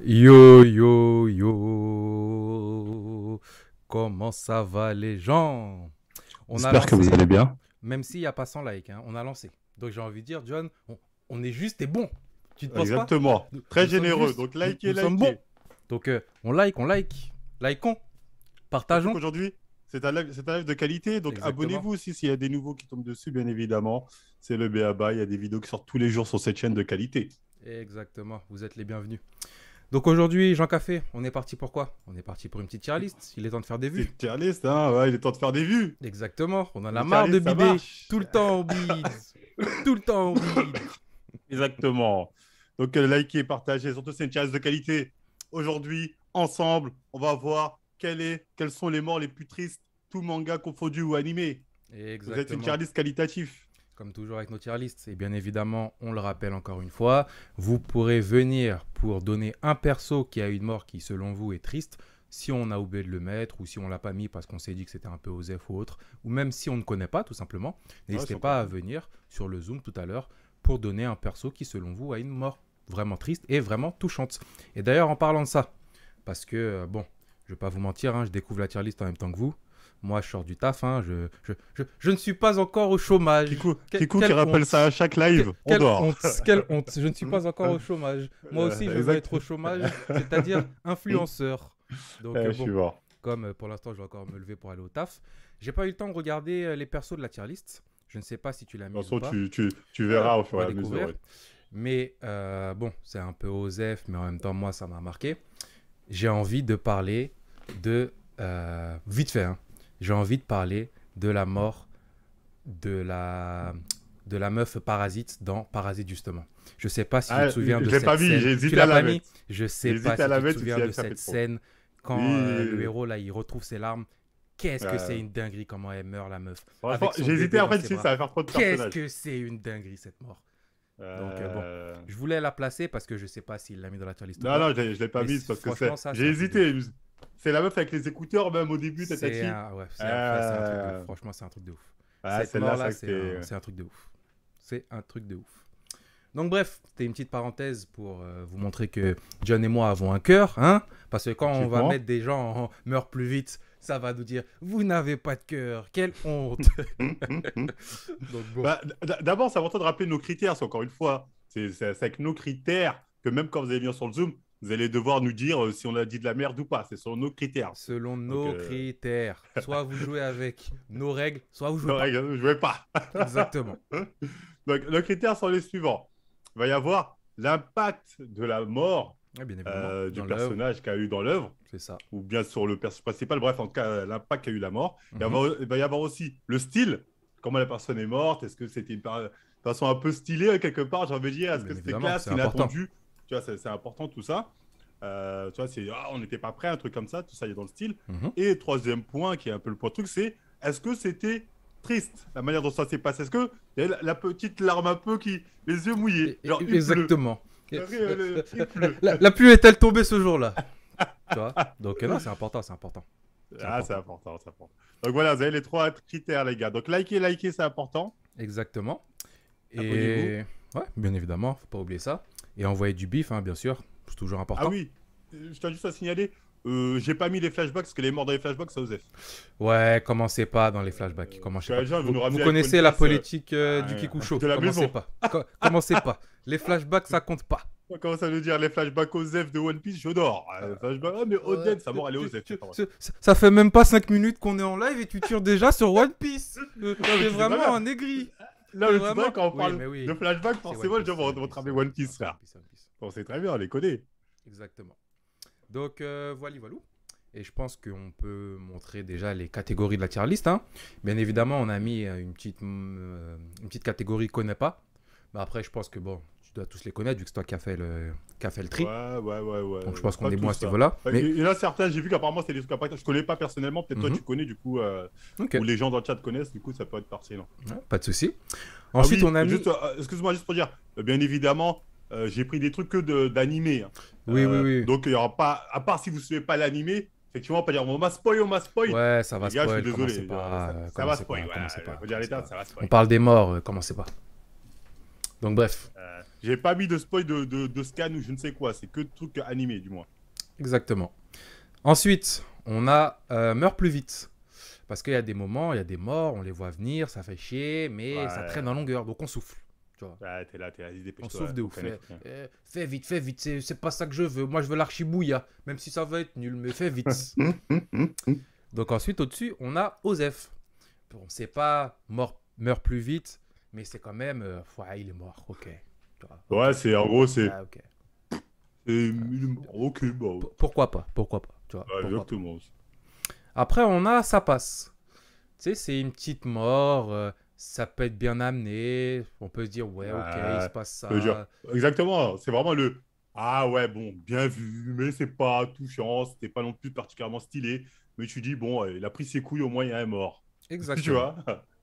Yo yo yo, comment ça va les gens? On a J'espère que vous lancé, allez bien. même s'il n'y a pas 100 likes, hein, on a lancé. Donc j'ai envie de dire, John, on est juste et bon. Tu ne penses pas? Exactement. Nous Très sommes généreux. juste, Donc nous, likez, nous sommes bons. likez. Donc on like, likons, Surtout partageons. qu'aujourd'hui, c'est un live de qualité. Donc Exactement, abonnez-vous aussi s'il y a des nouveaux qui tombent dessus, bien évidemment. C'est le BABA. Il y a des vidéos qui sortent tous les jours sur cette chaîne de qualité. exactement, vous êtes les bienvenus. Donc aujourd'hui, Jean Café, on est parti pour quoi? On est parti pour une petite tier list, il est temps de faire des vues. C'est tier list, hein. Ouais, il est temps de faire des vues. Exactement, on en a Les tier marre de list, ça bider. marche. Tout le temps on bide. Tout le temps on bide. Exactement. Donc likez, partagez. Surtout, c'est une tier list de qualité. Aujourd'hui, ensemble, on va voir quels sont les morts les plus tristes, tout manga confondu ou animé. Vous êtes une tier Exactement. list qualitative. Comme toujours avec nos tier lists. Et bien évidemment, on le rappelle encore une fois, vous pourrez venir pour donner un perso qui a une mort qui, selon vous, est triste. Si on a oublié de le mettre ou si on l'a pas mis parce qu'on s'est dit que c'était un peu osef ou autre, ou même si on ne connaît pas tout simplement, Ouais, n'hésitez sans pas à problème. venir sur le Zoom tout à l'heure pour donner un perso qui, selon vous, a une mort vraiment triste et vraiment touchante. Et d'ailleurs, en parlant de ça, parce que, bon, je vais pas vous mentir, hein, je découvre la tier list en même temps que vous. Moi, je sors du taf, hein, je ne suis pas encore au chômage. Kikou qui Quelle rappelle ça honte. à chaque live, on Quelle dort. honte. Quelle honte. Je ne suis pas encore au chômage. Moi aussi, je veux Exact. être au chômage, c'est-à-dire influenceur. Donc, Je bon, suis mort. comme pour l'instant, je vais encore me lever pour aller au taf. J'ai pas eu le temps de regarder les persos de la tier list. Je ne sais pas si tu l'as De toute mise ou façon, pas. tu Ouais, verras au on fur et va à mesure. découvrir. Ouais. Mais bon, c'est un peu osef, mais en même temps, moi, ça m'a marqué. J'ai envie de parler de... vite fait, hein, j'ai envie de parler de la mort de la meuf Parasite dans Parasite, justement. Je sais pas si tu te Ah, souviens je de l'ai cette pas mis, scène. j'ai Tu hésité à l'as la pas mis? mettre. Je J'ai sais pas hésité à si la tu te mettre, souviens de ça fait cette trop. scène quand le Oui. héros, là, il retrouve ses larmes. Qu'est-ce que c'est Euh, une dinguerie comment elle meurt, la meuf, Franchement, avec son j'ai hésité bébé dans après, ses si bras. ça va faire trop de Qu'est-ce personnages. que c'est une dinguerie, cette mort. Donc, bon, Euh, je voulais la placer parce que je sais pas s'il l'a mis dans la tier list ou Non, pas. non, je l'ai pas Mais mise parce que franchement, ça, j'ai c'est un truc de ouf. hésité. C'est la meuf avec les écouteurs, même au début, C'est tatati. un, ouais, c'est un truc de ouf. Franchement, c'est un truc de ouf. Cette Celle-là, mort-là, ça que c'était. c'est un truc de ouf. C'est un truc de ouf. Donc bref, c'était une petite parenthèse pour vous montrer que John et moi avons un cœur, hein, parce que quand on va Effectivement. mettre des gens en meurt plus vite, ça va nous dire vous n'avez pas de cœur, quelle honte. Donc bon, D'abord, c'est important de rappeler nos critères. C'est encore une fois, c'est avec nos critères que même quand vous allez venir sur le Zoom, vous allez devoir nous dire si on a dit de la merde ou pas. C'est sur nos critères. selon Donc, nos critères, soit vous jouez avec nos règles, soit vous jouez non, pas. je ne vais pas. Exactement. Donc, nos critères sont les suivants. Il va y avoir l'impact de la mort Ouais, bien évidemment, du dans l'œuvre, personnage qu'a eu dans l'œuvre, c'est ça. ou bien sur le personnage principal. Bref, en tout cas, l'impact qu'a eu la mort. Mhm. Il va y avoir aussi le style. Comment la personne est morte. Est-ce que c'était une façon un peu stylée quelque part, j'ai envie de dire. Ouais, Est-ce que bien c'était évidemment, classe, c'est important. inattendu. Tu vois, c'est important tout ça. Tu vois, on n'était pas prêt, un truc comme ça. Tout ça, il est dans le style. Mhm. Et troisième point, qui est un peu le point truc, c'est est-ce que c'était triste, la manière dont ça s'est passé. Est-ce que il y a la petite larme un peu qui... Les yeux mouillés. Genre, il pleut. Exactement. Il pleut. La pluie est-elle tombée ce jour-là? Tu vois. Donc non, c'est important, c'est important. C'est Ah, c'est important. important, c'est important. Donc voilà, vous avez les trois critères, les gars. Donc liker, c'est important. Exactement. Abonnez-vous. Et ouais, bien évidemment, faut pas oublier ça. Et envoyer du bif, hein, bien sûr, c'est toujours Ah important. oui, je tiens juste à signaler, j'ai pas mis les flashbacks parce que les morts dans les flashbacks, ça osef. Ouais, commencez pas dans les flashbacks. Parce Commencez que pas. les gens vont nous Vous ramener avec One connaissez la Piece politique du Kikusho. de la Commencez maison. pas. Commencez pas. Les flashbacks, ça compte pas. On commence à nous dire les flashbacks osef de One Piece, j'adore. Flashback, ah mais Oden, sa mort, elle est osef. Attends, ouais. Ça fait même pas 5 minutes qu'on est en live et tu tires déjà sur One Piece. mais T'es c'est pas vraiment grave. un aigri. Là, C'est c'est vraiment... vrai, quand on Oui, parle mais oui. de flashback, C'est forcément, One les gens Piece, vont ramener One Piece, frère. One Piece. On sait très bien, on les connaît. Exactement. Donc, voilà. Et je pense qu'on peut montrer déjà les catégories de la tier list, hein. Bien évidemment, on a mis une petite catégorie qu'on connaît pas. Mais après, je pense que bon, tu dois tous les connaître vu que c'est toi qui a fait le tri. Ouais. Donc, je pense qu'on Pas est bon à tous, ce ça. niveau-là. Mais, Il y en a certains, j'ai vu qu'apparemment, c'est des trucs après. Je connais pas personnellement, peut-être toi, Mhm. tu connais, du coup, Ok, ou les gens dans le chat connaissent, du coup, ça peut être pertinent. ouais, pas de souci. Ah Ensuite, oui, on a mis. juste, excuse-moi, juste pour dire, bien évidemment, j'ai pris des trucs que d'animé. Hein. Oui. Donc, il y aura pas, à part si vous ne suivez pas l'animé, effectivement, on peut dire, on m'a spoil. Ouais, ça va Les gars, je suis spoil. désolé, ça va ça va spoil. spoil. Voilà, Commencez pas. faut dire les termes, ça va On spoil. parle des morts, commencez pas. Donc bref, J'ai pas mis de spoil de scan ou je ne sais quoi. C'est que trucs animés, du moins. exactement. Ensuite, on a Meurs plus vite. Parce qu'il y a des moments, il y a des morts, on les voit venir, ça fait chier, mais ça traîne en longueur, donc on souffle. Tu vois. Ouais, t'es là, vas-y, On dépêche-toi. souffle de ouf. Fais vite, c'est pas ça que je veux. Moi, je veux l'archibouilla, même si ça va être nul, mais fais vite. Donc ensuite, au-dessus, on a Osef. Bon, c'est pas meurt plus vite, mais c'est quand même, ouais, il est mort, ok. Tu vois, ok. Ouais, c'est en gros, c'est. Ah, ok. Ok, bon. Pourquoi pas, tu vois, Ouais, pourquoi pas. exactement. Après, on a Ça passe. Tu sais, c'est une petite mort, ça peut être bien amené, on peut se dire, ouais, ok, il se passe Je veux dire, ça. exactement, c'est vraiment le ah ouais, bon, bien vu, mais c'est pas touchant, c'était pas non plus particulièrement stylé. Mais tu dis, bon, il a pris ses couilles, au moins il est mort. Tu Exactement. vois?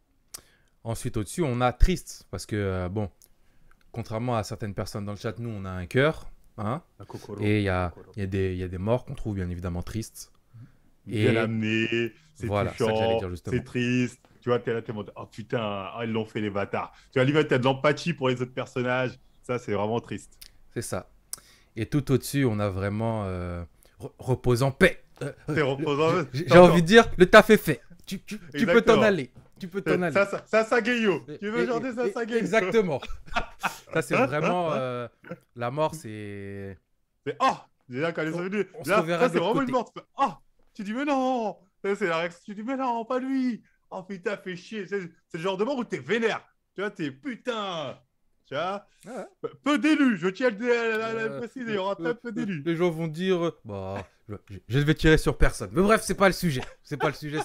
Ensuite, au-dessus, on a Triste, parce que, bon, contrairement à certaines personnes dans le chat, nous, on a un cœur, hein, et il y a des morts qu'on trouve bien évidemment tristes. Bien Et amené, c'est voilà, c'est ça que j'allais touchant, dire justement. c'est triste. Tu vois, t'es là, t'es en mode, oh putain, ah, ils l'ont fait les bâtards. Tu vois, limite, t'as de l'empathie pour les autres personnages. Ça, c'est vraiment triste. C'est ça. Et tout au-dessus, on a vraiment repose en paix. C'est reposant. J'ai envie de dire, le taf est fait. Tu peux t'en Exactement. aller. Tu peux t'en aller. Ça, Sageyo. Tu veux genre ça, Sageyo. Exactement. Ça, c'est vraiment la mort, c'est. C'est oh, déjà quand elle est venue, On se là, reverra ça, c'est de l'autre vraiment côté. une morte. Oh, tu dis mais non. Ça, c'est la réaction. Tu dis mais non, pas lui. Oh putain, fait chier. C'est le genre de mort où t'es vénère. Tu vois, t'es putain. Tu vois, Ouais. peu d'élus. Je tiens à le préciser. Il y aura très peu d'élus. Les gens vont dire, bah, je vais tirer sur personne. Mais bref, c'est pas le sujet. C'est pas le sujet.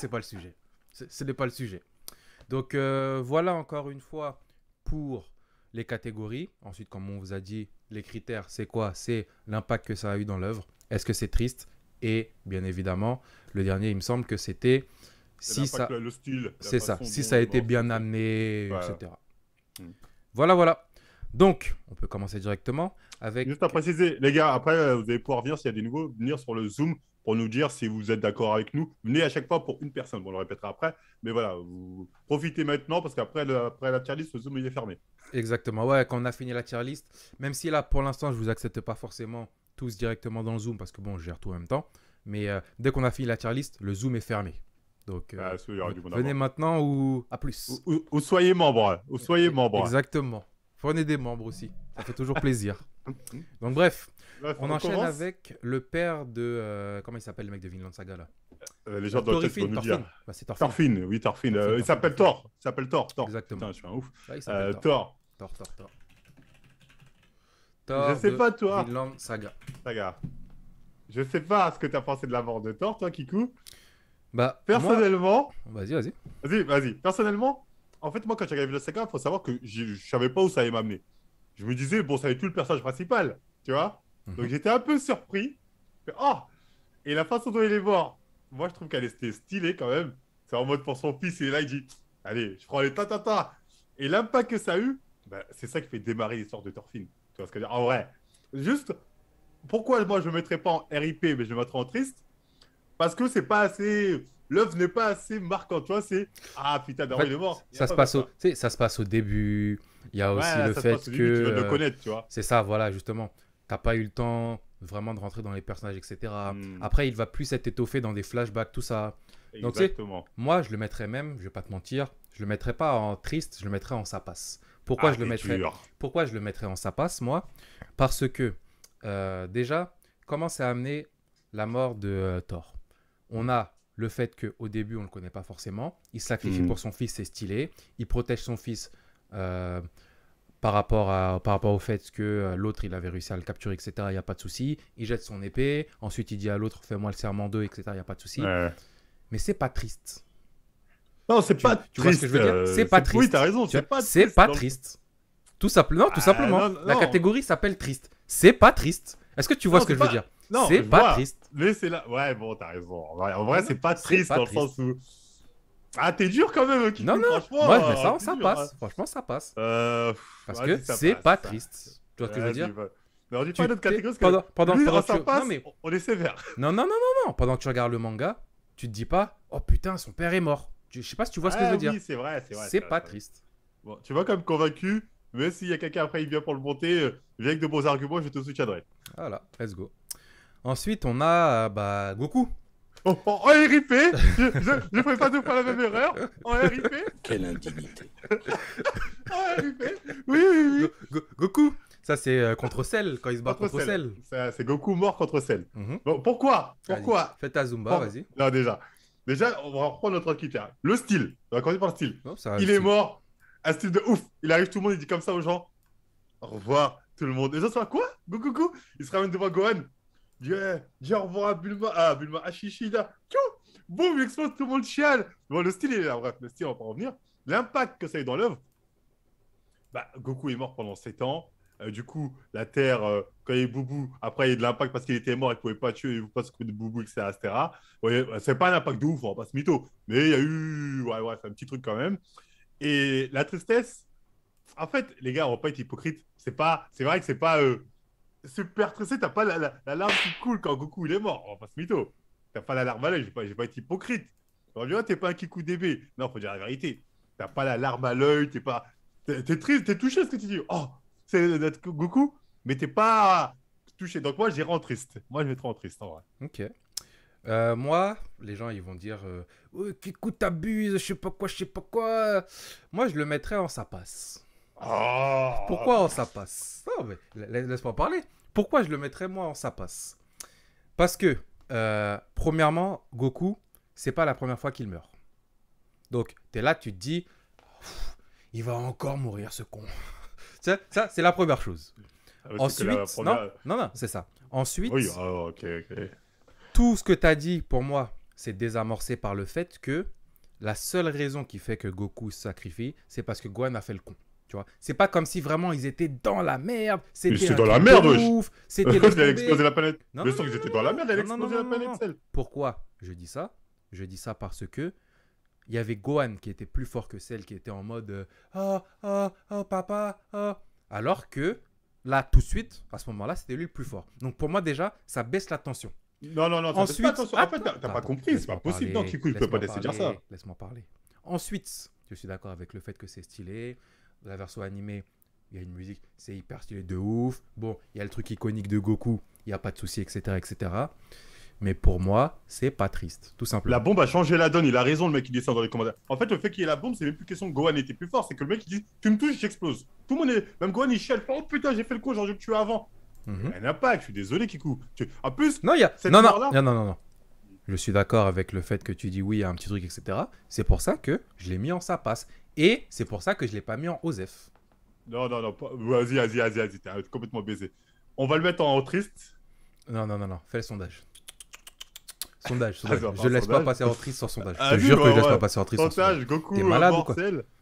Ce n'est pas le sujet. Donc voilà encore une fois pour les catégories. Ensuite, comme on vous a dit, les critères, c'est quoi? C'est l'impact que ça a eu dans l'œuvre. Est-ce que c'est triste? Et bien évidemment, le dernier, il me semble que c'était si ça, Le style. c'est ça, si ça a été bien amené, Voilà. etc. Mm. Voilà. Donc, on peut commencer directement avec. Juste à préciser, les gars, après, vous allez pouvoir venir s'il y a des nouveaux, venir sur le Zoom pour nous dire si vous êtes d'accord avec nous. Venez à chaque fois pour une personne. Bon, on le répétera après. Mais voilà, vous profitez maintenant parce qu'après après la tier list, le Zoom il est fermé. Exactement, ouais, quand on a fini la tier list, même si là, pour l'instant, je vous accepte pas forcément tous directement dans le Zoom parce que bon, je gère tout en même temps. Mais dès qu'on a fini la tier list, le Zoom est fermé. Donc, Il y aura du monde à venez voir. maintenant ou à plus. Ou soyez membre. Ou soyez membre. Exactement. Prenez des membres aussi. Ça fait toujours plaisir. Donc, bref, Bref, on enchaîne commence. avec le père de. Comment il s'appelle le mec de Vinland Saga là? Les gens dans le chat vont nous dire. Bah, c'est Thorfinn. Thorfinn, oui, Thorfinn. Thorfinn, Il s'appelle Thor. Il s'appelle Thor. Exactement. Putain, je suis un ouf. Ouais, il s'appelle Thor. Thor Je sais de pas, toi. Vinland Saga. Regarde. Je sais pas ce que t'as pensé de la mort de Thor, toi, Kikou. Bah, Personnellement. Vas-y. Vas-y. Personnellement, en fait, moi, quand j'ai regardé la saga, il faut savoir que je savais pas où ça allait m'amener. Je me disais, bon, ça va être tout le personnage principal, tu vois. Donc, j'étais un peu surpris. Oh! Et la façon dont il est mort, moi, je trouve qu'elle était stylée quand même. C'est en mode pour son fils, il est là, il dit, allez, je prends les ta. Et l'impact que ça a eu, bah, c'est ça qui fait démarrer l'histoire de Thorfinn. Tu vois ce que je veux dire? En vrai, juste, pourquoi moi, je ne mettrais pas en RIP, mais je le mettrais en triste? Parce que c'est pas assez. L'œuvre n'est pas assez marquante. Tu vois, c'est. Ah putain, Daron, il est mort. Ça se passe au début. Il y a aussi le fait que. Tu veux le connaître, tu vois. C'est ça, voilà, justement. T'as pas eu le temps vraiment de rentrer dans les personnages, etc. Après, il va plus être étoffé dans des flashbacks, tout ça. Donc, exactement. Moi, je le mettrais même, je vais pas te mentir, je le mettrais pas en triste, je le mettrais en ça passe. Pourquoi je le mettrais en ça passe, moi? Parce que, déjà, comment c'est amené la mort de Thor? On a le fait qu'au début, on ne le connaît pas forcément. Il se sacrifie pour son fils, c'est stylé. Il protège son fils par rapport au fait que l'autre, il avait réussi à le capturer, etc. Il n'y a pas de souci. Il jette son épée. Ensuite, il dit à l'autre, fais-moi le serment d'eux, etc. Il n'y a pas de souci. Mais c'est pas triste. Non, c'est pas triste. Tu vois ce que je veux dire? C'est pas triste. Oui, t'as raison. C'est pas triste. Tout simplement. La catégorie s'appelle triste. C'est pas triste. Est-ce que tu vois ce que je veux dire? Non, c'est pas triste. Mais c'est là. Ouais, bon, t'as raison. En vrai, c'est pas triste dans le sens où. Ah, t'es dur quand même, Kikou, Non, franchement. Moi, je mets ça en ça passe. Franchement, ça passe. Parce que c'est pas triste. Tu vois ce que je veux dire? Mais on dit pas d'autres catégories. Pendant ça passe, on est sévère. Non. Pendant que tu regardes le manga, tu te dis pas, oh putain, son père est mort. Je sais pas si tu vois ce que je veux dire. Oui, c'est vrai. C'est pas triste. Bon, tu vois, comme convaincu, Mais s'il y a quelqu'un après, il vient pour le monter, viens avec de bons arguments, je te soutiendrai. Voilà, let's go. Ensuite, on a Goku. En RIP, je ne ferai pas deux fois la même erreur. En RIP. Quelle indignité. En RIP. Oui, oui, oui. Goku. Ça, c'est contre Cell, quand il se bat contre Cell. C'est Goku mort contre Cell. Mhm. Bon, pourquoi? Fais ta Zumba, vas-y. Non, déjà, on va reprendre notre critère. Le style. On va commencer par le style. Oh, ça Il style. est mort. Un style de ouf. Il arrive, tout le monde, il dit comme ça aux gens. Au revoir, tout le monde. Les gens sont là, quoi? Goku? Il se ramène devant Gohan. Il dit, dis au revoir à Bulma. Ah, Bulma, à Shishida. Tchou. Boum, il explose, tout le monde chiale. Bon, le style, il est là. Bref, le style, on va pas revenir. L'impact que ça a eu dans l'œuvre. Bah, Goku est mort pendant 7 ans. Du coup, la Terre, quand il y a eu Boubou, après il y a eu de l'impact parce qu'il était mort, il ne pouvait pas tuer, il ne pouvait pas s'occuper de Boubou, etc. Ouais, c'est pas un impact de ouf, on va pas se mytho. Mais il y a eu, ouais, c'est un petit truc quand même. Et la tristesse, en fait, les gars, on va pas être hypocrite. C'est vrai que c'est pas super triste. T'as pas la larme qui coule quand Goku il est mort. On va pas se mytho. T'as pas la larme à l'œil. J'ai pas été hypocrite. On dirait t'es pas un Kikou DB. Non, faut dire la vérité. T'as pas la larme à l'œil. T'es triste, t'es touché ce que tu dis. Oh, c'est d'être Goku, mais t'es pas touché. Donc moi, j'irai en triste. Moi, je vais être en triste en vrai. Ok. Moi, les gens, ils vont dire Kikou t'abuses, je sais pas quoi, je sais pas quoi. Moi, je le mettrais en ça passe. Oh. Pourquoi en ça passe? Non, mais laisse-moi parler. Pourquoi je le mettrais moi en ça passe? Parce que, premièrement, Goku, c'est pas la première fois qu'il meurt. Donc, t'es là, tu te dis, il va encore mourir ce con. ça, c'est la première chose. Ensuite, non, c'est ça. Ensuite, oui, ok. Tout ce que tu as dit, pour moi, c'est désamorcé par le fait que la seule raison qui fait que Goku se sacrifie, c'est parce que Gohan a fait le con. Tu vois, c'est pas comme si vraiment ils étaient dans la merde. C'était dans la merde, ouf. C'était il a explosé la planète. Non, le sang, ils étaient dans la merde, il a explosé la planète. Celle. Pourquoi je dis ça? Je dis ça parce que il y avait Gohan qui était plus fort que Cell, qui était en mode oh papa, oh. Alors que là, tout de suite, à ce moment-là, c'était lui le plus fort. Donc pour moi, déjà, ça baisse la tension. Non, ensuite, attention. En fait, t'as pas compris, c'est pas possible. Non, Kikou, il peut pas laisser dire ça. Laisse-moi parler. Ensuite, je suis d'accord avec le fait que c'est stylé. La version animée, il y a une musique, c'est hyper stylé de ouf. Bon, il y a le truc iconique de Goku, il n'y a pas de souci, etc., etc. Mais pour moi, c'est pas triste, tout simplement. La bombe a changé la donne, il a raison, le mec qui descend dans les commentaires. En fait, le fait qu'il y ait la bombe, c'est même plus question que Gohan était plus fort, c'est que le mec il dit tu me touches, j'explose. Tout le monde est. Même Gohan il chiale, oh putain, j'ai fait le con, j'aurais dû me tuer avant. Il y a un impact, je suis désolé, Kikou. En plus, non, il y a. Non. Je suis d'accord avec le fait que tu dis oui, il y a un petit truc, etc. C'est pour ça que je l'ai mis en ça passe. Et c'est pour ça que je ne l'ai pas mis en Osef. Non. Vas-y, t'es complètement baisé. On va le mettre en triste. Non. Fais le sondage. Sondage. Je ne laisse pas passer en triste sans sondage. Je te jure que je ne laisse pas passer en triste sans sondage. Goku, t'es malade ou quoi?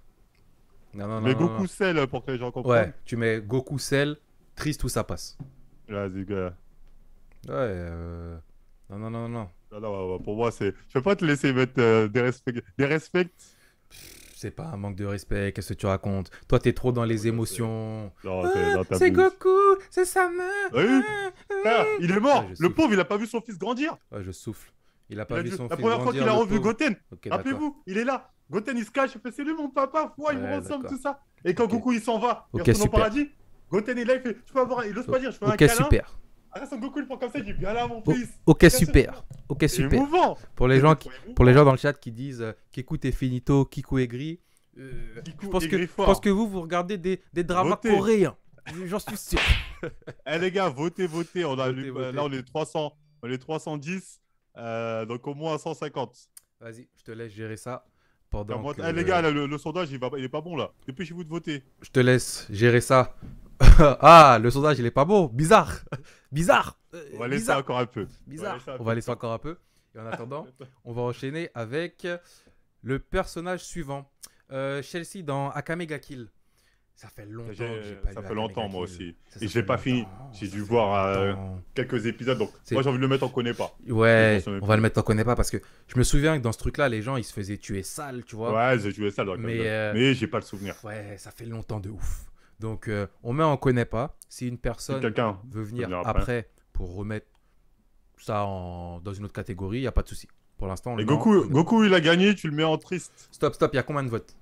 Non. Mais Goku Cell pour que les gens comprennent. Ouais, tu mets Goku Cell, triste ou ça passe. Vas-y, gars. Ouais, Non. Non, pour moi, c'est. Je peux pas te laisser mettre des respects. C'est pas un manque de respect, qu'est-ce que tu racontes? Toi, t'es trop dans les émotions. Non, c'est Goku, c'est sa main. Oui. Il est mort. Le pauvre, il a pas vu son fils grandir. Ouais, je souffle. Il a pas vu son fils grandir. La première fois qu'il a revu Goten. Okay, rappelez-vous, il est là. Goten, il se cache. Il fait c'est lui mon papa. Il me ressemble, tout ça. Et quand Goku, il s'en va, il retourne au paradis. Goten est là, il fait tu peux avoir. Il ose pas dire, je fais un câlin. Ok, super. Son Goku, il prend comme ça, il dit viens là, mon fils. Ok, super. Émouvant. Pour les gens dans le chat qui disent Kikou t'es finito, Kikou est gris. Je pense que vous regardez des dramas coréens. J'en suis sûr. Les gars, votez. Là, on est 300. On est 310. Donc au moins 150. Vas-y, je te laisse gérer ça. Les gars, le sondage, il est pas bon là. Dépêchez-vous de voter. Je te laisse gérer ça. Ah, le sondage, il est pas bon. Bizarre. On va laisser encore un peu. On va laisser encore un peu. Et en attendant, on va enchaîner avec le personnage suivant. Chelsea dans Akame ga Kill. Ça fait longtemps que j'ai pas lu. Ça fait longtemps, moi aussi. Et je l'ai pas fini. J'ai dû voir quelques épisodes. Donc, moi, j'ai envie de le mettre en connaît pas. Ouais, on va le mettre en connaît pas parce que je me souviens que dans ce truc-là, les gens, ils se faisaient tuer sale, tu vois. Ouais, ils se tuaient sale. Mais j'ai pas le souvenir. Ouais, ça fait longtemps de ouf. Donc, on met en connaît pas. Si une personne veut venir après pour remettre ça dans une autre catégorie, il n'y a pas de souci. Pour l'instant, et Goku, il a gagné, tu le mets en triste. Stop, il y a combien de votes?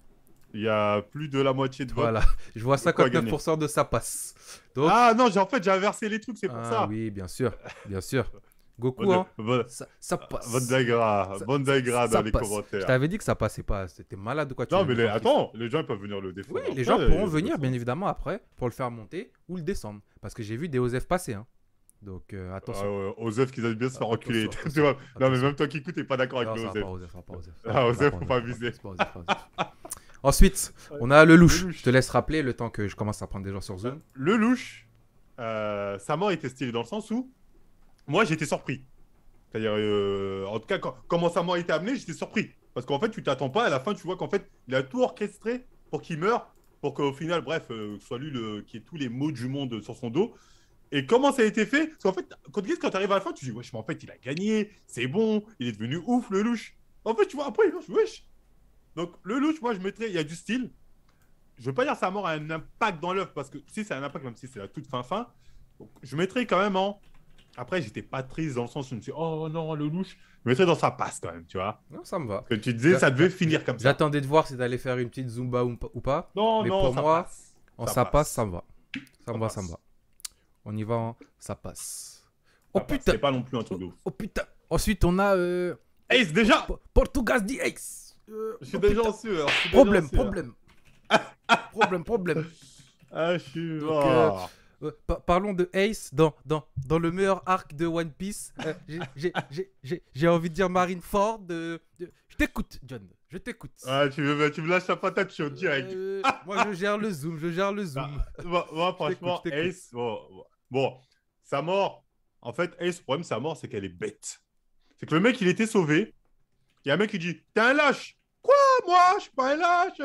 Il y a plus de la moitié de votes. Voilà, je vois Goku a gagné. 59% de ça passe. Donc, Ah non, en fait, j'ai inversé les trucs, c'est pour ah ça. oui, bien sûr, bien sûr. Goku, Bonne, hein, bonne, ça passe. bonne dagra Ça dans les passe. Je commentaires. t'avais dit que ça passait pas. C'était malade de quoi tu Non, veux mais mettre en kiff. attends, les gens ils peuvent venir le Oui, défendre les après. gens Il y pourront a d'autres venir, bien choses. évidemment, après, pour le faire monter ou le descendre. Parce que j'ai vu des OSEF passer, hein. Donc, Ah, attention. ouais, Osef qui doit bien se faire enculer. Attention, Tu vois. Non, mais attention. même toi qui écoutes, t'es pas d'accord avec Non, le ça va pas, Osef. OSEF, ça va pas, OSEF. Ah, Ça Osef, va faut pas, pas OSEF, viser. c'est pas OSEF, c'est pas OSEF. Ensuite, on a le Le louche. Je louche. te laisse rappeler le temps que je commence à prendre des gens sur Zoom. Le louche, sa mort était stylée dans le sens où moi j'étais surpris. C'est-à-dire, en tout cas, comment sa mort a été amenée, j'étais surpris. Parce qu'en fait, tu t'attends pas, à la fin, tu vois qu'en fait, il a tout orchestré pour qu'il meure, pour qu'au final, bref, ce soit lui qui ait tous les maux du monde sur son dos. Et comment ça a été fait? Parce qu'en fait, quand tu arrives à la fin, tu dis, wesh, mais en fait, il a gagné, c'est bon, il est devenu ouf, le louche. En fait, tu vois, après, wesh. Donc, le louche, moi, je mettrais, il y a du style. Je veux pas dire que sa mort a un impact dans l'œuvre, parce que si c'est un impact, même si c'est la toute fin, donc, je mettrais quand même en. Après, j'étais pas triste dans le sens où je me suis dit, oh non, le louche. Je mettrais dans sa passe quand même, tu vois. Non, ça me va. Que tu disais, ça devait finir comme ça. J'attendais de voir si t'allais faire une petite Zumba ou pas. Non, Mais non, pour ça moi, passe. en ça passe, ça me va. Ça me va, passe. ça me va. On y va, en ça passe. Oh Ça passe. putain! C'est pas non plus un truc de ouf. Oh putain! Ensuite, on a. Ace, déjà! Portugas dit Ace! Je suis Oh, déjà putain. en sueur. Problème. Ah, je suis Donc, mort. Parlons de Ace dans le meilleur arc de One Piece. J'ai envie de dire Marineford. Je t'écoute, John. Je t'écoute. Ah, tu me lâches la patate chaude direct. Moi, je gère le zoom. Moi, franchement, je t'écoute. Ace, bon, sa mort, en fait, Ace, le problème de sa mort, c'est qu'elle est bête. C'est que le mec, il était sauvé. Il y a un mec qui dit, t'es un lâche. Quoi, moi, je suis pas un lâche.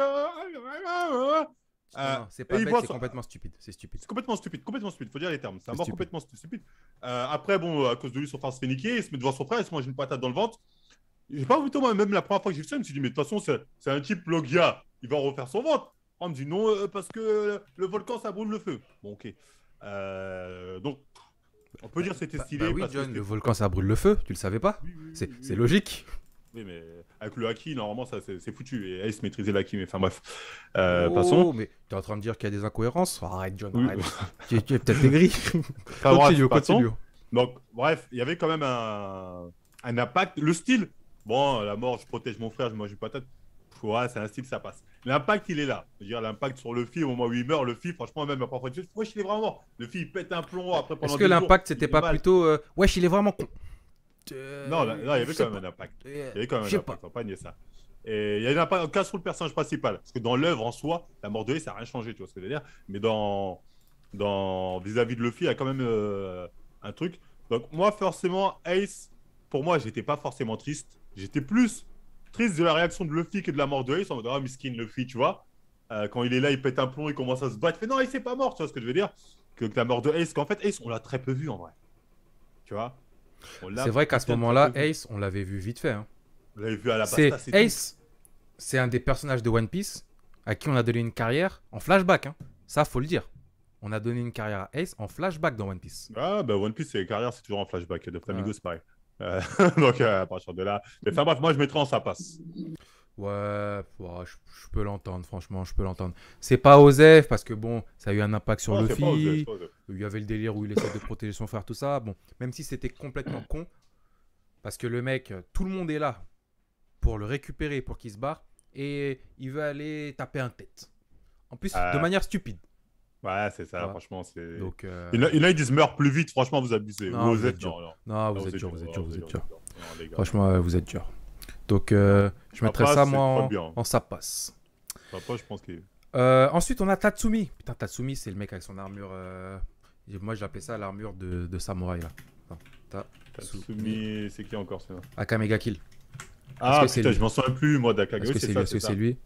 Non, c'est pas et il bête, voit c'est son- complètement stupide. C'est stupide. C'est complètement stupide, faut dire les termes. C'est un C'est mort stupide. complètement stupide. Après, bon, à cause de lui, son frère se fait niquer, il se met devant son frère, il se mange une patate dans le ventre. J'ai pas vu Thomas, même la première fois que j'ai vu ça, je me suis dit, mais de toute façon, c'est un type Logia, il va refaire son ventre. On me dit non, parce que le volcan, ça brûle le feu. Bon, ok. Donc, on peut dire que c'était stylé. Oui, parce que John, c'était- le volcan ça brûle le feu, tu le savais pas? Oui, oui, C'est oui, c'est oui. logique. Oui, mais avec le haki, normalement, ça c'est foutu. Et Ace maîtrisait l'haki, mais enfin bref. De toute façon, Mais t'es en train de dire qu'il y a des incohérences? Arrête, John, oui. arrête. Tu es peut-être aigri. Enfin, bref, de toute façon, Continue. donc, bref, il y avait quand même un impact. Le style, bon, la mort, je protège mon frère, je mange une patate. Ouais, c'est un style, ça passe. L'impact, il est là. Je veux dire, l'impact sur Luffy, au moment où il meurt, Luffy, franchement, même la première fois, tu dis, wesh, il est vraiment mort. Luffy, il pète un plomb après pendant Est-ce que des jours, l'impact il c'était fait pas mal. plutôt wesh, il est vraiment con? Non, là, il y avait je quand sais même pas. un impact. Il y avait quand même Je un sais impact, pas. on va pas nier ça. Et il y a un impact, en cas sur le personnage principal. Parce que dans l'œuvre en soi, la mort de Ace, ça n'a rien changé, tu vois ce que je veux dire. Mais vis-à-vis de Luffy, il y a quand même un truc. Donc, moi, forcément, Ace, pour moi, j'étais pas forcément triste. J'étais plus triste de la réaction de Luffy que de la mort de Ace. En mode, ah, miskin Luffy, tu vois. Quand il est là, il pète un plomb, il commence à se battre. Il fait non, Ace est pas mort, tu vois ce que je veux dire. Que la mort de Ace, qu'en fait, Ace, on l'a très peu vu en vrai. Tu vois. C'est vrai qu'à ce moment-là, Ace, on l'avait vu vite fait. Hein. On l'avait vu à la C'est basta, c'est Ace, c'est un des personnages de One Piece à qui on a donné une carrière en flashback. Hein. Ça, faut le dire. On a donné une carrière à Ace en flashback dans One Piece. Ah, bah One Piece, les carrières, c'est toujours en flashback. De Flamingo, c'est pareil. Donc, à partir de là. Mais enfin, bref, moi, je mettrais en ça passe. Ouais, je peux l'entendre, franchement, je peux l'entendre. C'est pas Osef parce que bon, ça a eu un impact sur Non, c'est pas osé, Luffy. c'est pas osé. Il y avait le délire où il essaie de protéger son frère, tout ça. Bon, même si c'était complètement con, parce que le mec, tout le monde est là pour le récupérer, pour qu'il se barre, et il veut aller taper un tête. En plus, de manière stupide. Ouais, c'est ça, Ouais. franchement. C'est... Donc, Il y en a, ils disent meurt plus vite, franchement, vous abusez. Non, Ou vous Osef, êtes dur. non, non. non, Non, vous êtes dur, vous êtes dur, vous êtes dur. Non, les gars. Franchement, vous êtes dur. Donc, je mettrais passe, ça, c'est moi, très bien. en ça passe. Après, je pense qu'il. Ensuite, on a Tatsumi. Putain, Tatsumi, c'est le mec avec son armure. Moi, j'appelais ça l'armure de samouraï là. Attends, Tatsumi, c'est qui encore ça? Akamega Kill. Ah, que c'est putain, lui je m'en souviens plus, moi, d'Akage. Est-ce que Oui, c'est ça, lui? Est-ce que ça. c'est lui?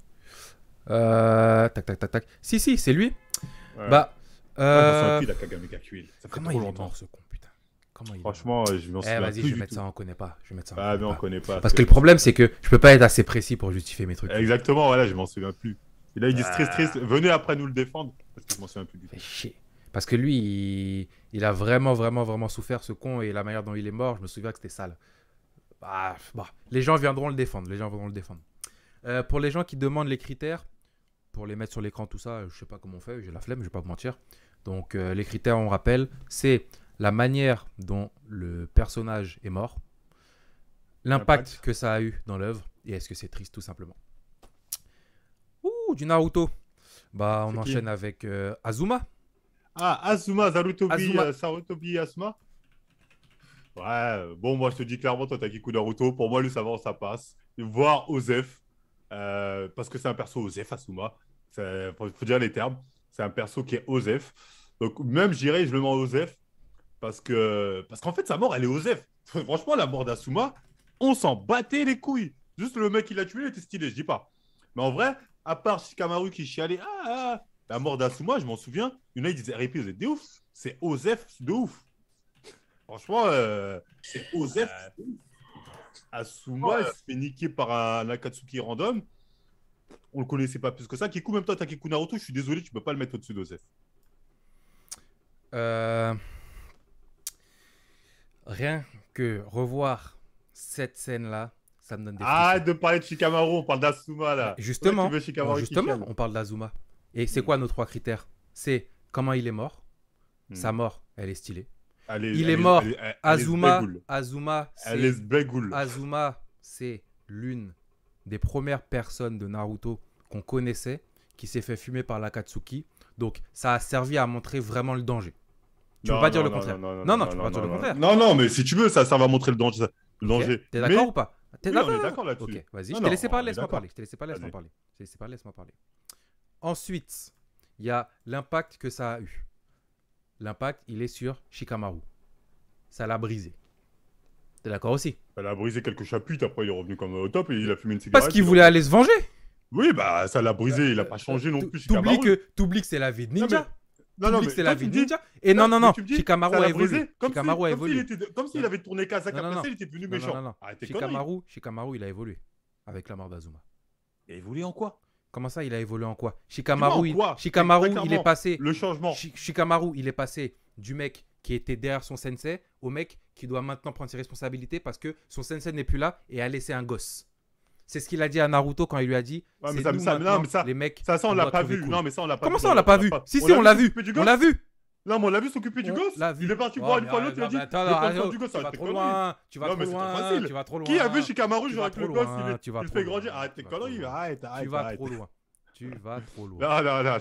Tac. Si, c'est lui. Ouais. Bah. Ouais, je m'en souviens plus d'Akage Mega Quill. Ça fait Comment trop il est longtemps. mort ce con, putain? Comment il est Franchement, je m'en mort? souviens Vas-y, plus je vais du mettre tout. ça, on connaît pas. Je vais mettre ça, Ah, mais on pas. connaît pas. Parce que le problème, c'est que je peux pas être assez précis pour justifier mes trucs. Exactement, voilà, je m'en souviens plus. Et là, ils disent Ah. triste. Venez après nous le défendre. Parce que je m'en souviens plus du tout. Fait chier. Parce que lui, il a vraiment souffert, ce con, et la manière dont il est mort, je me souviens que c'était sale. Les gens viendront le défendre. Pour les gens qui demandent les critères, pour les mettre sur l'écran, tout ça, je sais pas comment on fait, j'ai la flemme, je vais pas vous mentir. Donc les critères, on rappelle, c'est la manière dont le personnage est mort, l'impact que ça a eu dans l'œuvre, et est-ce que c'est triste tout simplement. Ouh, du Naruto. Bah, on enchaîne avec Azuma. Ah, Azuma, Azuma. Sarutobi Asuma. Ouais, bon, moi je te dis clairement, toi t'as Kiku Naruto. Pour moi, lui, ça va, ça passe. Voir Osef, parce que c'est un perso Osef, Asuma. Faut dire les termes. C'est un perso qui est Osef. Donc, même, je dirais, je le mets en Osef. Parce qu'en fait, sa mort, elle est Osef. Franchement, la mort d'Asuma, on s'en battait les couilles. Juste le mec qui l'a tué, il était stylé, je dis pas. Mais en vrai, à part Shikamaru qui chialait, la mort d'Asuma, je m'en souviens. Il y en a, ils disaient, RIP, vous êtes des ouf. C'est Osef de ouf. Franchement, c'est Osef. Asuma, il se fait niquer par un Akatsuki random. On le connaissait pas plus que ça. Kiku, même toi, t'as Kiku Naruto, je suis désolé, tu peux pas le mettre au-dessus d'Osef. Rien que revoir cette scène-là, ça me donne des frissons. Arrête de parler de Shikamaru, on parle d'Asuma là. Justement, on parle d'Azuma. Et c'est quoi nos 3 critères? C'est comment il est mort. Sa mort, elle est stylée. Il est mort. Azuma, c'est l'une des premières personnes de Naruto qu'on connaissait qui s'est fait fumer par l'Akatsuki. Donc, ça a servi à montrer vraiment le danger. Tu peux pas dire le contraire. Non, tu peux pas dire le contraire. Non, mais si tu veux, ça va montrer le danger. Okay. T'es d'accord ou pas? Oui, on est d'accord là-dessus. Ok, vas-y, je t'ai laissé parler, laisse-moi parler. Ensuite, il y a l'impact que ça a eu. L'impact, il est sur Shikamaru. Ça l'a brisé. T'es d'accord aussi? Ça l'a brisé quelques chapitres, après il est revenu comme au top et il a fumé une cigarette. Parce qu'il voulait aller se venger. Oui, bah ça l'a brisé, il a pas changé non plus. T'oublies que c'est la vie de ninja. Non, mais c'est la vie de ninja. Et non, Shikamaru a évolué. Comme s'il avait tourné Kazak après ça, il était devenu méchant. Shikamaru, il a évolué avec la mort d'Azuma. Il a évolué en quoi? Comment ça, il a évolué en quoi? Shikamaru, il est passé. Le changement. Shikamaru, il est passé du mec qui était derrière son sensei au mec qui doit maintenant prendre ses responsabilités parce que son sensei n'est plus là et a laissé un gosse. C'est ce qu'il a dit à Naruto quand il lui a dit les mecs. Ça, on l'a pas vu. Non, mais ça, on l'a pas vu. Comment ça, on l'a pas vu? Si, on l'a vu. On l'a vu. Non, mais on l'a vu s'occuper du gosse. Il est parti voir une fois l'autre, il a dit du gosse, ça va être loin. Tu vas trop loin. Qui a vu Shikamaru jouer avec le gosse? Il fait grandir. Arrête tes conneries. Arrête. Tu vas trop loin. Tu vas trop loin. Non.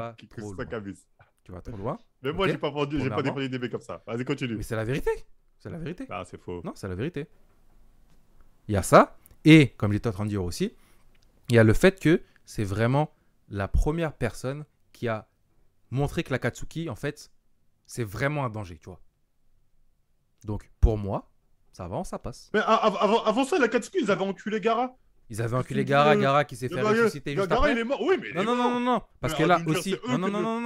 Tu vas trop loin. Mais moi, j'ai pas défendu des mecs comme ça. Vas-y, continue. Mais c'est la vérité. Ah, c'est faux. Non, c'est la vérité. Il y a ça. Et, comme j'étais en train de dire aussi, il y a le fait que c'est vraiment la première personne qui a montré que l'Akatsuki, en fait, c'est vraiment un danger, tu vois. Donc, pour moi, ça va, ça passe. Mais avant ça, l'Akatsuki, ils avaient enculé Gaara. Ils avaient enculé Gara qui s'est fait ressusciter juste après. Il est mort. Oui, mais non. Parce que là aussi. Non.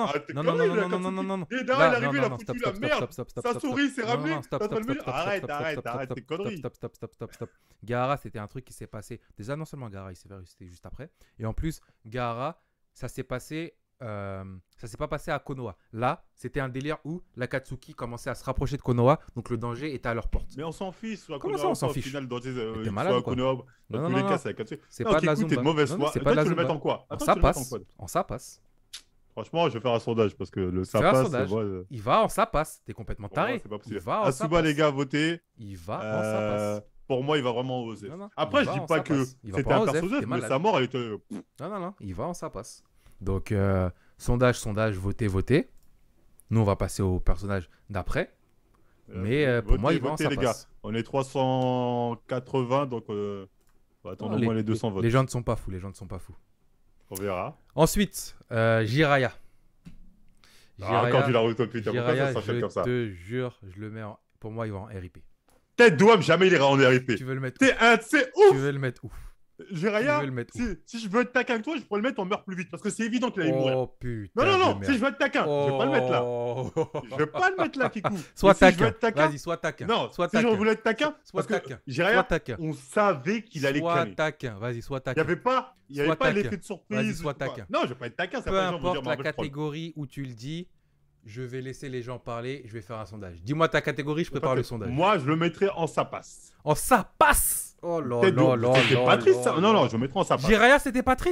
Et Gara, il est arrivé, il a foutu la merde. Sa souris s'est ramenée. Arrête tes conneries. Stop. Gara, c'était un truc qui s'est passé. Déjà, non seulement Gara, il s'est fait ressusciter juste après. Et en plus, Gara, ça s'est passé. Ça s'est pas passé à Konoha. Là, c'était un délire où l'Akatsuki commençait à se rapprocher de Konoha, donc le danger était à leur porte. Mais on s'en fiche. Comment ça, on s'en fiche? T'es malade quoi? Non. C'est pas de la Zumba. T'es de mauvaise foi. C'est pas de la Zumba. En quoi? En ça passe. Franchement, je vais faire un sondage parce que le ça passe. Il va en ça passe. T'es complètement taré. C'est pas possible. Asuma, les gars, votez. Il va en ça passe. Pour moi, il va vraiment oser. Après, je dis pas que c'était un perso Osef, mais sa mort, elle était. Non. Il va en ça passe. Donc, sondage, votez. Nous, on va passer au personnage d'après. Mais pour moi, il va en ça passe. On est 380, donc attendons au moins les 200 votes. Les gens ne sont pas fous. On verra. Ensuite, Jiraiya. Quand tu l'as retenu, pourquoi ça s'enchaîne comme ça? Je te jure, je le mets en... Pour moi, il va en RIP. Tête d'Ouam, jamais il ira en RIP. Tu veux le mettre c'est ouf. Tu veux le mettre où? Jiraiya, si je veux être taquin que toi, je pourrais le mettre en meurt plus vite parce que c'est évident qu'il allait mourir. Oh putain. Non, si je veux être taquin, je vais pas le mettre là. Je vais pas le mettre là, Kikou. Sois taquin. Vas-y, sois taquin. Non, si je voulais être taquin, parce que Jiraiya, on savait qu'il allait clamer. Sois taquin, vas-y, sois taquin. Il y avait pas l'effet de surprise. Vas-y, sois taquin. Non, je vais pas être taquin, ça peu importe la catégorie où tu le dis. Je vais laisser les gens parler, je vais faire un sondage. Dis-moi ta catégorie, je prépare le sondage. Moi, je le mettrais en ça passe. En ça passe. Oh là. C'était pas triste ça. Non, je le mettrais en ça passe. Jiraiya, c'était pas triste.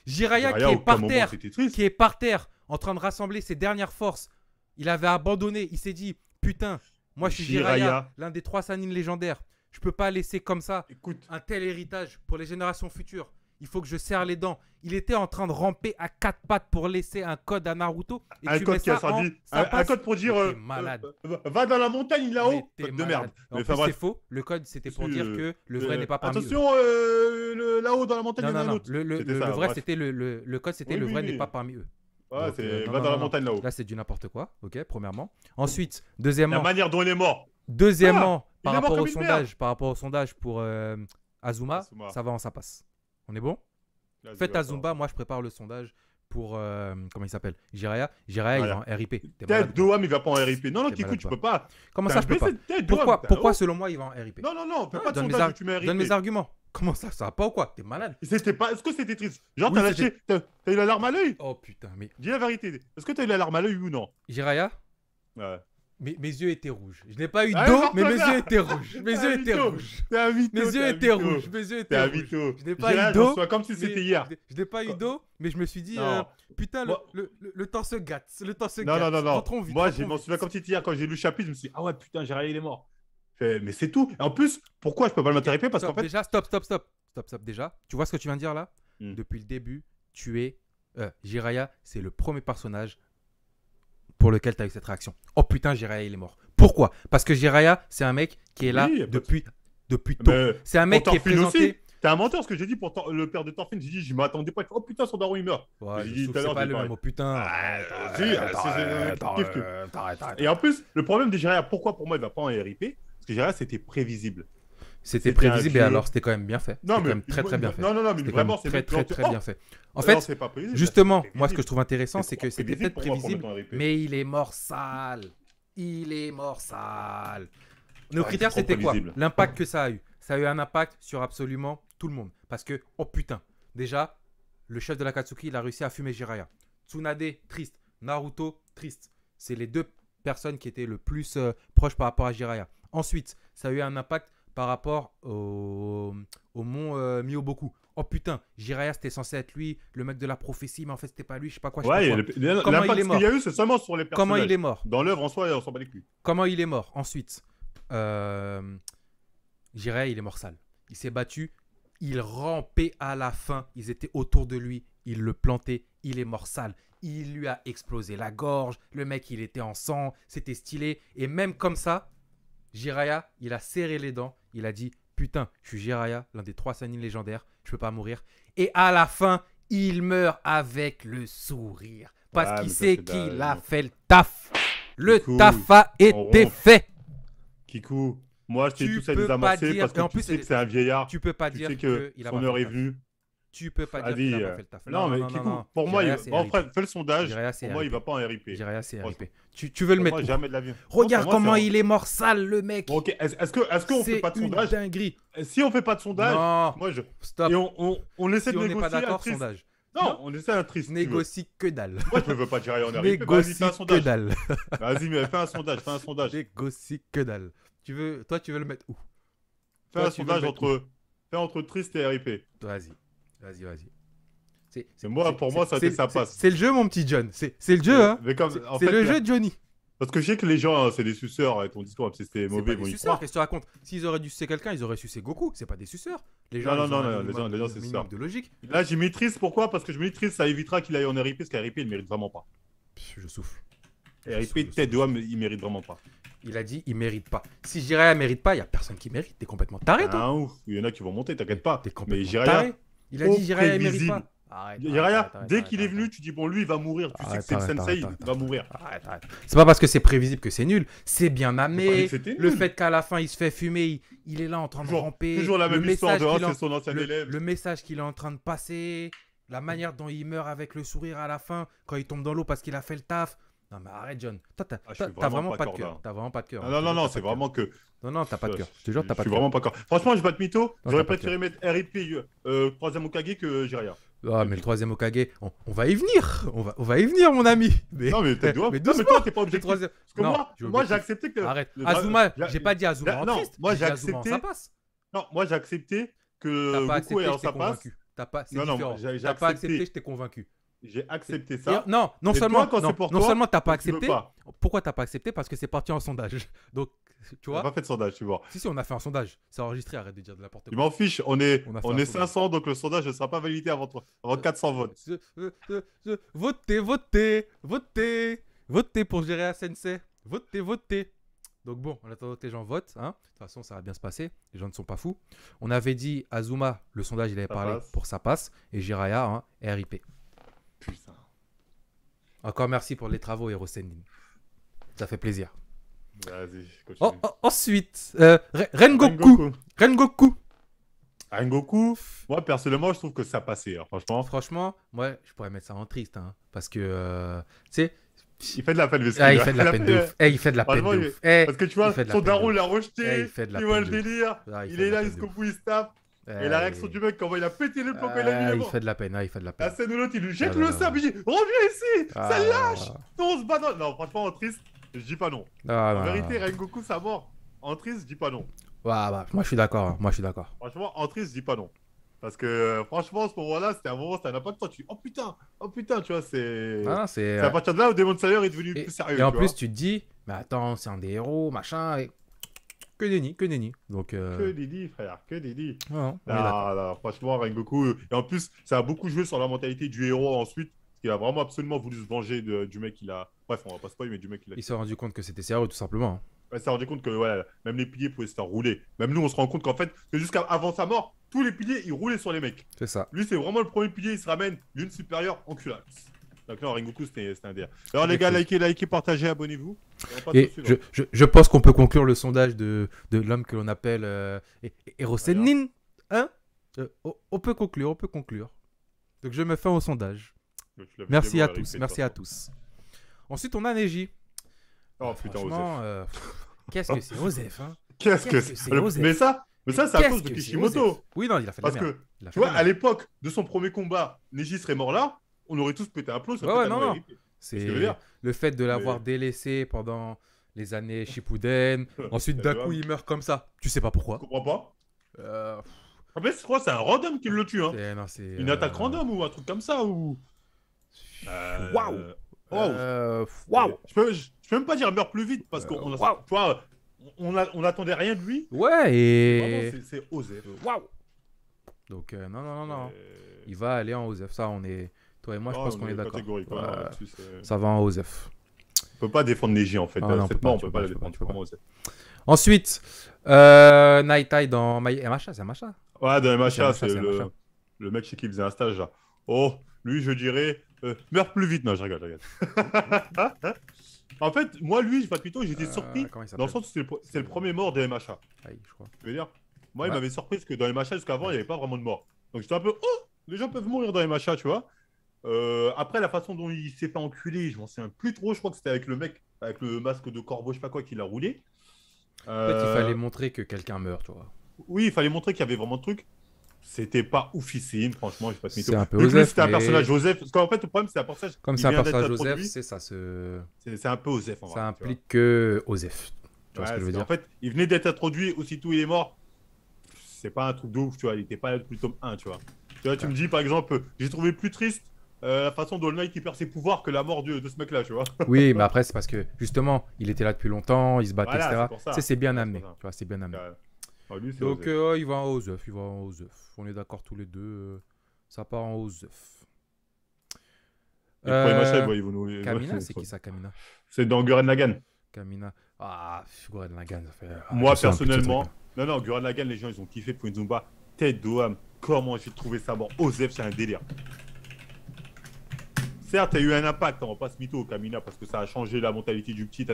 Jiraya qui Jiraiya, à est aucun par moment, terre, c'était triste. qui est par terre, en train de rassembler ses dernières forces. Il avait abandonné. Il s'est dit, putain, moi je suis Jiraiya, Jiraiya. l'un des 3 Sannin légendaires. Je peux pas laisser comme ça Écoute, un tel héritage pour les générations futures. Il faut que je serre les dents. Il était en train de ramper à 4 pattes pour laisser un code à Naruto. Et un tu code mets qui a ça en... servi. ça Un passe. code pour dire Mais t'es malade. Va dans la montagne Mais là-haut. t'es Code de malade. merde. En Mais plus, enfin, c'est bref. faux. Le code, c'était pour Si, dire que le vrai n'est pas parmi eux. Attention, là-haut dans la montagne, Non, il y en a non, un non. autre. Le C'était ça, vrai, bref. c'était le code, c'était Oui, le oui, vrai oui. n'est pas parmi eux. Ouais, Donc, c'est non, va non, dans la non, montagne là-haut. Là, c'est du n'importe quoi, ok, premièrement. Ensuite, La deuxièmement, manière dont il est mort. deuxièmement il par, est mort rapport comme au une merde. sondage, par rapport au sondage pour Azuma, Asuma. ça va, ça passe. On est bon? Vas-y, Faites va, Azumba, moi je prépare le sondage pour, comment il s'appelle? Jiraiya. Jiraiya, il est en RIP. T'es Tête malade, de homme, il va pas en RIP. Non, non, T'es Kikou, malade, tu pas. peux pas. Comment ça, je peux pas? Pourquoi, Pourquoi selon moi, il va en RIP? Non, non, non, fais Ouais, pas de donne mes sondage où tu mets RIP. Donne mes arguments. Comment ça va pas ou quoi? T'es malade? C'était pas. Est-ce que c'était triste? Genre, Oui, t'as lâché. T'as eu la larme à l'œil? Oh putain, mais Dis la vérité. Est-ce que t'as eu la larme à l'œil ou non? Jiraiya, Ouais. mes yeux étaient rouges. Je n'ai pas eu Ah, d'eau, non, mais mes toi, yeux étaient rouges. Mes T'es yeux un étaient mytho. rouges. T'es un mytho. Mes t'es yeux un étaient mytho. rouges. Mes yeux T'es étaient un rouges. mytho. Je n'ai pas Gérard, eu d'eau. reçois comme si c'était hier. Je n'ai pas eu d'eau, mais je me suis dit, Non. putain, Moi- le temps se gâte. Le temps se Non, gâte. non, non, non. Rentrons vite. Moi, je rentrons m'en vite. souviens comme si c'était hier quand j'ai lu le chapitre. Je me suis dit, ah ouais, putain, Jiraiya, il est mort. Mais c'est tout. Et en plus, pourquoi je peux pas le mettre RIP? Parce qu'en Stop, fait. déjà, stop. Déjà, tu vois ce que tu viens de dire là? Hmm. Depuis le début, tu es. Jiraiya, c'est le premier personnage pour lequel tu as eu cette réaction. Oh putain, Jiraiya, il est mort. Pourquoi? Parce que Jiraiya, c'est un mec qui est là Oui, y a pas de- depuis tôt. Mais C'est un mec pour qui est Thorfinn présenté. aussi. T'es un menteur, ce que j'ai dit pour le père de Thorfinn. J'ai dit, je m'attendais pas. Il fait, oh putain, son daron, il meurt. Ouais, J'ai je dit trouve tout à que l'heure, c'est pas j'ai le parlé. même mot, putain. Et en plus, le problème de Jiraiya, pourquoi pour moi il va pas en RIP? Parce que Jiraiya, c'était prévisible. C'était C'était prévisible et un jeu. alors c'était quand même bien fait. C'était quand même très bien fait. Non, non, non, mais C'était vraiment, quand c'est même très oh, bien fait. En alors, fait, c'est pas prévisible, justement, c'est moi ce que je prévisible. trouve intéressant, C'est c'est que trop c'était peut-être prévisible pour moi pour prévisible, mettre en RIP. mais il est mort sale. Il est mort sale. Nos Ouais, critères, c'est trop c'était quoi? prévisible. L'impact que ça a eu. Ça a eu un impact sur absolument tout le monde. Parce que, oh putain, déjà, le chef de l'Akatsuki, il a réussi à fumer Jiraiya. Tsunade, triste. Naruto, triste. C'est les deux personnes qui étaient le plus proches par rapport à Jiraiya. Ensuite, ça a eu un impact par rapport au mont Myoboku. Oh putain, Jiraiya c'était censé être lui, le mec de la prophétie, mais en fait c'était pas lui, je sais pas quoi. Ouais, Comment l'impact il est mort? qu'il y a eu, c'est seulement sur les personnages. Comment il est mort? Dans l'œuvre en soi, on s'en bat les couilles. Comment il est mort? Ensuite, Jiraiya il est mort sale. Il s'est battu, il rampait à la fin, ils étaient autour de lui, il le plantait, il est mort sale. Il lui a explosé la gorge, le mec il était en sang, c'était stylé. Et même comme ça, Jiraiya, il a serré les dents, il a dit putain, je suis Jiraiya, l'un des 3 Sannin légendaires, je peux pas mourir. Et à la fin, il meurt avec le sourire. Parce Ouais, qu'il mais ça, sait c'est qu'il la- a fait le taf. Le Cool. taf a été ronfle. fait. Kikou, moi je t'ai Tu tout ça peux pas désamorcé dire- parce et que en tu plus, sais que c'est un vieillard. Tu peux pas Tu dire sais que qu'il a son pas heure fait est le taf. venue. Tu peux pas dire Vas-y, qu'il a pas fait le taf. Non, mais Kikou, pour moi, Jiraiya, c'est bon, RIP. frère, fais le sondage. Jiraiya, c'est Pour moi, il RIP. va pas en RIP. Jiraiya, c'est Franchement. RIP. Tu veux le Pour mettre moi, où? jamais de l'avion. Regarde Non, pour moi, comment c'est il est mort sale, le mec. Bon, ok, est-ce qu'on fait pas de C'est une sondage? dinguerie. Si on fait pas de sondage, Non, moi je. stop. Et on essaie Si de on n'est pas négocier un d'accord, triste. sondage. Non, on essaie un triste. si tu veux. Négocie que dalle. Moi, je ne veux pas dire en RIP. Vas-y, Négocie fais un que sondage. dalle. Vas-y, mais fais un sondage. Fais un sondage. Négocie que dalle. Toi, tu veux le mettre où? Fais Toi, un tu veux sondage le mettre entre triste et RIP. Vas-y. Pour moi, ça passe. C'est le jeu, mon petit John. C'est le jeu, hein. Mais comme, en C'est fait, le jeu de Johnny. Parce que je sais que les gens, c'est des suceurs et ton discours, même si c'était C'est mauvais, pas vont des y suceurs, croire. qu'est-ce que tu racontes? S'ils auraient dû sucer quelqu'un, ils auraient sucé Goku. C'est pas des suceurs. Les gens, Non, ils non, ont non, un les minimum- gens, c'est minimum ça. de logique. Là, j'ai mis triste. Pourquoi? Parce que je me dis triste, ça évitera qu'il aille en RIP, parce qu'à RIP, il mérite vraiment pas. Je souffle. RIP, tête de homme, il mérite vraiment pas. Il a dit, il mérite pas. Si Jiraiya mérite pas, il y a personne qui mérite. T'es complètement taré, toi. Ah, ouf. Il y en a qui vont monter, t'inquiète pas. T'es Mais complètement Jiraiya, taré. Il a dit, Jiraiya, il mérite pas. Arrête, Jiraiya, arrête, dès arrête, qu'il est arrête, venu, tu dis, bon, lui, il va mourir. Tu sais que c'est le Arrête, sensei, arrête, il va mourir. arrête. C'est pas parce que c'est prévisible que c'est nul. C'est bien J'ai pas dit amené. que c'était Le nul. fait qu'à la fin, il se fait fumer, il est là en train de ramper. Toujours la Le même histoire message de qu'il un, en- c'est son ancien élève. Le message qu'il est en train de passer, la manière dont il meurt avec le sourire à la fin, quand il tombe dans l'eau parce qu'il a fait le taf. Non mais arrête John, toi Ah, je suis t'as vraiment vraiment pas de pas cœur. d'accord. T'as vraiment pas de cœur. Non, non, non, c'est vraiment que. Non, t'as pas de cœur. Je te jure, t'as pas Je de suis vraiment cœur. pas d'accord. Franchement, je vais pas te mytho. Non, J'aurais t'as pas de préféré mettre RIP 3ème Hokage que Jiraiya. Ah mais le 3ème Hokage, on va y venir. On va y venir mon ami. Mais, Non, mais t'es mais Non, mais doucement. toi, t'es pas Le objectif. troisième- Parce que Non, moi, j'ai moi, j'ai objectif. accepté que. Arrête. le- Azuma, la- j'ai pas dit Azuma en non, triste. moi, J'ai j'ai dit Azuma en accepté. ça passe. Non, moi, j'ai accepté T'as que pas Goku accepté, et en je t'ai ça passe. convaincu. C'est Non, non, différent. j'ai T'as pas accepté, accepté. je t'ai convaincu. J'ai accepté Et ça. non, non Et seulement, toi, quand non, c'est pour non toi, seulement t'as pas tu veux accepté. pas. Pourquoi t'as pas accepté? Parce que c'est parti en sondage. Donc, tu On n'a vois. pas fait de sondage, tu vois. Si, on a fait un sondage. C'est enregistré, arrête de dire de n'importe Je quoi. m'en fiche, on est, On a fait on un est sondage. 500, donc le sondage ne sera pas validé avant 400 votes. Votez, votez, votez, votez pour gérer la Sensei. Votez, votez. Donc bon, en attendant que les gens votent, hein, de toute façon, ça va bien se passer. Les gens ne sont pas fous. On avait dit Azuma, le sondage, il avait Ça parlé passe. pour ça passe. Et Jiraya, hein, RIP. Putain. Encore merci pour les travaux, Hero Sending. Ça fait plaisir. Vas-y, continue. Ensuite, Rengoku. Rengoku. Rengoku, moi personnellement, je trouve que ça passait, hein, franchement. Franchement, moi, je pourrais mettre ça en triste. Hein, parce que, tu sais, Il fait de la peine, Vesky. il fait de la peine de ouf. Il fait de la peine Franchement, de ouf. Eh, Parce que tu vois, il fait de la son peine de daron ouf. l'a rejeté. Il fait de la Tu vois peine le de ouf. délire. Ah, Il fait est de la là peine jusqu'au de ouf. bout, il se tape. Et la réaction du mec, comment il a pété le plomb quand il a vu les Il morts. fait de la peine. Il fait de la La peine. scène où l'autre, il lui jette Ah, le là, sable, là. il dit reviens ici, ça Ah. lâche. Non, on se bat dans... Non, franchement, en triste, je dis pas non. Ah, En non, vérité, non. Rengoku, sa mort. En triste, je dis pas non. Ouais, bah, moi, je suis d'accord. Hein. Moi, je suis d'accord. Franchement, en triste, je dis pas non. Parce que franchement, à ce moment-là, c'était un moment, c'était un impact. Tu dis oh putain, tu vois, c'est. Ah, C'est à partir de là où Demon Slayer est devenu Et, plus sérieux. et en tu plus, vois. tu te dis, mais attends, c'est un des héros, machin. Et... Que nenni, que nenni. Donc, Que Didi, frère, que Didi. non, on est d'accord. Là, franchement, Rengoku. Et en plus, ça a beaucoup joué sur la mentalité du héros ensuite. Parce qu'il a vraiment absolument voulu se venger du mec qu'il a. Bref, on va pas spoiler, mais du mec qu'il a. Il s'est rendu compte que c'était sérieux, tout simplement. Ouais, s'est rendu compte que ouais, même les piliers pouvaient se faire rouler. Même nous, on se rend compte qu'en fait, que jusqu'avant sa mort, tous les piliers, ils roulaient sur les mecs. C'est ça. Lui, c'est vraiment le premier pilier, il se ramène l'une supérieure en culasse. Donc là, Rengoku, c'était un délire. Alors les gars, likez, partagez, abonnez-vous. Et je pense qu'on peut conclure le sondage de l'homme que l'on appelle Hero Sennin. Hein on peut conclure. Donc je me fais au sondage. Merci à tous, merci à tous. Ensuite, on a Neji. Oh putain, franchement, qu'est-ce que c'est Osef, hein? Qu'est-ce que c'est Osef? Mais ça, c'est à cause de Kishimoto. Oui, non, il a fait de la Parce merde. que, tu vois, à l'époque de son premier combat, Neji serait mort là, on aurait tous pété un plomb. Ouais, non. C'est ce que je veux dire. le fait de l'avoir délaissé pendant les années Shippuden. Ensuite, d'un coup, il meurt comme ça. Tu sais pas pourquoi. Je comprends pas. En fait, je crois que c'est un random qui le tue. Hein. C'est une attaque random ou un truc comme ça. Ou... Waouh. Waouh. Je peux même pas dire meurt plus vite parce qu'on on attendait rien de lui. Ouais, et. Vraiment, c'est Osef. Waouh. Donc, non. Il va aller en Osef. Ça, on est. Toi et moi, je pense qu'on est d'accord. Ça va en Osef. On peut pas défendre Neji en fait. Non, on peut pas la défendre. Ensuite, Naitai dans MHA, c'est MHA. Ouais, dans MHA, c'est le mec chez qui il faisait un stage là. Oh, lui, je dirais, meurt plus vite. Non, je regarde. En fait, moi, lui, plutôt, j'étais surpris dans le sens où c'est le premier mort de MHA. Je crois. Je veux dire, moi, il m'avait surpris parce que dans MHA, jusqu'avant, il n'y avait pas vraiment de mort. Donc j'étais un peu, oh, les gens peuvent mourir dans MHA, tu vois. Après, la façon dont il s'est fait enculer, je m'en souviens plus trop. Je crois que c'était avec le mec, avec le masque de corbeau, je sais pas quoi, qui l'a roulé. En fait, il fallait montrer que quelqu'un meurt, tu vois. Oui, il fallait montrer qu'il y avait vraiment de trucs. C'était pas oufissime, franchement, je sais pas si c'est un peu Osef. C'était un personnage Joseph. Parce qu'en fait, le problème, c'est un personnage. Comme c'est un personnage Joseph, c'est ça se. C'est un peu Osef en vrai. Ça implique que Osef. Tu vois ce que je veux dire. En fait, il venait d'être introduit, aussitôt il est mort. C'est pas un truc de ouf, tu vois. Il était pas là depuis le tome 1, tu vois. Tu vois, tu me dis par exemple, j'ai trouvé plus triste la façon dont le mec il perd ses pouvoirs que la mort de ce mec-là, tu vois. Oui, mais après, c'est parce que justement, il était là depuis longtemps, il se battait, voilà, etc. C'est bien amené. Tu vois, c'est bien amené. Ah, lui, donc, il va en Osef. On est d'accord tous les deux. Ça part en Osef. Kamina, c'est qui ça, Kamina? C'est dans Gurren Lagann. Kamina. Ah, Gurren Lagann, ça fait. Moi, personnellement, non, Gurren Lagann, les gens, ils ont kiffé pour Inzumba. Tête d'Oham, comment j'ai trouvé ça bon. Osef, c'est un délire. Certes, il y a eu un impact, on va pas se mytho au Kamina parce que ça a changé la mentalité du petit,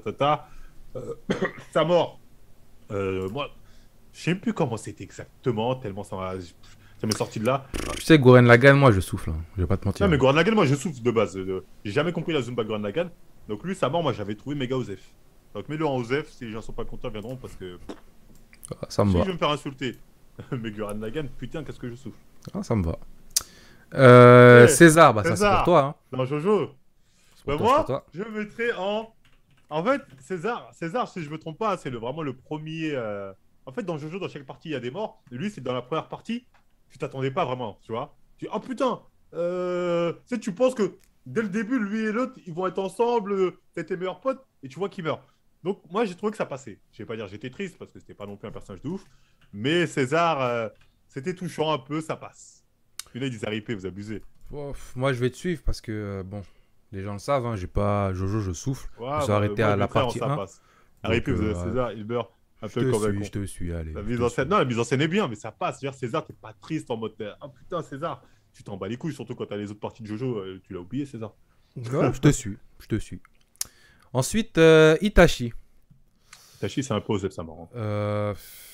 sa mort. Moi, je sais plus comment c'était exactement, tellement ça m'est sorti de là. Tu sais, Gurren Lagann, moi je souffle, hein. Je vais pas te mentir. Non, mais Gurren Lagann, moi je souffle de base. J'ai jamais compris la Zumba Gurren Lagann. Donc lui, sa mort, moi j'avais trouvé méga Osef. Donc mets-le en Osef, si les gens sont pas contents, viendront parce que. Ça me va. Si je vais me faire insulter. Mais Gurren Lagann, putain, qu'est-ce que je souffle. Ah, ça me va. César, bah ça c'est pour toi. Hein. Non, Jojo. Bah, moi, je mettrais en. En fait, César, si je me trompe pas, c'est vraiment le premier. En fait, dans Jojo, dans chaque partie, il y a des morts. Et lui, c'est dans la première partie. tu t'attendais pas vraiment, tu vois. Tu dis, oh putain, tu sais, tu penses que dès le début, lui et l'autre, ils vont être ensemble, t'es tes meilleurs potes, et tu vois qu'ils meurent. Donc, moi, j'ai trouvé que ça passait. Je vais pas dire j'étais triste, parce que c'était pas non plus un personnage de ouf, mais César, c'était touchant un peu, ça passe. Puis là, ils disaient RIP, vous abusez. Bon, moi, je vais te suivre parce que, bon, les gens le savent, hein, j'ai pas. Jojo, je souffle. Je me Ouais, suis bah, arrêté moi, à je la mettrais en partie ça 1. passe. Donc, RIP, César, il meurt un peu je convaincant. te suis, allez, La je mise te en scène, suis. non, la mise en scène est bien, mais ça passe. C'est-à-dire, César, t'es pas triste en mode ah putain, César, tu t'en bats les couilles, surtout quand t'as les autres parties de Jojo, tu l'as oublié, César. Ouais, je te suis, je te suis. Ensuite, Itachi. Tachi, c'est un peu Osef, ça marrant. Euh,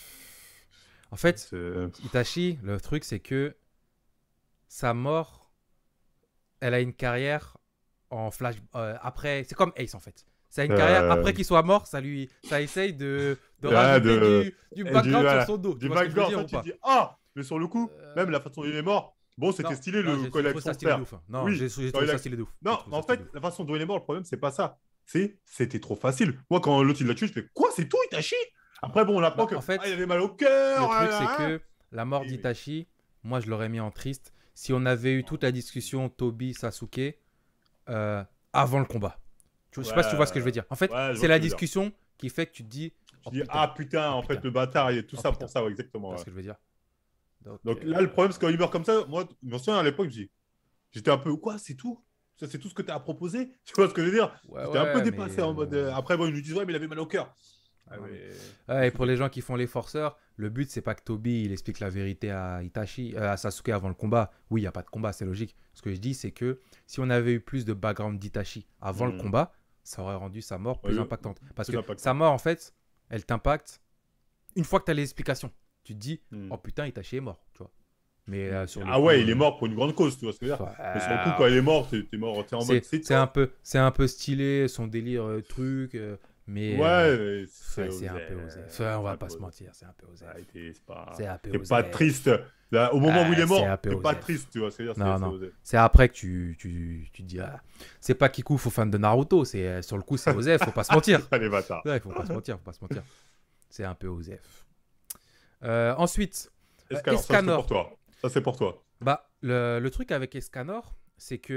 En fait, C'est- Itachi, le truc, c'est que sa mort, elle a une carrière en flash. Après, c'est comme Ace en fait. Ça a une carrière Euh, après qu'il soit mort, ça essaye de ouais, rajouter du et background sur voilà, son dos. Tu du vois ce que je veux background, dire ça, ou tu te pas? dis ah, mais sur le coup, même Euh, la façon dont il est mort, bon, c'était Non, stylé non, le j'ai collègue trouvé ça son stylé de frère. ouf, hein. Non, Oui, j'ai quand trouvé il a- ça stylé de ouf. J'ai non, trouvé mais ça en stylé fait, de ouf. la façon dont il est mort, le problème, c'est pas ça. C'était trop facile. Moi, quand l'autre il l'a tué, je fais quoi, c'est tout, Itachi? Après, bon, on apprend Bah, que en ah, il fait, avait mal au cœur. le Ah, truc, c'est ah, ah. que la mort Oui, mais d'Itachi, moi, je l'aurais mis en triste si on avait eu toute la discussion Toby-Sasuke euh, avant le combat. Je sais pas si tu vois ce que je veux ouais, dire. En fait, ouais, je vois c'est ce que la tu veux dire. discussion qui fait que tu te dis Tu oh dis, putain, ah putain, oh en fait, putain, le bâtard, il y a tout oh ça pour putain. ça, ouais, Tu exactement. vois Ouais. ce que je veux dire? Donc, Donc là, le problème, c'est quand il meurt comme ça, moi, je me souviens à l'époque, j'étais un peu, quoi, c'est tout? Ça, c'est tout ce que tu as proposé? Tu vois ce que je veux dire? ouais, J'étais un peu ouais, mais dépassé en mode. Après, bon, ils nous disent, ouais, mais il avait mal au cœur. Ah, non, mais... mais Ouais, et pour c'était les quoi? gens qui font les forceurs, le but c'est pas que Toby il explique la vérité à Itachi, à Sasuke avant le combat. Oui, il y a pas de combat, c'est logique. Ce que je dis c'est que si on avait eu plus de background d'Itachi avant le Hmm. combat, ça aurait rendu sa mort Ouais, plus impactante. Parce plus que sa impactant. mort en fait, elle t'impacte une fois que tu as les explications. Tu te dis Hmm. oh putain Itachi est mort, tu vois. Mais sur le Ah ouais, coup, il est mort pour une grande cause, tu vois ce que je veux dire? Mais sur le coup, ouais, quand il est mort, t'es mort, t'es en mode, c'est tout. c'est un peu stylé son délire truc, mais Ouais, mais c'est ouais, c'est osé. un peu osé. Enfin, on C'est va un pas peu se osé. mentir, c'est un peu osé. Ouais, C'est un peu t'es pas osef. triste. Là, au moment où il est C'est un mort, peu t'es pas osef. triste, tu vois. C'est-à-dire, Non, c'est non. osé. C'est après que tu te dis, ah, c'est pas Kiku, faut fan de Naruto. C'est sur le coup, c'est osef, faut pas se mentir. Allez, bâtard. Ouais, faut pas se mentir, faut pas se mentir. C'est un peu osef. Ensuite, Escanor, ça, c'est pour Escanor. toi. Ça, c'est pour toi. Bah, le truc avec Escanor, c'est que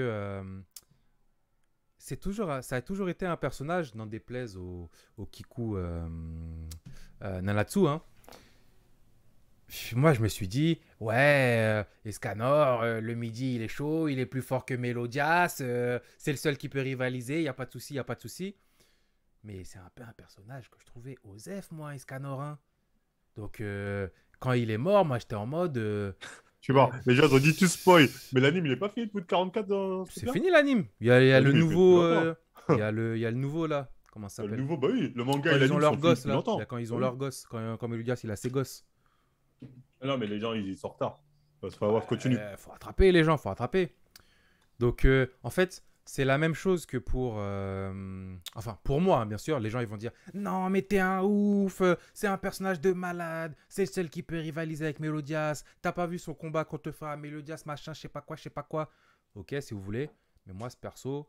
ça a toujours été un personnage, n'en déplaise au Kiku Nanatsu, hein. Moi, je me suis dit, ouais, Escanor, le midi, il est chaud, il est plus fort que Mélodias, c'est le seul qui peut rivaliser, il n'y a pas de souci, il n'y a pas de souci. Mais c'est un peu un personnage que je trouvais osef, moi, Escanor, hein. Donc, quand il est mort, moi, j'étais en mode, Tu ouais, vois, les gens ont dit tu spoil. Mais l'anime, il est pas fini depuis 44 dans ce c'est truc-là. fini l'anime. Il y a le L'anime, il est fini depuis nouveau, longtemps. il y a le nouveau, là. Comment ça Le s'appelle? nouveau, bah oui, le manga Quand et ils ont l'anime leurs sont finis gosses, depuis là. Il y a longtemps. quand ils Bah ont oui. leurs gosses, quand Mélodias, il a ses gosses. Non, mais les gens, ils sont en retard. Bah, c'est pas grave, continue. Faut rattraper les gens, faut rattraper. Donc, en fait, c'est la même chose que pour... Enfin, pour moi, hein, bien sûr. Les gens, ils vont dire « Non, mais t'es un ouf, c'est un personnage de malade, c'est le seul qui peut rivaliser avec Mélodias. T'as pas vu son combat contre Fra Mélodias, machin, je sais pas quoi, je sais pas quoi. » Ok, si vous voulez. Mais moi, ce perso...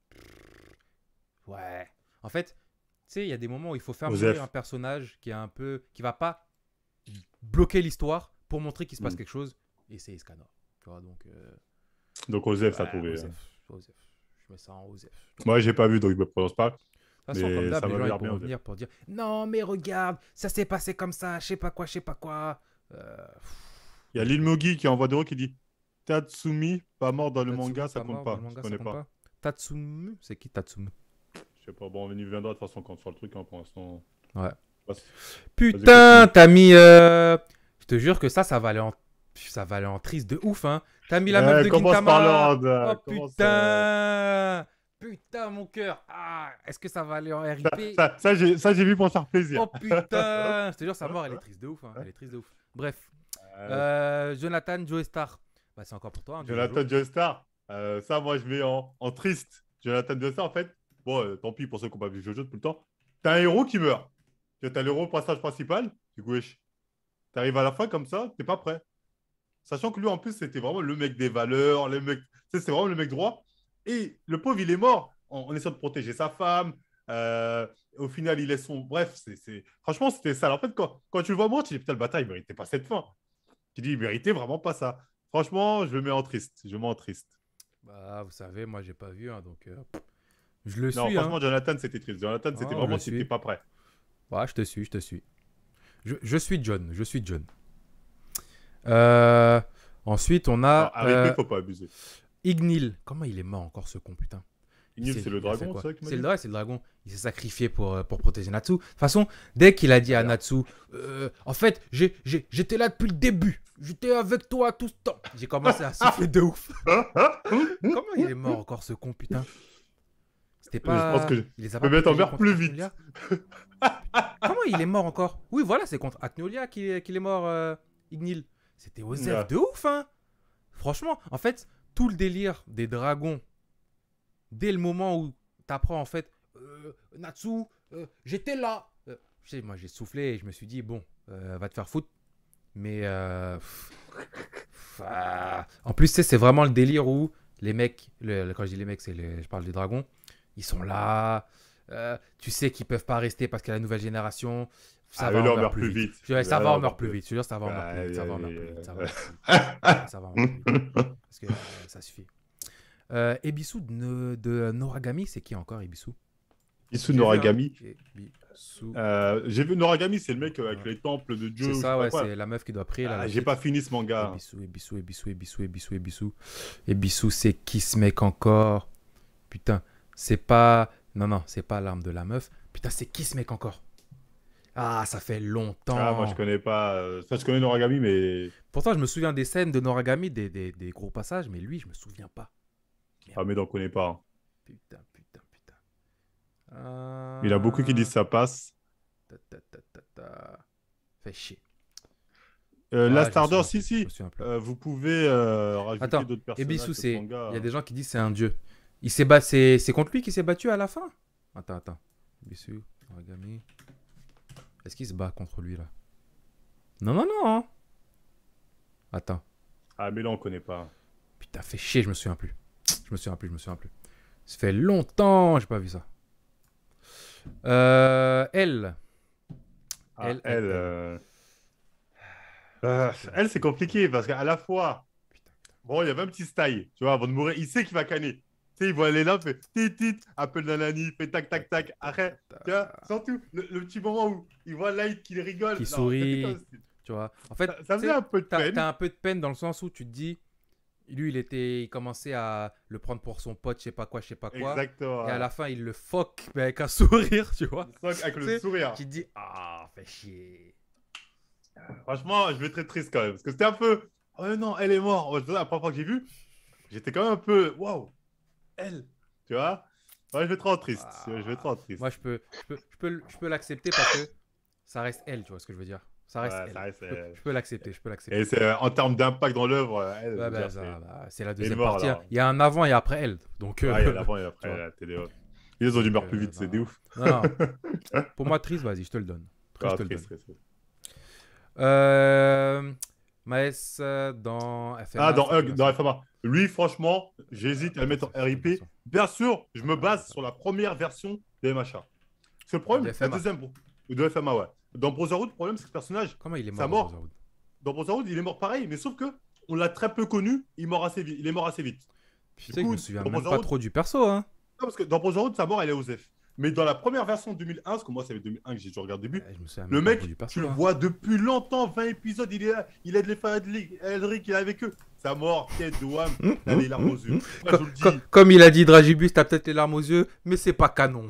Ouais. En fait, tu sais, il y a des moments où il faut faire mourir un Osef. personnage qui est un peu... qui va pas bloquer l'histoire pour montrer qu'il se passe Hmm. quelque chose. Et c'est Escanor. Tu vois, donc... Donc Osef, ça a Ouais, trouvé. Osef. Osef. Je mets ça en Osef. Moi, j'ai pas vu, donc je me prononce pas. De toute façon, comme Mais d'hab, ça les m'a gens ils l'air bien, pourront Osef. venir pour dire non, mais regarde, ça s'est passé comme ça, je sais pas quoi, je sais pas quoi. Euh, Il y a Lil Mogi qui envoie des mots qui dit Tatsumi, pas mort dans le Tatsumi manga, ça pas compte mort dans le pas. Je manga, ça connais compte pas. pas. Tatsumu, c'est qui Tatsumu? Je sais pas. Bon, on y viendra de toute façon quand on sera le truc, hein, pour l'instant. Ouais. Vas-y, Putain, continue. t'as mis. Je te jure que ça va aller en triste de ouf, hein. T'as mis la meuf de Commence par Gintama. Oh l'ordre. Commence. putain. Putain, mon cœur. Ah, est-ce que ça va aller en RIP? J'ai vu pour me faire plaisir. Oh putain. Je te jure, sa mort, elle est triste de ouf, hein. Elle est triste de ouf. Bref. Euh, Jonathan Joestar. Bah, c'est encore pour toi, hein, Jonathan Jojo. Joestar. Ça, moi, je mets en triste. Jonathan Joestar, en fait. Bon, tant pis pour ceux qui n'ont pas vu Jojo depuis le temps. T'as un héros qui meurt. T'as le héros personnage principal. Du coup, wesh. T'arrives à la fin comme ça, t'es pas prêt. Sachant que lui, en plus, c'était vraiment le mec des valeurs, le mec, tu sais, c'est vraiment le mec droit. Et le pauvre, il est mort en essayant de protéger sa femme. Au final, il laisse son. Bref, franchement, c'était ça. En fait, quand tu le vois mort, tu dis putain, le bataille, il méritait pas cette fin. Tu dis, il méritait vraiment pas ça. Franchement, je le mets en triste. Je le mets en triste. Bah, vous savez, moi, j'ai pas vu, hein, donc je le Non, suis, hein. franchement, Jonathan, c'était triste. Jonathan, c'était Non, je vraiment, le tu n'étais suis. pas prêt. Ouais, je te suis, je te suis. Je suis John, je suis John. Euh, Ensuite, on Non, a RIP, faut pas abuser. Ignil. Comment il est mort encore, ce con, putain? Ignil, c'est le Il a fait dragon, quoi? c'est ça que tu m'as C'est dit? c'est le dragon. Il s'est sacrifié pour protéger Natsu. De toute façon, dès qu'il a dit Ça a à l'air. Natsu, en fait, j'étais là depuis le début. J'étais avec toi tout ce temps. J'ai commencé à souffler de ouf. Comment il est mort encore, ce con, putain? C'était Je pense pas. que je Il les a peux pas mettre en protégés mer contre plus vite. Agnolia? Comment il est mort encore? Oui, voilà, c'est contre Agnolia qu'il est mort, Ignil. C'était Osef Ouais. de ouf, hein. Franchement, en fait, tout le délire des dragons, dès le moment où t'apprends, en fait, Natsu, j'étais là. Je sais, moi, j'ai soufflé et je me suis dit, bon, va te faire foutre. Mais, en plus, tu sais, c'est vraiment le délire où les mecs, quand je dis les mecs, je parle des dragons, ils sont là. Tu sais qu'ils peuvent pas rester parce que la nouvelle génération, ça Ah, va, mais on là, on meurt meurt plus plus vite. vite. Ça Là, va, on on meurt meurt plus plus. vite. Je te jure, ça va, on meurt plus vite. Ça va, on meurt plus vite. Ça va, on meurt plus vite. Ça va, on meurt plus vite. Parce que ça suffit. Ebisu de Noragami, c'est qui encore, Ebisu? Issu J'ai vu, hein. Noragami. Ebisu. J'ai vu Noragami, c'est le mec avec les temples de Dieu C'est ou je sais ça, pas ouais, quoi. c'est la meuf qui doit prier, là. Ah, le j'ai titre. pas fini ce manga. Ebisu. Ebisu, c'est qui ce mec encore? Putain, c'est pas. Non, non, c'est pas l'arme de la meuf. Putain, c'est qui ce mec encore? Ah, ça fait Ah, moi, je longtemps. connais pas. Ça, je connais Noragami, mais. Pourtant, je me souviens des scènes de Noragami, des gros passages, mais lui, je me souviens pas. Ah, mais n'en connais pas. Putain. Il y en a beaucoup qui disent ça passe. Ta. Fait chier. La Ouais, je me Starder, souviens si, plus. Je si. me souviens plus. Vous pouvez rajouter Attends, d'autres personnages Ebisu, sur ce manga. il y a des gens qui disent c'est un dieu. C'est contre lui qui s'est battu à la fin? Attends. Ebisu, Noragami. Est-ce qu'il se bat contre lui là? Non. Hein. Attends. Ah, mais là, on connaît pas. Putain, fait chier, je me souviens plus. Ça fait longtemps, j'ai pas vu ça. Elle. Ah, Elle. elle, c'est compliqué parce qu'à la fois, Putain. bon, il y avait un petit style, tu vois, avant de mourir, il sait qu'il va canner. Tu sais, il va aller là, fait tit, appelle Nanani, fait tac, tac, tac, arrête. Tu vois, surtout le petit moment où il voit Light qui rigole. Qui Non, sourit. c'était comme- Tu vois. En fait, ça tu faisait sais, un peu de peine. t'as un peu de peine dans le sens où tu te dis, lui, il commençait à le prendre pour son pote, je sais pas quoi. Exactement. Et à la fin, il le fuck mais avec un sourire, tu vois. Avec Tu le sais, sourire. Tu te dis, ah, fait chier. Franchement, je vais être très triste quand même. Parce que c'était un peu. Oh non, elle est morte. La première fois que j'ai vu, j'étais quand même un peu. Waouh, elle. Tu vois. Ouais, je vais être trop triste. Ah. Je vais être trop triste. Moi, je peux l'accepter parce que ça reste elle, tu vois ce que je veux dire. Ça reste Ouais, elle. ça reste elle. Je peux l'accepter. Et c'est en termes d'impact dans l'œuvre, elle, Ouais, déjà, c'est la elle est deuxième morte, partie. là. Il y a un avant et après elle. Donc, Ouais, il y a l'avant et tu vois. après la télé. Ils ont dû meurtre plus vite, non, c'est des ouf. non. Pour moi, triste, vas-y, je te le donne. Ah, Je te le triste, donne. triste. Maes dans FMA. Ah, dans c'est Hug, plus dans version. FMA. Lui, franchement, j'hésite à le mettre en C'est plus RIP. version. Bien sûr, je me base sur la première version de MHA. C'est le problème, De la FMA. deuxième de FMA, ouais. Dans Brotherhood, le problème, c'est que ce personnage, Comment il est mort sa dans mort, Brotherhood? dans Brotherhood, il est mort pareil, mais sauf que on l'a très peu connu, il est mort assez vite. Tu sais que je me souviens dans même pas Brotherhood- trop du perso, hein. Non, parce que dans Brotherhood, sa mort, elle est Osef. Mais dans la première version de 2001, parce que moi, c'est 2001 que j'ai toujours regardé le début, Je me souviens le même pas mec, trop du perso, tu le hein. vois depuis longtemps, 20 épisodes, il est là, il aide les fans Eldrick, il est avec eux. Sa mort, quête de Wham, il a les larmes aux yeux. Moi, je vous le dis, Comme il a dit Dragibus, t'as peut-être les larmes aux yeux, mais c'est pas canon.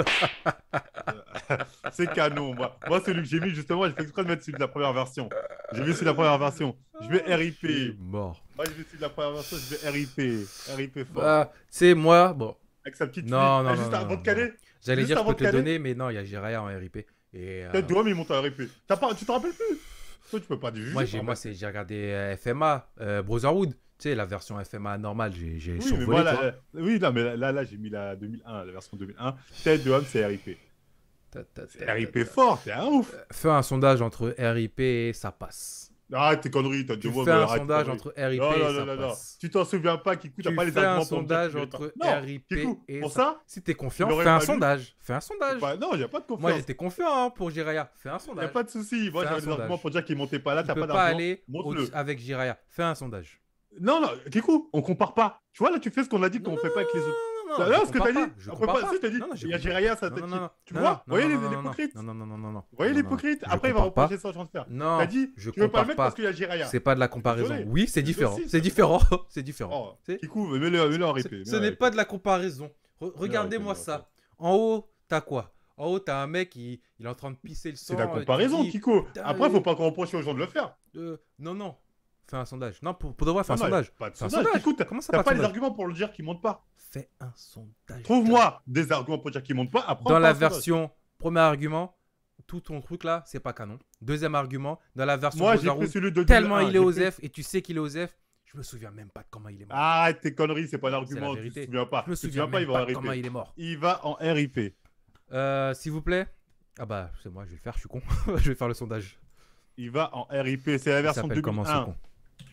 c'est canon. Moi, celui que j'ai mis, justement, j'ai fait exprès de mettre celui de la première version. J'ai mis celui de la première version. Je vais Je suis RIP. mort. Moi, je vais celui de la première version, je vais RIP. RIP fort. Bah, c'est moi, bon. Avec sa petite Non, fille. non, Juste non, avant non, de caler. J'allais Juste dire, je avant peux de te le caler. donner, mais non, j'ai rien en RIP. Et, Peut-être Douam, il monte en RIP. Tu te rappelles plus? Toi, tu peux pas juger. j'ai regardé FMA, Brotherhood. Tu sais, la version FMA normale, j'ai Oui, mais survolé, moi, tu vois. oui, non, mais là, j'ai mis la 2001, la version 2001. Tête de homme, c'est RIP. C'est RIP fort, c'est un ouf. Fais un sondage entre RIP et ça passe. Arrête tes conneries, t'as deux Tu mots, fais mais un arrête tes sondage conneries. entre RIP Non, et non, non, ça non, non. passe. Tu t'en souviens pas, Kikou, t'as Tu pas les fais un arguments pour me dire sondage qu'il est entre Non, RIP Kikou, et pour ça. ça, Si t'es confiant, l'aurais fais un fallu. sondage. Fais un sondage. bah, non, j'ai pas de Moi, confiance. j'étais confiant hein, pour Jiraya. Fais un Y a sondage. pas de souci. Moi, Fais un j'avais des sondage. arguments pour dire qu'il montait pas là, Tu t'as peux pas pas d'argument. aller Montre-le. avec Jiraya. Fais un sondage. Non, non, Kikou, on compare pas. Tu vois, là, tu fais ce qu'on a dit qu'on fait pas avec les autres. Non, Non, je ce que compare t'as pas, dit. je On peut compare pas. pas. Si, t'as dit. Non, non, je Il y a compare Jiraya, ça Non, t'a non, dit. non, non. Tu Non, vois non, voyez non, non, l'hypocrite. non, non, non, non, non, non. Vous voyez Non, non, non. l'hypocrite. Je Après, il va compare pas. reprocher ça au transfert. Non, T'as dit, je tu veux pas compare le mettre pas. parce qu'il y a Jiraya. C'est pas de la comparaison. Désolé. Oui, c'est Mais différent. si, C'est ça- différent. C'est différent. Oh, C'est- Kikou, mets-le en RIP. Ce n'est pas de la comparaison. Regardez-moi mets-le en ça. En haut, t'as quoi? En haut, t'as un mec, il est en train de pisser le sang. C'est la tu comparaison, dis, Kiko. putain, Après, faut pas qu'on reproche aux gens de le faire. Non, non. Fais un sondage. Non, pour de vrai, fais un Non, non, sondage. Pas de Fais un sondage. sondage. Écoute, Comment ça, t'as pas de pas les sondage arguments pour le dire qu'il monte pas. Fais un sondage. Trouve-moi des arguments pour dire qu'il monte pas. Après, on Dans fait la un sondage. version, premier argument, tout ton truc là, c'est pas canon. Deuxième argument, dans la version Moi, j'ai Brotherhood, pris celui de tellement 2001, il est j'ai OSEF et tu sais qu'il est OSEF, je me souviens même pas de comment il est mort. Arrête tes conneries, c'est pas C'est la l'argument. Tu te vérité. souviens pas. Je me Tu te souviens pas, il même va pas en de comment RIP. il est mort. Il va en RIP. S'il vous plaît. Ah bah, c'est moi, je vais le faire, je suis con. Je vais faire le sondage. Il va en RIP. C'est la Il version s'appelle comment ce 2001. con?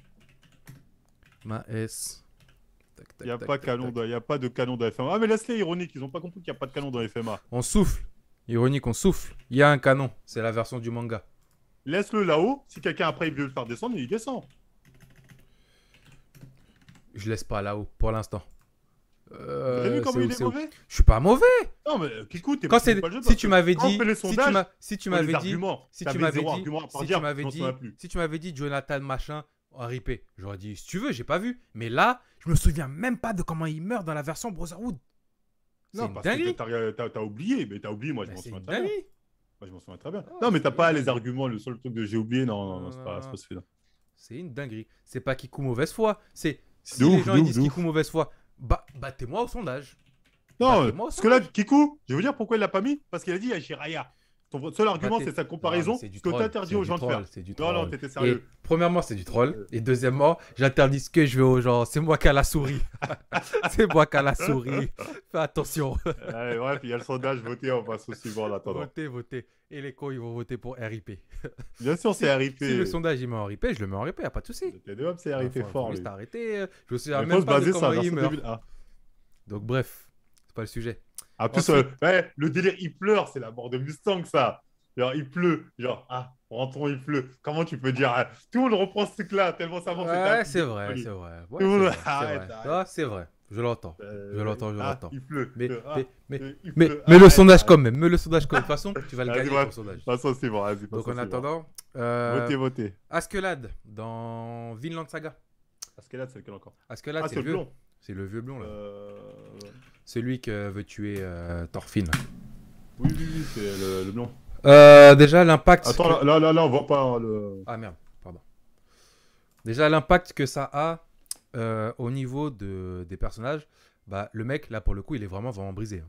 Ma S. Tac, tac, Il n'y a tac, pas tac, canon, tac. il y a pas de canon dans FMA. Ah, mais laisse-les ironiques. Ils ont pas compris qu'il n'y a pas de canon dans FMA. On souffle. Ironique, on souffle. Il y a un canon. C'est la version du manga. Laisse-le là-haut. Si quelqu'un après il veut le faire descendre, il descend. Je laisse pas là-haut pour l'instant. Vous avez vu comment il est mauvais? Je suis pas mauvais. Non, mais Kikou, t'es Quand pas c'est le jeu si parce tu que m'avais quand on dit fait les sondages, si tu on a les m'avais dit arguments. si T'avais tu m'avais zéro dit argument à part si dire, tu m'avais non, dit ça va plus. si tu m'avais dit Jonathan machin en ripé, j'aurais dit si tu veux, j'ai pas vu. Mais là, je me souviens même pas de comment il meurt dans la version Brotherhood. C'est Non, une parce dinguerie. que t'as oublié. Mais t'as oublié, moi je Mais m'en c'est souviens une très bien. dinguerie. Moi je m'en souviens très bien. Ah, Non, mais t'as c'est pas une les dinguerie. arguments. Le seul truc que j'ai oublié, non, c'est pas celui-là. C'est une dinguerie. C'est pas Kikou mauvaise foi. C'est si De les ouf, gens de ils ouf, disent de ouf. Kikou mauvaise foi, battez-moi au sondage. Non, Battez-moi au parce que là, sondage. Kikou, je vais vous dire pourquoi il l'a pas mis. Parce qu'il a dit il y a Jiraya. Ton seul argument, Battez- c'est sa Non, comparaison. mais c'est du Ce que troll, t'interdis c'est aux du gens de troll, faire. c'est du Non, non, troll. t'étais Et sérieux. premièrement, c'est du troll. Et deuxièmement, j'interdis ce que je veux aux gens. C'est moi qui ai la souris. C'est moi qui ai la souris. Fais attention. Allez, bref, il y a le sondage, votez, on passe au suivant en attendant. Votez, votez. Et les cons, ils vont voter pour RIP. Bien sûr, c'est RIP. Si le sondage, il met en RIP, je le mets en RIP, y a pas de souci. T'es de c'est RIP Faut fort, lui. juste arrêter. Je me souviens Il faut même se pas de baser sur la comment il version meurt. 2001. Donc bref, c'est pas le sujet. En plus, Ensuite- ouais, le délire, il pleure, c'est la mort de Mustang, ça. Genre, il pleut. Genre, rentrons, il pleut. Comment tu peux dire tout le monde reprend ce truc-là, tellement ça mort. Ouais, c'est vrai, c'est vrai. Ouais, Tout le monde- c'est vrai, c'est arrête, vrai. arrête. Ah, c'est vrai. Je l'entends. Je l'entends. Il pleut. Mais, il mais, pleut. mais le Arrête, sondage arrête. quand même. Mais le sondage quand même. De toute façon, tu vas le Vas-y, gagner bref. ton sondage. Passons, c'est bon, vas-y. Donc en passons, c'est bon. attendant, Votez. Askelad dans Vinland Saga. Parce que là, c'est lequel encore? Askelad, Ah, c'est c'est le le vieux. blond. C'est le vieux blond là. Euh, Celui que veut tuer Thorfinn. Oui, c'est le blond. Déjà l'impact. Attends, que- là, on voit pas le. Ah merde, pardon. Déjà l'impact que ça a au niveau des personnages. Bah, le mec là pour le coup il est vraiment brisé.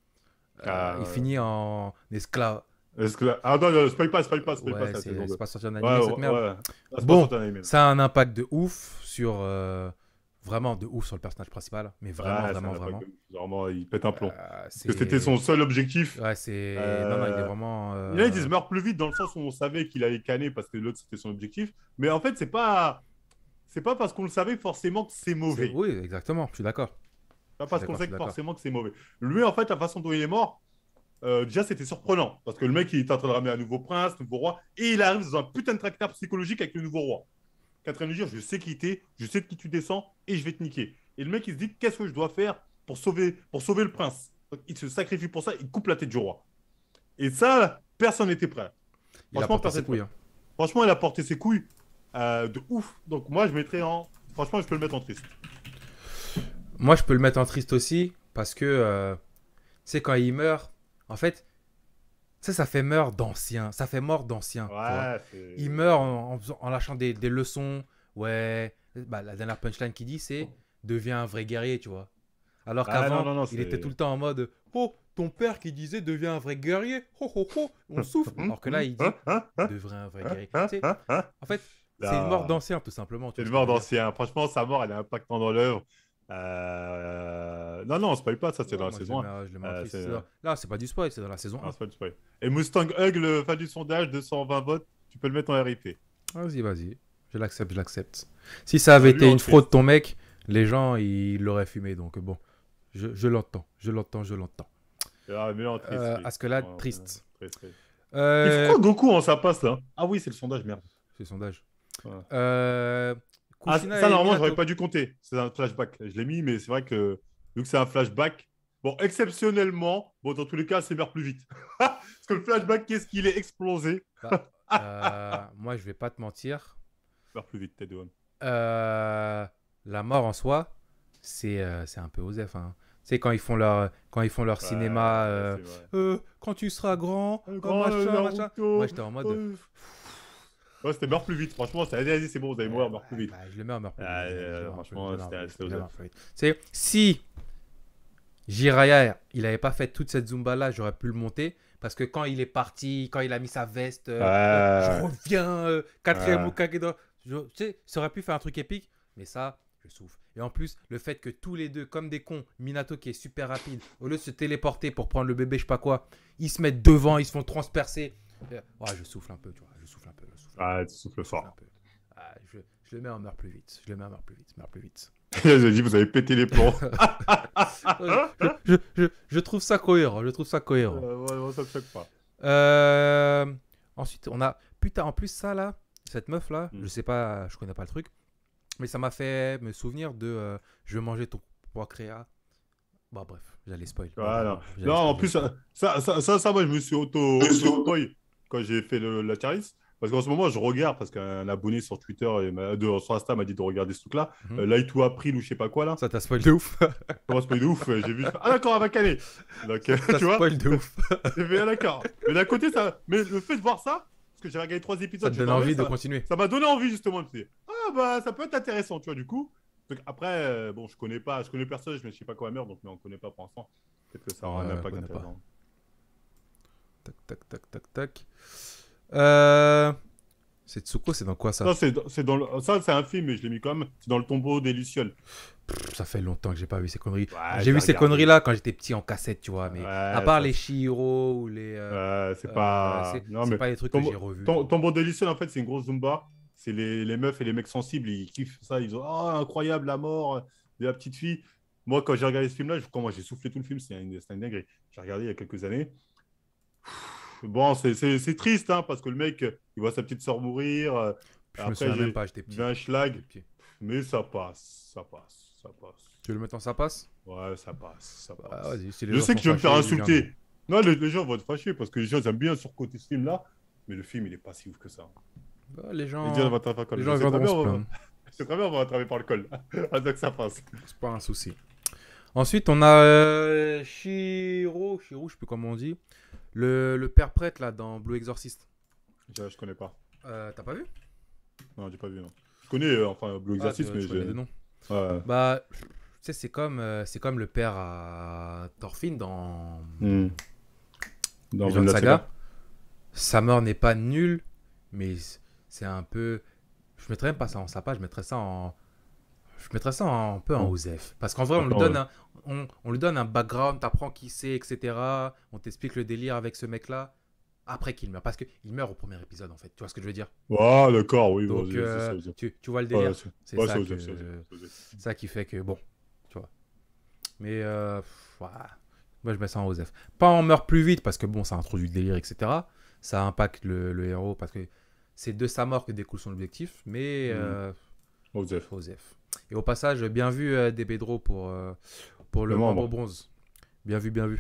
Il finit en esclave. Est-ce que là... Ah non, spoil pas, Ouais, ça, c'est bon. pas sorti en anime cette merde. Ouais. Ah, c'est Bon, pas sorti en anime. Ça a un impact de ouf sur vraiment de ouf sur le personnage principal, mais vraiment Ouais, vraiment ça n'a vraiment. pas que- Vraiment, il pète un plomb. Parce C'est- que c'était son seul objectif. Ouais, c'est non il est vraiment. Il y en a qui disent meurt plus vite dans le sens où on savait qu'il allait canner parce que l'autre c'était son objectif. Mais en fait, c'est pas parce qu'on le savait forcément que c'est mauvais. Oui, exactement, je suis d'accord. Pas parce Je suis qu'on d'accord, sait je suis que d'accord. forcément que c'est mauvais. Lui, en fait, la façon dont il est mort, déjà c'était surprenant. Parce que le mec, il est en train de ramener un nouveau prince, nouveau roi, et il arrive dans un putain de tracteur psychologique avec le nouveau roi. Qui est en train de lui dire, je sais qui t'es, je sais de qui tu descends, et je vais te niquer. Et le mec, il se dit, qu'est-ce que je dois faire pour sauver le prince? Donc, il se sacrifie pour ça, il coupe la tête du roi. Et ça, personne n'était prêt. Il a Franchement, porté ses personne couilles. n'était prêt. Franchement, il a porté ses couilles de ouf. Donc moi, je mettrais en... Franchement, je peux le mettre en triste. Moi, je peux le mettre en triste aussi parce que, tu sais, quand il meurt, en fait, ça fait mort d'ancien. Ça fait mort d'ancien. tu vois. Ouais, c'est... Il meurt en lâchant des leçons. Ouais. Bah, la dernière punchline qu'il dit, c'est deviens un vrai guerrier, tu vois. Alors Ah, qu'avant, non, il c'est- était tout le temps en mode oh, ton père qui disait deviens un vrai guerrier. Oh, oh, oh, on souffre. Alors que là, il dit deviens un vrai guerrier. Tu sais, en fait, c'est une mort d'ancien, tout simplement. tu C'est vois une ce mort que je veux dire. d'ancien. Franchement, sa mort, elle est impactante dans l'œuvre. Non, on spoil pas, ça, c'est Ouais, dans la moi, saison 1. je le mets en triste. c'est- C'est là, c'est pas du spoil, c'est dans la saison 1. Non, c'est pas du spoil. Et Mustang Hug, le fin du sondage, 220 votes, tu peux le mettre en RIP. Vas-y, vas-y. Je l'accepte, je l'accepte. Si ça avait Lui été en une fraude, triste. ton mec, les gens, ils l'auraient fumé. Donc bon, je l'entends, je l'entends, je l'entends. Ah, mais lui en triste, lui. Askelad, Ouais, triste. triste, triste. Il faut Euh, quoi Goku en ça passe là? Ah oui, c'est le sondage, merde. c'est le sondage. Ouais. Euh, Ah, Kushina ça, et normalement, j'aurais Minato. pas dû compter. C'est un flashback. Je l'ai mis, mais c'est vrai que vu que c'est un flashback, bon, exceptionnellement, bon, dans tous les cas, c'est meurt plus vite. Parce que le flashback, qu'est-ce qu'il est explosé? Bah, moi, je vais pas te mentir. Meurt plus vite, Ted One. La mort en soi, c'est un peu osef. Hein. Tu sais, quand ils font leur cinéma, Ouais, c'est vrai. quand tu seras grand, Le oh, grand machin, machin. Moi, Naruto. j'étais en mode, euh. Ouais, c'était meurt plus vite. Franchement, c'est allez, c'est bon, vous allez mourir, meurt plus vite. bah, je le mets en meurt plus vite. Franchement, c'était Je le mets en osé. meurt plus vite. C'est si Jiraiya, il avait pas fait toute cette Zumba là, j'aurais pu le monter. Parce que quand il est parti, quand il a mis sa veste, je Ouais, reviens, quatrième ouais. Hokage. Tu sais, ça aurait pu faire un truc épique, mais ça, je souffre. Et en plus, le fait que tous les deux, comme des cons, Minato qui est super rapide, au lieu de se téléporter pour prendre le bébé, je sais pas quoi, ils se mettent devant, ils se font transpercer. Ouais, je souffle un peu, tu vois, je souffle un peu, je souffle un peu. Ah, tu souffles Je souffle un fort. peu. Je le mets en meurt plus vite. Je le mets en meurt plus vite, meurt plus vite. J'ai dit, vous avez pété les plombs. Je trouve ça cohérent, je trouve ça cohérent. Ouais, ça me choque pas. Euh, Ensuite, on a. Putain, en plus, ça là, cette meuf là, Mm. je sais pas, je connais pas le truc, mais ça m'a fait me souvenir de je vais manger ton poids créa. Bon, bref, j'allais spoil. Bon, Ouais, bon, non. bon, j'allais Non, spoil, en j'allais plus, spoil. moi, je me suis auto-spoil quand j'ai fait la Charis. Parce qu'en ce moment, je regarde, parce qu'un abonné sur Twitter, sur Insta m'a dit de regarder ce truc-là. Mhm. Light to April ou je sais pas quoi, là. Ça t'a spoil de ouf. Comment spoil de ouf, j'ai vu. Ah, d'accord, avec Canet. Donc, Ça tu vois, spoil de ouf. j'ai fait, ah, d'accord. Mais d'un côté, ça. Mais le fait de voir ça, parce que j'ai regardé 3 Ça épisodes, te j'ai donne pas regardé, envie de continuer. ça m'a donné envie, justement. Je me suis dit, ah, bah, ça peut être intéressant, tu vois, du coup. Donc, après, bon, je connais personne, je ne sais pas quoi meurt, donc, mais on connaît pas pour l'instant. Peut-être que ça aura un Ouais, je impact connais pas. intéressant. Tac, tac, tac, tac, tac. Euh... Setsuko, c'est dans quoi ça? Ça, c'est un film, mais je l'ai mis quand même. C'est dans le tombeau des Lucioles. Ça fait longtemps que j'ai pas vu ces conneries. Ouais, J'ai j'ai vu ces regardé. conneries là quand j'étais petit en cassette, tu vois. Mais à Ouais, part ça, les Shihiro ou les. c'est pas. Non, C'est mais pas les trucs que j'ai revus. tombeau des Lucioles, en fait, c'est une grosse Zumba. C'est les meufs et les mecs sensibles, ils kiffent ça. Ils ont, oh, incroyable, la mort de la petite fille. Moi, quand j'ai regardé ce film-là, quand moi j'ai soufflé tout le film, c'est une dinguerie. J'ai regardé il y a quelques années. Bon, c'est triste, hein, parce que le mec, il voit sa petite sœur mourir. Je me Après, souviens même pas, j'étais il petit. y a un J'étais schlag. petit. Mais ça passe, ça passe, ça passe. Tu veux le mettre en ça passe? Ouais, ça passe, ça Bah, passe. vas-y, si les Je gens sais sont que je vais me faire fâchés, ils viendront. insulter. Non, les gens vont être fâchés parce que les gens aiment bien surcoter ce film-là. Mais le film, il est pas si ouf que ça. Bah, les Les gens gens, vont attraper par les le gens col. viendront se plaindre. C'est très bien, on va attraper par le col. Attends que ça passe. C'est pas un souci. Ensuite, on a Shiro, je sais plus comment on dit. Le père prêtre là dans Blue Exorcist. Je connais pas. T'as pas vu? Non, j'ai pas vu, non. Je connais, enfin, Blue Ah, Exorcist, mais tu connais j'ai. le nom. Ouais. Bah, tu sais, c'est comme le père à Thorfinn dans Hmm. Dans Vinland Vinland Saga. Sa mort n'est pas nulle, mais c'est un peu. Je mettrais même pas ça en sapa, je mettrais ça un peu en Oh. Osef. Parce qu'en vrai, on lui Attends, donne on lui donne un background, t'apprends qui c'est, etc. On t'explique le délire avec ce mec-là après qu'il meurt. Parce qu'il meurt au premier épisode, en fait. Tu vois ce que je veux dire? Ouais, d'accord, oui, Donc, vas-y, c'est ça, c'est ça. tu vois le Ouais, délire? C'est ouais, ça, c'est que, osé, c'est osé, c'est osé. ça qui fait que, bon, tu vois. Mais, ouais, moi, je mets ça en Osef. Pas en meurt plus vite, parce que, bon, ça introduit le délire, etc. Ça impacte le héros, parce que c'est de sa mort que découle son objectif. Mais, Osef. Osef. Et au passage, bien vu des Bédros pour le Le membre. membre bronze. Bien vu, bien vu.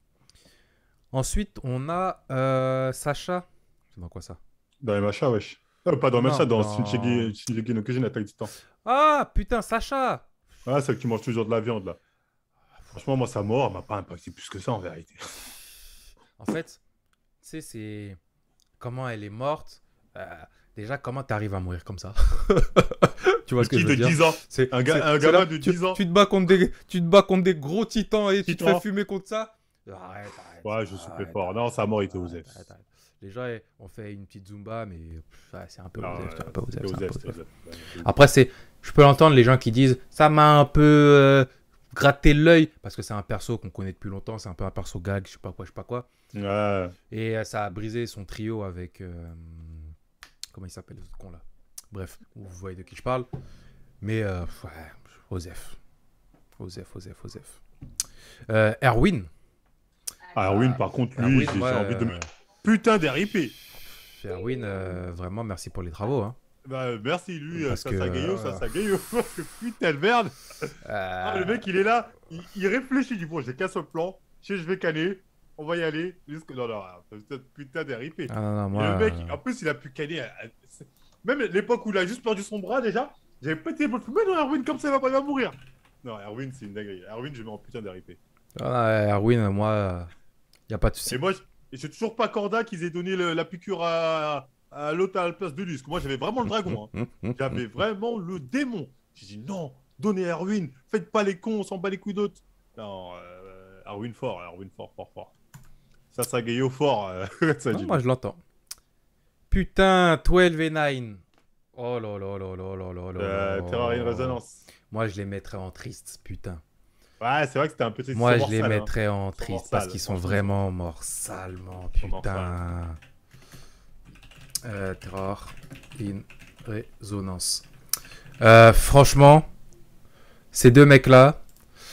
Ensuite, on a Sacha. C'est dans quoi ça? Dans les machas, wesh. Pas dans les Non, machas, dans dans- Shinjeki no Kyojin, Attaque Titan. Ah, putain, Sacha! Ah, celle qui mange toujours de la viande, là. Franchement, moi, sa mort, elle m'a pas impacté plus que ça, en vérité. En fait, tu sais, c'est comment elle est morte. Déjà, comment t'arrives à mourir comme ça? Tu vois Le ce que je petit veux de dire? 10 ans. Un C'est gamin là, de tu, 10 ans. tu te bats contre des gros titans et tu te fais Titans. fumer contre ça? Arrête. Ouais, je soufflais fort. Non, sa mort était Osef. Arrête. Les gens, ont fait une petite Zumba, mais ouais, c'est un peu Non, Osef, c'est un peu Osef, c'était c'est un peu Osef, c'était Osef. Osef. Ouais, Après, je peux l'entendre, les gens qui disent ça m'a un peu gratté l'œil parce que c'est un perso qu'on connaît depuis longtemps, c'est un peu un perso gag, je sais pas quoi. Ouais. Et ça a brisé son trio avec. comment il s'appelle ce con là. Bref, vous voyez de qui je parle. Mais ouais, Osef. Erwin. Erwin, par contre, lui, j'ai envie de me... Putain d'RIP. Erwin, vraiment, merci pour les travaux. Hein. Bah, merci, lui, Parce ça que, Gaillot. Putain de merde. Le mec, il est là, il réfléchit, il dit, bon, j'ai qu'un seul plan, je vais canner, on va y aller. Non, putain d'RIP. Ah, non, moi, Et le mec, en plus, il a pu canner. Même l'époque où il a juste perdu son bras, déjà, j'avais pété le mais non, Erwin, comme ça, il va mourir. Non, Erwin, c'est une dinguerie. Erwin, je mets en putain d'RIP. Erwin, moi, y a pas de souci. Et moi, j'ai toujours pas corda qu'ils aient donné la piqûre à l'autre à la place de lui. Parce que moi, j'avais vraiment le dragon. Hein. J'avais vraiment le démon. J'ai dit non, donnez Erwin. Faites pas les cons, on s'en bat les couilles d'autres. Non, Erwin fort. Ça Gaillot fort. Non, moi, je l'entends. Putain, 12 et 9. Oh là là là là là là là. Terror in Resonance. Moi, je les mettrais en triste, putain. Ouais, c'est vrai que c'était un peu triste. Moi, je les mettrais en triste parce qu'ils sont vraiment morts salement, putain. Terror in Resonance. Franchement, ces deux mecs-là,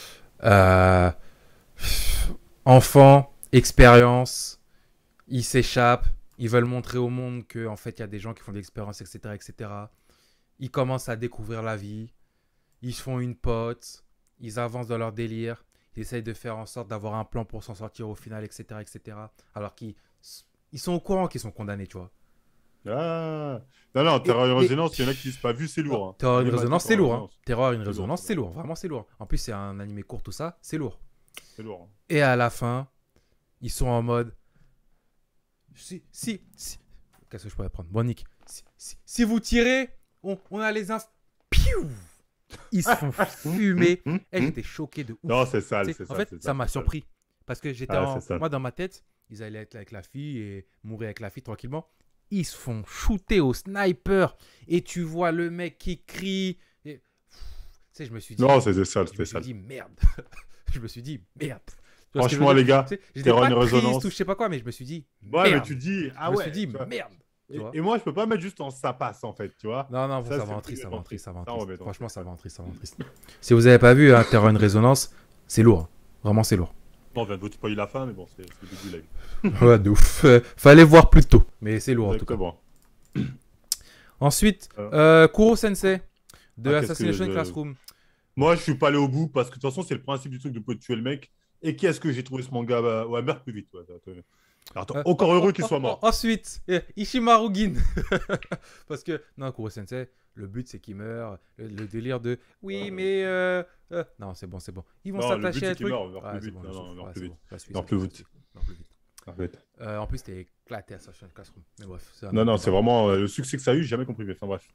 enfants, expérience, ils s'échappent, ils veulent montrer au monde qu'en fait, il y a des gens qui font de l'expérience, etc., etc. Ils commencent à découvrir la vie, ils se font une pote, ils avancent dans leur délire, ils essayent de faire en sorte d'avoir un plan pour s'en sortir au final, etc., etc. Alors qu'ils sont au courant qu'ils sont condamnés, tu vois. Ah. Non, Terror in Resonance, il y en a qui disent pas vu, c'est lourd. Hein. Terror in Resonance, c'est lourd. Hein. Terror in Resonance, c'est lourd. Vraiment, c'est lourd. En plus, c'est un animé court, tout ça, c'est lourd. C'est lourd. Hein. Et à la fin, ils sont en mode... Si. Qu'est-ce que je pourrais prendre? Bon, Nick. Si vous tirez, on a les infos. Piou! Ils se font fumer. Et j'étais choqué de ouf. Non, c'est sale, En fait, ça m'a surpris. Parce que j'étais moi, dans ma tête, ils allaient être avec la fille et mourir avec la fille tranquillement. Ils se font shooter au sniper. Et tu vois le mec qui crie. Et... Tu sais, je me suis dit... Non, c'était sale, c'était sale. Je me suis dit, merde. Franchement, les gars, Terror in Resonance. Ou je sais pas quoi, mais je me me ouais, mais tu dis, je me suis dit, merde. Et moi, je peux pas mettre juste en ça passe, en fait, tu vois. Non, ça va en triste, ça va en triste. Franchement, ça va en triste. Si vous avez pas vu Terror in Resonance, c'est lourd. Vraiment, c'est lourd. Bon, on vient de vous spoiler la fin, mais bon, c'est le début de la vie. Ouais, de ouf. Fallait voir plus tôt, mais c'est lourd en tout cas. Bon. Ensuite, Kuro Sensei de Assassination Classroom. Moi, je suis pas allé au bout parce que de toute façon, c'est le principe du truc de tuer le mec. Et qui est-ce que j'ai trouvé ce manga? Ouais, meurt plus vite. Ouais. Attends, encore heureux qu'il soit mort. Ensuite, Ishimaru Gin. Parce que, non, Kuro Sensei, le but c'est qu'il meurt. Le délire de oui, mais. Non, c'est bon. Ils vont s'attacher à un truc. Non, plus vite. En plus, t'es éclaté à Assassination Classroom. Mais bref. Non, c'est vraiment le succès que ça a eu, j'ai jamais compris. Mais enfin, bref.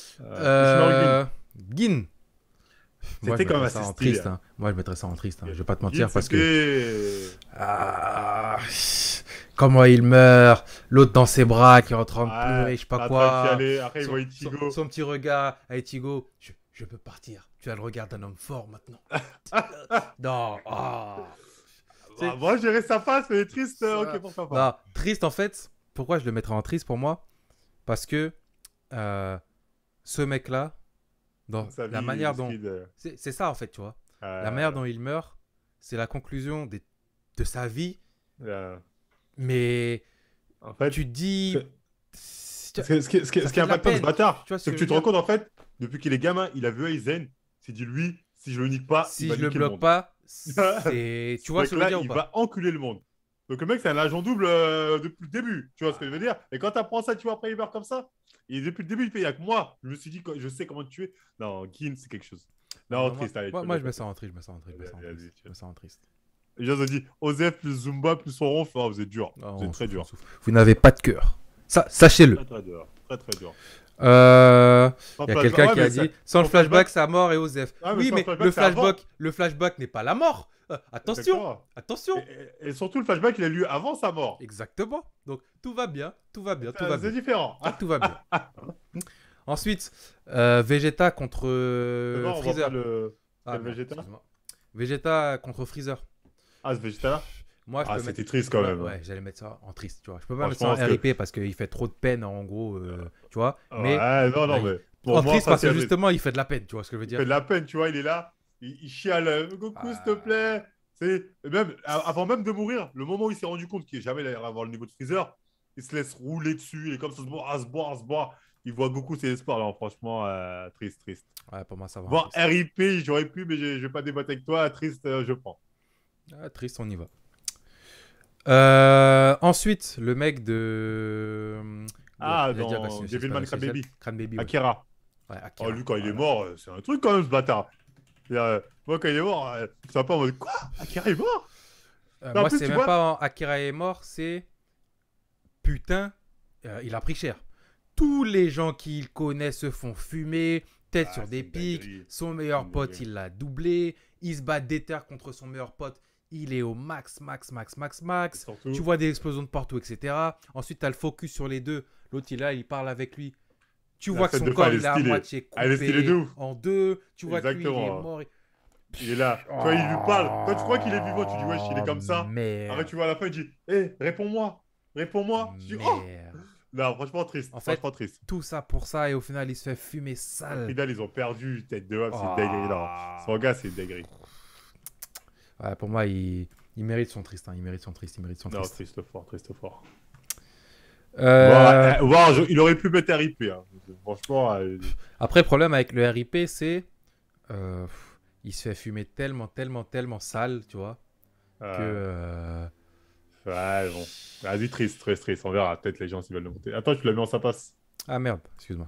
Gin. C'était quand même assez stylé. Triste, hein. Moi, je mettrais ça en triste. Hein. Je vais pas te mentir parce que. Comment il meurt. L'autre dans ses bras qui est en train de pleurer, je sais pas quoi. Après, il voit Ichigo. Son petit regard à Ichigo. Je peux partir. Tu as le regard d'un homme fort maintenant. Non. Moi, j'irais sa face, mais triste. Ok, pour sa face. Non, triste en fait. Pourquoi je le mettrais en triste pour moi? Parce que ce mec-là. Dans la manière dont... C'est ça, en fait, tu vois. La manière dont il meurt, c'est la conclusion de sa vie. Mais en fait, tu te dis... Ce qui est impactant de ce bâtard, c'est que tu te rends compte, en fait, depuis qu'il est gamin, il a vu Aizen, il s'est dit, lui, si je le nique pas, si je le bloque pas, c'est... Tu vois ce que je veux dire ou pas? Il va enculer le monde. Donc le mec, c'est un agent double depuis le début. Tu vois ce que je veux dire? Et quand tu apprends ça, tu vois, après, il meurt comme ça. Et depuis le début, il fait, il y a que moi. Je me suis dit, je sais comment te tuer. Non, Gin, c'est quelque chose. Non, triste. Moi, je mets ça en triste. Les gens ont dit, Osef plus Zumba plus son ronf. Oh, vous êtes dur. Vous êtes très dur. Vous n'avez pas de cœur. Ça, sachez-le. Très dur. Très dur. Il y a quelqu'un qui a dit, sans le flashback, sa mort est Osef. Oui, mais le flashback n'est pas la mort. Attention. Et surtout, le flashback, il a eu avant sa mort. Exactement. Donc, tout va bien. C'est différent. Tout va bien. Ensuite, Vegeta contre Freezer. Vegeta Vegeta contre Freezer. Ah, ce Vegeta là. Moi, je Ah, peux mettre. c'était triste quand même, hein. Ouais, j'allais mettre ça en triste, tu vois. Je peux pas mettre ça Franchement, en parce que. RIP parce qu'il fait trop de peine, en gros, tu vois. Mais Ouais, non, non, euh, mais. Pour en moi, triste ça, parce c'est que un triste. justement, il fait de la peine, tu vois ce que je veux Il fait dire. de la peine, tu vois, il est là, il chiale, Goku, s'il te Ah, plaît. Et même, avant même de mourir, le moment où il s'est rendu compte qu'il jamais allait avoir le niveau de Freezer, il se laisse rouler dessus, et comme ça, se boire, à se boire, à se boire. Il voit Goku, ses espoirs. Non, franchement, triste, triste. ouais, pour moi, ça va en Bon, triste. RIP, j'aurais pu, mais je vais pas débattre avec toi. Triste, je prends. Ah, triste, on y va. Ensuite, le mec de. Ah, J'allais dire dans Ghost in the Shell, c'est pas Devilman Ghost in the Shell. Crybaby, Cranbaby, ouais. Akira. Ouais, Oh, Akira. lui, quand il est Voilà. mort, c'est un truc quand même, ce bâtard. Moi, quand il est mort, c'est un peu en mode quoi? Akira est mort? Non, en Moi, plus, c'est tu même vois. pas Akira est mort, c'est. Putain, il a pris cher. Tous les gens qu'il connaît se font fumer, tête Ah, sur c'est des une pics. dinguerie. Son C'est meilleur une pote, dinguerie. il l'a doublé. Il se bat déter contre son meilleur pote. Il est au max, max, max, max, Et max. Tu surtout, vois des explosions de partout, etc. Ensuite, tu as le focus sur les deux. L'autre, il est là, il parle avec lui. Tu la vois que scène son de fin, corps, elle est il est à stylée. moitié Elle est stylée de coupé ouf. en deux. Tu vois que lui, il est Exactement. mort. Il est là. Tu vois, il lui parle. Toi, tu crois qu'il est vivant. Tu dis, wesh, il est Oh, comme ça. Après, merde. tu vois, à la fin, il dit, hé, réponds-moi. Réponds-moi. Je dis, oh! Merde. Non, franchement, triste. En fait, Franchement, triste. tout ça pour ça et au final, il se fait fumer Au sale. final, ils ont perdu tête de homme. C'est une dinguerie. Non, son Oh. gars, c'est une dinguerie. Ouais, pour moi, il mérite son triste. Hein. Il mérite son triste. Il mérite son Non, triste. triste fort, triste fort. Euh, Il aurait pu mettre RIP. Hein. Franchement, Après, le problème avec le RIP, c'est euh, il se fait fumer tellement, tellement, tellement sale, tu vois, que ouais, bon. Vas-y, triste, triste, triste. On verra. Peut-être les gens s'ils veulent le monter. Attends, tu l'as mis en sa passe. ah merde, excuse-moi.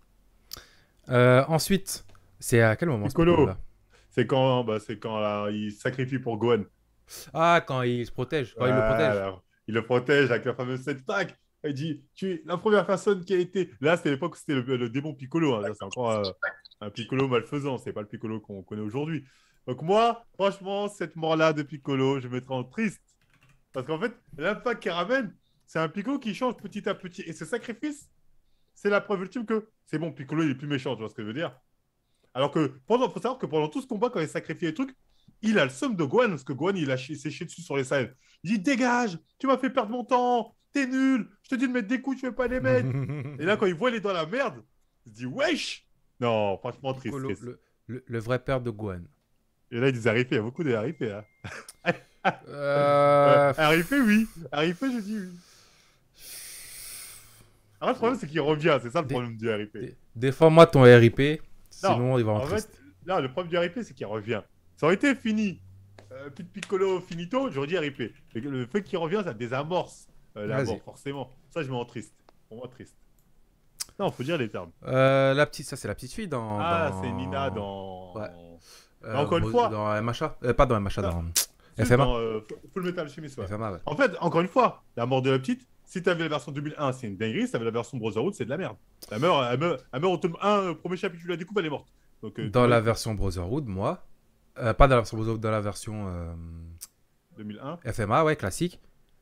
Ensuite, c'est à quel moment ce Piccolo Piccolo. là? C'est quand là, il sacrifie pour Gohan. Ah, quand il se protège, quand il le protège. Voilà. Il le protège avec la fameuse set tac. Il dit, tu es la première personne qui a été. Là, c'était l'époque où c'était le démon Piccolo. Hein. Là, c'est encore un Piccolo malfaisant. C'est pas le Piccolo qu'on connaît aujourd'hui. Donc moi, franchement, cette mort-là de Piccolo, je mettrais en triste. Parce qu'en fait, l'impact qu'il ramène, c'est un Piccolo qui change petit à petit. Et ce sacrifice, c'est la preuve ultime que c'est bon, Piccolo, il est plus méchant, tu vois ce que je veux dire? Alors que, faut savoir que pendant tout ce combat, quand il sacrifie les trucs, il a le seum de Gohan, parce que Gohan, il s'est chié dessus sur les Saiyans. Il dit, dégage, tu m'as fait perdre mon temps, t'es nul, je te dis de mettre des coups, tu veux pas les mettre. Et là, quand il voit il est dans la merde, il se dit, wesh. Non, franchement, triste, Piccolo, triste. le vrai père de Gohan. Et là, il dit RIP, il y a beaucoup de RIP. Hein. Euh... RIP, oui. RIP, je dis oui. Alors, le problème, c'est qu'il revient. C'est ça le Des- problème du RIP. Défends-moi ton RIP, Non, sinon il va en en fait, triste. là, le problème du RIP, c'est qu'il revient. Ça aurait été fini. Pete Piccolo finito, j'aurais dit RIP. Mais le fait qu'il revient, ça désamorce la Vas-y. mort, forcément. Ça, je mets en triste. Pour moi, triste. Non, faut dire les termes. La petite, ça c'est la petite fille dans. Ah, dans... c'est Nina dans. Ouais. Mais encore une fois. Dans MHA. Pas dans MHA, Non, dans juste FMA. dans Full Metal Alchemist, ouais. FMA, ouais. En fait, encore une fois, la mort de la petite, si t'avais la version 2001, c'est une dinguerie. Si t'avais la version Brotherhood, c'est de la merde. Elle meurt au tome 1, premier chapitre, tu la découvres, elle est morte. Donc, Dans la version Brotherhood, moi. Pas dans la version Brotherhood, dans la version 2001. FMA, ouais, classique.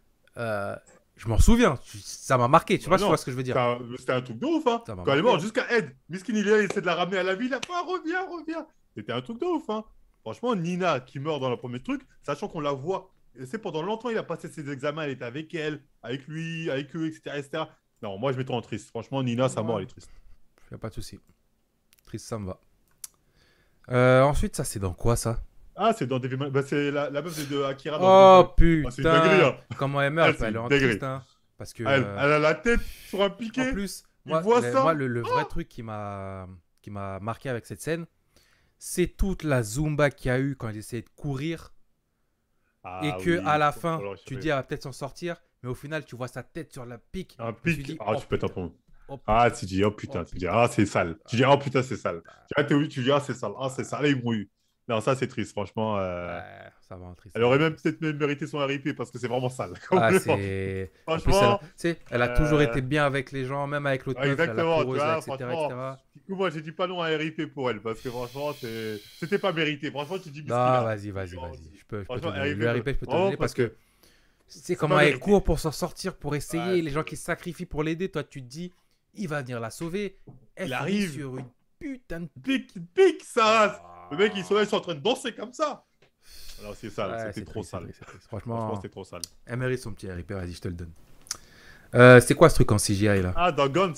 Je m'en souviens. Ça m'a marqué. Tu vois, tu Non, vois ce que je veux dire. c'était un truc de ouf, hein. Ça m'a Quand elle est marqué, morte, hein. jusqu'à Ed. Miskin, il est là, il essaie de la ramener à la vie. Il a fait, ah, reviens, reviens. C'était un truc de ouf, hein. Franchement, Nina qui meurt dans le premier truc, sachant qu'on la voit. Et c'est pendant longtemps, il a passé ses examens, elle était avec elle, avec lui, avec eux, etc., etc. Non, moi, je mettrais en triste. Franchement, Nina, sa mort, elle est triste. Y a pas de souci. Triste, ça me va. Ensuite, ça, c'est dans quoi, ça? Ah, c'est dans Devilman. Bah, c'est la meuf de Akira dans Oh, Devilman. Ah, c'est une dinguerie, putain. hein. Comment elle meurt? Ah, c'est Elle est une en dinguerie. triste, hein. Parce que... Elle a la tête sur un En piquet. plus, Il voit ça. moi, le vrai truc qui m'a marqué avec cette scène, c'est toute la Zumba qu'il y a eu quand il essayait de courir Ah, et que oui, à la faut fin, le tu récupérer. dis elle va peut-être s'en sortir, mais au final, tu vois sa tête sur la pique. Un Je me suis pic. dit, Ah, oh, tu pètes un putain, plomb. oh, Ah, tu dis, oh putain, oh, tu dis, putain. ah, c'est sale. Tu dis, oh putain, c'est sale. Tu dis, ah, c'est sale. Ah, c'est sale. Et il mouille. Non, ça, c'est triste, franchement. Ouais, ça va en triste. Elle aurait même peut-être même mérité son RIP parce que c'est vraiment sale. Ah, Complètement. c'est... En plus, Franchement, tu sais, elle a toujours été bien avec les gens, même avec l'autre meuf, la exactement, tu coureuse, vois, là, etc., franchement. etc. Du coup, moi, j'ai dit pas non à RIP pour elle parce que franchement, c'était pas mérité. Franchement, tu dis Non, Biskina. vas-y. Je peux te Franchement, donner. RIP, Le RIP, je peux te vraiment, donner parce que... C'est pas comment elle mérité. court pour s'en sortir, pour essayer. Ouais, Les gens qui se sacrifient pour l'aider, toi, tu te dis, il va venir la sauver. Elle Il finit arrive. sur une putain de... Il pique sa race. Ah. Le mec, ils sont là, ils sont en train de danser comme ça. Alors, c'est sale, Ouais, c'était c'est trop triste, c'est sale. triste, c'est triste. Franchement, Franchement, c'était trop sale. elle mérite son petit RIP, vas-y, je te le donne. C'est quoi ce truc en CGI là? Ah, dans Guns.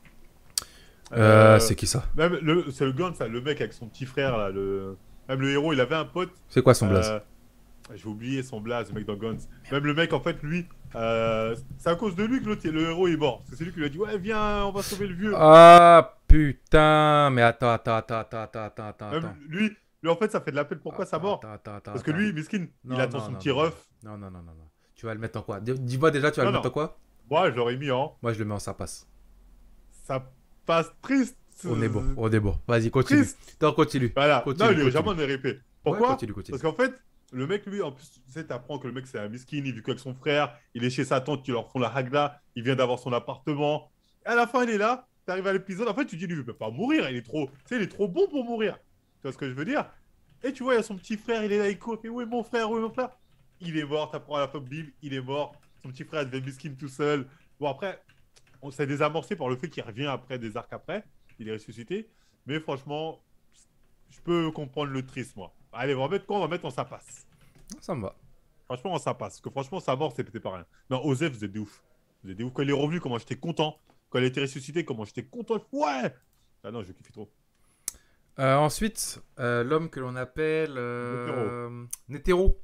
Euh, C'est qui ça? c'est le Guns, ça, le mec avec son petit frère, là. Même le héros, il avait un pote. C'est quoi son blaze? euh, J'ai oublié son blaze, le mec dans Guns. Même le mec, en fait, lui, c'est à cause de lui que le héros est mort. C'est lui qui lui a dit, ouais, viens, on va sauver le vieux. Ah putain, mais attends. Même lui, en fait, ça fait de la peine. Pourquoi sa mort? Parce que Attends. lui, Miskin, il Non, attend non, son non, petit non, ref. non. Tu vas le mettre en quoi? Dis-moi déjà, tu vas Non, le mettre en non. quoi? Moi, je l'aurais mis en. Moi, je le mets en ça passe. Ça passe triste. On est bon, on est bon. Vas-y, continue. Triste. Non, continue. Voilà. Continue, Non, il est continue. jamais RP. Ouais, Pourquoi? continue. Parce qu'en fait, le mec, lui, en plus, tu sais, t'apprends que le mec, c'est un miskin. Il vit qu'avec son frère. Il est chez sa tante qui leur font la hagla. Il vient d'avoir son appartement. Et à la fin, il est là. T'arrives à l'épisode. En fait, tu dis, lui, il peut pas mourir. Il est trop, tu sais, il est trop bon pour mourir. Tu vois ce que je veux dire? Et tu vois, il y a son petit frère. Il est là, il court. Il fait, où est mon frère? Où est mon frère? Il est mort. T'apprends à la fin, bim, il est mort. Son petit frère, il devient miskin tout seul. Bon, après, on s'est désamorcé par le fait qu'il revient après, des arcs après. Il est ressuscité. Mais franchement, je peux comprendre le triste, moi. Allez, on va mettre quoi? On va mettre en ça passe. Ça me va. Franchement, en ça passe. Parce que franchement, sa mort, c'était pas rien. Non, Osef, vous êtes des ouf. Vous êtes des ouf. Quand il est revenu, comment j'étais content. Quand il a été ressuscité, comment j'étais content. Ouais! Ah non, je kiffe trop. Ensuite, l'homme que l'on appelle Netero. Netero.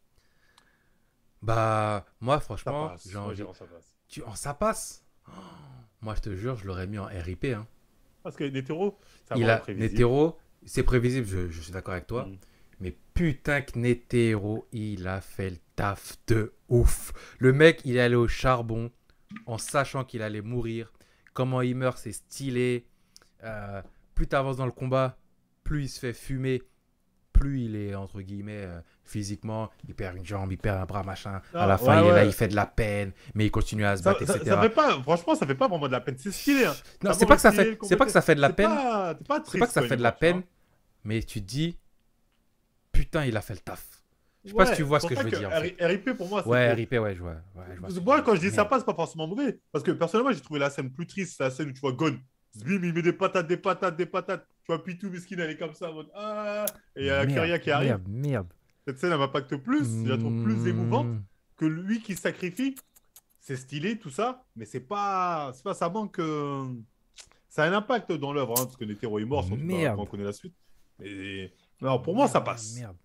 Bah, moi, Ça franchement, passe. j'ai Moi, envie. j'ai en ça passe. Ça passe? Oh, moi, je te jure, je l'aurais mis en RIP. Hein. Parce que Netero, ça Il va a prévisible. Netero, c'est prévisible, je suis d'accord avec toi. Mm. Mais putain que Netero, il a fait le taf de ouf. Le mec, il est allé au charbon en sachant qu'il allait mourir. Comment il meurt, c'est stylé. Plus tu avances dans le combat, plus il se fait fumer. Plus il est, entre guillemets, physiquement, il perd une jambe, il perd un bras, machin. À la fin, il est là, il fait de la peine, mais il continue à se battre, etc. Ça fait pas, franchement, ça fait pas vraiment de la peine. C'est stylé. Hein. Non, Ça c'est pas que ça stylé, fait, c'est pas que ça fait de la c'est peine. T'es pas triste, C'est pas que ça quand fait il de la marche, peine, hein. mais tu te dis, putain, il a fait le taf. Je sais pas si tu vois ce que je veux dire. En fait. RIP pour moi, c'est. Ouais, trop. RIP, ouais, je vois. Moi, quand je dis ça Merde. passe, c'est pas forcément mauvais. Parce que personnellement, j'ai trouvé la scène plus triste. C'est la scène où tu vois Gon. Zbim, il met des patates. Tu vois Pitou, Miskin, elle est comme ça. En mode, ah. Et il y a Kyria qui arrive. Merde. Cette scène, elle m'impacte plus. Je la trouve plus émouvante Mmh. que lui qui se sacrifie. C'est stylé, tout ça. Mais c'est pas ça manque. Ça a un impact dans l'œuvre. Hein, parce que Netero est mort, surtout Merde. quand on connaît la suite. Mais non, pour moi, ça passe. Merde.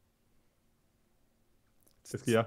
Qu'est-ce qu'il y a?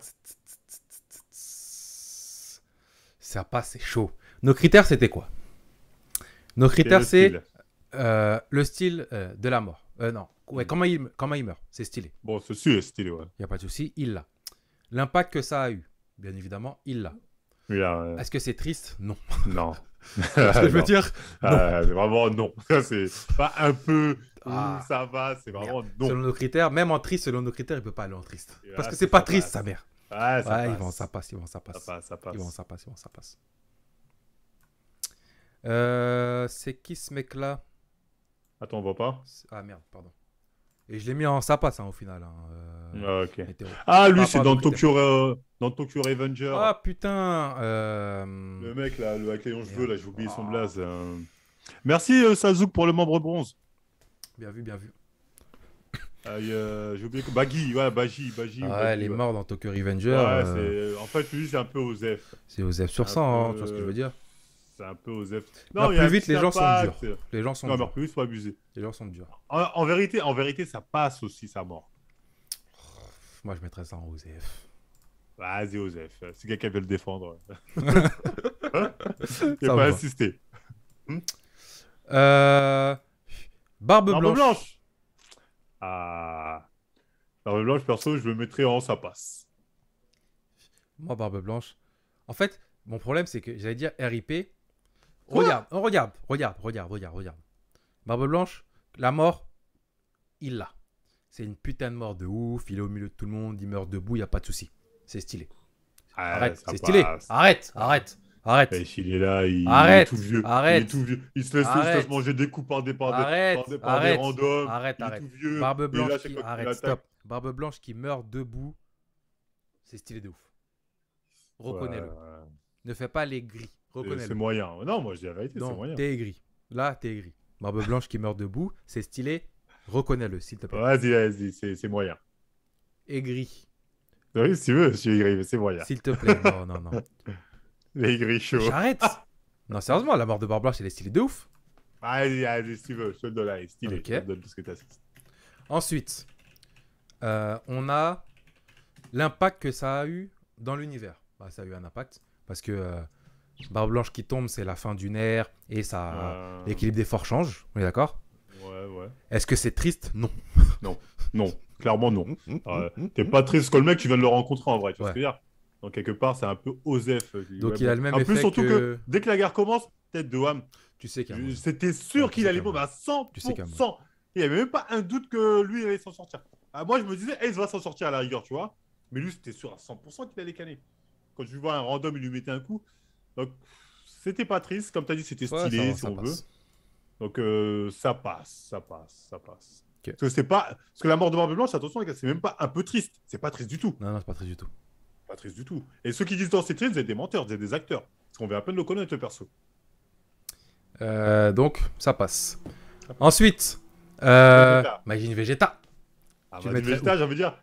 Ça passe, c'est chaud. Nos critères, c'était quoi? Nos critères, le c'est style. le style de la mort. Non. Ouais, comment il meurt. C'est stylé. Bon, ceci est stylé, ouais. Il n'y a pas de souci, il l'a. L'impact que ça a eu, bien évidemment, il l'a. Oui, là, Est-ce que c'est triste? Non. non. Ce que je veux Non. dire? Non. Vraiment, non. C'est pas un peu. Ah. Ça va, c'est vraiment Merde. non. Selon nos critères, même en triste, selon nos critères, il peut pas aller en triste. Et Parce là, que c'est pas ça triste, passe. sa mère. Ouais, Ouais, ça ils passe. vont, ça passe. Ça passe. Ils vont, ça passe. C'est qui ce mec-là? Attends, on voit pas. Ah merde, pardon. Et je l'ai mis en ça passe hein, au final. Hein, Ah, ok. Météo. Ah, lui, Par c'est rapport à dans nos critères. Dans Tokyo Revenger. Ah putain. Le mec, là, avec les longs cheveux, là, j'ai oublié son Ah. blaze. Merci, Sazouk, pour le membre bronze. Bien vu. J'ai oublié. Baggy, ouais, Baggy. Ah, elle est morte dans Tokyo Revenger. Ouais, en fait, lui, c'est un peu Osef. C'est Osef sur 100, hein, tu vois ce que je veux dire. C'est un peu Osef. Non, il y a plus un vite, petit les gens sont impact. durs. Les gens sont Non, mais durs. plus vite, faut abuser. Les gens sont durs. En vérité, ça passe aussi, sa mort. Moi, je mettrais ça en Osef. Vas-y, Osef. Si quelqu'un veut le défendre. Il Ça n'a me pas va. insisté. Barbe Barbe Blanche. Blanche. Ah. Barbe Blanche, perso, je le mettrais en ça passe. Moi, Barbe Blanche. En fait, mon problème, c'est que j'allais dire RIP. Quoi Regarde. Barbe Blanche, la mort, il l'a. C'est une putain de mort de ouf. Il est au milieu de tout le monde. Il meurt debout. Il n'y a pas de souci. C'est stylé. Arrête. ça C'est stylé. passe. Arrête. Et il est là, il Arrête. est tout vieux. Arrête. Il est tout vieux. Il se laisse Arrête. manger des coups par des Arrête. des Arrête. randoms. Arrête. Il est tout vieux. Barbe Il est là, Blanche chaque qui... fois qu'il Arrête, attaque. stop. Barbe Blanche qui meurt debout. C'est stylé de ouf. Reconnais-le. Ouais. Ne fais pas les gris. C'est Reconnais-le. moyen. Non, moi je dis la vérité, c'est Non, moyen. t'es aigri. Là, t'es aigri. Barbe Blanche qui meurt debout, c'est stylé. Reconnais-le, s'il te plaît. Vas-y, c'est moyen. aigri. Oui, si tu veux, je suis aigri, mais c'est moyen. S'il te plaît. Non, non, non. Aigri chaud. J'arrête. Non, sérieusement, la mort de Barbe Blanche, elle est stylée de ouf. Allez, allez, si tu veux, je te le donne, allez, stylé. Ok. Je te donne tout ce que tu as. Ensuite, on a l'impact que ça a eu dans l'univers. Bah, ça a eu un impact parce que Barbe Blanche qui tombe, c'est la fin d'une ère et ça, l'équilibre des forces change. On est d'accord? Ouais, ouais. Est-ce que c'est triste? Non. Non, non, clairement non. T'es pas triste que le mec, tu viens de le rencontrer en vrai, tu vois ce Ouais. que je veux dire? Donc quelque part, c'est un peu Osef. Donc Ouais, il bon. a le même En plus, effet surtout que que... dès que la guerre commence, tête de Wham, Tu sais qu'il y a un moment. c'était Ouais, sûr tu qu'il sais allait qu'il y a un bomber à Tu sais qu'il y a un 100%. Il n'y avait même pas un doute que lui il allait s'en sortir. Ah, moi, je me disais, Ace va s'en sortir à la rigueur, tu vois. Mais lui, c'était sûr à 100% qu'il allait canner. Quand je vois un random, il lui mettait un coup. Donc, c'était pas triste. Comme tu as dit, c'était Ouais, ça stylé, va, si ça on veut. passe. Donc, ça passe, ça passe, ça passe. Ok. Parce que c'est pas... Parce que la mort de Barbe Blanche, attention, les gars, c'est même pas un peu triste. C'est pas triste du tout. Non, non, c'est pas triste du tout. Pas triste du tout. Et ceux qui disent non, c'est triste, vous êtes des menteurs, vous êtes des acteurs. Parce qu'on vient à peine de le connaître, le perso. Donc, ça passe. Ensuite, Vegeta. Majin Vegeta. Ah, Tu bah, le du mettrais Vegeta, j'ai envie de dire.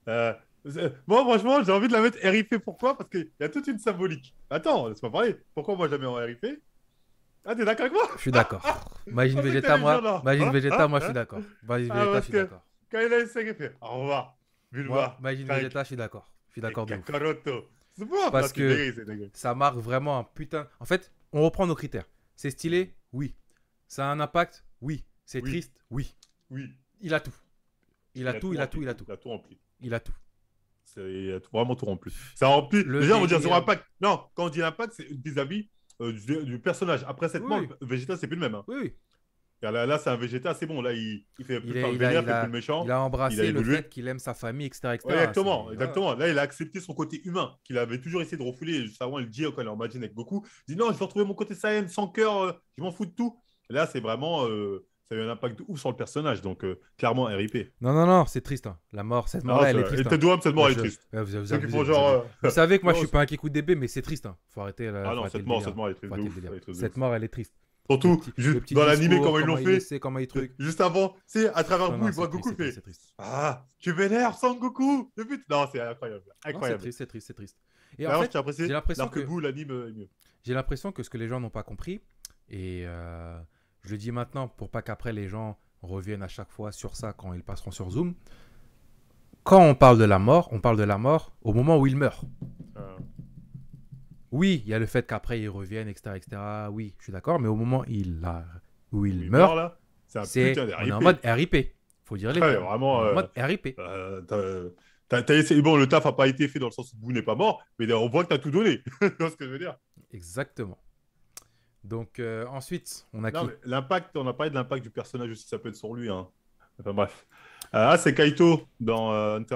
Moi, franchement, j'ai envie de la mettre RIP. Pourquoi? Parce qu'il y a toute une symbolique. Attends, laisse-moi parler. Pourquoi moi, je la mets en RIP? Ah, t'es d'accord avec moi? Je suis d'accord. Majin Je pensais que Vegeta, t'allais dire moi, non. Majin Vegeta, moi, je suis Hein. d'accord. Majin Ah, Vegeta, je parce suis que d'accord. quand il a essayé, il fait au revoir, Moi, Bulma, Majin Frank Vegeta, je suis d'accord. Je suis et d'accord de ouf. Kakaroto. C'est bon, Parce c'est que dégueu, c'est dégueu. ça marque vraiment un putain. En fait, on reprend nos critères. C'est stylé? Oui. Ça a un impact? Oui. C'est Oui. triste? Oui. Oui. Il a tout. Il a tout, il a tout, rempli. il a tout. Il a tout rempli. Il a tout. Il a vraiment tout rempli. Ça remplit. Le Déjà, on va dire délire. zéro impact. Non, quand on dit impact, c'est vis-à-vis du personnage. Après cette mort, Oui, le Vegeta, c'est plus le même. Hein. oui, oui. Car là, c'est un Vegeta, c'est bon. Là, il fait plus Il, faire est, le il, a, vénère, il, il fait plus a, le méchant. il a embrassé Il a le évolué. fait qu'il aime sa famille, etc. etc. Ouais, exactement, C'est- exactement. Là, il a accepté son côté humain, qu'il avait toujours essayé de refouler. Juste avant, il dit quand il est en Majin avec Goku, il dit non, je vais retrouver mon côté Saiyan sans cœur, je m'en fous de tout. Et là, c'est vraiment, ça a eu un impact de ouf sur le personnage, donc clairement RIP. Non, non, non, c'est triste. Hein. La mort, cette Non, mort-là, elle est triste. et Hein. Ted Douham, cette mort, elle est Je- triste. Vous Ceux qui abusez, font vous abusez. genre. Vous savez que moi, je Non, suis pas un kikou DB, mais c'est triste. Hein. Faut arrêter, faut non, arrêter cette le mort, délire. cette mort, elle est triste Faut de arrêter ouf. le délire. Elle est triste de Cette ouf. mort, elle est triste. Surtout, Le juste petit dans l'animé, discours, comment ils l'ont fait. essaie, comment il truc. Juste avant, c'est à travers Non, vous, non, il voit c'est Goku, triste, il c'est fait triste. ah, tu vénères sans Goku le but. Non, c'est incroyable. Non, c'est Incroyable. triste, c'est triste, c'est triste. Et en D'ailleurs, fait, j'ai apprécié. j'ai l'impression Alors que que Boo, l'anime est mieux. j'ai l'impression que ce que les gens n'ont pas compris, et je le dis maintenant pour pas qu'après les gens reviennent à chaque fois sur ça quand ils passeront sur Zoom. Quand on parle de la mort, on parle de la mort au moment où il meurt. Euh, Oui, il y a le fait qu'après ils reviennent, etc., etc. Oui, je suis d'accord, mais au moment où où il il meurt, là, c'est un c'est putain de on est en RIP. mode RIP. Faut dire les Ouais, termes. vraiment, On est en mode RIP. t'as essayé. Bon, le taf n'a pas été fait dans le sens où Boo n'est pas mort, mais on voit que t'as tout donné. Tu vois ce que je veux dire? Exactement. Donc ensuite, on a Non, qui? mais l'impact, on a parlé de l'impact du personnage aussi, ça peut être sur lui. Hein. Enfin bref. C'est Kaito dans Hunter.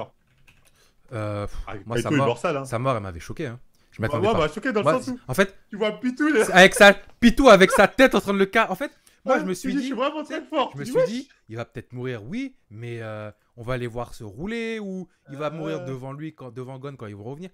Moi, Kaito est dorsal. Hein. sa mort, elle m'avait choqué. Hein. Je Ouais, m'attendais pas. bah, choqué dans le Moi, sens où en fait, tu vois Pitou. Là. avec Pitou avec sa tête en train de le car. En fait, moi, je me suis Je dit, suis vraiment très fort. je me Tu suis dis, dit, il va peut-être mourir, oui, mais on va aller voir se rouler ou il va mourir devant lui, devant Gon quand ils vont revenir.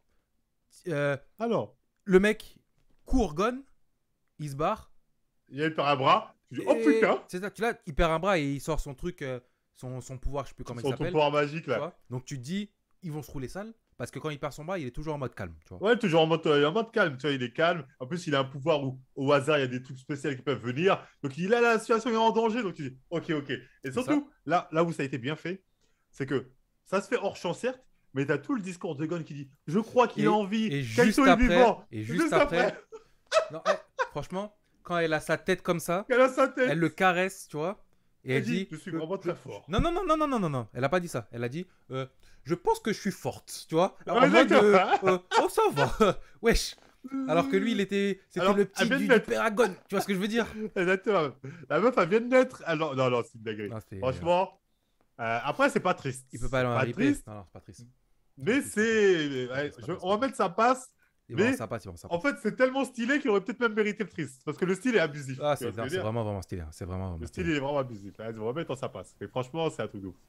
Alors, Le mec court Gon, il se barre. il perd un bras. Tu dis, oh et- putain. C'est ça, tu l'as, il perd un bras et il sort son truc, son pouvoir, je sais plus comment il Son s'appelle. pouvoir magique Tu là. vois. Donc tu te dis, ils vont se rouler sale parce que quand il perd son bras, il est toujours en mode calme. Tu vois. Ouais, toujours en mode calme. Tu vois, il est calme. En plus, il a un pouvoir où, au hasard, il y a des trucs spéciaux qui peuvent venir. Donc, il a la situation est en danger. Donc, tu dis, ok, ok. Et surtout, là où ça a été bien fait, c'est que ça se fait hors champ, certes, mais tu as tout le discours de Gon qui dit, je crois qu'il a envie. Et Kaito juste est après, vivant. et juste après, non, franchement, quand elle a sa tête comme ça, Elle a sa tête. elle le caresse, tu vois, et elle dit, je suis vraiment très fort. non, non, non, non, non, non, non, non, elle a pas dit ça. Elle a dit, je pense que je suis forte, tu vois. Ah, En mode, d'accord. oh, ça va, wesh. Alors que lui, c'était Alors, le petit elle vient de du naître. Paragon. Tu vois ce que je veux dire? Exactement. La meuf, elle vient de naître. Alors, non, non, c'est une dinguerie. Non, c'était- Franchement, après, c'est pas triste. Il peut pas aller en C'est RIP. triste, Non, non, c'est pas triste. mais c'est. Ouais, on va mettre ça passe. Il va Mais ça passe, il va ça en passe. fait, c'est tellement stylé qu'il aurait peut-être même mérité le triste. Parce que le style est abusif. Ah, Tu vois ce que je veux c'est dire. vraiment, vraiment stylé. Hein. C'est vraiment, Le vraiment style, stylé. il est vraiment abusif. Hein, on va mettre ça passe. Mais franchement, c'est un truc de ouf.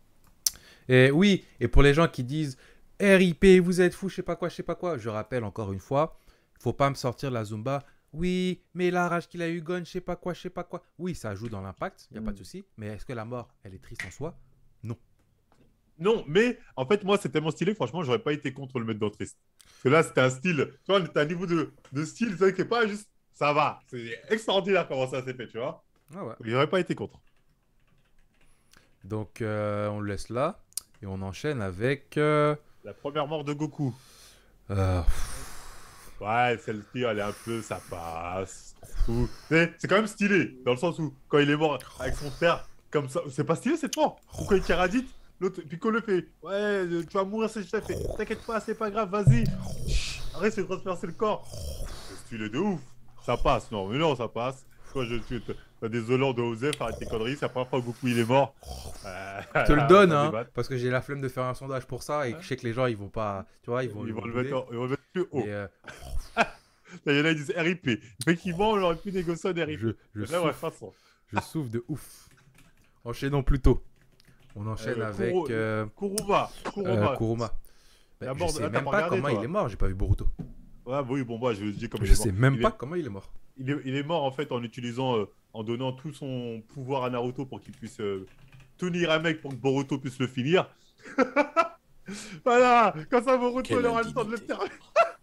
Et oui, et pour les gens qui disent RIP, vous êtes fous, je sais pas quoi, je rappelle encore une fois, faut pas me sortir la Zumba. Oui, mais la rage qu'il a eu Gon, je sais pas quoi, je sais pas quoi. Oui, ça joue dans l'impact, il n'y a pas de souci. Mais est-ce que la mort, elle est triste en soi? Non. Non, mais en fait, moi, c'est tellement stylé, franchement, j'aurais pas été contre le mettre dans triste. Parce que là, c'était un style, tu vois, t'as un niveau de style, c'est vrai que c'est pas juste, ça va. C'est extraordinaire comment ça s'est fait, tu vois. Ah ouais. Donc, j'aurais pas été contre. Donc, on le laisse là. Et on enchaîne avec. La première mort de Goku. Euh, Ouais, celle-ci, elle est un peu, ça passe. C'est quand même stylé, dans le sens où, quand il est mort avec son frère, comme ça, c'est pas stylé cette mort. Ou quand il Kéradite, l'autre, Piccolo fait, ouais, tu vas mourir si je t'ai fait. T'inquiète pas, c'est pas grave, vas-y. Arrête, c'est de transpercer le corps. C'est stylé de ouf. Ça passe, non, mais non, ça passe. Toi, t'as désolant de Osef, arrête tes conneries, c'est la première fois que Goku il est mort. je te le donne, Pas hein. débattre. Parce que j'ai la flemme de faire un sondage pour ça. Et que je sais que les gens, ils vont pas. Tu vois, ils Ils vont vont le bouder. mettre, ils vont le mettre plus haut. Mais Il y en a qui disent RIP. Effectivement, on aurait pu négocier un RIP. je Mais là, ouais, souffre. façon. Je souffre de ouf. Enchaînons plutôt. On enchaîne avec Kuruma. Kuruma. Kuruma. Ben, La je mort sais là, t'as même pas pas regardé, comment toi. il est mort. J'ai pas vu Boruto. Ouais, bah oui, bon, moi, je le dis comme il Je est mort. sais même Il pas est, comment il est mort. il est mort, en fait, en utilisant, en donnant tout son pouvoir à Naruto pour qu'il puisse tenir un mec pour que Boruto puisse le finir. Voilà, comme ça, Boruto, il Quelle aura le temps de le indignité. terminer.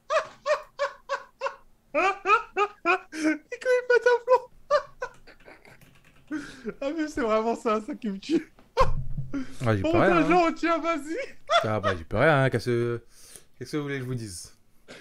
Et quand il pète un plomb. Ah, mais c'est vraiment ça qui me tue. Ah, j'y peux Bon, rien. t'as Hein. genre, tiens, vas-y. Ah, bah, j'y peux rien. Hein. Qu'est-ce que vous voulez que je vous dise?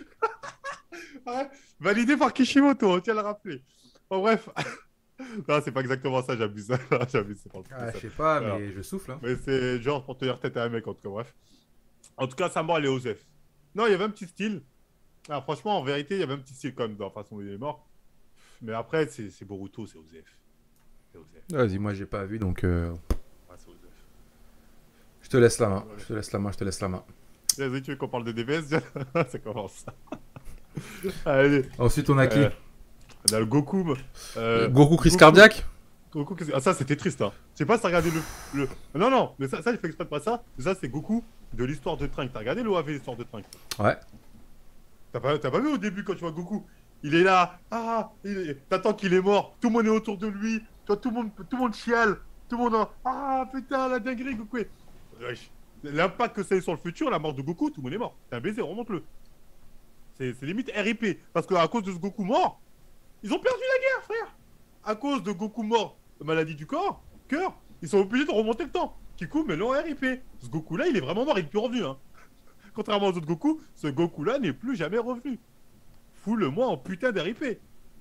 Ouais. Validé par Kishimoto, on tient à le rappeler. Bon, bref. Non, c'est pas exactement ça, j'abuse. J'abuse, c'est pas le Ah, ça. je sais pas, Alors, mais je souffle. Hein. mais c'est genre pour tenir tête à un mec, en tout cas, bref. En tout cas, sa mort, elle est Osef. Non, il y avait un petit style. Ah, franchement, en vérité, il y avait un petit style quand même dans la façon dont il est mort. Mais après, c'est Boruto, c'est Osef. C'est Osef. Vas-y, moi, j'ai pas vu, donc Ah, c'est Osef. je te laisse la main. Je te laisse la main. Je te laisse la main. Vas-y, tu veux qu'on parle de DBS déjà. Ça commence. Allez. Ensuite, on a qui? On a le Goku. Goku crise cardiaque? Goku, ah, ça c'était triste. Hein. Je sais pas si t'as regardé le. Non, non, mais ça j'ai fait exprès de pas ça. Mais ça, c'est Goku de l'histoire de Trunks. T'as regardé l'OAV, l'histoire de Trunks? Ouais. T'as pas vu au début quand tu vois Goku? Il est là. T'attends qu'il est mort. Tout le monde est autour de lui. Tu vois, tout le monde chiale. Tout le monde. Ah putain, la dinguerie, Goku. Wesh. L'impact que ça a eu sur le futur, la mort de Goku, tout le monde est mort. C'est un baiser, remonte-le. C'est limite RIP. Parce qu'à cause de ce Goku mort, ils ont perdu la guerre, frère. À cause de Goku mort, maladie du cœur, ils sont obligés de remonter le temps. Kiku, mais non RIP. Ce Goku-là, il est vraiment mort, il est plus revenu. Hein. Contrairement aux autres Goku, ce Goku-là n'est plus jamais revenu. Fous-le-moi en putain d'RIP.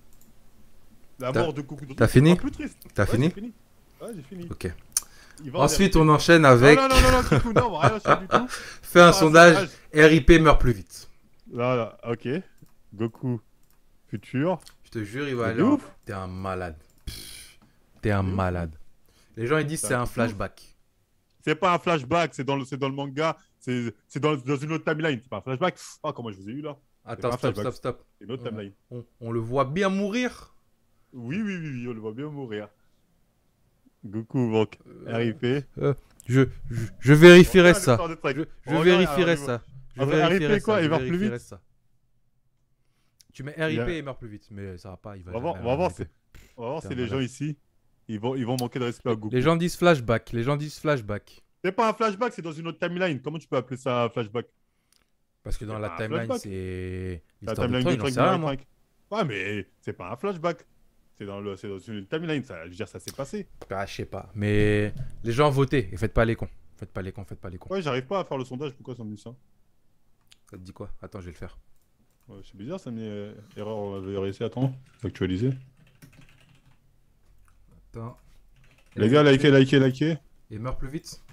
La mort de Goku. T'as fini? Plus triste. T'as fini? J'ai fini. Ouais, j'ai fini. Ok. Il va en Ensuite, RIP. on enchaîne avec. Non, non, non, non, Kiku, non, on va rien lâcher du tout. Fais un Ah, sondage. RIP meurt plus vite. Là, là, ok. Goku futur. Je te jure, il va C'est aller. ouf. T'es un malade. T'es un C'est ouf. malade. Les gens, ils disent c'est un flashback. C'est pas un flashback, c'est dans le manga, c'est dans une autre timeline. C'est pas un flashback. Oh, comment je vous ai eu là? Attends, pas un stop, flashback. stop, stop. C'est une autre timeline. On le voit bien mourir. Oui, oui, oui, oui, on le voit bien mourir. Goku, donc, RIP. Je vérifierai On ça. regarde l'histoire de Trunks. Je On regarde, vérifierai alors, ça. Je Alors, vérifierai RIP quoi, ça. il Je meurt plus vérifierai vite ça. Tu mets RIP Il et il meurt plus vite. Mais ça va pas, il va On va jamais voir, RIP. on va voir T'es si un les gens malade. ici, ils vont manquer de respect à Goku. Les gens disent flashback. Les gens disent flashback. C'est pas un flashback, c'est dans une autre timeline. Comment tu peux appeler ça un flashback? Parce que dans C'est la pas un timeline, flashback. c'est La l'histoire de timeline Trunks, de j'en sais Trunks rien, moi. Trunks. Ouais, mais c'est pas un flashback. C'est dans une timeline, ça, je veux dire, ça s'est passé. Ah, je sais pas. Mais les gens votez et faites pas les cons. Faites pas les cons, faites pas les cons. Ouais, j'arrive pas à faire le sondage, pourquoi ça me dit ça? Ça te dit quoi? Attends, je vais le faire. Ouais, c'est bizarre, ça me dit erreur, on avait réussi, attends, actualiser. Attends. Les gars, likez. Il meurt plus vite?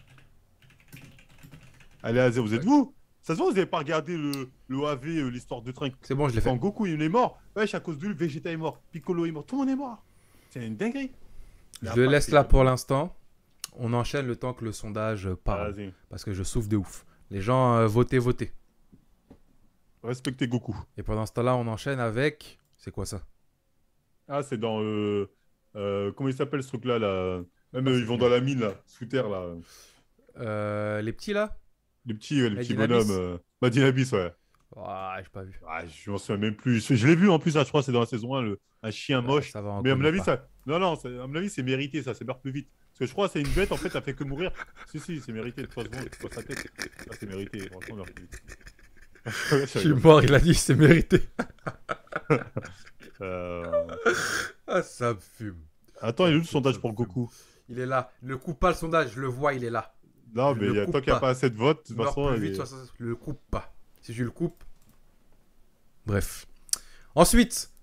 Allez, allez, vous êtes vous? Ça se voit, vous avez pas regardé le OAV, l'histoire de Trunks. C'est bon, je l'ai fait. Quand Goku il est mort, wesh, à cause de lui, Vegeta est mort, Piccolo est mort, tout le monde est mort. C'est une dinguerie. Je le laisse là pour l'instant. On enchaîne le temps que le sondage parle. Vas-y, Parce que je souffre de ouf. Les gens, votez. respectez Goku. Et pendant ce temps-là, on enchaîne avec. C'est quoi ça? Ah, c'est dans. Comment il s'appelle ce truc-là là? Même Ah, ils c'est vont bien. dans la mine là, sous terre là. Les petits là? Les petits Madine Abyss. bonhommes. Madine Abyss, ouais. Ah, j'ai pas vu. Ah, je m'en souviens même plus. Je l'ai vu en plus, là, je crois, c'est dans la saison 1, un chien moche. Ça va en Mais à mon connaît avis, pas. Non, non, à mon avis, c'est mérité, ça. C'est meurt plus vite. Parce que je crois que c'est une bête, en fait, elle fait que mourir. Si, c'est mérité. 3 secondes, tu vois sa tête. Ça, c'est mérité. Franchement, meurt plus vite. Je Je suis rigole. mort, il a dit, c'est mérité. Euh, Ah, ça me fume. Attends, Ça il est me où le fume, ça sondage me pour fume. Goku? Il est là. Ne coupe pas le sondage, je le vois, il est là. Non, Je mais le tant coupe qu'il n'y a pas. pas assez de votes, de toute Meurt façon, plus vite, je le coupe pas. Si je le coupe. Bref. Ensuite,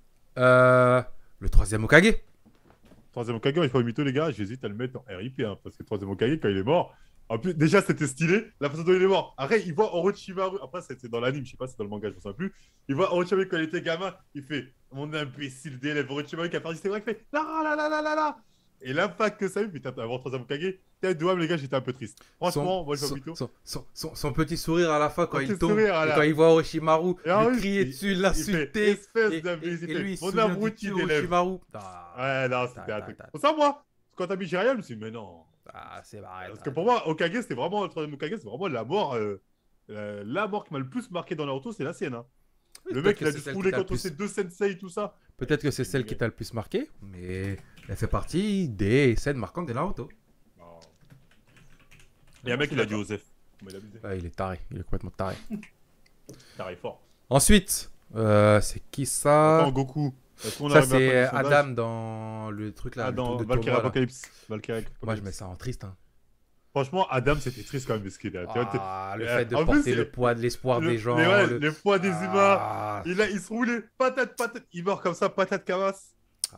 le troisième Hokage. troisième Hokage, il faut mytho, les gars. J'hésite à le mettre en RIP, hein, parce que troisième Hokage, quand il est mort. En plus, déjà, c'était stylé, la façon dont il est mort. Après, il voit Orochimaru. Après, c'est dans l'anime, je sais pas, c'est dans le manga, je me souviens plus. Il voit Orochimaru quand il était gamin. Il fait mon imbécile d'élève. Orochimaru qui a perdu ses bras, il fait là, là, là, là, là, là. Et l'impact que ça a eu, putain, avant troisième Hokage, tête de homme, les gars, j'étais un peu triste. Son, Franchement, moi, je vois son, mytho. son petit sourire à la fin quand Son il petit tombe. sourire, Et là. quand il voit Orochimaru, Et en lui plus, crier dessus, il fait l'insulter. espèce d'imbécile. Et lui, il se Mon souvient du abruti petit d'élève. Orochimaru. Ah, Ouais, non, c'était un ta, truc. ta, Pour ça, moi, quand t'as mis Jiraiya, je me suis dit, mais non. c'est barré. Parce que pour moi, Hokage, c'était vraiment, le troisième Hokage, c'est vraiment la mort. La mort qui m'a le plus marqué dans Naruto, c'est la sienne. Hein. Oui, Le peut-être mec, que il a c'est dû se celle qui rouler t'a le contre plus- ses deux sensei et tout ça. Peut-être que c'est celle qui t'a le plus marqué, mais elle fait partie des scènes marquantes de Naruto. Non. Il y a un mec qui l'a dit Osef. Mais il a abusé. Ah, il est taré, il est complètement taré. T'arrives fort. Ensuite, c'est qui ça? Attends, Goku. Est-ce qu'on Ça, arrive à c'est faire le sondage Adam dans le truc là. Ah, le dans truc de Valkyrie tournoi, là. Apocalypse. Valkyrie Moi, je Apocalypse. mets ça en triste. Hein. Franchement, Adam, c'était triste quand même, ce qu'il a. Ah, le fait de En plus, porter c'est- le poids de l'espoir des gens. le poids des humains. Ah, Il se roulait, patate, patate. Il meurt comme ça, patate, camasse.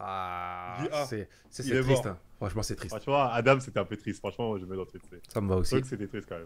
ah, Ah, c'est il est triste. mort. Hein. Franchement, c'est triste. Franchement, Adam, c'était un peu triste. Franchement, moi, je mets dans le triste. Ça me va aussi. Donc, c'était triste quand même.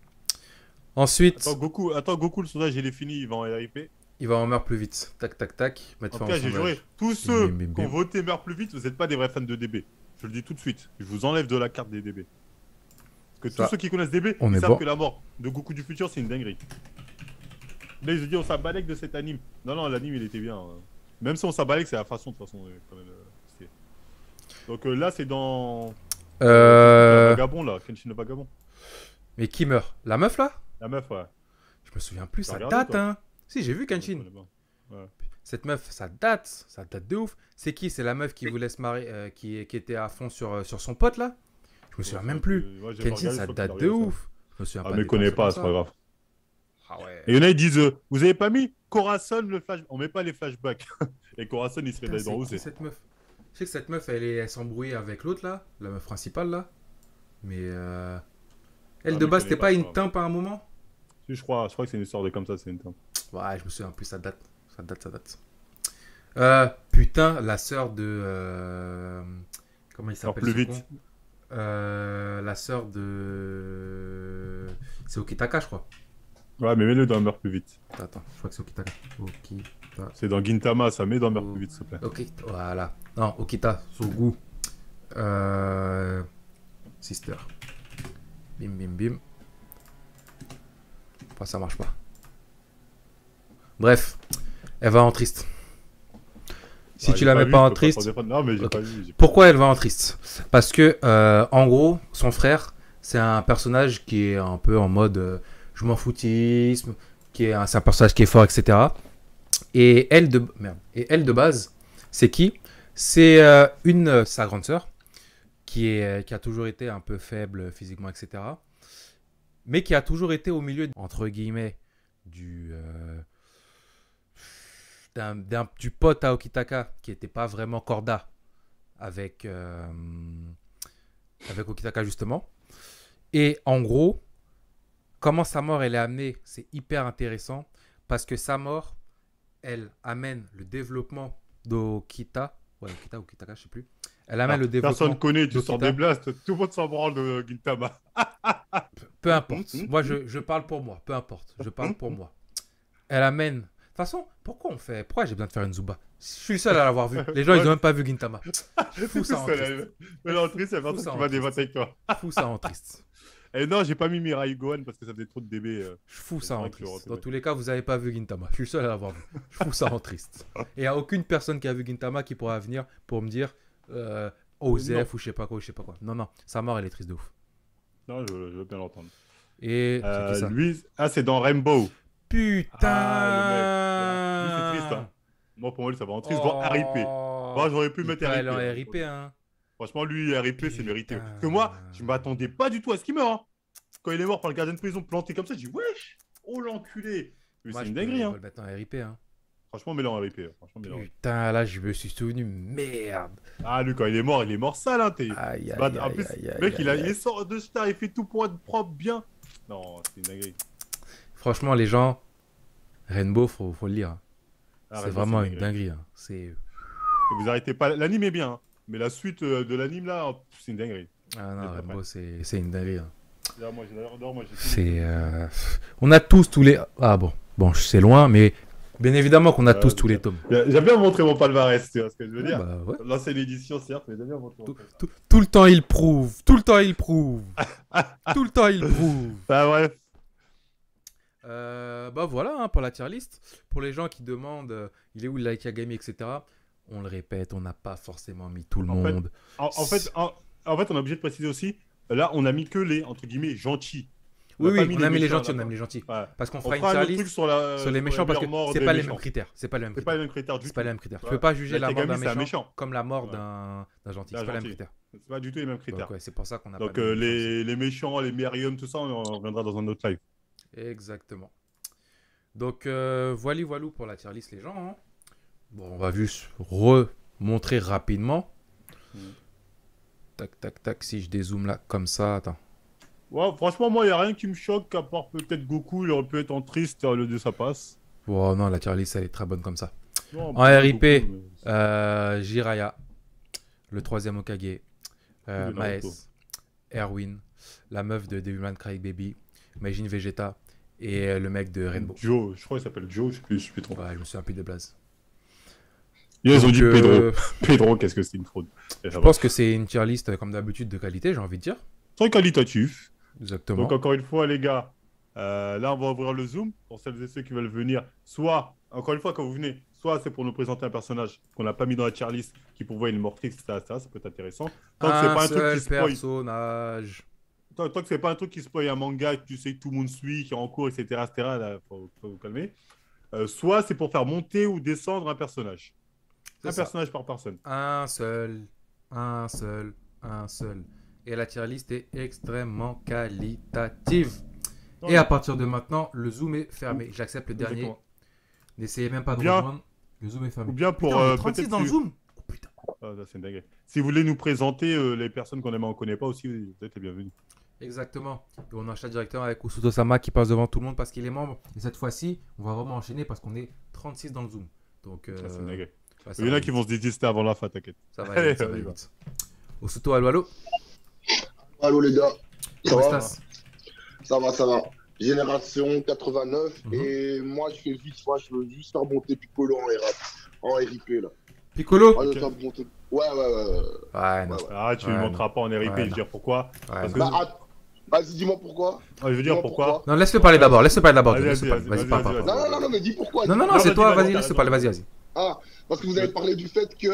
Ensuite, Attends, Goku, le sondage, il est fini. Il va en RIP. il va en meurtre plus vite. Tac, tac, tac. Mettre En fin tout au cas, j'ai sondage. juré, tous ceux Bim, bim, bim, qui ont bim. voté meurt plus vite, vous n'êtes pas des vrais fans de DB. Je le dis tout de suite. Je vous enlève de la carte des DB. Parce que Ça, tous ceux qui connaissent DB, on ils est savent bon. que la mort de Goku du futur, c'est une dinguerie. Là, ils se disent, on s'abalèque de cet anime. Non, l'anime, il était bien. Hein. Même si on s'abalèque, c'est la façon, de toute façon. Quand même, c'est- Donc là, c'est dans... Le vagabond, là. Kenshin le vagabond. Mais qui meurt? La meuf là? La meuf, ouais. Je me souviens plus, T'as ça regardé, date, toi hein. Si, j'ai vu Kenshin. Ouais. Cette meuf, ça date de ouf. C'est qui? C'est la meuf qui voulait se marier, qui était à fond sur son pote là? Je me souviens même plus. Ouais, j'ai Kenshin, regardé, ça je crois date qu'il a de regardé ça. ouf. Je me souviens Ah, pas mais des connais persos pas, comme c'est ça. pas grave. Ah ouais. Et il y en a, ils disent, vous avez pas mis Corazon le flash. On met pas les flashbacks. Et Corazon, il serait Putain, d'aller dans où c'est qui c'est. cette meuf? Je sais que cette meuf, elle s'embrouillait avec l'autre là, la meuf principale là. Mais elle Ah, de mais base, connais c'était pas, pas je une crois. timpe à un moment? Si, je crois que c'est une histoire de comme ça, c'est une tempe. Ouais, je me souviens plus, ça date. Ça date. Putain, la sœur de. Comment il Alors, s'appelle plus ce vite. con La sœur de. C'est Okitaka, je crois. Ouais, mais mets-le dans Meurt plus vite. Attends, je crois que c'est Okitaka. Okita. C'est dans Gintama, ça met dans Meurt plus vite, s'il te plaît. Ok, voilà. Non, Okita, Sogu. Sister. Bim, bim, bim. Enfin, ça marche pas. Bref, elle va en triste. Si Ah, tu j'ai la mets vu, pas je en peux triste. trop défendre. Non, mais j'ai Ok. pas vu. Pourquoi elle va en triste? Parce que, en gros, son frère, c'est un personnage qui est un peu en mode je m'en foutisme, c'est un personnage qui est fort, etc. Et elle de base, c'est qui? C'est sa grande sœur, qui a toujours été un peu faible physiquement, etc. Mais qui a toujours été au milieu, entre guillemets, du pote à Okitaka, qui n'était pas vraiment corda avec Okitaka, justement. Et en gros, comment sa mort elle est amenée, c'est hyper intéressant, parce que sa mort, elle amène le développement d'Okita. Ouais, Okita ou Okitaka, je sais plus. Elle amène le développement. Personne connaît, tu sors d'Okita. des blasts, tout le monde s'en branle de Gintama. Peu importe. Moi, je parle pour moi. Peu importe. Je parle pour moi. Elle amène. De toute façon, pourquoi j'ai besoin de faire une Zuba? Je suis le seul à l'avoir vu. Les gens, ils ont même pas vu Gintama. Je fous ça en triste. Mais non, triste, il y a Fous personne ça qui en va triste. débattre avec toi. Je fous ça en triste. Et non, j'ai pas mis Mirai Gohan parce que ça faisait trop de DB. Je fous C'est ça vrai en que je triste. le Dans tous les cas, vous n'avez pas vu Gintama. Je suis le seul à l'avoir vu. Je fous ça en triste. Et il n'y a aucune personne qui a vu Gintama qui pourra venir pour me dire Osef ou je sais pas quoi, Non, sa mort, elle est triste de ouf. Non, je veux bien l'entendre. Et c'est qui ça? Lui, c'est dans Rainbow. Putain. Ah, le mec. Lui, c'est triste. Hein. Moi, pour moi, lui, ça va en triste, voire RIP. Moi, j'aurais pu il mettre peut aller RIP. en hein. RIP, hein. Franchement, lui, RIP, c'est mérité. Putain. Parce que moi, je m'attendais pas du tout à ce qu'il meure. Hein. Quand il est mort par le gardien de prison planté comme ça, j'ai dit, wesh, oh l'enculé. Mais Moi, c'est je une peux dinguerie. le Hein. mettre en RIP, hein. Franchement, mets-le en RIP. Franchement, mets-le en RIP. Putain, là, je me suis souvenu. Merde. Ah, lui, quand il est mort sale. Hein, Aïe, Bah, aïe, en aïe, plus, aïe, le aïe, mec, aïe, il aïe. sort de star, il fait tout pour être propre, bien. Non, c'est une dinguerie. Franchement, les gens, Rainbow, faut le lire. Hein. Ah, C'est Rainbow, vraiment une une dinguerie. Hein. C'est... Et vous arrêtez pas. L'anime est bien. Hein. Mais la suite de l'anime, là, c'est une dinguerie. Ah non, J'ai pas Rainbow, c'est une dinguerie. Hein. D'ailleurs, moi, j'ai C'est... On a tous les... Ah bon, c'est loin, mais bien évidemment qu'on a tous les tomes. J'aime bien montrer mon palmarès, tu vois ce que je veux dire. Bah, ouais. L'ancienne édition, certes, mais j'aime bien montrer mon palmarès. Tout le temps, il prouve. Tout le temps, il prouve. Tout le temps, il prouve. Bah, bref. Bah voilà hein, pour la tier list. Pour les gens qui demandent il est où le Like Yagami, etc. On le répète, on n'a pas forcément mis tout le monde. En fait, on est obligé de préciser aussi. Là, on a mis que les entre guillemets gentils. Oui, pas on a mis les méchants, gentils, on là, a mis les gentils. Ouais. Parce qu'on On fera une fera tier un autre truc list sur les méchants parce que morts c'est des pas les méchants. mêmes critères. C'est pas les mêmes C'est pas les critères. mêmes critères du C'est tout. pas les mêmes critères. Tu Ouais. peux pas juger la Like mort d'un Yagami, c'est un méchant méchant. comme la mort Ouais. d'un gentil. D'un C'est pas les mêmes gentil. critères. C'est pas du tout les mêmes critères. Donc ouais, c'est pour ça qu'on a Donc pas mis les méchants les méchants, les Merium, tout ça, on reviendra dans un autre live. aussi. Exactement. Donc voilà pour la tier list les gens. Hein. Bon, on va juste remontrer rapidement. Tac, tac, tac. Si je dézoome là, comme ça, attends. Ouais, franchement, moi, il n'y a rien qui me choque, à part peut-être Goku, il aurait pu être en triste, le de sa passe. Oh non, la tier list, elle est très bonne comme ça. Non, En pas RIP, Goku, Jiraiya, le troisième Hokage, de Maes, Naruto. Erwin, la meuf de Devilman Crybaby, Majin Vegeta et le mec de Rainbow. Joe, je crois qu'il s'appelle Joe, je suis plus trop. Ouais, je me souviens plus de blaze. Ils ont Donc, dit Pedro. Pedro, qu'est-ce que c'est une fraude. Je pense que c'est une tier list comme d'habitude de qualité, j'ai envie de dire. Très qualitatif. Exactement. Donc, encore une fois, les gars, là, on va ouvrir le Zoom pour celles et ceux qui veulent venir. Soit, encore une fois, quand vous venez, soit c'est pour nous présenter un personnage qu'on n'a pas mis dans la tier list, qui pour vous est une mortrix, etc. Ça peut être intéressant. Tant que c'est pas un truc qui spoil. Personnage. Tant que c'est pas un truc qui spoil un manga que tu sais que tout le monde suit, qui est en cours, etc. Là, faut vous calmer. Soit c'est pour faire monter ou descendre un personnage. Un personnage par personne. Un seul. Et la tier list est extrêmement qualitative. Non, Et à partir de maintenant, le zoom est fermé. J'accepte le dernier. Exactement. N'essayez même pas de Bien. rejoindre. Le zoom est fermé. Ou bien pour Putain, on est 36 peut-être dans le si- zoom. Oh putain. Ah, ça, c'est une dinguerie. Si vous voulez nous présenter les personnes qu'on aime et on connaît pas aussi, vous êtes les bienvenus. Exactement. Et on enchaîne directement avec Usuto-sama qui passe devant tout le monde parce qu'il est membre. Et cette fois-ci, on va vraiment enchaîner parce qu'on est 36 dans le zoom. Donc, Ça, c'est une dinguerie. ouais, ça Il y en va a qui vite. vont se désister avant la fin, t'inquiète. Ça va Allez, vite, ça on va y va. vite. Usuto, allô. Allô les gars, ça Comment va? estás? Ça va. Génération 89 Mhm. et moi je fais vite, moi je veux juste faire monter Piccolo en RIP là. Piccolo? Moi, je Ok. veux faire monter. Ouais. Ouais, non. Ouais. Ah, tu ne Ouais, montreras pas en RIP, Ouais, je veux non. dire pourquoi. Ouais, Parce non. que- Bah, vas-y, dis-moi pourquoi. Ah, je veux dire Dis-moi pourquoi. Non, laisse-le parler d'abord. Laisse-le parler d'abord. Vas-y, Laisse-le vas-y, parler. vas-y, Vas-y, parle, vas-y, parle. Non, mais dis pourquoi. Non, dis non, pourquoi. c'est vas-y, toi. vas-y, Vas-y, t'as laisse-le parler. raison. Vas-y, vas-y. Ah, parce que vous avez parlé du fait que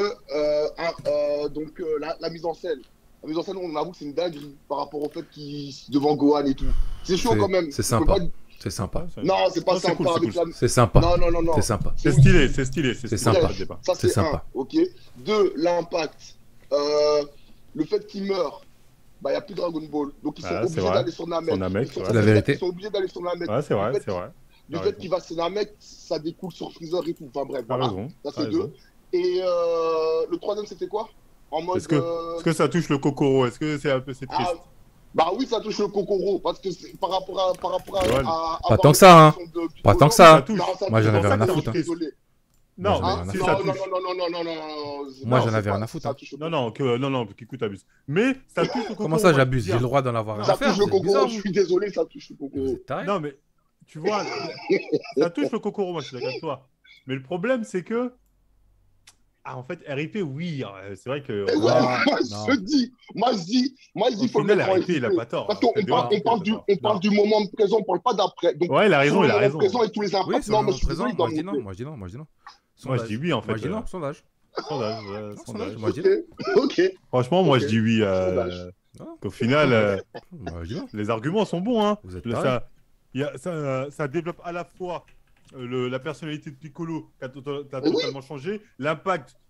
la mise en scène. La mise en scène, on avoue que c'est une dinguerie par rapport au fait qu'il devant Gohan et tout. C'est chaud C'est- quand même. c'est Tu peux sympa. pas- C'est sympa. Non, c'est pas Non, c'est sympa cool, c'est avec cool. la. C'est sympa. Non. C'est sympa. C'est stylé, c'est stylé. C'est stylé, sympa. pas de débat. Ça, C'est c'est un, sympa. ok. Deux, l'impact. Le fait qu'il meurt, bah, il n'y a plus Dragon Ball. Donc, ils sont Ah, c'est obligés vrai. d'aller sur Namek. Sur Namek, Ils sont- ouais. C'est la vérité. Ils sont obligés d'aller sur Namek. Ouais, c'est vrai, Le fait c'est vrai. Le T'as fait raison. qu'il va sur Namek, ça découle sur Freezer et tout. Enfin, bref, T'as voilà. raison. Ça, t'as c'est raison. deux. Et le troisième, c'était quoi? En mode. Est-ce que ça touche le Kokoro? Est-ce que c'est un peu c'est triste? Bah oui, ça touche le Kokoro. Parce que c'est par rapport à. Ouais. Pas tant que ça, hein. Pas tant que ça, hein. touche. Non, ça Moi, j'en touche. avais rien à Non, foutre, hein. Désolé. Non, Moi, j'en avais si rien ça Non, touche. Moi, Non, j'en c'est avais pas- rien à foutre, ça hein. touche le Non, Kikou t'abuse. Mais ça touche le Kokoro. Comment ça, moi, j'abuse? je J'ai veux le dire. droit d'en avoir rien Ça à faire. touche le C'est Kokoro, bizarre. je suis désolé, ça touche le Vous Kokoro. êtes tarés. Non, mais tu vois, ça touche le Kokoro, moi je suis d'accord avec toi. Mais le problème, c'est que. Ah, en fait, RIP, oui, c'est vrai que. Et ouais, Ah, moi non. je dis, Au faut le final, mettre en RIP, il a RIP. pas tort. Parce qu'on Faites parle, des on parle du moment présent, on parle pas d'après. Donc, Ouais, il a raison, sur il le a moment raison. présent et tous les impacts, Oui, sur non, le mais moment je suis désolé, présent. il doit Moi, je dis non. monter. Moi, je dis non. Moi, je dis non. Moi, je dis oui, en fait. Moi, je dis non. Sondage. Sondage, Sondage, sondage. moi, je dis non. Ok, ok. Franchement, moi, Ok. je dis oui. Sondage. Qu'au final, Moi, je dis non. les arguments sont bons. Hein. Vous êtes Le- tarés. ça développe à la fois la personnalité de Piccolo qui a Oui. totalement changé, l'impact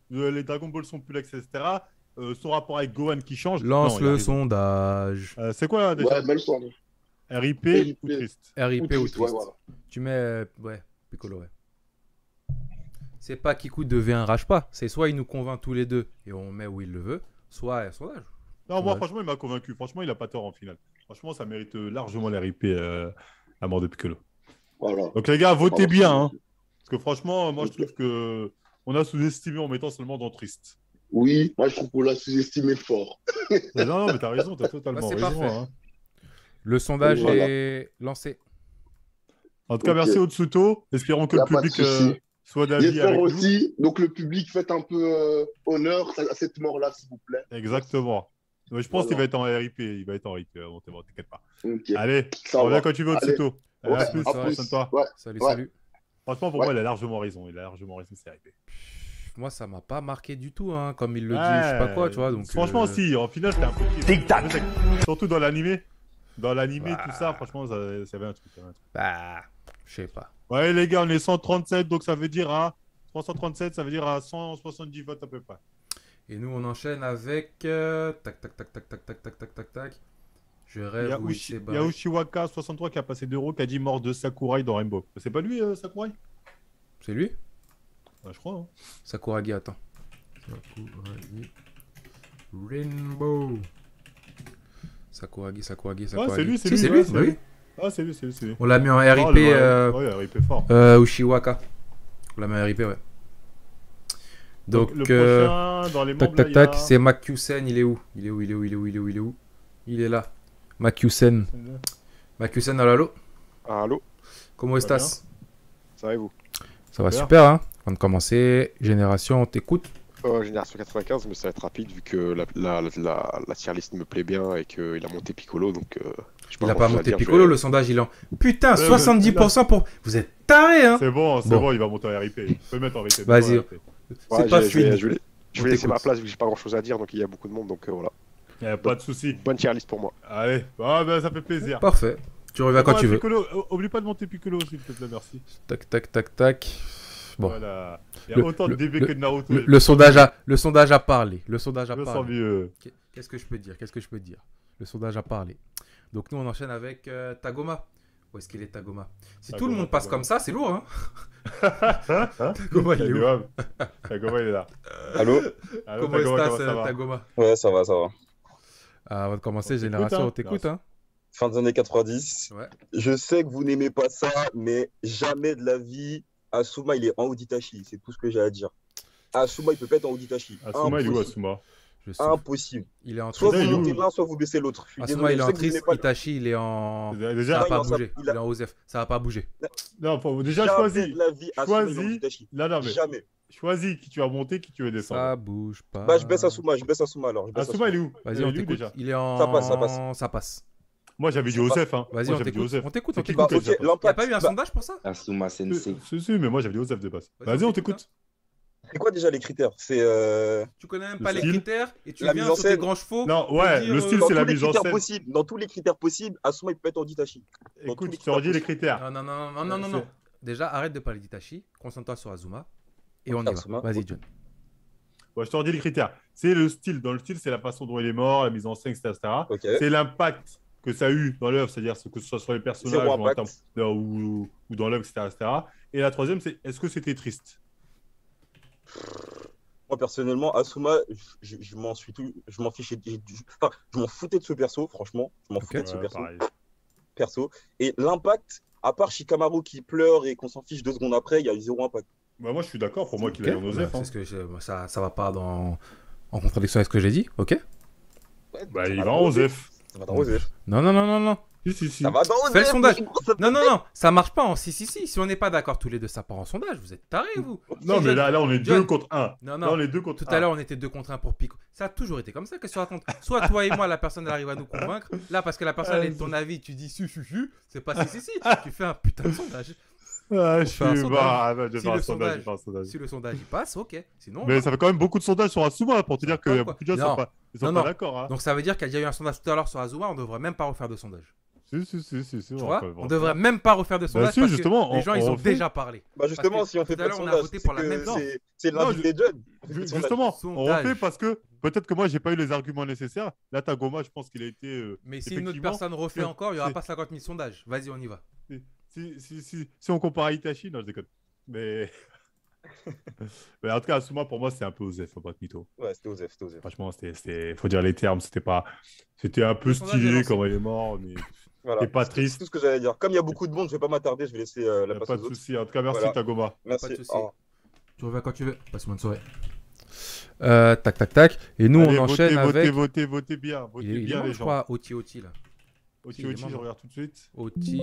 les Dragon Ball sont plus là, etc. Son rapport avec Gohan qui change. Lance Non, il a le raison. sondage. C'est quoi déjà? Ouais, belle sonde. RIP RIP. ou triste? RIP ou triste, triste. ouais, voilà. Tu mets, ouais, Piccolo, ouais. C'est pas Kikou devient un rage pas. C'est soit il nous convainc tous les deux et on met où il le veut, soit un sondage. Non, moi, Ouais. franchement, il m'a convaincu. Franchement, il a pas tort en finale. Franchement, ça mérite largement les RIP, la mort de Piccolo. Voilà. Donc, les gars, votez Voilà. bien. Hein. Parce que franchement, moi, je Ok. trouve que on a sous-estimé en mettant seulement dans triste. Oui, moi je trouve qu'on l'a sous-estimé fort. Non, mais t'as raison, t'as totalement Bah, c'est raison. parfait. Hein. Le sondage Voilà. est lancé. En tout cas, Ok. merci Otsuto. Espérons que Y le a pas de public souci. soit d'avis J'espère avec nous. aussi, donc le public, faites un peu honneur à cette mort-là, s'il vous plaît. Exactement. Mais je pense Voilà. qu'il va être en RIP. Il va être en RIP. Bon, t'inquiète pas. Ok. Allez, Ça reviens va. quand tu veux, Allez. Otsuto. Allez, Ouais, à plus. à Prends plus. soin de toi. Ouais. Salut, Ouais. salut. Franchement, pour Ouais. moi, il a largement raison. Il a largement raison, c'est RIP. Moi, ça m'a pas marqué du tout, hein, comme il le dit, je sais pas quoi, tu vois. Donc, franchement, si, en finale, c'était un peu triste. Tic-tac. Surtout dans l'animé. Dans l'animé, Bah. tout ça, franchement, ça avait un truc. Bah, je sais pas. Ouais, les gars, on est 137, donc ça veut dire à 337, ça veut dire à 170 votes à peu près. Et nous, on enchaîne avec. Tac, tac, tac, tac, tac, tac, tac, tac, tac, tac. Je Il y rêve a, où il s'est il y a barré. Ushiwaka 63 qui a passé 2 euros, qui a dit mort de Sakurai dans Rainbow. C'est pas lui, Sakurai? C'est lui Ouais, je crois. Hein. Sakuragi, attends. Sakuragi. Rainbow. Sakuragi. Ouais, c'est lui, c'est Si, lui. c'est ouais, lui, bah oui. Ah, c'est lui, c'est lui, c'est lui. On l'a mis en Oh, RIP ouais, RIP fort. Ushiwaka. On l'a mis en RIP, ouais. Donc, le prochain, dans les membres, tac, là, tac, il y a- c'est Makyusen, il est où? Il est là. Makyusen. Makyusen, allô? Allô, Comment Ça va estás? ça va et vous? Ça va Super. super, hein? Avant de commencer, Génération, on t'écoute. Génération 95, mais ça va être rapide vu que la tier list me plaît bien et qu'il a monté Piccolo, donc j'ai Il a pas grand-chose à monté dire, Piccolo, je vais- le sondage, il est en... Putain, Ouais, 70% pour... Vous êtes tarés, hein? C'est bon, Bon. il va monter en RIP. Tu peux le mettre en RIP. Vas-y. Ouais, C'est pas je vais, fini. je vais- je On vais laisser t'écoute. ma place vu que j'ai pas grand chose à dire, donc il y a beaucoup de monde, donc voilà. Il n'y a pas de souci. Bonne tier list pour moi. Allez, ah, ben, ça fait plaisir. Parfait. Tu reviens quand Ouais, tu veux. Piccolo, oublie pas de monter Piccolo, s'il te plaît, merci. Tac, tac, tac, tac. Bon. Voilà. Il y a Le- autant de le- DB le- que de Naruto. Le sondage a parlé. Le sondage a Je me sens parlé. mieux. Qu'est-ce que je peux dire? Le sondage a parlé. Donc nous, on enchaîne avec Tagoma. Où est-ce qu'il est, Tagoma? Si tout le Tagoma, monde passe Tagoma. comme ça, c'est lourd, hein? Tagoma, il est où? Tagoma, il est là. Allô? Allô, Comment Tagoma, estás, comment ça va? Tagoma? Ouais, ça va, ça va. Avant de commencer, On t'écoute, Génération, hein. on t'écoute, hein? Fin des années 90. Ouais. Je sais que vous n'aimez pas ça, mais jamais de la vie, Asuma, il est en Auditashi. C'est tout ce que j'ai à dire. Asuma, il peut pas être en Auditashi. Asuma, il est où, Impossible. Asuma? Je sais. Impossible. Il est en Soit Putain, vous il est où? montez l'un, soit vous baissez l'autre. Je suis Asuma, désolé, il est je en sais que vous triste. n'aimez pas- Itachi, il est en... Ça Déjà, va il pas est en- bouger. il Il a- est en Osef. Ça va pas bouger. non, déjà, Jamais choisis. de la vie, Asuma, il est en Choisis. Auditashi. Non, non, mais Jamais. choisis qui tu vas monter, qui tu veux descendre. Ça bouge pas. Bah, je baisse Asuma alors. Je baisse Asuma, il est où? Vas-y, Il on est où, t'écoute. déjà? Il est en... Ça passe. Ça passe. Moi, j'avais dit Ça Osef, hein. Vas-y, Moi, on j'avais dit t'écoute. Osef. On t'écoute, C'est on qui t'écoute. Bah, Écoute, ok, ça Y a l'impact. pas eu un bah, sondage pour ça? Asuma Sensei. Si, mais moi, j'avais dit Osef de base. Vas-y, Vas-y, on on t'écoute, t'écoute. C'est quoi déjà les critères? C'est Tu connais même Le pas les style. critères et tu La viens mise en sur tes scène. grands chevaux. Non, pour ouais, dire, le style, dans c'est la tous les mise en critères scène. possibles. Dans tous les critères possibles, Asuma, il peut être en Auditashi. Écoute, tous je te redis les les critères. Non. Déjà, arrête de parler d'Itachi. Concentre-toi sur Azuma. Et on y va. Asuma, Vas-y, ok. John. Ouais, je te redis les critères. C'est le style. Dans le style, c'est la façon dont il est mort, la mise en scène, etc. Ok. C'est l'impact que ça a eu dans l'œuvre, c'est-à-dire que ce soit sur les personnages Zéro ou, en impact. termes- ou dans l'œuvre, etc. Et la troisième, c'est est-ce que c'était triste? Moi personnellement, Asuma, je m'en suis tout, je m'en fichais, enfin, je m'en foutais de ce perso, franchement, je m'en foutais de ce Ouais, perso, pareil. Et l'impact, à part Shikamaru qui pleure et qu'on s'en fiche 2 secondes après, il y a eu zéro impact. Bah, moi, je suis d'accord. Pour moi, qu'il Ok. aille en Osef. Bah, hein. c'est ce que ça va pas en contradiction avec ce que j'ai dit. Ok. Bah, Ça il va va dans en Osef. Osef. Ça va dans Osef. Non. Si. Ça va dans Osef. Fais le sondage. mais gros, ça- Non. Ça marche pas en si. Si on n'est pas d'accord tous les deux, ça part en sondage. Vous êtes tarés, vous. Non, mais là, on est John. 2 contre 1. Non. Là, on est 2 contre Tout 1. à l'heure, on était 2 contre 1 pour Pico. Ça a toujours été comme ça que tu racontes. Soit toi et moi, la personne elle arrive à nous convaincre. Là, parce que la personne est de ton avis, tu dis si. C'est pas si. Tu fais un putain de sondage. Ah, je fait un suis. sondage. Bah, je vais Si faire le un sondage. sondage- je vais faire un sondage. Si le sondage il passe, ok. Sinon. Mais ça fait quand même beaucoup de sondages sur Asuma pour te dire qu'il y a quoi. beaucoup de gens qui Non. sont pas Non. d'accord. Hein. Donc ça veut dire qu'il y a eu un sondage tout à l'heure sur Azuma, on devrait même pas refaire de sondage. Si, Tu vois, on devrait même pas refaire de sondage si, parce justement, que les gens, ils on ont fait. déjà parlé. Bah justement, Parce que si on fait tout à pas de l'heure, on a sondage, voté c'est pour la que même chose. c'est Non, l'invité de John. Justement, on Sondage. refait parce que peut-être que moi, j'ai pas eu les arguments nécessaires. Là, Tagoma, je pense qu'il a été. Mais si une autre effectivement, personne refait c'est- encore, il n'y aura c'est- pas 50 000 sondages. Vas-y, on y va. Si on compare à Itachi, non, je déconne. Mais, mais en tout cas, Asuma, pour moi, c'est un peu osef, faut pas de mytho. Ouais, c'était Osef, c'était Osef. Franchement, faut dire les termes, c'était un peu Le sondage est stylé lancé. quand il est mort, mais Voilà. t'es pas C'est triste. tout ce que j'allais dire. Comme il y a beaucoup de monde, je vais pas m'attarder, je vais laisser la Y a place pas aux de autres. souci. En tout cas, merci Voilà. Tagoma. Merci. Pas de souci. Au revoir. Tu reviens quand tu veux. Passe une bonne soirée. Tac, tac, tac. Et nous, Allez, on enchaîne avec. votez bien. Votez Il est bien, mort, les je gens. crois, Oti là. Ochi il est Ochi, je membre. regarde tout de suite. Oti.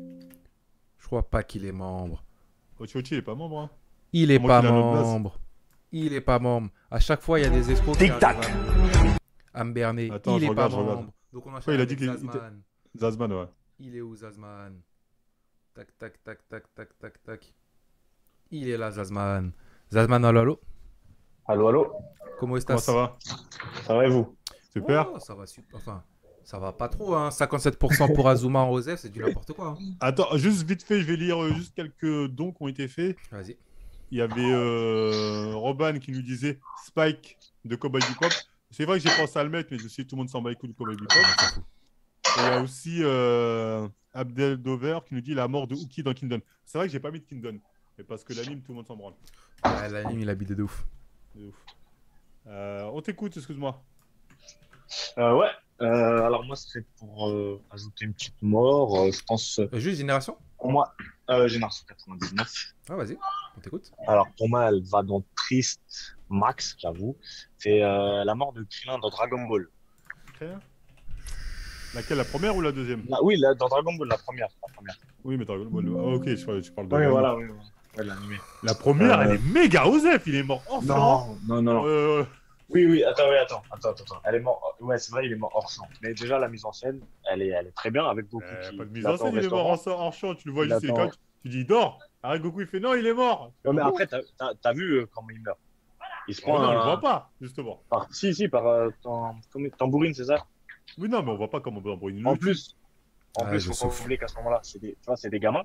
Je crois pas qu'il est membre. Ochi Ochi, il est pas membre. Hein. Il est Comment pas qu'il a notre place membre. Il est pas membre. À chaque fois, il y a des escrocs qui Tic-tac. arrivent à me berner. Attends, Il je est pas regarde, je regarde. membre. Donc on enchaîne Ouais, il a avec dit qu'il- Zazman. Zazman, ouais. Il est où Zazman? Tac, tac, tac, tac, tac, tac, tac. Il est là, Zazman. Zazman, allo, allo. Allô, allô. Comment est-ce Comment ça va? Ça va et vous? Super. Oh, ça va super. Enfin, ça va pas trop, hein. 57% pour Azuma en Osef, c'est du n'importe quoi. Hein. Attends, juste vite fait, je vais lire juste quelques dons qui ont été faits. Vas-y. Il y avait Roban qui nous disait Spike de Cowboy Bebop. C'est vrai que j'ai pensé à le mettre, mais je sais que tout le monde s'en bat les couilles de Cowboy Bebop. Et il y a aussi Abdel Dover qui nous dit la mort de Uki dans Kingdom. C'est vrai que j'ai pas mis de Kingdom, mais parce que l'anime, tout le monde s'en branle. Ouais, l'anime, il a bidé de ouf. De ouf. On t'écoute, excuse-moi. Ouais. Alors moi, c'est pour ajouter une petite mort. Je pense, Juste Génération? pour moi, Génération 99. Ah, vas-y, on t'écoute. Alors pour moi, elle va dans Triste Max, j'avoue. C'est la mort de Krillin dans Dragon Ball. Très bien. Laquelle, la première ou la deuxième? Oui, dans Dragon Ball, la première. Oui, mais Dragon Ball. Ah, ok, je parle de. Oui, voilà, oui. Ouais, l'animé. La première, elle est méga osef, il est mort hors sang. Non. Euh, Oui, attends. Elle est morte. Ouais, c'est vrai, il est mort hors champ. Mais déjà, la mise en scène, elle est très bien avec Goku qui pas de mise l'attend en scène, au il est mort restaurant. hors champ, tu le vois Il juste, il est attend. quand tu dis il dort. Arrête, Goku, il fait non, il est mort. Non, mais après, t'as vu comment il meurt. Il se Oh, prend non, on le un... voit pas, justement. par tambourine, c'est ça? Oui, non, mais on voit pas comment on brûle. En plus, Ah, je faut pas souffle. oublier qu'à ce moment-là, c'est des gamins.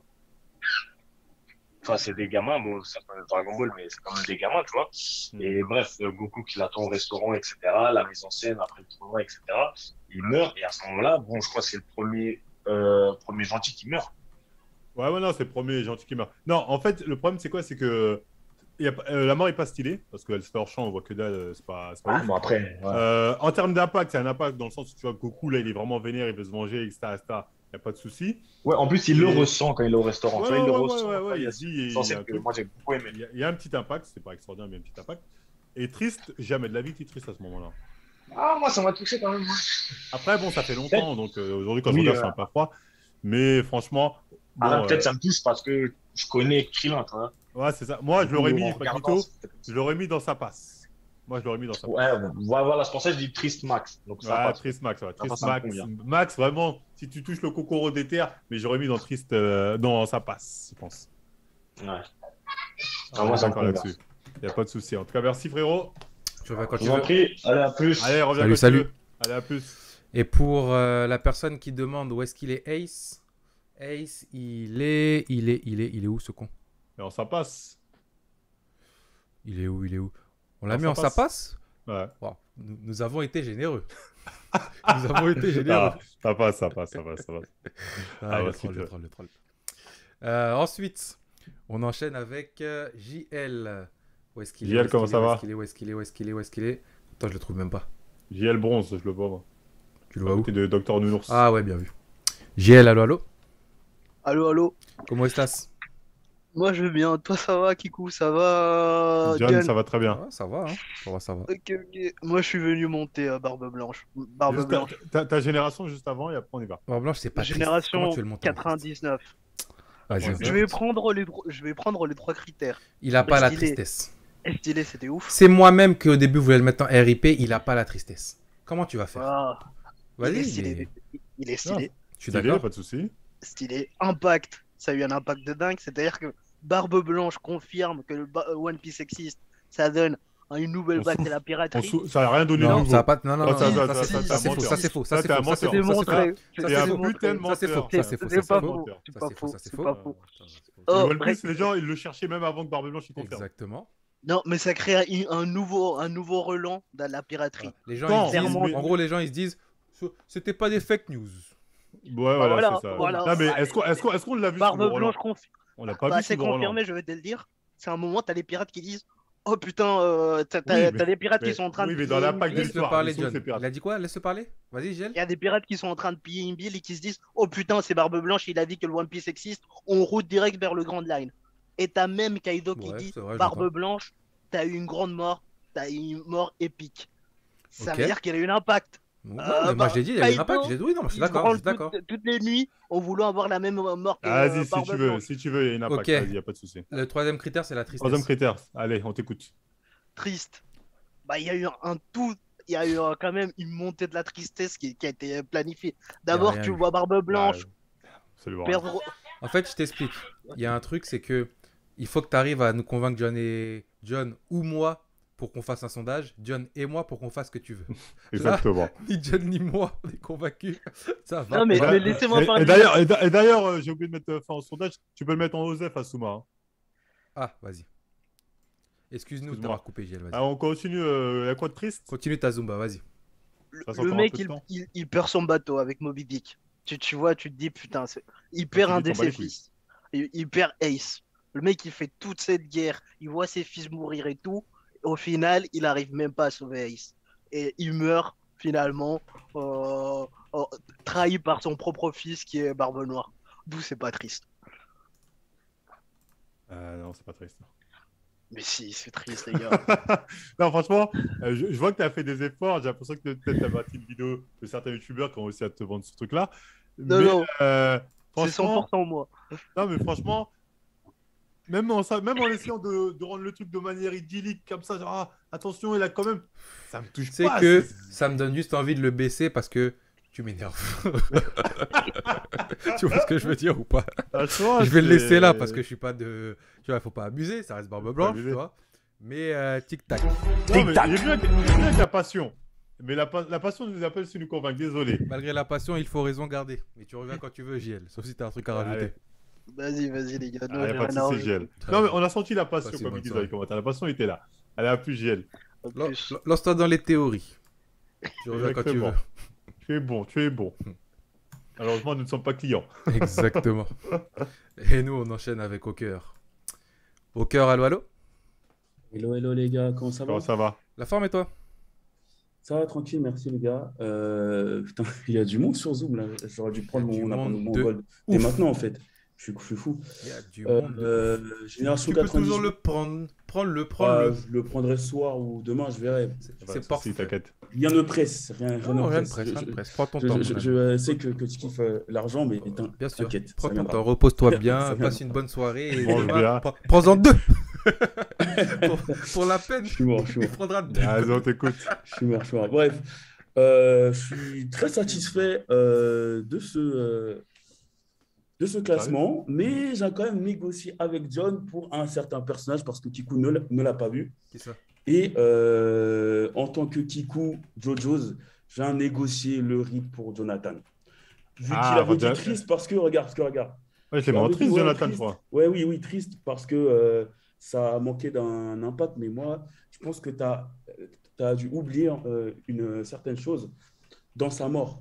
Enfin, c'est des gamins, bon, c'est pas Dragon Ball, mais c'est quand même des gamins, tu vois. Et bref, Goku qui l'attend au restaurant, etc., la mise en scène, après le tournoi, etc., il meurt, et à ce moment-là, bon, je crois que c'est le premier gentil qui meurt. Ouais, non, c'est le premier gentil qui meurt. Non, en fait, le problème, c'est quoi? C'est que la mort est pas stylée, parce qu'elle se fait hors champ, on voit que dalle, c'est pas ouf. Bon, après, ouais. En termes d'impact, c'est un impact dans le sens où tu vois Goku, là, il est vraiment vénère, il veut se venger, etc., etc. Il n'y a pas de souci. Ouais, en plus, il le ressent quand il est au restaurant. Tu vois, il le Ouais, ressent. ouais, Il y a il dit, cette il y a un que truc. moi, j'ai beaucoup aimé. Il y a un petit impact, c'est pas extraordinaire, mais un petit impact. Et triste, jamais de la vie, t'es triste à ce moment-là. Ah, moi, ça m'a touché quand même, moi. Après, bon, ça fait longtemps, donc aujourd'hui, quand je Oui, regarde, c'est un peu froid. Mais franchement, bon, Ah, peut-être ça me touche parce que je connais Krillin, tu vois. ouais, c'est ça. Moi, je l'aurais mis, En pas regardant, mytho, c'est peut-être comme ça. je l'aurais mis dans sa passe. Moi, je l'aurais mis dans sa passe. Ouais, voilà, c'est pour ça que je dis triste max. Donc ça Ouais, passe. triste Max, ouais. Triste ça me Max. convient. Max, vraiment, si tu touches le cocoro des terres, mais j'aurais mis dans triste, dans sa passe, je pense. Ouais. Ah, moi, ça me d'accord convient. là-dessus. Il n'y a pas de souci. En tout cas, merci frérot. Tu reviens quand Je tu vous en veux. prie, allez, à plus. Allez, reviens Salut, quand tu salut. veux. Allez, à plus. Et pour la personne qui demande où est-ce qu'il est Ace, Ace, il est où ce con? Alors, ça passe. Il est où? On l'a Non, mis ça en sa passe. passe? Ouais. Wow. Nous avons été généreux. Nous avons été généreux. Ah, ça passe. Ah, Ah, le ouais, troll, super. le troll. Ensuite, on enchaîne avec JL. Où est-ce qu'il est? JL, comment ça va? Où est-ce qu'il est? Attends, je le trouve même pas. JL Bronze, je le vois, moi. Tu le vois où? Côté de Docteur Nounours. Ah ouais, bien vu. JL, allô? Allô. Comment est-ce? Moi je vais bien. Toi ça va, Kikou? Ça va, John, ça va très bien. Ça va, hein. Ça va. Ok. Moi je suis venu monter à Barbe Blanche. Barbe Juste Blanche. ta génération juste avant et après on y va. Barbe Blanche, c'est pas triste. Génération Comment tu veux le monter en triste? 99. Vas-y, Ouais, vas-y. Je vais prendre les trois critères. Il a pas la Stylé. tristesse. Stylé, c'était ouf. C'est moi-même qui au début voulais le mettre en RIP, il a pas la tristesse. Comment tu vas faire? Ah, il est Vas-y, stylé. Il est stylé. je suis Stylé, d'accord. pas de souci. Stylé. Impact. Ça a eu un impact de dingue. C'est-à-dire que Barbe Blanche confirme que le One Piece existe. Ça donne une nouvelle On vague de souffle. la piraterie. Ça n'a rien donné de Non, nouveau. ça a pas. Non, non, Ah, non, ça, non, ça, ça, ça, c'est faux, ça, c'est faux, ça, c'est Ça, faux, ça, t'es c'est un faux, menteur. ça, c'est démontré. faux. C'est Et un démontré. putain de Ça, c'est faux, menteur. ça, c'est faux, C'est ça, pas c'est faux. faux. menteur. C'est Ça, pas c'est faux, faux. ça, c'est C'est faux. pas faux. Le Oh, One bref. Piece, les gens, ils le cherchaient même avant que Barbe Blanche y confirme. Exactement. Non, mais ça crée un nouveau relan dans la piraterie. Voilà. Les gens, Non, ils se disent, clairement. en gros, les gens, ils se disent, c'était pas des fake news. Ouais, voilà, voilà, c'est ça. voilà. Non, mais Ah, est-ce qu'on l'a vu sur Barbe le Roland? Blanche confirme. On l'a pas Bah, vu c'est sur le Roland. confirmé, je vais te le dire. C'est un moment, t'as les pirates qui disent oh putain, t'as Oui, mais- des pirates qui mais- sont en train oui, de mais dans piller l'impact une de ville. Laisse-le l'histoire, parler, ils sont John. ces pirates. Il a dit quoi? Laisse-le parler. Vas-y, Gel. Il y a des pirates qui sont en train de piller une ville et qui se disent oh putain, c'est Barbe Blanche, il a dit que le One Piece existe, on route direct vers le Grand Line. Et t'as même Kaido qui Ouais, dit c'est vrai, Barbe j'entends. Blanche, t'as eu une grande mort, t'as eu une mort épique. Ça Ok. veut dire qu'il a eu un impact. Non, mais moi, je l'ai dit, il y a eu un Kaido, impact. Oui, non, je suis il se d'accord, je branle suis d'accord. toutes les nuits en voulant avoir la même mort que Vas-y, si Barbe tu veux, Blanche. si tu veux, il y a une impact. Ok. Vas-y, y a pas de souci. Le troisième critère, c'est la tristesse. Troisième critère. Allez, on t'écoute. Triste. Bah, il y a eu il y a eu quand même une montée de la tristesse qui a été planifiée. D'abord, rien tu eu. vois Barbe Blanche Absolument. perdre. En fait, je t'explique. Il y a un truc, c'est que il faut que tu arrives à nous convaincre, John ou moi, pour qu'on fasse un sondage. John et moi, pour qu'on fasse ce que tu veux. Exactement. Ni John ni moi, on est convaincus. Ça va. Non, mais, pas. mais laissez-moi parler. Et d'ailleurs, j'ai oublié de mettre fin au sondage. Tu peux le mettre en Osef, Asuma. Hein. Ah, vas-y. Excuse-nous de Excuse-moi. t'avoir coupé, Gilles. Vas-y. Ah, on continue. La quoi de triste? Continue ta Zumba, vas-y. passe Le encore un mec, peu de temps. il perd son bateau avec Moby Dick. Tu vois, tu te dis, putain, il perd tu un dis, de t'en bats ses les couilles. fils. Il perd Ace. Le mec, il fait toute cette guerre. Il voit ses fils mourir et tout. Au final, il arrive même pas à sauver Ace. Et il meurt, finalement, trahi par son propre fils qui est Barbe Noire. D'où c'est pas triste. Non, c'est pas triste. Mais si, c'est triste, les gars. Non, franchement, je vois que tu as fait des efforts. J'ai l'impression que peut-être tu as battu une vidéo de certains youtubeurs qui ont réussi à te vendre ce truc-là. Non, Mais, non. C'est franchement, 100% moi. non, mais franchement, même en essayant de rendre le truc de manière idyllique, comme ça, genre, ah, attention, il a quand même. Ça me touche C'est pas. que ça me donne juste envie de le baisser parce que tu m'énerves. Tu vois ce que je veux dire ou pas? Franchement, Je vais le c'est- laisser là parce que je suis pas de. Tu vois, faut pas abuser, ça reste Barbe Blanche, abuser. tu vois. Mais tic-tac. Non, mais j'ai bien que la passion. Mais la passion nous appelle si nous convaincre. Désolé. Malgré la passion, il faut raison garder. Mais tu reviens quand tu veux, JL. Sauf si t'as un truc à rajouter. Allez. Vas-y, les gars. Ah, y a pas de souci, GL. Très Non, mais bien. on a senti la passion, Passez comme bonne ils disent dans soirée. les commentaires. La passion était là. Elle a plus GL. En Lan- plus. Lance-toi dans les théories. Tu reviens quand tu veux. Exactement. Tu es bon, tu es bon. Malheureusement, nous ne sommes pas clients. Exactement. Et nous, on enchaîne avec Au cœur. Au cœur, allô, allô? Hello, hello les gars, comment ça va? Comment ça va? La forme et toi? Ça va tranquille, merci les gars. Putain, il y a du monde sur Zoom là. J'aurais dû prendre Il y a du mon monde mon de vol dès ouf. maintenant en fait. Je suis fou. Il y a du monde. Génération Tu peux 98. toujours le prendre. Prends-le, Ah, prends-le. je le prendrai ce soir ou demain, je verrai. C'est Si, parfait. t'inquiète. Rien ne presse, rien Non, ne rien de presse. presse, rien de Je- presse. Prends ton je- temps. je- mon je ami. sais que tu kiffes l'argent, mais Bien sûr. t'inquiète, Prends ça ton viendra. temps, repose-toi Ça bien, viendra. passe une bonne soirée. Et Mange demain, bien. prends-en deux. pour la peine, Je suis mort, je suis il mort. prendra deux. Vas-y, on t'écoute. Je suis mort, je suis mort. Bref, je suis très satisfait de ce classement, mais j'ai quand même négocié avec John pour un certain personnage parce que Kiku ne l'a pas vu. Qui ça? Et en tant que Kiku, JoJo's, j'ai négocié le RIP pour Jonathan. Vu Ah, qu'il avait dit Jonathan. triste parce que, regarde. Ouais, je l'ai mis en triste, Jonathan, je crois. Ouais, oui, triste parce que ça a manqué d'un impact, mais moi, je pense que tu as dû oublier une certaine chose dans sa mort.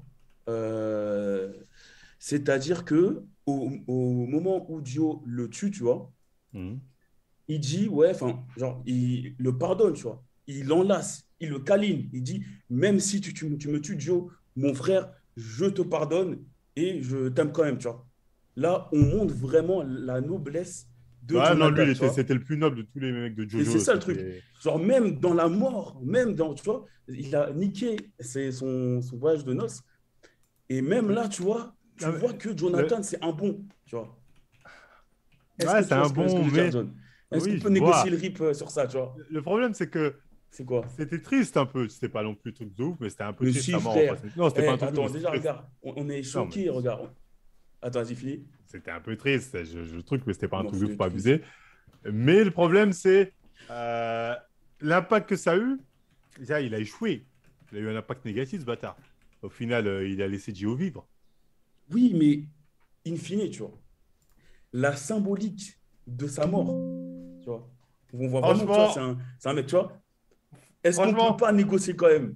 C'est-à-dire que au moment où Dio le tue, tu vois, Mhm. il dit, ouais, enfin, genre, il le pardonne, tu vois. Il l'enlace, il le câline. Il dit, même si tu me tues, Dio, mon frère, je te pardonne et je t'aime quand même, tu vois. Là, on montre vraiment la noblesse de Ouais, non, Jonathan, lui, tu vois. c'était le plus noble de tous les mecs de Jojo. Et c'est ça le c'était- truc. Genre, même dans la mort, même dans, tu vois, il a niqué son voyage de noces. Et même là, tu vois, Non, mais- vois que Jonathan, c'est un bon, tu vois. Est-ce Ouais, que c'est tu vois un ce que bon, je veux dire, mais- John? Est-ce Oui, qu'on peut je négocier vois. le RIP sur ça, tu vois? Le problème, c'est que C'est quoi? c'était triste un peu. C'était pas non plus truc de ouf, mais c'était un peu Mais triste. si, sa mort, frère. enfin, non, c'était Eh, pas un truc de attends, ouf, déjà, c'était triste. regarde, on est choqués, regarde. Attends, vas-y, finis. C'était un peu triste, le truc, mais c'était pas un Non, truc de c'était ouf, pas triste. abusé. Mais le problème, c'est l'impact que ça a eu, déjà, il a échoué. Il a eu un impact négatif, ce bâtard. Au final, il a laissé Gio vivre. Oui, mais in fine, tu vois, la symbolique de sa mort, tu vois, on voit vraiment, tu vois, c'est un mec, tu vois. Est-ce qu'on Franchement, peut pas négocier quand même?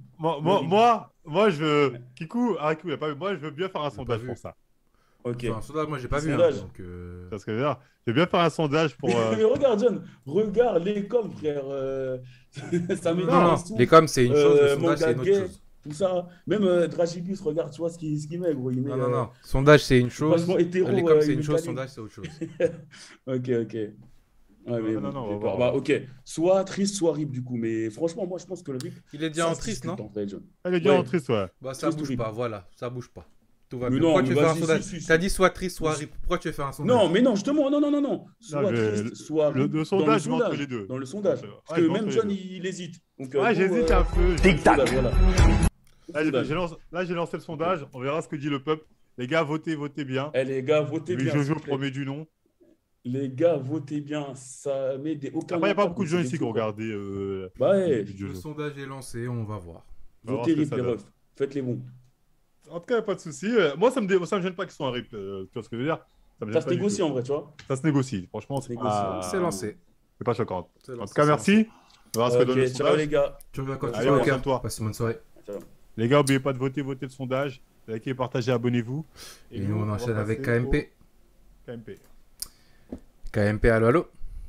Kikou, il a pas vu. Moi, je veux bien faire un J'ai sondage pas vu. pour ça. Ok. Enfin, un sondage, moi, j'ai pas Un vu. Hein, sondage. donc, Parce que là, je veux bien faire un sondage pour. Mais regarde, John, regarde les coms, frère. Ça met non, non, les coms, c'est une chose, le sondage, c'est une autre Gay, chose. tout ça. Même Dragibus, regarde, tu vois ce qu'il met, gros. Il met, Non, non, non. Sondage, c'est une chose. vachement hétéro, Les coms, il c'est une met chose. câlin. Sondage, c'est autre chose. Ok. Ouais, mais Non, on j'ai va peur. voir. Bah, ok, soit triste, soit RIP du coup. Mais franchement, moi je pense que le RIP, Il est déjà ça en se triste, discute non? en vrai, John. Elle est bien Ouais. en triste, ouais. Bah, ça Triste bouge ou pas, RIP? voilà. Ça bouge pas. Tout va Mais bien. non, Pourquoi mais tu veux faire un vas-y, sondage? si. T'as dit soit triste, soit RIP. Pourquoi tu veux faire un sondage? Non, mais non, justement, non. Soit triste, soit RIP. Le sondage, je mets entre les deux. Dans le sondage. Ouais, Parce je que mets même entre les John, deux. il hésite. Donc, Ouais, j'hésite un peu. Tic-tac. Voilà. Là, j'ai lancé le sondage. On verra ce que dit le peuple. Les gars, votez bien. Eh les gars, votez Louis bien. Jojo, s'il vous plaît. premier du nom. Les gars, votez bien. Ça met aucun Après, il n'y a pas impact, beaucoup de mais gens c'est ici qui des ont fous, quoi. regardé. Bah ouais. Louis Le Jojo. sondage est lancé, on va voir. On va voir Votez ce que RIP, ça les donne. refs. Faites les bons. En tout cas, y a pas de souci. Moi, ça me gêne pas qu'ils soient un RIP. Tu vois ce que je veux dire? Ça me Ça gêne se pas du négocie tout. en vrai, tu vois. Ça se négocie. Franchement, c'est pas... C'est lancé. C'est pas choquant. C'est En lancé, tout cas, c'est merci. On va voir ce que donne le Ok, ciao sondage. les gars. Tu reviens quand tu Allez, veux, on ok. revient à toi. Passe une bonne soirée. Ciao. Les gars, n'oubliez pas de voter le sondage. Likez, partagez, abonnez-vous. Et nous, on va enchaîne avec passer KMP. au KMP. KMP, allô?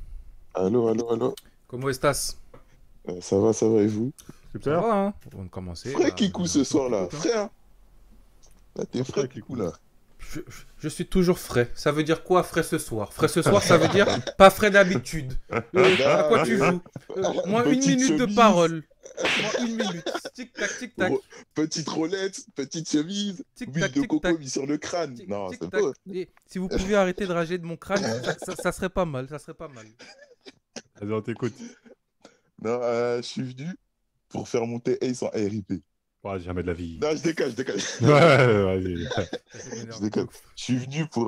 Allô. Comment estás? Ça va, et vous? Ça Super. va, hein? On va commencer. Frère Kikou ce soir là, Écoute, hein. frère. Là, t'es frais Kikou là. Je suis toujours frais. Ça veut dire quoi, frais ce soir? Frais ce soir, ça veut dire pas frais d'habitude. À quoi tu joues? Moi, une Petite minute de chemise. parole. Moi, une minute. Tic-tac, tic-tac. Petite roulette, petite chemise, Tic-tac, huile de coco tic-tac. mis sur le crâne. Non, c'est Tic-tac. beau. Et si vous pouviez arrêter de rager de mon crâne, ça serait pas mal. Ça serait pas mal. Vas-y, on t'écoute. Non, je suis venu pour faire monter Ace en RIP. Ouais, jamais de la vie. Non, je déconne. Ouais, vas-y. Je déconne. Je suis venu pour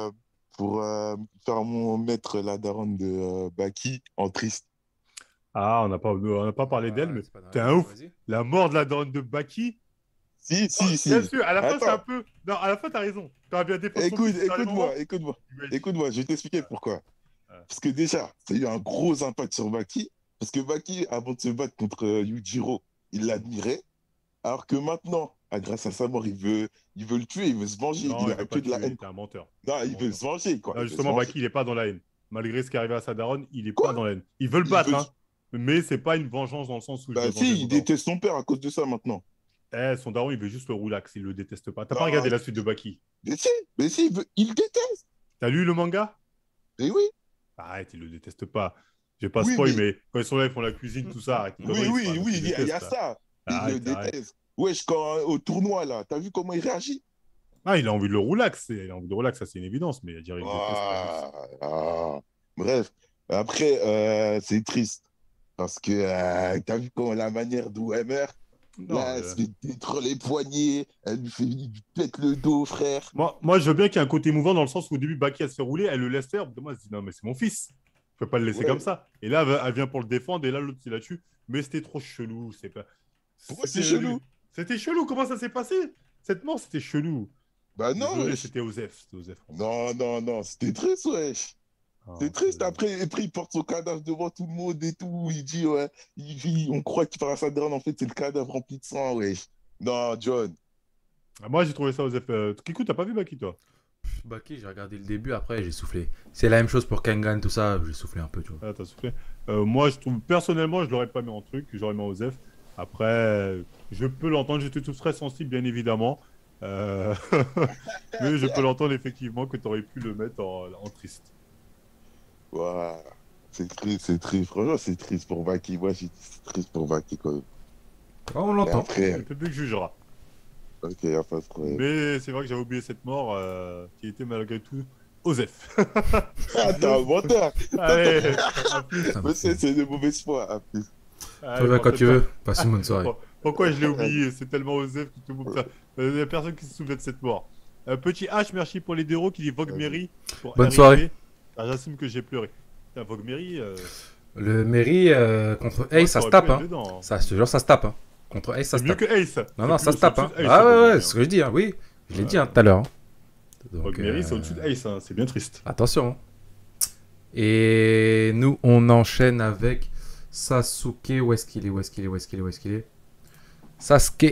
faire mettre la daronne de Baki en triste. Ah, on n'a pas parlé d'elle, mais c'est pas grave. t'es un ouf. Vas-y. La mort de la daronne de Baki. Si. Bien sûr, à la fin, Attends. c'est un peu. Non, à la fin, t'as raison. T'as bien défendu. Écoute-moi, je vais t'expliquer pourquoi. Ouais. Parce que déjà, ça a eu un gros impact sur Baki. Parce que Baki, avant de se battre contre Yujiro, il l'admirait. Alors que maintenant, grâce à sa mort, il veut le tuer, il veut se venger. Non, il il a veut que pas de la tuer, haine. t'es un menteur. Non, il veut se venger, quoi. Non, Il veut justement, se venger. Baki, il est pas dans la haine. Malgré ce qui est arrivé à sa daronne, il est Quoi? pas dans la haine. Ils veulent Il battre, veut- hein. Mais c'est pas une vengeance dans le sens où. je Bah veux venger si, mon il daron. déteste son père à cause de ça maintenant. Son daron, il veut juste le roulax, il le déteste pas. T'as Non. pas regardé la suite de Baki? Mais si, il déteste. T'as lu le manga? Mais oui, Arrête, il le déteste pas. Je vais pas Oui, spoil, mais- mais quand ils sont là, ils font la cuisine, tout ça. Arrête. oui, il y a déteste, là. ça. Il Arrête, le arrête. déteste. Wesh, quand au tournoi, là, t'as vu comment il réagit? Ah, il a envie de le roulax. Il a envie de relax, ça c'est une évidence, mais dire il déteste. Bref, après, c'est triste. Parce que t'as vu comment la manière d'où elle meurt? Non, Là, elle se fait détruire les poignets, elle lui pète le dos, frère. moi, je veux bien qu'il y ait un côté émouvant dans le sens où au début, Baki, elle se fait rouler, elle le laisse faire. Moi, je dis non, mais c'est mon fils. Je peux pas le laisser Ouais. comme ça. Et là, elle vient pour le défendre, et là, l'autre, il la tue. Mais c'était trop chelou. C'est pas... Pourquoi c'est chelou? C'était chelou. Comment ça s'est passé? Cette mort, c'était chelou. Bah non, Désolé, wesh. c'était Osef. Non, c'était triste, wesh. Ah, C'est triste. Après, il porte son cadavre devant tout le monde et tout. Il dit, ouais, on croit qu'il part à sa draine. En fait, c'est le cadavre rempli de sang, wesh. Non, John. Moi, j'ai trouvé ça Osef. Kikou, t'as pas vu Baki, toi? Baki, j'ai regardé le début, après j'ai soufflé. C'est la même chose pour Kengan, tout ça, j'ai soufflé un peu, tu vois. Ah, t'as soufflé. Moi, je trouve, personnellement, je l'aurais pas mis en truc. J'aurais mis en Osef. Après, je peux l'entendre. J'étais tout très sensible, bien évidemment. Mais je peux l'entendre, effectivement, que t'aurais pu le mettre en triste. Ouah, c'est triste. Franchement, c'est triste pour Baki. Moi, c'est triste pour Baki, quand même. Ah, on Et l'entend. après, Le public jugera. ok, y a pas de problème. Mais c'est vrai que j'avais oublié cette mort qui était malgré tout Osef. Ah, t'es un menteur. Allez, à plus. Putain, Mais c'est de mauvaise foi. À plus. Tu reviens quand tu veux. Passe une bonne soirée. Pourquoi je l'ai oublié? C'est tellement Osef que tout le monde. Il n'y a personne qui se souvient de cette mort. Petit H, merci pour les déros qui dit Vogue Mary. Bonne soirée. J'assume que j'ai pleuré. Putain, Vogue Mary. Le Mary contre Ouais, Ace, ça se aurait tape. pu être Hein. dedans. Ça, je te jure, ça se tape. Hein. Contre Ace, ça C'est se mieux tape. que Ace. Non, non, C'est ça plus- se tape. c'est Hein. au-dessus de Ace, Ah c'est ouais, bien, ouais, c'est ce que je dis. Hein. Oui, je l'ai dit hein, tout à l'heure. Hein. Donc, Mary, c'est au-dessus de Ace, hein. C'est bien triste. attention. Hein. Et nous, on enchaîne avec Sasuke. Où est-ce qu'il est? Où est-ce qu'il est? Où est-ce qu'il est? Où est-ce qu'il est? Sasuke.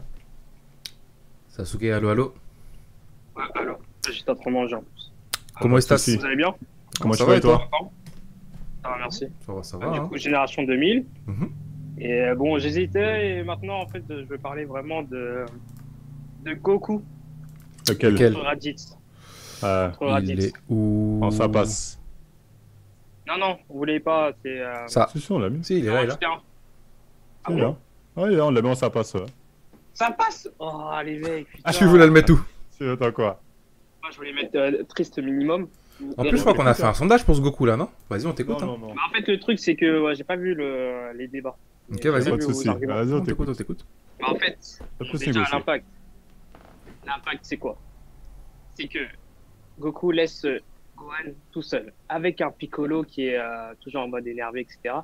Sasuke, allô, allô. Ouais, alors, j'étais en train de manger en plus. Comment pas de est-ce souci. Vous allez bien? Comment ça tu va vas et et toi? Ça va, merci. Ça va, Du hein. coup, génération 2000. Mhm. Et bon, j'hésitais et maintenant, en fait, je vais parler vraiment de Goku Lequel? Lequel? contre Raditz. Ah, Contre Raditz. Il est où? oh, ça passe. Non, non, vous voulez pas, c'est... Ça. C'est sûr, on l'a mis. Si, il est là, il est là. c'était un- Ah C'est bon? là. Ah, il est là, on l'a mis en ça passe. Ouais. Ça passe! Oh, les mecs, putain. Ah, je voulais le mettre où? C'est attends quoi? Moi, je voulais mettre triste minimum. En plus, je crois qu'on a fait un sondage pour ce Goku là, non? Vas-y, on Non, t'écoute. Hein. non, non. Bah, en fait, le truc, c'est que ouais, j'ai pas vu les débats. Ok, J'ai vas-y. pas Pas de vu vos soucis. arguments. Vas-y, On on t'écoute, t'écoute. on t'écoute. Bah, en fait, Pas de soucis, déjà, négocier. l'impact. L'impact, c'est quoi? C'est que Goku laisse Gohan tout seul, avec un Piccolo qui est toujours en mode énervé, etc.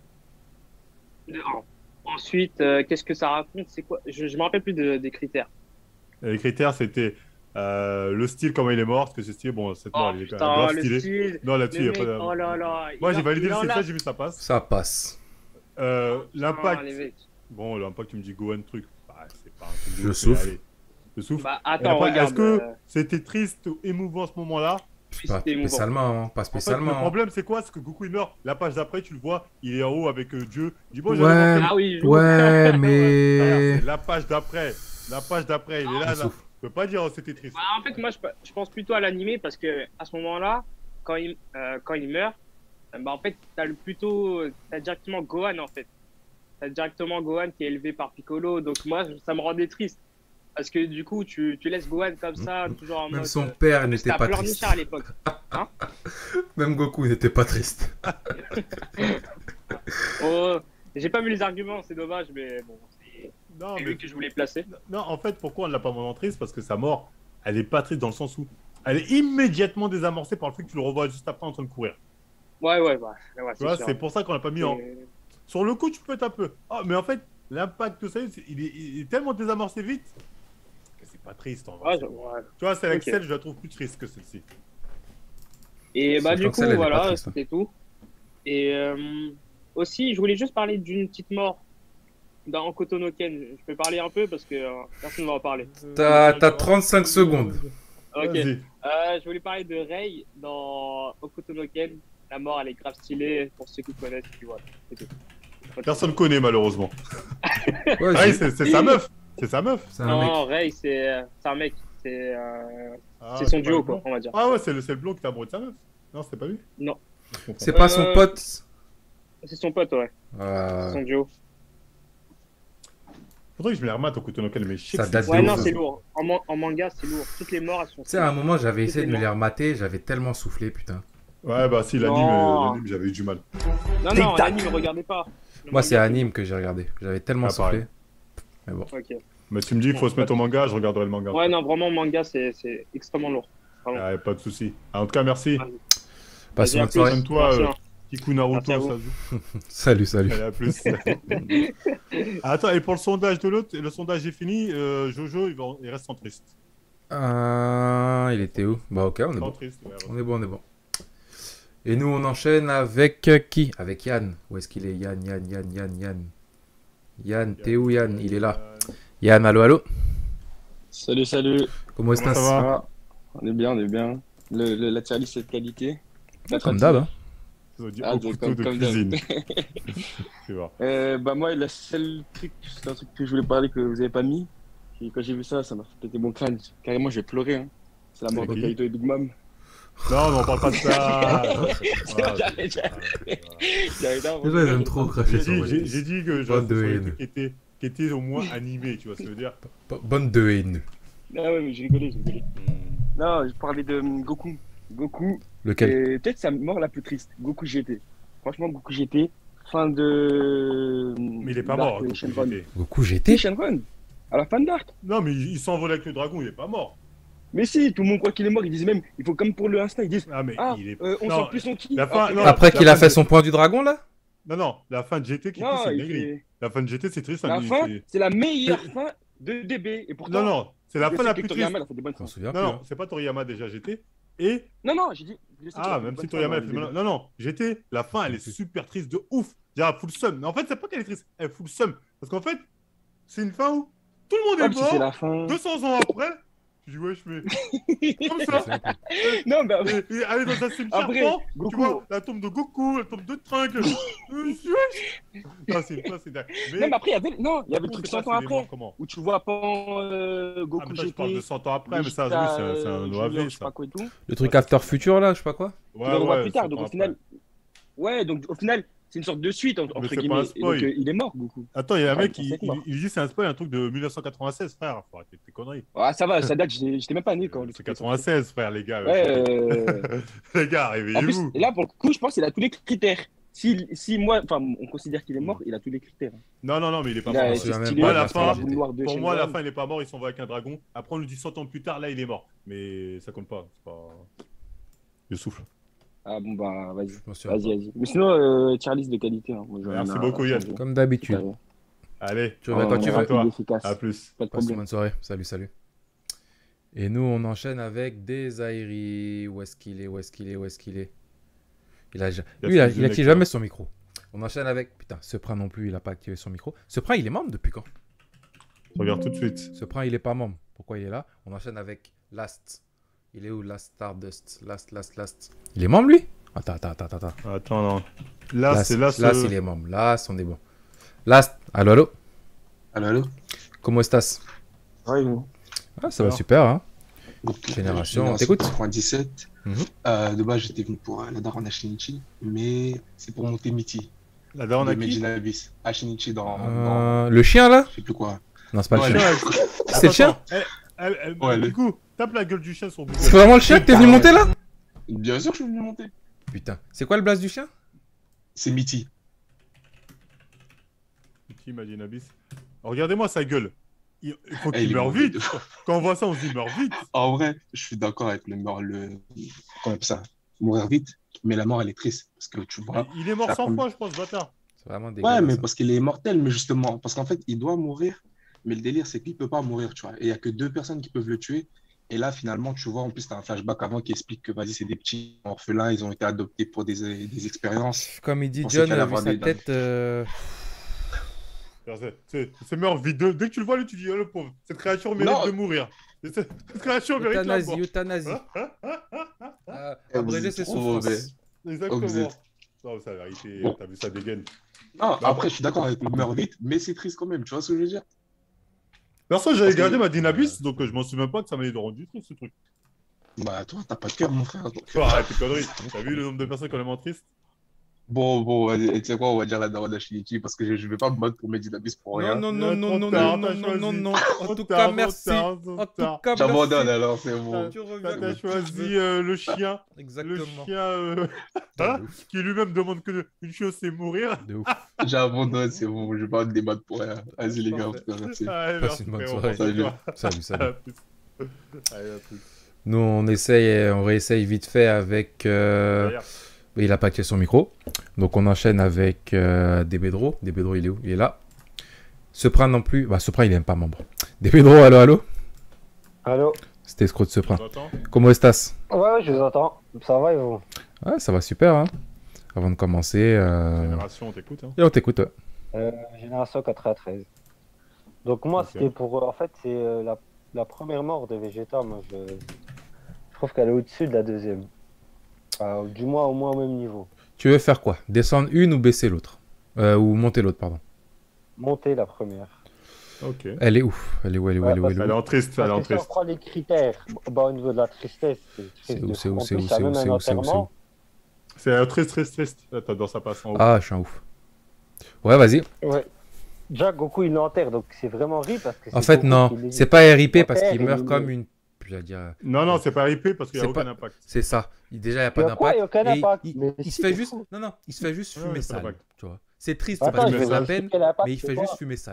De un. Ensuite, qu'est-ce que ça raconte? C'est quoi? Je me rappelle plus des critères. Les critères, c'était le style, comment il est mort. Parce que ce style, bon, cette mort, Oh il est quand même putain, grave le stylé. style, Non, là-dessus, il le n'y a pas mec, de. oh là là. Moi, il j'ai validé il le en style, a- j'ai vu ça passe. Ça passe. Putain, L'impact. les mecs. Bon, l'impact, tu me dis Gohan, truc. Bah, c'est pas un truc de Je ouf, souffle. mais allez. Je souffle. Bah, Et attends, après, regarde. est-ce que c'était triste ou émouvant à ce moment-là? oui, Pas c'était émouvant. spécialement, hein. Pas En fait, le spécialement. hein. problème, c'est quoi? C'est que Goku, il meurt. La page d'après, tu le vois, il est en haut avec Dieu. Il dit, bon, Ouais. j'allais voir Ah oui, je- Ouais, Regarde, mais. c'est la page d'après. La page d'après, il est là, Je là. souffle. Je peux pas dire, oh, c'était triste. Bah, en fait, moi, je pense plutôt à l'animé parce que à ce moment-là, quand il meurt, bah, en fait, t'as directement Gohan, en fait. T'as directement Gohan qui est élevé par Piccolo. Donc, moi, ça me rendait triste. Parce que du coup, tu laisses Gohan comme ça, toujours en Même mode. son père n'était C'était un pas triste. pleurnichard à l'époque. Même Goku n'était pas triste. Oh, j'ai pas vu les arguments, c'est dommage, mais bon, Non, c'est mais lui que je voulais placer. non, en fait, pourquoi on ne l'a pas vraiment triste? Parce que sa mort, elle est pas triste dans le sens où elle est immédiatement désamorcée par le fait que tu le revois juste après en train de courir. Ouais, ouais, Tu vois, sûr. c'est pour ça qu'on l'a pas mis en. Et- Sur le coup, tu peux être un peu. Oh, mais en fait, l'impact de ça, il est tellement désamorcé vite que c'est pas triste en vrai. Ouais, ouais. Tu vois, celle avec Ok. celle, je la trouve plus triste que celle-ci. Et bah, Surtout du que celle, elle coup, est pas voilà, triste, hein. c'était tout. Et aussi, je voulais juste parler d'une petite mort dans Kotonoken. Je peux parler un peu parce que personne ne va en parler. T'as 35 secondes. Ok. Vas-y. Je voulais parler de Rei dans Kotonoken. La mort, elle est grave stylée pour ceux qui connaissent, tu vois. C'est tout. Personne connaît malheureusement. Ouais, Ah, c'est sa meuf. C'est sa meuf. c'est un mec. Non, Rei, c'est un mec. C'est Ah, c'est son pas duo, le quoi, blond. on va dire. Ah ouais, c'est le blond qui t'a amoureux de sa meuf. Non, c'était pas lui. Non. Je comprends. C'est pas son pote. C'est son pote, ouais. C'est son duo. Faudrait que je me les remette au couteau local, mais je sais Ça que date c'est- de Ouais, non, ouf. c'est lourd. En manga, c'est lourd. Toutes les morts, elles sont. Tu sais, à un moment, j'avais essayé de me Toutes les les remater, j'avais tellement soufflé, putain. Ouais, bah si, Non. l'anime, j'avais eu du mal. Non, non, l'anime, regardez pas. Le Moi, c'est manga, anime que j'ai regardé. J'avais tellement Ah, pareil. soufflé. Mais bon. Ok. Mais tu me dis qu'il faut se mettre au manga, je regarderai le manga. Ouais, non, vraiment, manga, c'est extrêmement lourd. Vraiment. Ouais, pas de soucis. Ah, en tout cas, merci. Passe Vas-y, à une bonne plus. soirée. Donne-toi, Merci, hein. Kiku Naruto, Merci à vous. Sazu. Salut, salut. Allez, à plus. Attends, et pour le sondage de l'autre, le sondage est fini. Jojo, il reste centriste. Il était où? Bah, ok, on est bon. Centriste, ouais, On est bon, on est bon. Et nous, on enchaîne avec qui? Avec Yann. Où est-ce qu'il est? Yann, Yann, Yann, Yann, Yann. Yann, t'es où, Yann? Il est là. Yann, allô, allô? Salut, salut. Comment est-ce que Comment ça va? Ah, on est bien, on est bien. La tier list, c'est de qualité. La Comme d'hab, hein. Ça veut dire Ah, au donc, couteau de comme d'hab. cuisine. Tu vois. Bah moi, la seule truc, c'est un truc que je voulais parler que vous avez pas mis. Et quand j'ai vu ça, ça m'a fait péter mon crâne. Carrément, j'ai pleuré. Hein. C'est la mort de Ok. Kaito et Big Mom. Non, on parle pas de ça. Déjà, Déjà, ils aiment trop cracher sur moi. J'ai dit que Bonne de sur les haine. trucs qui étaient au moins animés, tu vois ce que je veux dire. Bonne de haine. Ah ouais, mais j'ai rigolé, j'ai rigolé. Non, je parlais de Goku. Goku, Lequel? et peut-être sa mort la plus triste. Goku GT. Franchement, Goku GT, fin de. Mais il est pas d'arc mort. Goku Shenron. GT. Goku Si, GT? Shenron. À la fin de l'arc. Non, mais il s'envole avec le dragon, il est pas mort. Mais si, tout le monde croit qu'il est mort. Ils disent même, il faut comme pour le Insta, ils disent Ah, mais ah, il est. on Non, sent plus son ki. la fin- non, Après qu'il la a fin fait de- son point du dragon, là? Non, la fin de GT qui Non, c'est une il dinguerie. fait- La fin de GT, c'est triste. La lui, fin, c'est- c'est la meilleure fin de DB. Et pourtant, Non, c'est la je fin sais la que plus Toriyama, triste. elle a fait des bonnes Je m'en fins. souviens Non, plus. c'est pas Toriyama déjà GT. Et. Non, j'ai dit. je sais qu'il a Ah, fait même des si bonnes Toriyama fins a dans fait. le DB. Non, GT, la fin, elle est super triste de ouf. Genre, full seum. Mais en fait, c'est pas qu'elle est triste, elle est full seum. Parce qu'en fait, c'est une fin où tout le monde Ouais, est parce que c'est mort. la fin. 200 ans après, tu dis, ouais, je fais. Comme ça. Non, bah, Et aller dans un cimetière, Après, tu Goku. vois, la tombe de Goku, la tombe de Trunks. Non, c'est une fin, c'est dingue. Non, mais après, il y avait le on truc sait pas 100 ans s'il est mort après. comment. Où tu vois pas Ah, Goku mais ça, je parle de GT. 100 ans après, mais ça, oui, c'est un Junior, OAV, je sais ça. pas quoi et tout. Le truc After Future, là, je sais pas quoi. Tu le revois plus tard, 100 donc ans au final. après. Ouais, donc au final, c'est une sorte de suite, entre c'est pas un guillemets. Et donc, spoil. il est mort, Goku. Attends, il y a un Ouais, mec, il pensait être mort. il dit c'est un spoil, un truc de 1996, frère. Faut arrêter tes conneries. Ah, ça va, ça date, j'étais même pas né quand le C'est truc est sorti. 96, frère, les gars. Ouais, Les gars, en plus, réveillez-vous. et là, pour le coup, je pense qu'il a tous les critères. Si moi, enfin, on considère qu'il est mort, il a tous les critères. Non, mais il est pas Il a mort. été Je me souviens stylé, même Moi, pas la de fin, l'After GT. noir de pour moi, la Shenron. fin, il est pas mort, il s'envoie avec un dragon. Après, on nous dit 100 ans plus tard, là, il est mort. Mais ça compte pas. C'est pas. Je souffle. Ah bon, bah, vas-y. Je m'en souviens pas. Vas-y. Mais sinon, Charlie de qualité. Hein. Moi, j'en ai Merci rien à beaucoup, Yann. changer. Comme d'habitude. Ouais. Allez, Tu reviens quand tu veux. rapide, toi. efficace. à plus. Pas de Passe une problème. bonne soirée. Salut. Et nous, on enchaîne avec Desairi. Où est-ce qu'il est? Il active jamais son micro. On enchaîne avec... Putain, Seprin non plus, il a pas activé son micro. Seprin, il est membre depuis quand? Je regarde tout de suite. Seprin, il est pas membre. Pourquoi il est là? On enchaîne avec Last. Il est où, Last Stardust? Last. Il est membre, lui? Attends. Attends, non. Là, c'est là. Last, il est membre. Last, on est bon. Last, allô? Allô? Comment estás? Ouais, bon. Ah, ça va super, hein? Donc, Génération, on t'écoute? 97. De base, j'étais venu pour la Daron à Shinichi, mais c'est pour monter Miti. La daronne de à qui? Medjin Abyss. À Shinichi dans Le chien, là? je sais plus quoi. Non, c'est pas Ouais, le chien. Attends, C'est le chien? Ouais, Du coup, tape la gueule du chien sur Google. C'est vraiment le chien que t'es venu monter, là? Bien sûr que je suis venu monter. Putain. C'est quoi le blast du chien? C'est Miti. Imagine Abyss. Regardez-moi sa gueule. Il faut Eh, qu'il il est meure mauvais vite. de fou. Quand on voit ça, on se dit meurt vite. En vrai, je suis d'accord avec comment on appelle ça, mourir vite, mais la mort elle est triste parce que tu vois. Il est mort la 100 première- fois, je pense, bâtard. C'est vraiment Ouais, dégueulasse. mais hein. parce qu'il est immortel, mais justement, parce qu'en fait, il doit mourir, mais le délire, c'est qu'il peut pas mourir, tu vois. Et il y a que 2 personnes qui peuvent le tuer. Et là, finalement, tu vois, en plus, tu as un flashback avant qui explique que, vas-y, c'est des petits orphelins, ils ont été adoptés pour des expériences. Comme il dit On sait John, qu'il allait vu avoir sa des- tête... C'est meurt vite. Dès que tu le vois, lui, tu dis, oh le pauvre, cette créature mérite Non. de mourir. Cette créature mérite la mort. Euthanasie. Abrégé, vous c'est êtes trop mauvais. souffrance. Exactement. vous êtes- Non, c'est la vérité, t'as vu ça dégaine. Non, après, je suis d'accord avec le meurt vite, mais c'est triste quand même, tu vois ce que je veux dire? Perso, j'avais Parce que- gardé ma Dynabis, donc je m'en souviens pas que ça m'avait rendu triste ce truc. Bah, toi, t'as pas de cœur, mon frère. donc. Oh, arrête tes conneries. T'as vu le nombre de personnes qui ont vraiment triste? Bon, vas-y, tu sais quoi, on va dire la daronne à Shinichi parce que je vais pas me battre pour Medjin Abyss pour rien. Non. En tout Trop cas, tard, merci. trop En tout tard. cas, J'abandonne merci. alors, c'est bon. Tu reviens T'as quand tu choisi veux. le chien. Le Exactement. chien qui lui-même demande que une chose, c'est mourir. De ouf. J'abandonne, c'est bon, je vais pas me débattre pour rien. Vas-y, les gars, en tout cas, merci. Allez, Passe merci, une bonne frérot. soirée. Salut. Salut. À plus. Allez, à plus. Nous, on réessaye vite fait avec... Derrière. Il a pas activé son micro. Donc, on enchaîne avec Debedro. Debedro, il est où? Il est là. Seprin non plus. Bah, Seprin, il est même pas membre. Debedro, allô? Allô? C'était escroc de Seprin. Tu m'entends? Comment estás? Ouais, je vous entends. Ça va et vous? Ouais, ça va super, hein. Avant de commencer... Génération, on t'écoute. Hein. Et on t'écoute, ouais. Génération 93. Donc moi, Ok. c'était pour... En fait, c'est la première mort de Vegeta. Moi, je trouve qu'elle est au-dessus de la deuxième. Du moins, au moins au même niveau. Tu veux faire quoi? Descendre une ou baisser l'autre? Ou monter l'autre, pardon. Monter la première. Ok. Elle est ouf. Elle est où? Ouais, parce Elle est en triste, elle est en Parce que si on triste. prend les critères, bah, au niveau de la tristesse, c'est triste de C'est fou. où? En C'est plus, où? il y a C'est où? même C'est un où? C'est où? C'est où? enterrement. C'est triste. Attends, dans sa passe en haut. Ah, je suis un ouf. Ouais, vas-y. Ouais. Déjà, Goku, il l'enterre, donc c'est vraiment RIP parce que En c'est fait, Goku non. qui l'éliminé. C'est pas RIP parce L'enterre qu'il et meurt il- comme une... Je veux dire... Non, c'est pas RIP parce qu'il n'y a C'est aucun pas- impact. C'est ça. Déjà, il n'y a pas Il y a quoi, d'impact. il y a aucun Et impact, il, mais il si, se fait c'est juste... fou. Non, il se fait juste Ouais, fumer c'est sale. l'impact. Tu vois. C'est triste Attends, parce je qu'il vais me fait la vérifier peine, quel impact mais il c'est fait quoi. juste fumer sale.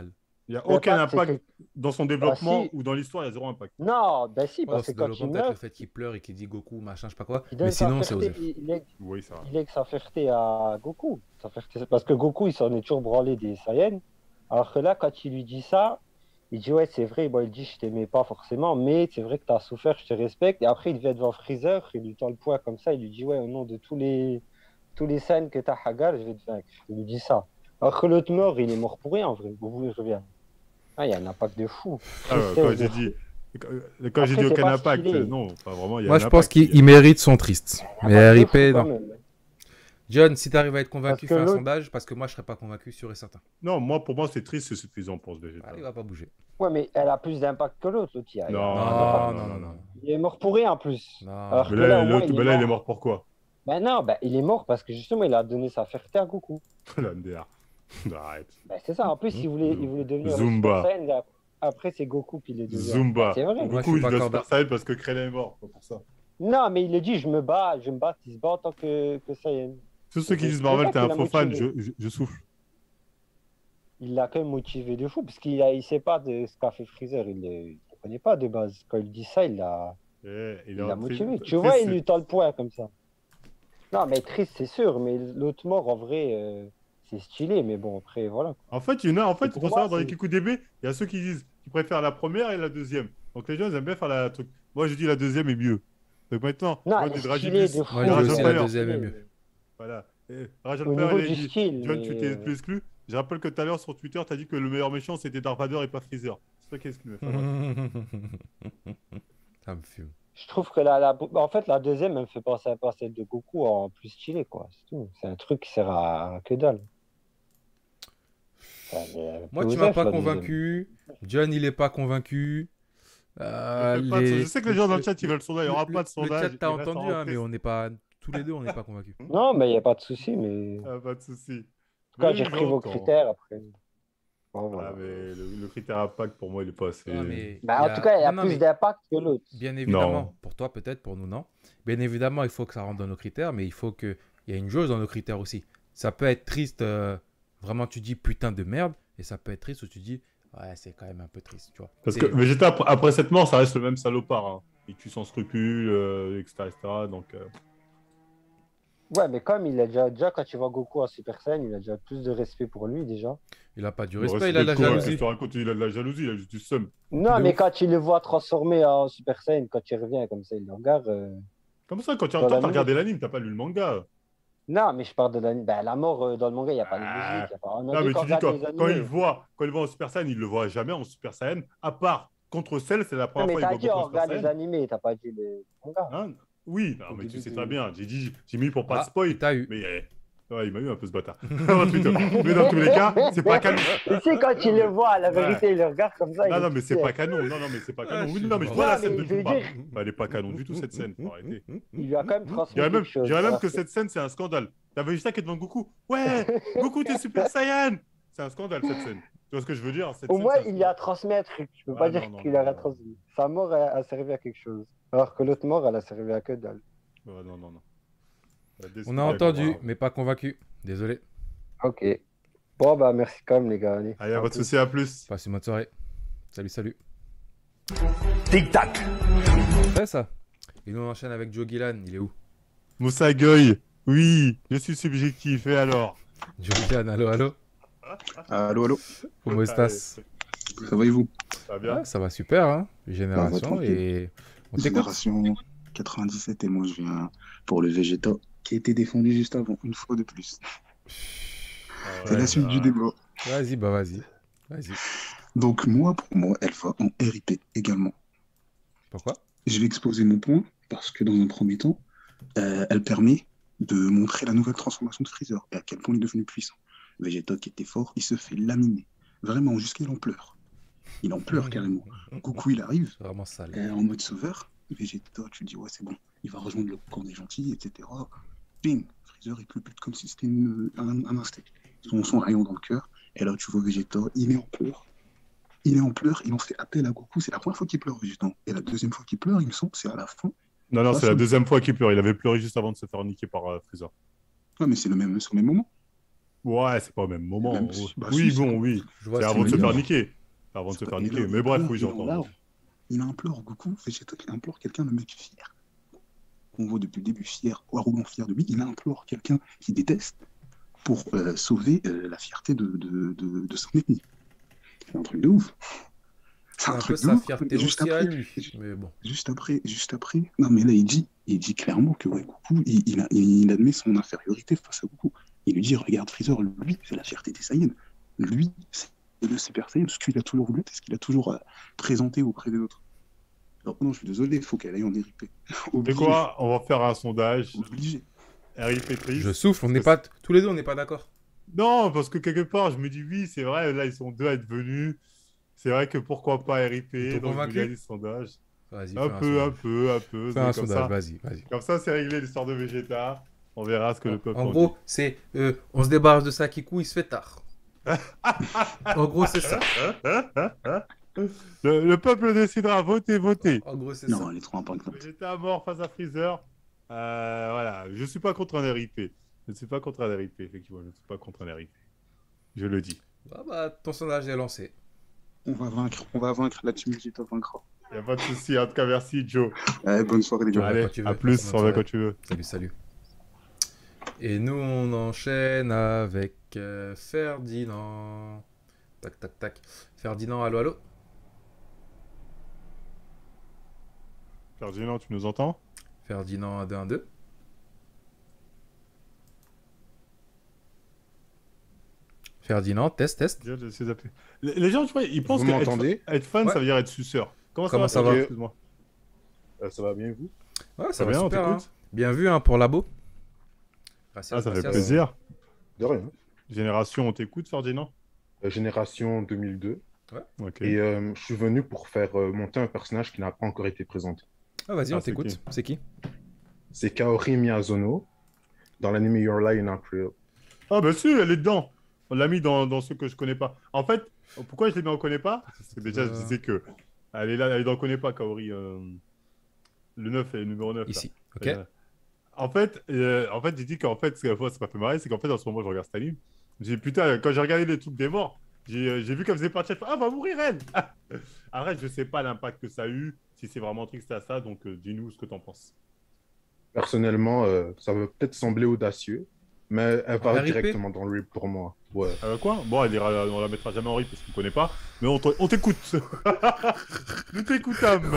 Il n'y a aucun L'impact, c'est impact que... dans son Ah développement si, ou dans l'histoire, il y a zéro impact. non, ben si, Ouais, dans parce ce que quand développement, il peut-être le meurt, fait qu'il pleure et qu'il dit Goku, machin, je sais pas quoi. il Mais donne sa sinon, c'est fierté, Osef. Oui, ça va. il lègue sa fierté à Goku. Sa fierté, parce que Goku, il s'en est toujours branlé des Saiyans. Alors que là, quand il lui dit ça, il dit ouais, c'est vrai, bon, il dit je t'aimais pas forcément, mais c'est vrai que tu as souffert, je te respecte. Et après, il vient devant Freezer, il lui tend le poing comme ça, il lui dit ouais, au nom de tous les Saiyans que tu as Hagar, je vais te vaincre. Il lui dit ça. Alors que l'autre mort, il est mort pour rien en vrai. Goku, il revient. Ah, il y a un impact de fou. Ah, Tristesse quand de j'ai fou. dit, quand j'ai Après, dit c'est aucun pas impact, stylé. non, pas vraiment, il y a Moi, un je pense impact. qu'il mérite son triste. Un Mais impact de fou RIP, quand non. même. John, si t'arrives à être Parce convaincu, que fais un l'autre, sondage, parce que moi, je serais pas convaincu, sûr et certain. Non, moi, pour moi, c'est triste, c'est suffisant pour ce Ah, végétal. il va pas bouger. ouais, mais elle a plus d'impact que l'autre. L'autre, il y a un Non, impact. Non, non, non, non. Il est mort pour rien en plus. Non. Alors Mais que là, là, au moins, l'autre, il mais est là, il est mort. mort pourquoi? Ben non, ben, il est mort parce que justement, il a donné sa fierté à Goku. La MDR. Arrête. Ben, c'est ça. En plus, il voulait devenir le Super Zumba. Saiyan. Et après, c'est Goku qui le devient. Ben, Zumba. c'est vrai. Moi, je Goku, suis il pas devient d'accord. Super Saiyan parce que Krillin est mort, pas pour ça. Non, mais il a dit je me bats. Il se bat en tant que Saiyan. Tous ceux qui C'est disent c'est Marvel, ça t'es qui un l'a faux fan, motivé. je souffle. Il l'a quand même motivé de fou parce qu'il sait pas de ce qu'a fait Freezer. Il ne connaît pas de base. Quand il dit ça, il l'a Il l'a a motivé. Tu vois, il lui tend le poing comme ça. Non, mais triste, c'est sûr. Mais l'autre mort, en vrai, c'est stylé. Mais bon, après, voilà. En fait, il y en a, en fait, Et il pour faut moi, savoir, dans les c'est- Kiku DB, il y a ceux qui disent qu'ils préfèrent la première et la deuxième. Donc les gens, ils aiment bien faire la truc. Moi, je dis la deuxième est mieux. Donc maintenant, Non, moi, elle des est stylée Dragibus, de fou. Moi, des je dis Rajol aussi la Player. deuxième est mieux. Voilà. Rajol Au Player, niveau il a du dit, skill, John, tu t'es mais plus exclu. Je rappelle que tout à l'heure, sur Twitter, tu as dit que le meilleur méchant, c'était Darth Vader et pas Freezer. C'est toi qui es exclu. Enfin, bref. Ça me fume. je trouve que en fait, la deuxième, elle me fait penser à celle de Goku en plus stylé, quoi. C'est tout. C'est un truc qui sert à que dalle. Elle est un peu Moi, tu m'as osef, pas la deuxième. convaincu. John, il est pas convaincu. Je sais que les gens dans le chat, ils veulent le sondage. Il n'y aura pas de Le sondage. chat t'a il reste entendu, en hein, mais reprise. on n'est pas. Tous les deux, on n'est pas convaincus. Non, mais il n'y a pas de souci. Mais... Ah, pas de souci. En tout cas, Mais j'ai les pris gens vos entendent. critères après. Bon, Ah, voilà. mais le critère impact, pour moi, il est pas assez. Non, mais Bah, il y en tout cas, il y a non, plus mais d'impact que l'autre. bien évidemment, Non. pour toi peut-être, pour nous non. Bien évidemment, il faut que ça rentre dans nos critères, mais il faut qu'il y ait une jauge dans nos critères aussi. Ça peut être triste, vraiment tu dis putain de merde, et ça peut être triste où tu dis ouais, c'est quand même un peu triste, tu vois. Parce que Vegeta, après cette mort, ça reste le même salopard. Hein. Il tue sans scrupule, etc., etc. Donc, Ouais, mais comme il a déjà quand tu vois Goku en Super Saiyan, il a déjà plus de respect pour lui déjà. Il a pas du le respect, respect il a de la de quoi, jalousie. je te raconte, il a de la jalousie, il a juste du seum. Non, De mais ouf. quand il le voit transformé en Super Saiyan, quand il revient comme ça, il le regarde. Comme ça, quand tu Dans toi, t'as l'anime. regardé l'anime, t'as pas lu le manga. Non, mais je parle de la mort dans le manga, il n'y a pas de Ah. musique. Y a pas... On a Non, dit mais qu'on tu dis regarde les quand il animés. voit en Super Saiyan, il le voit jamais en Super Saiyan, à part contre Cell, c'est la Non, première mais fois t'as qu'il dit voit on Goku en Super regarde les Saiyan. animés, t'as pas dit les mangas. Hein oui, non, Au mais tu début sais du- très bien. J'ai mis pour pas Ah, spoil. t'as eu. Mais ouais, il m'a eu un peu ce bâtard. Mais dans tous les cas, c'est pas canon. Tu sais, quand il le voit, la Ouais. vérité, il le regarde comme ça. il Non, est non, tout mais c'est fier. pas canon. Non, mais c'est pas Ah, canon. je Oui, suis non, mais je mort. vois la Non, scène mais de je veux combat. dire- Bah, elle est pas canon du tout, cette scène. Faut arrêter. Il lui a quand même Je transmis dirais même, quelque chose. je dirais même Alors que cette scène, c'est un scandale. T'as Vegeta qui est devant Goku. Ouais, Goku, t'es Super Saiyan. C'est un scandale, cette scène. Tu vois ce que je veux dire? Cette Au scène, moins, c'est un il lui a transmis un truc. Je peux Ah, pas non, dire non, qu'il non, a rien non. transmis. Sa mort a servi à quelque chose. Alors que l'autre mort, elle a servi à que dalle. scandale. Ouais, non. On a entendu, mais pas convaincu. Désolé. Ok. Bon, bah, merci quand même, les gars. Allez, Allez, à pas de plus. soucis, à plus. Passe une bonne soirée. Salut. Tic-tac. C'est ça. Et nous on enchaîne avec Joe Gillan. Il est où? Moussa Goy, oui, je suis subjectif. Et alors? Joe Gillan, allô. Allô. Comment estás? Ça va et vous? Ça va bien? Ouais, ça va super, hein. Ça Génération va, tranquille. et on t'écoute. Génération 97 et moi je viens pour le Vegeta qui a été défendu juste avant, une fois de plus. C'est la suite du débat. Vas-y. Donc moi, pour moi, elle va en RIP également. Pourquoi? Je vais exposer mon point parce que dans un premier temps, elle permet de montrer la nouvelle transformation de Freezer et à quel point il est devenu puissant. Vegeta qui était fort, il se fait laminer. Vraiment, jusqu'à il en pleure. Il en pleure carrément. Goku, il arrive C'est vraiment sale. en mode sauveur. Vegeta, tu te dis, ouais, c'est bon, il va rejoindre le camp des gentils, etc. Bing, Freezer, il peut plus comme si c'était un instinct. Son rayon dans le cœur. Et là, tu vois Vegeta, il est en pleurs. Il en fait appel à Goku. C'est la première fois qu'il pleure, Vegeta. Et la deuxième fois qu'il pleure, il me semble, c'est à la fin. Non, Ça, c'est la deuxième fois qu'il pleure. Il avait pleuré juste avant de se faire niquer par Freezer. Ouais, mais c'est le même moment. Ouais, c'est pas au même moment. Même- Oh. bah, Oui, si, bon, c'est- oui. Je vois C'est ce avant de qu'il se veut faire dire. niquer. Avant de se C'est faire pas- et niquer. là, Mais bref, là, oui, là, j'entends. il implore Goku, Vegeta, il implore quelqu'un, le mec fier, qu'on voit depuis le début, fier, arrogant, fier de lui, il implore quelqu'un qui déteste pour sauver la fierté de son ennemi. C'est un truc de ouf. C'est C'est un un peu truc de sa ouf. fierté Et juste aussi à après, lui. Mais bon. juste après, non mais là il dit clairement que ouais, Goku, il admet son infériorité face à Goku. Il lui dit, regarde Freezer, lui, c'est la fierté des Saiyans. Lui, c'est le Super Saiyan, ce qu'il a toujours voulu, c'est ce qu'il a toujours présenté auprès des autres. Alors non, je suis désolé, il faut qu'elle aille en RIP. C'est quoi? On va faire un sondage. Obligé. RIP triste. Je souffle, on n'est pas... Tous les deux, on n'est pas d'accord. Non, parce que quelque part, je me dis oui, c'est vrai, là, ils sont deux à être venus. C'est vrai que pourquoi pas RIP, T'es donc je convaincu? me dis, allez, sondage. Vas-y, fais Un peu. Fais mais un comme sondage, ça. vas-y. Comme ça, c'est réglé l'histoire de Vegeta. On verra ce que le peuple En en gros, c'est on se débarrasse de Sakiku, il se fait tard. En gros, c'est ça. Le peuple décidera, votez. En gros, c'est Non, ça. elle est trop importante. Vegeta mort face à Freezer. Voilà, je suis pas contre un RIP. Je ne suis pas contre un RIP, effectivement, je ne suis pas contre un RIP. Je le dis. Ah bah, ton sondage est lancé. On va vaincre, la team Vegeta vaincra. Il n'y a pas de souci, en tout cas, merci Joe. Bonne soirée les gars. Allez, Quand tu veux. à plus, Bonne on va soirée. quand tu veux. Salut. Et nous, on enchaîne avec Ferdinand. Tac. Ferdinand, allô? Ferdinand, tu nous entends? Ferdinand 1-2-1-2. Ferdinand, test. Les gens, tu vois, ils pensent Vous m'entendez? être fan, Ouais. ça veut dire être suceur. Comment Comment ça ça va, va? Ferdinand, excuse-moi. Ça va bien, vous? Ouais, Ça ça va bien, on super. t'écoute. Bien vu pour Labo. Ça fait plaisir. De rien. Génération, on t'écoute, Ferdinand? Génération 2002. Ouais. Ok. Et je suis venu pour faire monter un personnage qui n'a pas encore été présenté. Ah, vas-y, on c'est t'écoute. qui? C'est qui? C'est Kaori Miyazono dans l'anime Your Lie in April. Ah, bah si, elle est dedans. On l'a mis dans ceux que je connais pas. En fait, pourquoi je l'ai mis en connais pas? Parce que déjà, je disais que elle est là, elle est dans connais pas, Kaori. Le 9 est le numéro 9. Ici. Là. Ok. En fait, j'ai dit qu'en fait, ce que ça m'a fait marrer, c'est qu'en fait, en ce moment, je regarde cet anime. J'ai dit, putain, quand j'ai regardé les trucs des morts, j'ai vu qu'elle faisait partie. Ah, va mourir elle. Arrête, je sais pas l'impact que ça a eu, si c'est vraiment triste à ça, donc dis-nous ce que t'en penses. Personnellement, ça va peut-être sembler audacieux, mais elle va RIP? directement dans le RIP pour moi. Ouais. Quoi? Bon, on la mettra jamais en RIP parce qu'on connaît pas, mais on t'écoute. Nous t'écoutons.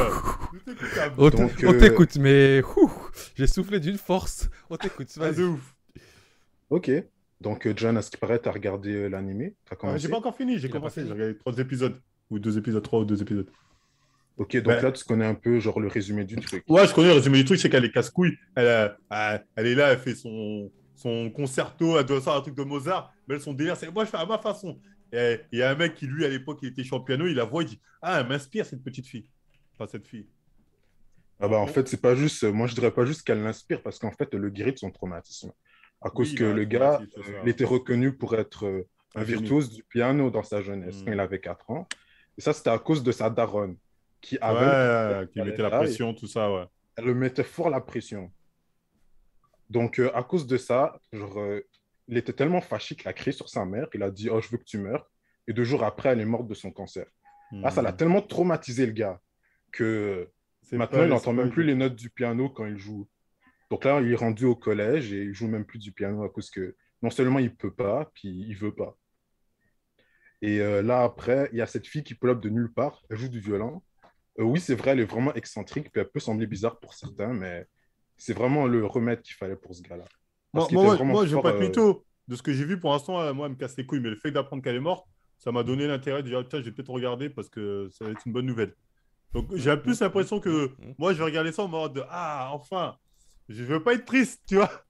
On t'écoute, mais j'ai soufflé d'une force. On t'écoute, vas-y. de ouf. Ok. Donc, John, à ce qui paraît, t'as regardé l'animé? T'as commencé? J'ai pas encore fini, j'ai commencé, j'ai regardé 3 épisodes. Ou 2 épisodes, 3 ou 2 épisodes. Ok, donc là, tu connais un peu genre le résumé du truc. Ouais, je connais le résumé du truc, c'est qu'elle est casse-couille. Elle est là, elle fait son concerto, elle doit faire un truc de Mozart, mais son délire, c'est moi je fais à ma façon. Et il y a un mec qui, lui, à l'époque, il était champ piano, il la voit, il dit ah, elle m'inspire cette petite fille. Enfin, cette fille. Ah bah en fait, c'est pas juste, moi je dirais pas juste qu'elle l'inspire, parce qu'en fait, elle le guérit de son traumatisme. À cause Oui, que il a un le gars, traumatisme, c'est ça. il était reconnu pour être un Un génie. virtuose du piano dans sa jeunesse, quand il avait 4 ans. Et ça, c'était à cause de sa daronne, qui avait... Ouais, qui mettait la pression, tout ça, ouais. Elle le mettait fort la pression. Donc, à cause de ça, genre, il était tellement fâché qu'il a crié sur sa mère, il a dit « Oh, je veux que tu meurs ». Et 2 jours après, elle est morte de son cancer. Ah, ça l'a tellement traumatisé, le gars, que maintenant, il n'entend même plus les notes du piano quand il joue. Donc là, il est rendu au collège et il joue même plus du piano à cause que non seulement il peut pas, puis il veut pas. Et là, après, il y a cette fille qui pull up de nulle part, elle joue du violon. Oui, c'est vrai, elle est vraiment excentrique, puis elle peut sembler bizarre pour certains, mais c'est vraiment le remède qu'il fallait pour ce gars-là. Moi, qu'il était vraiment je veux fort, pas être mytho. De ce que j'ai vu pour l'instant, moi, elle me casse les couilles. Mais le fait d'apprendre qu'elle est morte, ça m'a donné l'intérêt de dire, tiens, je vais peut-être regarder parce que ça va être une bonne nouvelle. Donc, j'ai plus l'impression que moi, je vais regarder ça en mode de, ah, enfin, je veux pas être triste, tu vois.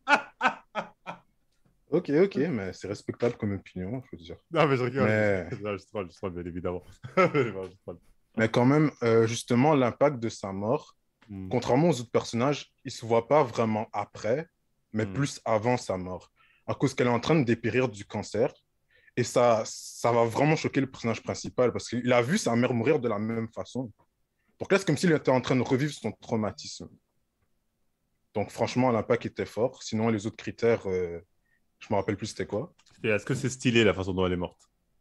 Ok, mais c'est respectable comme opinion, je veux dire. Non, mais je rigole. Mais... Je troll, bien évidemment. Mais quand même, justement, l'impact de sa mort, contrairement aux autres personnages, il ne se voit pas vraiment après, mais plus avant sa mort. À cause qu'elle est en train de dépérir du cancer. Et ça va vraiment choquer le personnage principal, parce qu'il a vu sa mère mourir de la même façon. Donc là, c'est comme s'il était en train de revivre son traumatisme. Donc franchement, l'impact était fort. Sinon, les autres critères, je ne me rappelle plus c'était quoi. Et est-ce que c'est stylé la façon dont elle est morte?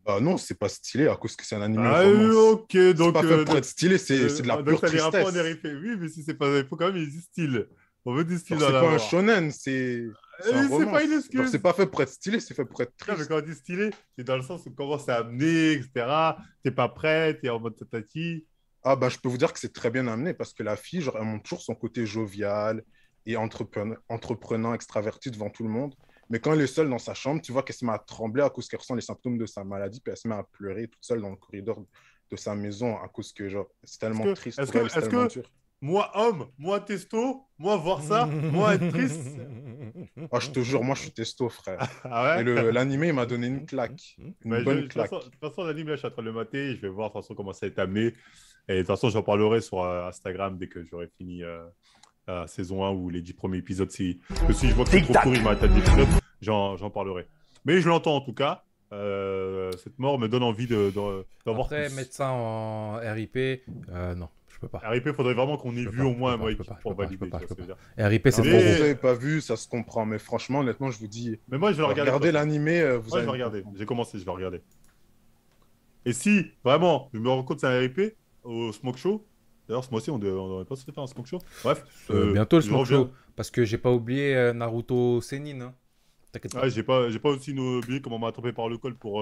Bah non, c'est pas stylé à cause que c'est un animé Ah, romance. ok, C'est donc. pas fait pour être stylé, c'est de la donc, pure t'as des rapports en tristesse. RP. Oui, mais si c'est pas. Il faut quand même du style. On veut du style Genre, dans c'est la pas un mort. shonen, c'est un C'est pas une romance. excuse. Genre, c'est pas fait pour être stylé, c'est fait pour être Non, mais triste. quand on dit stylé, c'est dans le sens où comment c'est amené, etc. T'es pas prêt, t'es en mode tatati. Ah bah je peux vous dire que c'est très bien amené parce que la fille, genre, elle montre toujours son côté jovial et entreprenant, extraverti devant tout le monde. Mais quand elle est seule dans sa chambre, tu vois qu'elle se met à trembler à cause qu'elle ressent les symptômes de sa maladie, puis elle se met à pleurer toute seule dans le corridor de sa maison à cause que genre c'est tellement triste pour elle, c'est tellement dur. Moi, homme, moi, testo, moi, voir ça, moi, être triste. Ah, je te jure, moi je suis testo, frère. Ah ouais? Et l'animé, il m'a donné une claque. Une bonne claque. De toute façon, l'anime, là, je suis en train de le mater. Je vais voir de toute façon comment ça a été amené. Et de toute façon, j'en parlerai sur Instagram dès que j'aurai fini la saison 1 ou les 10 premiers épisodes. Si je vois que c'est trop court, il m'arrête à 10 épisodes, j'en parlerai. Mais je l'entends en tout cas. Cette mort me donne envie d'en voir Après, plus. mettre ça en RIP, non, je peux pas. RIP, il faudrait vraiment qu'on ait vu au moins un mois pour je peux valider. pas. tu vois ce que je veux dire. RIP, c'est Si trop vous gros. n'avez pas vu, ça se comprend. Mais franchement, honnêtement, je vous dis. Mais moi, je vais regarder. Regardez l'animé, vous Moi, je allez. vais regarder. J'ai commencé, je vais regarder. Et si, vraiment, je me rends compte que c'est un RIP au Smoke Show. D'ailleurs, ce mois-ci, on devrait pas se faire un Smoke Show. Bref. Bientôt le je Smoke reviens. Show. Parce que j'ai pas oublié Naruto Senin. Hein. T'inquiète pas. Ah, j'ai pas aussi oublié comment on m'a attrapé par le col pour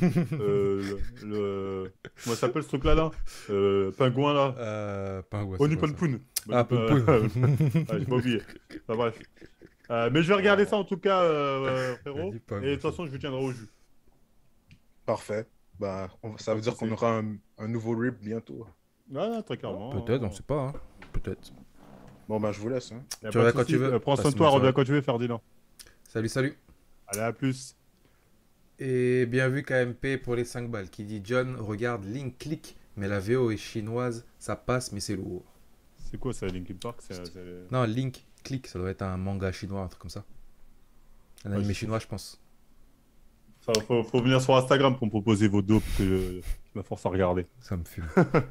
comment ça s'appelle ce truc là pingouin là Pingouin. Oniponpun. Ah, Punpun. J'ai pas oublié. Enfin, bref. Mais je vais regarder ça en tout cas, frérot. Et de toute façon, je vous tiendrai au jus. Parfait. Bah, ça veut dire qu'on aura un nouveau RIP bientôt. Ah, très clairement. Peut-être, on sait pas. Hein. Peut-être. Bon, bah, je vous laisse. Hein. Tu reviens quand tu veux. Prends soin de toi, reviens quand tu veux, Ferdinand. Salut. Allez, à plus. Et bien vu KMP pour les 5 balles qui dit John, regarde Link Click, mais la VO est chinoise, ça passe, mais c'est lourd. C'est quoi ça, Linkin Park? Non, Link Click, ça doit être un manga chinois, un truc comme ça. Un animé chinois, je pense. Ça, faut venir sur Instagram pour me proposer vos dopes que je me force à regarder. Ça me fume.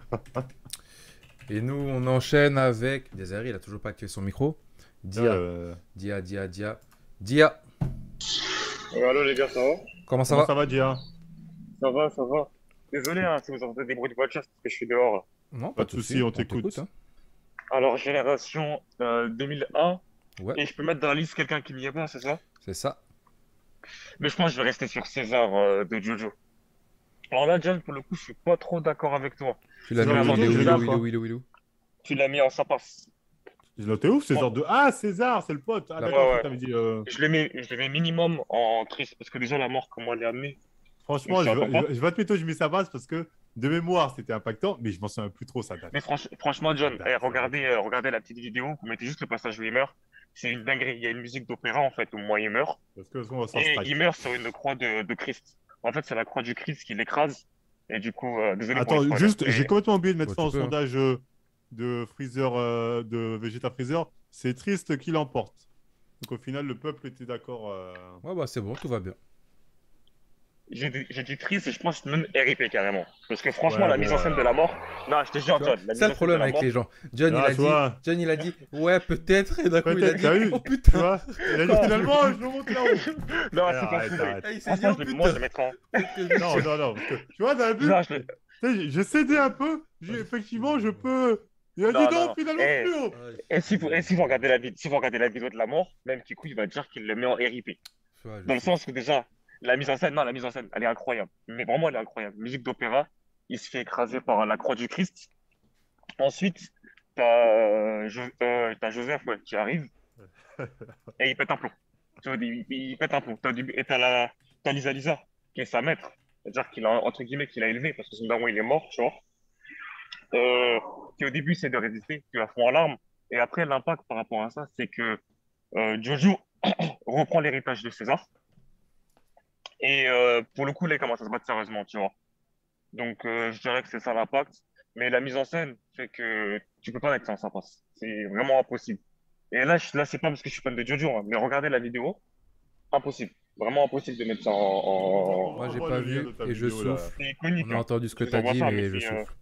Et nous, on enchaîne avec. Désiré, il a toujours pas activé son micro. Dia. Allô les gars, ça va? Comment ça va? Ça va, Dia? Ça va. Désolé hein, si vous entendez des bruits de voiture, parce que je suis dehors. Là. Non, pas de soucis, on t'écoute. Hein. Alors, génération 2001. Ouais. Et je peux mettre dans la liste quelqu'un qui n'y est pas, c'est ça? C'est ça. Mais je pense que je vais rester sur César de Jojo. Alors là, John, pour le coup, je suis pas trop d'accord avec toi. Tu l'as mis où? Tu l'as mis en ça passe. T'es ouf, César de. Ah, César, c'est le pote. Ah, d'accord, ouais. t'avais dit. Je le mets minimum en triste, parce que déjà, la mort, comment elle est amenée. Franchement, je vais te mettre, je mets sa base parce que de mémoire, c'était impactant, mais je m'en souviens plus trop, ça date. Mais franchement, John, regardez la petite vidéo, vous mettez juste le passage où il meurt. C'est une dinguerie. Il y a une musique d'opéra, en fait, au moment où il meurt. Et il meurt sur une croix de Christ. En fait, c'est la croix du Christ qui l'écrase. Et du coup, désolé. Attends, juste, j'ai complètement oublié de mettre ça en sondage de Freezer, de Vegeta Freezer. C'est triste qu'il l'emporte. Donc au final, le peuple était d'accord. Ouais, bah c'est bon, tout va bien. J'ai dit triste et je pense même RIP carrément. Parce que franchement, la mise en scène de la mort. Non, je te jure, John. C'est le problème avec les gens. John, il a dit, ouais, peut-être, et d'un coup, il a dit, oh putain. Tu vois, il a dit finalement, je me monte là-haut. Non, c'est pas fou. Moi, je le mettrai en. Non. Tu vois, dans le but, j'ai cédé un peu. Effectivement, je peux. Il a dit non, finalement, plus haut. Et si vous regardez la vidéo de la mort, même Kikou, il va dire qu'il le met en RIP. Dans le sens que déjà. La mise en scène, elle est incroyable. Mais vraiment, elle est incroyable. Musique d'opéra, il se fait écraser par la croix du Christ. Ensuite, t'as Joseph qui arrive et il pète un plomb. Tu vois, il pète un plomb. Et t'as Lisa, qui est sa maître. C'est-à-dire qu'il a, entre guillemets, qu'il a élevé parce que son daron, il est mort, tu vois. Qui au début, essaie de résister, qui la fond en larmes. Et après, l'impact par rapport à ça, c'est que Jojo reprend l'héritage de César. Et pour le coup, là, il commence à se battre sérieusement, tu vois. Donc, je dirais que c'est ça l'impact. Mais la mise en scène fait que tu peux pas mettre ça en sa passe. C'est vraiment impossible. Et là, c'est pas parce que je suis fan de Jojo, hein, mais regardez la vidéo, impossible. Vraiment impossible de mettre ça en... Moi, j'ai pas vu et je souffle. On a entendu ce que tu as dit, mais je souffle.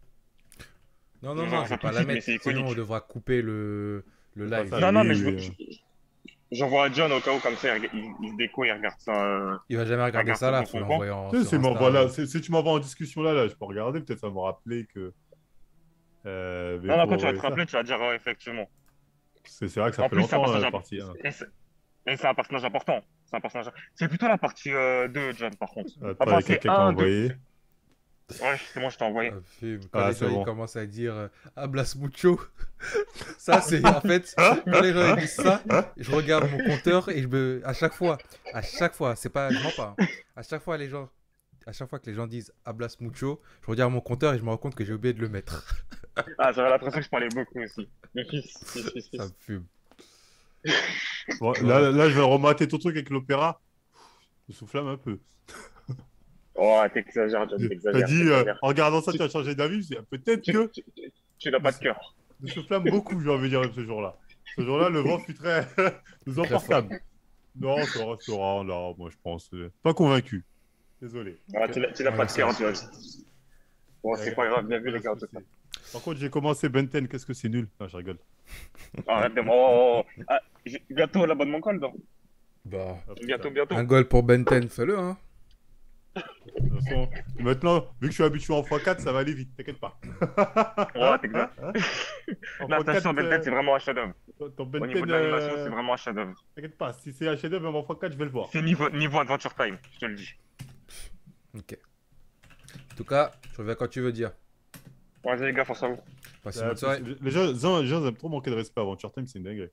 Non, je vais pas la mettre. Sinon, on devra couper le live. Non, mais J'envoie à John au cas où, comme ça, il se déco, il regarde ça. Il va jamais regarder ça là, dans faut son l'envoyer coin. en. Tu sais, sur Insta. voilà, si tu m'envoies en discussion là, je peux regarder, peut-être ça va me rappeler que. Mais Non, non, faut quand tu vas envoyer te ça. rappeler, tu vas dire, ouais, effectivement. C'est vrai que ça En fait plus, c'est un longtemps, personnage la important. partie 1. Et c'est un personnage important. C'est un personnage. C'est plutôt la partie 2, John, par contre. Attends, Enfin, il y a c'est quelqu'un qui a 1, 2. envoyé. Ouais, c'est moi, je t'ai envoyé. Quand Ah, les c'est gens bon. ils commencent à dire Hablas mucho, ça c'est en fait, quand les gens ils disent ça, je regarde mon compteur et à chaque fois, c'est pas, je mens pas, hein. À chaque fois que les gens disent Hablas mucho, je regarde mon compteur et je me rends compte que j'ai oublié de le mettre. Ah, j'avais l'impression que je parlais beaucoup aussi. Mais fils. Ça me fume. Bon, là, je vais remater ton truc avec l'opéra. Je soufflame un peu. Oh, t'exagères, John, T'as t'exagères. dit, en regardant ça, tu as changé d'avis. Je dis, peut-être que. Tu n'as pas de cœur. Je soufflame beaucoup, j'ai envie de dire, ce jour-là. Ce jour-là, le vent fut très emportable. Non, c'est un restaurant, là, moi, je pense. Pas convaincu. Désolé. Ah, tu n'as pas de cœur, John. Bon, c'est pas grave, bien vu, les gars, en tout cas. Par contre, j'ai commencé Ben 10, qu'est-ce que c'est nul. Non, je rigole. Arrête de moi. Ah, bientôt l'abonnement call, non? Bah, bientôt. un goal pour Benten, fais-le, hein. De toute façon, maintenant, vu que je suis habitué en x4, ça va aller vite, t'inquiète pas. Ouais, t'exagères. En La station x4, Ben 10, c'est vraiment un chef-d'œuvre. ton Ben Au niveau 10, de l'animation, c'est vraiment un chef-d'œuvre. T'inquiète pas, si c'est un chef-d'œuvre, même en x4, je vais le voir. C'est niveau Adventure Time, je te le dis. Ok. En tout cas, je reviens quand tu veux dire. Vas-y, les gars, force à vous. Passez une bonne soirée. Les gens aiment trop manquer de respect à Adventure Time, c'est une dinguerie.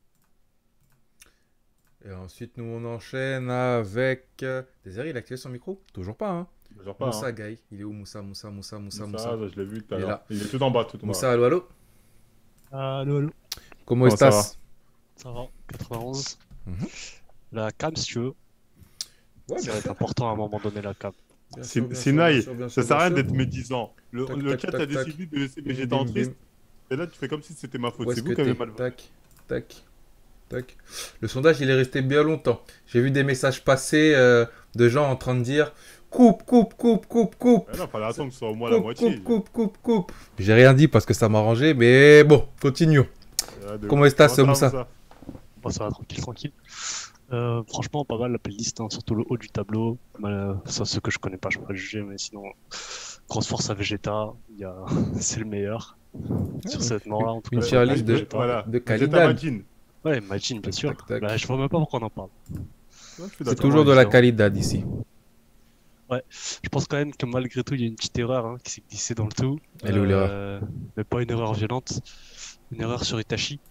Et ensuite, nous, on enchaîne avec. Désiré, il a activé son micro? Toujours pas, hein? Toujours pas. Moussa hein. Gaï. Il est où, Moussa? Ça, je l'ai vu tout à Il est l'heure. là. Il est tout en bas, tout en bas. Moussa, allô, allô? Allô. Comment estás? Ça va, 91. Mhm. La cam, si tu veux. Ouais, ça bien va être sûr. important à un moment donné, la cam. Sinaï, ça sert à rien bien d'être médisant. Le chat a décidé de laisser Vegeta en triste. Et là, tu fais comme si c'était ma faute. Où C'est est-ce vous que qui avez t'es? mal voté. Tac. Le sondage, il est resté bien longtemps. J'ai vu des messages passer de gens en train de dire coupe. Non, fallait attendre que ce soit au moins la moitié. Coupe. J'ai rien dit parce que ça m'a arrangé, mais bon, continuons. Comment estás, Moussa? Bon, ça va, tranquille. Franchement, pas mal la playlist, hein, surtout le haut du tableau. Ça, ceux que je connais pas, je peux pas juger, mais sinon, grosse force à Vegeta. C'est le meilleur. Sur cette mort-là, en tout cas. Une tier list de qualité. Ouais, Majin, bien sûr. Bah, je vois même pas pourquoi on en parle. C'est toujours de la qualité d'ici. Ouais, je pense quand même que malgré tout, il y a une petite erreur hein, qui s'est glissée dans le tout. Elle est où l'erreur? Mais pas une erreur violente, une erreur sur Itachi.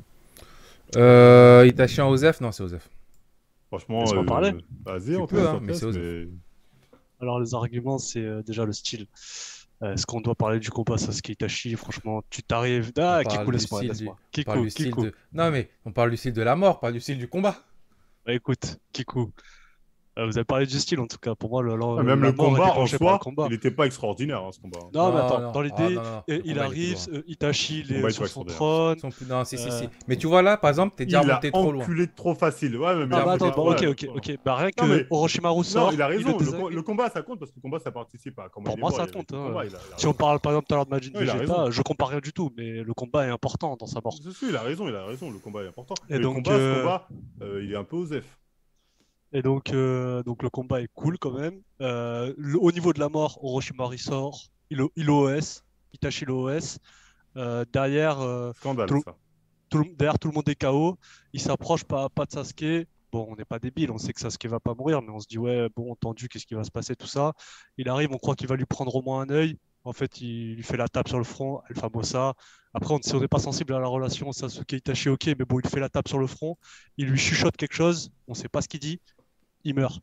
Itachi en Osef? Non, c'est Osef. Franchement, laisse-moi parler. Vas-y, on peut, hein, mais c'est Osef. Alors, les arguments, c'est déjà le style. Est-ce qu'on doit parler du combat Sasuke Itachi? Franchement, tu t'arrives. Ah, Kiku, laisse-moi. Kiku. Non, mais on parle du style de la mort, pas du style du combat. Bah écoute, Kiku. Vous avez parlé du style en tout cas. Pour moi, même le combat en soi, il n'était pas extraordinaire, hein, ce combat. Non, mais attends, dans l'idée, il arrive, Itachi, il est sur son trône. Non, si. Mais tu vois là, par exemple, t'es déjà remonté trop loin. Il a enculé trop facile. Ouais, mais attends, ok. Bah rien que Orochimaru sort. Non, il a raison. Le combat, ça compte parce que le combat, ça participe à. Pour moi, ça compte. Si on parle par exemple tout à l'heure de Majin Vegeta, je compare rien du tout, mais le combat est important dans sa mort. Il a raison. Le combat est important. Et donc, ce combat, il est un peu osef. Et donc le combat est cool quand même. Au niveau de la mort, Orochimaru sort, il OS, Itachi l'OS. Derrière, scandale, ça. Derrière, tout le monde est KO. Il s'approche pas de Sasuke. Bon, on n'est pas débile, on sait que Sasuke va pas mourir, mais on se dit, ouais, bon, tendu, qu'est-ce qui va se passer, tout ça. Il arrive, on croit qu'il va lui prendre au moins un œil. En fait, il lui fait la tape sur le front, El Famosa. Après, on n'est pas sensible à la relation Sasuke-Itachi, ok, mais bon, il fait la tape sur le front. Il lui chuchote quelque chose, on sait pas ce qu'il dit. Il meurt.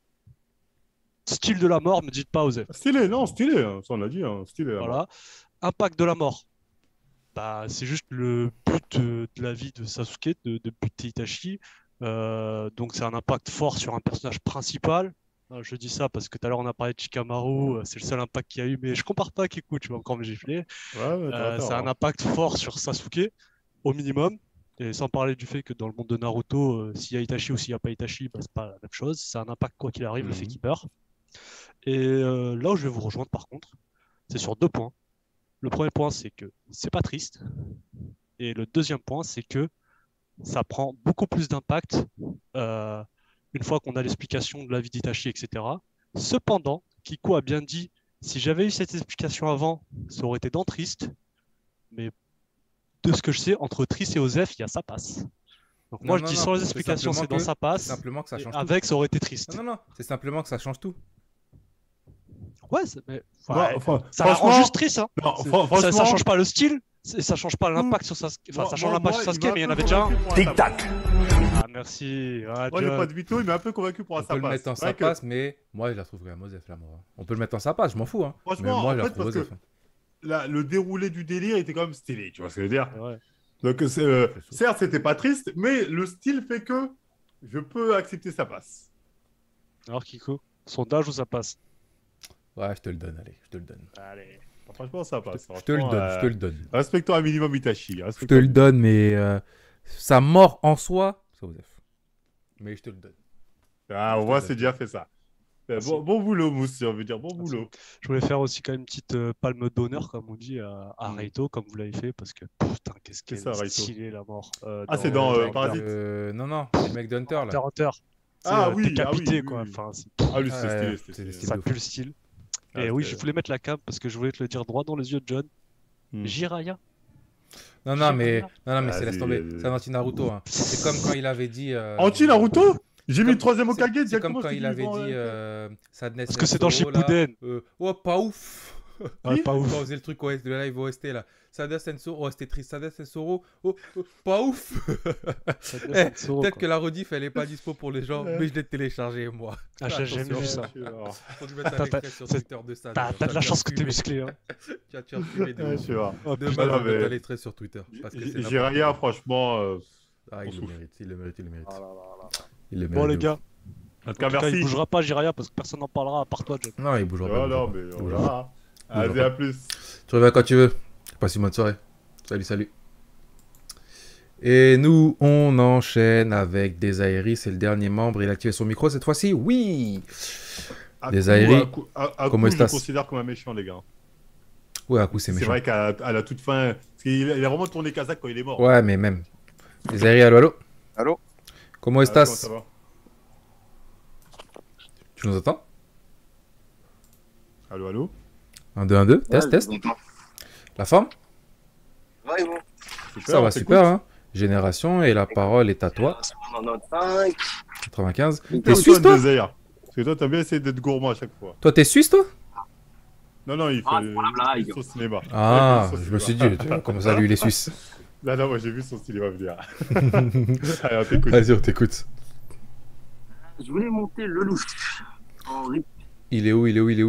Style de la mort, me dites pas Osef. Stylé, ça on a dit, hein, stylé. Voilà. Impact de la mort. Bah, c'est juste le but de la vie de Sasuke, de buter Itachi. Donc c'est un impact fort sur un personnage principal. Je dis ça parce que tout à l'heure on a parlé de Shikamaru, c'est le seul impact qu'il y a eu, mais je compare pas Kiku, tu vas encore me gifler. C'est un impact fort sur Sasuke, au minimum. Et sans parler du fait que dans le monde de Naruto, s'il y a Itachi ou s'il n'y a pas Itachi, bah, c'est pas la même chose. C'est un impact quoi qu'il arrive, le fait qu'il meurt. Et là où je vais vous rejoindre par contre, c'est sur 2 points. Le premier point, c'est que c'est pas triste. Et le deuxième point, c'est que ça prend beaucoup plus d'impact une fois qu'on a l'explication de la vie d'Itachi, etc. Cependant, Kiku a bien dit, si j'avais eu cette explication avant, ça aurait été dans Triste. Mais de ce que je sais, entre Triste et Osef, il y a ça passe. Donc moi, je dis sans les explications, c'est dans ça passe. Simplement que ça change avec, tout. ça aurait été Triste. Non, c'est simplement que ça change tout. Ouais, mais... ça franchement, rend juste Triste. Hein. Non, ça change pas le style, ça change pas l'impact sur Sasuke. Enfin, ça change l'impact sur Sasuke, mais il y en avait déjà un. Tic-tac. Ah, merci. Moi, j'ai pas de Vito, il m'a un peu convaincu pour un On peut le mettre en sa passe, mais moi, je la trouve quand même Osef, la mort. On peut le mettre en sa passe, je m'en fous. Hein. Franchement, mais moi, en je la fait, trouve parce Osef. que le déroulé du délire était quand même stylé, tu vois ce que je veux dire. Donc, certes, c'était pas triste, mais le style fait que je peux accepter sa passe. Alors, Kiko, sondage ou ça passe? Ouais, je te le donne, allez, je te le donne. Allez. Franchement, ça passe. Je te le donne, je te le donne. Respectons un minimum Itachi. Je te le donne, mais sa mort en soi, c'est Osef. Mais je te le donne. Ah, au moins, c'est déjà fait ça. Bon boulot, Mousse, j'ai envie de dire. Bon boulot. Je voulais faire aussi quand même une petite palme d'honneur, comme on dit, à Raito, comme vous l'avez fait, parce que putain, qu'est-ce qu'elle est stylée, la mort. C'est dans Parasite. Non, c'est le mec d'Hunter, là. Hunter. Ah oui, décapité, quoi. Enfin, lui, c'est stylé. Ça pue le style. Et oui, je voulais mettre la cam parce que je voulais te le dire droit dans les yeux de John. Jiraya. Non, mais c'est laisse tomber. C'est un anti-Naruto. Hein. C'est comme quand il avait dit. Anti-Naruto? J'ai mis le troisième Hokage. C'est comme quand il avait dit Sadness. Parce que c'est dans Shippuden. Oh, pas ouf. Pas ouf. Quand on faisait le truc de la live OST là. Sadness Sensoro. Oh, c'était triste. Sadness Sensoro. Oh, pas ouf. Peut-être que la rediff elle est pas dispo pour les gens, mais je l'ai téléchargé moi. Ah, j'ai jamais vu ça. Faut que je mette un extrait sur Twitter de ça. T'as de la chance que t'es musclé. Tu as fumé de ouf. Demain, je je vais mettre un extrait sur Twitter. J'ai rien, franchement. Il le mérite. Bon, les gars. En tout cas, merci. Il bougera pas, Jiraya, parce que personne n'en parlera à part toi, John. Non, il bougera pas. Non, mais on verra. Allez, à plus. Tu reviens quand tu veux. Passe une bonne soirée. Salut. Et nous, on enchaîne avec Desairi, c'est le dernier membre. Il a activé son micro cette fois-ci. Oui. Desairi, comment est-ce que je le considère comme un méchant, les gars? Ouais, Aku, c'est méchant. C'est vrai qu'à la toute fin, parce qu'il a vraiment tourné Kazakh quand il est mort. Ouais, mais même. Desairi, allô? Allô? Comment est-ce ça va? Tu nous entends? Allô? 1, 2, 1, 2, test. La forme? Ouais, bon. Ça va super, hein. Génération, et la parole est à toi. 95. T'es suisse, toi? Parce que toi, t'as bien essayé d'être gourmand à chaque fois. Toi, t'es suisse, toi? Non, il fait son cinéma. Ah, je me suis dit, comment ça, lui, il est suisse? Non, moi, j'ai vu son cinéma venir. Allez, on t'écoute. Vas-y, on t'écoute. Je voulais monter le louche en rip. Il est où?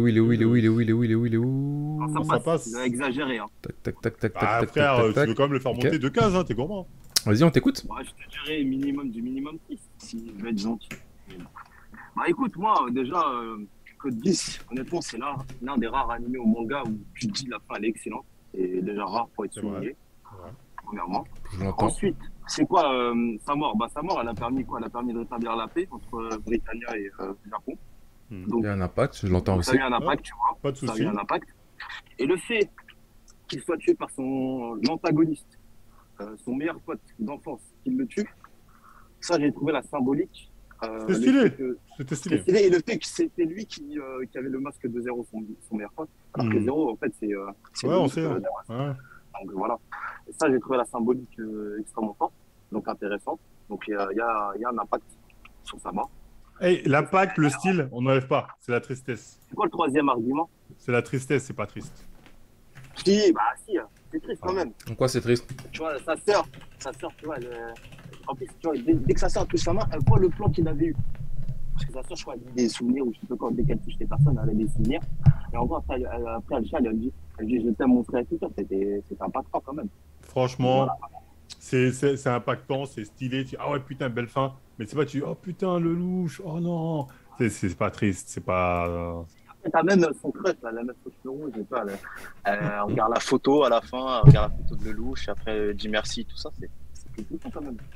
Non, ça passe. Il a exagéré. Hein. Tac. Frère, tu veux quand même le faire monter de 15, hein, t'es gourmand. Vas-y, on t'écoute. Ouais, je te dirais minimum du minimum 6, si je veux être gentil. Bah écoute, moi, déjà, Code 10, honnêtement, c'est l'un des rares animés au manga où tu te dis la fin, elle est excellente. Et déjà rare pour être souligné, premièrement. Ensuite, c'est quoi sa mort? Bah sa mort, elle a permis quoi? Elle a permis de rétablir la paix entre Britannia et le Japon. Donc, il y a un impact, je l'entends aussi. Ça a eu un impact, tu vois. Pas de souci. Ça a eu un impact. Et le fait qu'il soit tué par son antagoniste, son meilleur pote d'enfance, qu'il le tue, ça j'ai trouvé la symbolique. C'était stylé. C'était stylé. Et le fait que c'était lui qui avait le masque de Zéro, son meilleur pote. Alors que Zéro, en fait, c'est ouais, on sait. Donc voilà. Et ça, j'ai trouvé la symbolique extrêmement forte, donc intéressante. Donc il y a un impact sur sa mort. Hey, l'impact, le style, on n'enlève pas. C'est la tristesse. C'est quoi le troisième argument? C'est la tristesse, c'est pas triste. Si, c'est triste quand même. Pourquoi c'est triste? Tu vois, sa sœur, tu vois, en plus, tu vois, dès que sa sœur touche sa main, elle voit le plan qu'il avait eu. Parce que sa sœur, je crois, elle a des souvenirs, ou je sais pas quoi, dès qu'elle touche des personnes, elle a des souvenirs. Et encore, après, elle dit, je t'aime mon frère et tout ça, c'était impactant quand même. Franchement, c'est impactant, c'est stylé. Ah ouais, putain, belle fin. Mais c'est pas, tu dis, oh putain, le louche, oh non. C'est pas triste, c'est pas. T'as même son crush, la meuf aux cheveux rouges, je sais pas. Elle regarde la photo à la fin, elle regarde la photo de Lelouch, après elle dit merci, tout ça, c'est tout quand même.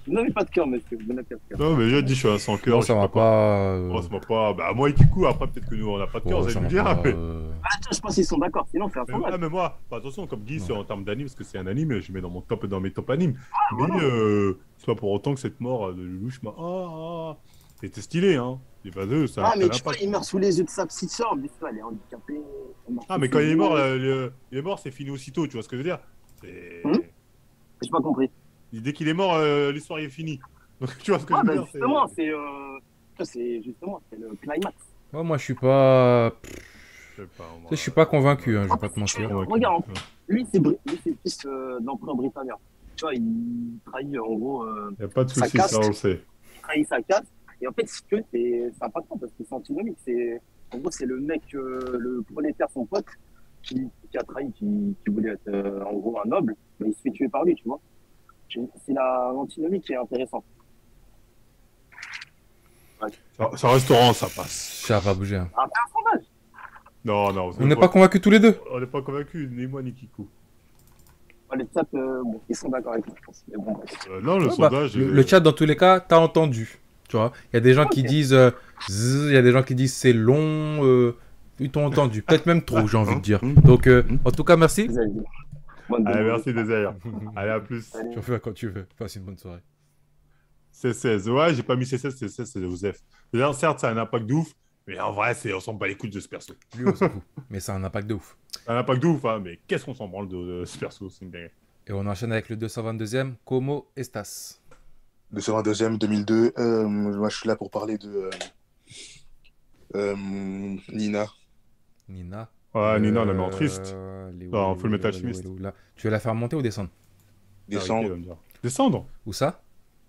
Vous n'avez pas de cœur, monsieur. Vous n'avez pas de cœur. Non, mais j'ai dit, je suis un sans cœur. Non, ça va pas. Oh, ça va pas. Bah, moi et Kikou, après, peut-être que nous, on n'a pas de cœur, vous allez nous dire. Mais... Attends, je pense qu'ils sont d'accord, sinon c'est un sondage. Ah, mais moi, bah, attention, comme Guy, en termes d'anime, parce que c'est un anime, je mets dans mes top animes. Mais c'est pas pour autant que cette mort de Lelouch m'a. C'était stylé, hein. Les vaseux, ça. Ah, mais tu vois, il meurt sous les yeux de sa petite soeur, mais ça, elle est handicapée. Ah, mais quand il est mort, c'est fini aussitôt, tu vois ce que je veux dire? J'ai pas compris. Dès qu'il est mort, l'histoire est finie. Donc, tu vois ce que je veux dire? Justement, c'est le climax. Moi, je suis pas. Je sais pas, je suis pas convaincu, hein, je vais pas te mentir. Regarde, lui, c'est fils d'empereur britannique. Tu vois, il trahit en gros. Y a pas de soucis, ça on le sait. Il trahit sa caste. Et en fait, c'est impactant parce que c'est antinomique. En gros, c'est le mec, le prolétaire, son pote, qui a trahi, qui voulait être en gros un noble, mais il se fait tuer par lui, tu vois. C'est l'antinomie qui est intéressant. Ouais. Ça restaurant, ça passe. Ça va pas bouger. Hein. Ah, c'est un sondage. Non. On n'est pas convaincus tous les deux. On n'est pas convaincus, ni moi ni Kikou. Les chats, bon, ils sont d'accord avec moi, je pense. Mais bon, non, le sondage. Le chat, dans tous les cas, t'as entendu. Tu vois, il y a des gens qui disent il y a des gens qui disent c'est long. Ils t'ont entendu, peut-être même trop, j'ai envie de dire. Donc, en tout cas, merci. Allez, merci Désir. Allez, à plus. Tu en fais quand tu veux. Passe une bonne soirée. C16, ouais, j'ai pas mis C16, C16, c'est Joseph. D'ailleurs, certes, ça a un impact de ouf, mais en vrai, on s'en bat les couilles de ce perso. Lui, on s'en fout. Mais ça a un impact de ouf. Ça a un impact de ouf, hein, mais qu'est-ce qu'on s'en branle de ce perso, c'est une dingue. Et on enchaîne avec le 222e, Como Estas. 222e, 2002. Moi, je suis là pour parler de Nina. Nina. Ouais, Nina, on est triste. Non, Full Metal Alchemist. Tu veux la faire monter ou descendre? Descendre. Descendre. Où ça?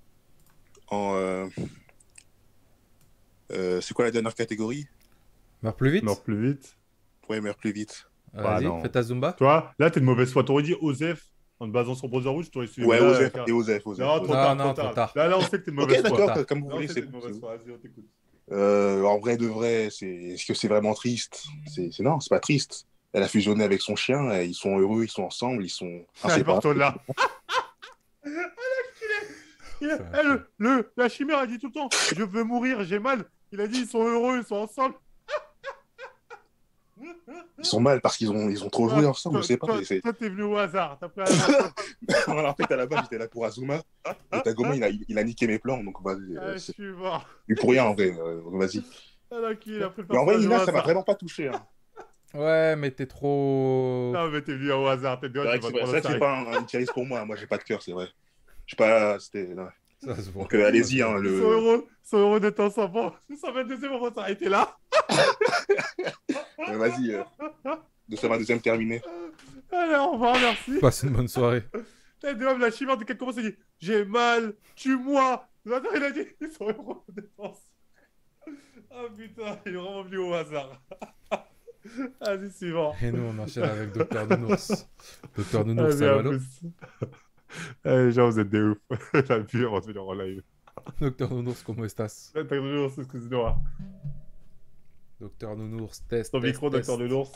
C'est quoi la dernière catégorie? Meurs plus vite? Meurs plus vite. Ouais, meurs plus vite. Vas-y, fais ta Zumba. Tu vois, là, t'es de mauvaise foi. T'aurais dit Osef en te basant sur Brotherhood, je t'aurais su. Ouais, Osef. Non, trop tard. Là, on sait que t'es de mauvaise foi. Ok, d'accord, comme vous voulez, c'est bon. Vas-y, on t'écoute. En vrai de vrai, est-ce que c'est vraiment triste? Non, c'est pas triste. Elle a fusionné avec son chien, ils sont heureux, ils sont ensemble, ils sont inséparables. Là. La chimère a dit tout le temps, je veux mourir, j'ai mal. Il a dit, ils sont heureux, ils sont ensemble. Ils sont mal parce qu'ils ont trop joué ensemble, je sais pas. Toi, t'es venu au hasard. T'as pris un hasard. Voilà, en fait, à la base, j'étais là pour Azuma. Et Tagoma, il a niqué mes plans, donc vas-y. Je suis mort. Et pour rien, en vrai, vas-y. Mais en vrai, Nina, ça m'a vraiment pas touché. Hein. Ouais, mais t'es trop... Non, mais t'es venu au hasard. C'est vrai que c'est pas un tiers pour moi. Moi, j'ai pas de cœur, c'est vrai. Je sais pas... C'était... Donc, allez-y. Hein, Ils sont heureux d'être ensemble. Bon, 222e, on va s'arrêter là. Vas-y. 222e terminé. Allez, au revoir, merci. Passe une bonne soirée. La chimère de quelqu'un commence à dire j'ai mal, tue-moi. Il a dit ils sont heureux d'être ensemble. Ah putain, il est vraiment venu au hasard. Vas-y, suivant. Et nous, on enchaîne avec Docteur Nounours. Docteur Nounours, ça va, les gens, vous êtes des ouf. La vie, on va se venir en live. Docteur Nounours, comment estás? Docteur Nounours, excusez-moi. Docteur Nounours, test. Ton micro, Docteur Nounours.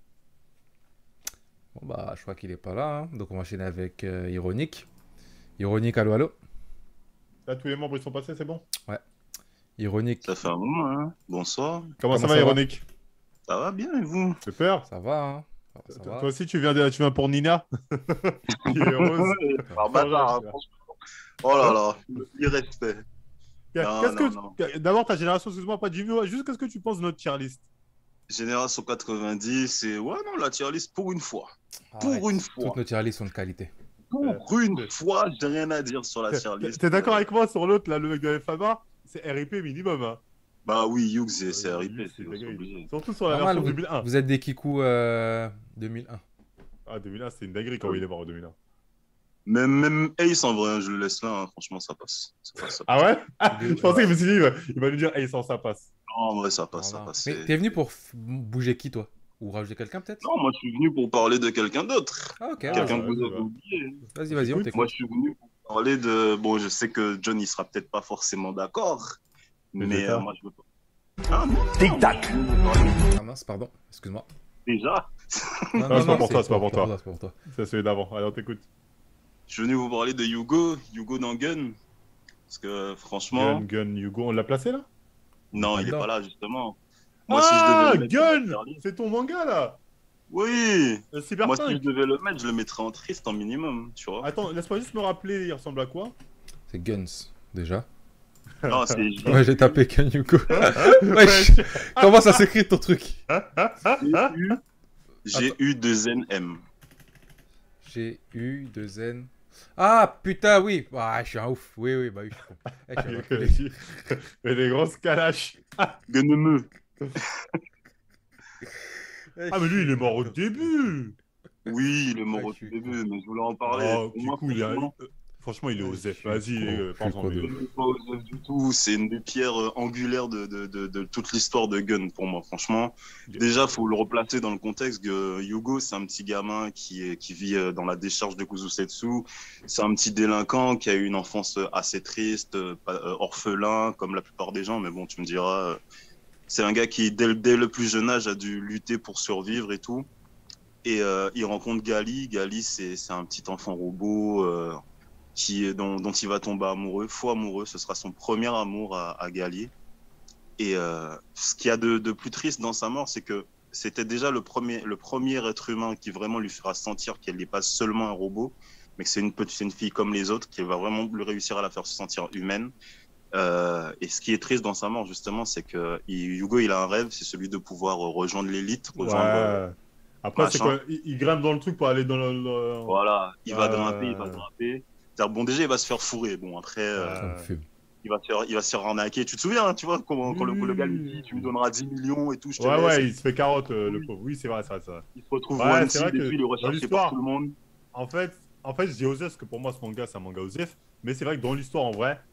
Bon, bah, je crois qu'il est pas là. Hein. Donc, on va enchaîner avec Ironique. Ironique, allô, allô. Là, tous les membres, ils sont passés, c'est bon? Ouais. Ironique. Ça fait un moment, hein. Bonsoir. Comment ça va, Ironique? Ça va bien, et vous? Super. Ça va, hein. Toi aussi, tu viens pour Nina? Qui est heureuse. Oh là là, irrespect. D'abord, ta génération, excuse-moi, pas du tout. Juste qu'est-ce que tu penses de notre tier list? Génération 90, et ouais, non, la tier list pour une fois. Pour une fois. Toutes nos tier list sont de qualité. Pour une fois, j'ai rien à dire sur la tier list. T'es d'accord avec moi sur l'autre, là, le mec de FAMA? C'est RIP minimum, hein. Bah oui, Hughes, c'est RIP, c'est obligé. Surtout sur la version 2001. Vous êtes des Kikou 2001. Ah, 2001, c'est une dinguerie quand il est mort en 2001. Même Ace, en vrai, je le laisse là, hein. Franchement, ça passe. Ah ouais? Je pensais qu'il me dit, il va lui dire Ace, ça passe. Non, en vrai, ça passe, ça passe. Mais t'es venu pour bouger qui, toi? Ou rajouter quelqu'un, peut-être? Non, moi, je suis venu pour parler de quelqu'un d'autre. Ah, ok. Quelqu'un que vous avez oublié. Vas-y, on t'écoute. Moi, je suis venu pour parler de... Bon, je sais que John, il sera peut-être pas forcément d'accord, mais moi, je veux pas. Ah, tic-tac. Ah mince, pardon, excuse-moi. Déjà? Non, c'est pas pour toi, c'est pas pour toi. C'est celui d'avant. Allez, on t'écoute. Je suis venu vous parler de Hugo Nangen. Parce que franchement. Gun, Hugo, on l'a placé là? Non, il est pas là, justement. Moi, si je devais le mettre Gun! C'est ton manga là? Oui! Cyberpunk. Moi, si je devais le mettre, je le mettrais en triste en minimum, tu vois. Attends, laisse-moi juste me rappeler, il ressemble à quoi? C'est Guns, déjà. Non, c'est. Ouais, j'ai tapé Gun Hugo. Wesh, comment ça s'écrit ton truc? G-U-2-N-M. G-U-2-N. Ah putain, oui! Ah, je suis un ouf. Oui, bah oui, je suis con. Je suis un Mais des grosses calaches. Guenemeux. Ah, mais lui, il est mort au début. Oui, il est mort au début, mais je voulais en parler. Oh, du coup, franchement, il est osef. Vas-y, parle-en. Il n'est pas osef du tout. C'est une des pierres angulaires de toute l'histoire de Gun pour moi, franchement. Déjà, il faut le replacer dans le contexte que Yugo, c'est un petit gamin qui vit dans la décharge de Kuzusetsu. C'est un petit délinquant qui a eu une enfance assez triste, orphelin, comme la plupart des gens. Mais bon, tu me diras, c'est un gars qui, dès le plus jeune âge, a dû lutter pour survivre et tout. Et il rencontre Gali. Gali, c'est un petit enfant robot dont il va tomber amoureux, fou amoureux. Ce sera son premier amour à Gali. Et ce qu'il y a de plus triste dans sa mort, c'est que c'était déjà le premier être humain qui vraiment lui fera sentir qu'elle n'est pas seulement un robot, mais que c'est une fille comme les autres, qui va vraiment lui réussir à la faire se sentir humaine. Et ce qui est triste dans sa mort, justement, c'est que Yugo, il a un rêve, c'est celui de pouvoir rejoindre l'élite, rejoindre... Après, c'est quoi? Il grimpe dans le truc pour aller dans le... Voilà, il va grimper. Bon, déjà, il va se faire fourrer. Bon, après, il va se faire arnaquer. Tu te souviens, hein, tu vois, quand le gars lui dit, tu me donneras 10 millions et tout, je te laisse. Ouais, il se fait carotte, le pauvre. Oui, c'est vrai, ça. Il se retrouve one seed et puis il est recherché par tout le monde. En fait, je dis Osef, parce que pour moi, ce manga, c'est un manga Osef. Mais c'est vrai que dans l'histoire, en vrai,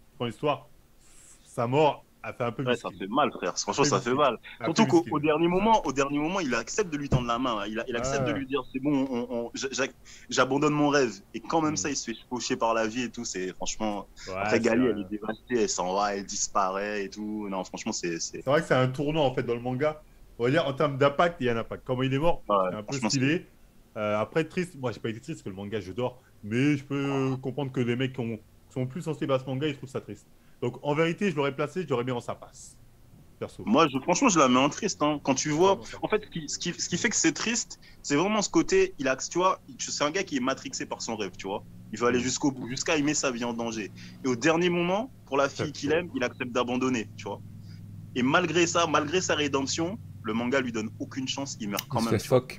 sa mort a fait un peu... Ouais, ça fait mal, frère. Franchement, ça fait mal. Surtout qu'au dernier moment, il accepte de lui tendre la main. Il accepte de lui dire, c'est bon, j'abandonne mon rêve. Et quand même ça, il se fait faucher par la vie et tout. C'est franchement... Après, Gali, elle est dévastée, elle s'en va, elle disparaît et tout. Non, franchement, c'est... C'est vrai que c'est un tournant, en fait, dans le manga. On va dire, en termes d'impact, il y a un impact. Comment il est mort, c'est un peu stylé. Après, triste. Moi, j'ai pas été triste parce que le manga, je dors. Mais je peux comprendre que les mecs qui sont plus sensibles à ce manga, ils trouvent ça triste. Donc, en vérité, je l'aurais placé, je l'aurais mis en sa passe. Perso. Moi, franchement, je la mets en triste. Hein. Quand tu vois, en fait, ce qui fait que c'est triste, c'est vraiment ce côté, tu vois, c'est un gars qui est matrixé par son rêve, tu vois. Il veut aller jusqu'au bout, jusqu'à aimer sa vie en danger. Et au dernier moment, pour la fille qu'il aime, il accepte d'abandonner, tu vois. Et malgré ça, malgré sa rédemption, le manga lui donne aucune chance, il meurt quand même.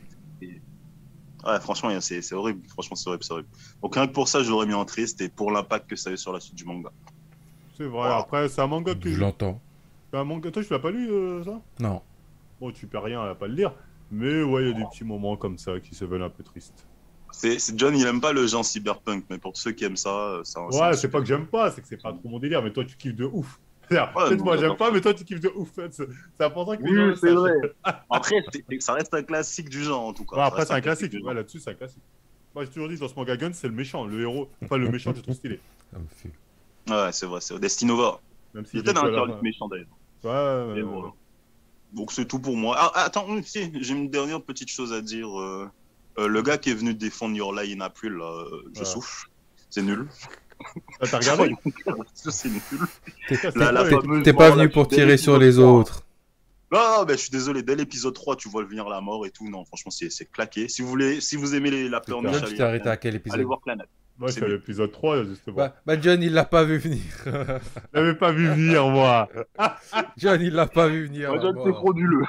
Ouais, franchement, c'est horrible. Franchement, c'est horrible. Donc, rien que pour ça, je l'aurais mis en triste et pour l'impact que ça a eu sur la suite du manga. C'est vrai, après, c'est un manga que... Je l'entends. C'est un manga... Toi, tu l'as pas lu, ça? Non. Bon, tu perds rien à pas le lire. Mais ouais, il y a des petits moments comme ça qui se veulent un peu tristes. John, il aime pas le genre cyberpunk, mais pour ceux qui aiment ça, ouais, c'est pas que j'aime pas, c'est que c'est pas trop mon délire, mais toi, tu kiffes de ouf. Peut-être moi, j'aime pas, mais toi, tu kiffes de ouf. C'est important que oui, c'est vrai. Après, ça reste un classique du genre, en tout cas. Ouais, après, c'est un classique. Ouais, là-dessus, c'est un classique. Moi, j'ai toujours dit, dans ce manga Gun, c'est le méchant, le héros. Enfin, le méchant, j'ai trop stylé. Ouais, c'est vrai, c'est Destinova. Même si il était un Charlie méchant d'ailleurs. Ouais. Voilà. Donc c'est tout pour moi. Ah, attends, si, j'ai une dernière petite chose à dire. Le gars qui est venu défendre Your Lie in April, là, je souffle. C'est nul. T'as regardé? C'est nul. T'es pas venu pour tirer sur les autres. Non, ben, je suis désolé, dès l'épisode 3, tu vois venir la mort et tout. Non, franchement, c'est claqué. Si vous aimez la peur méchante, tu t'es arrêté à quel épisode? Allez voir Clannad. Ouais, c'est l'épisode 3, justement. Bah, John, il l'a pas vu venir. Je l'avais pas vu venir, moi. John, il l'a pas vu venir. John, c'est frauduleux.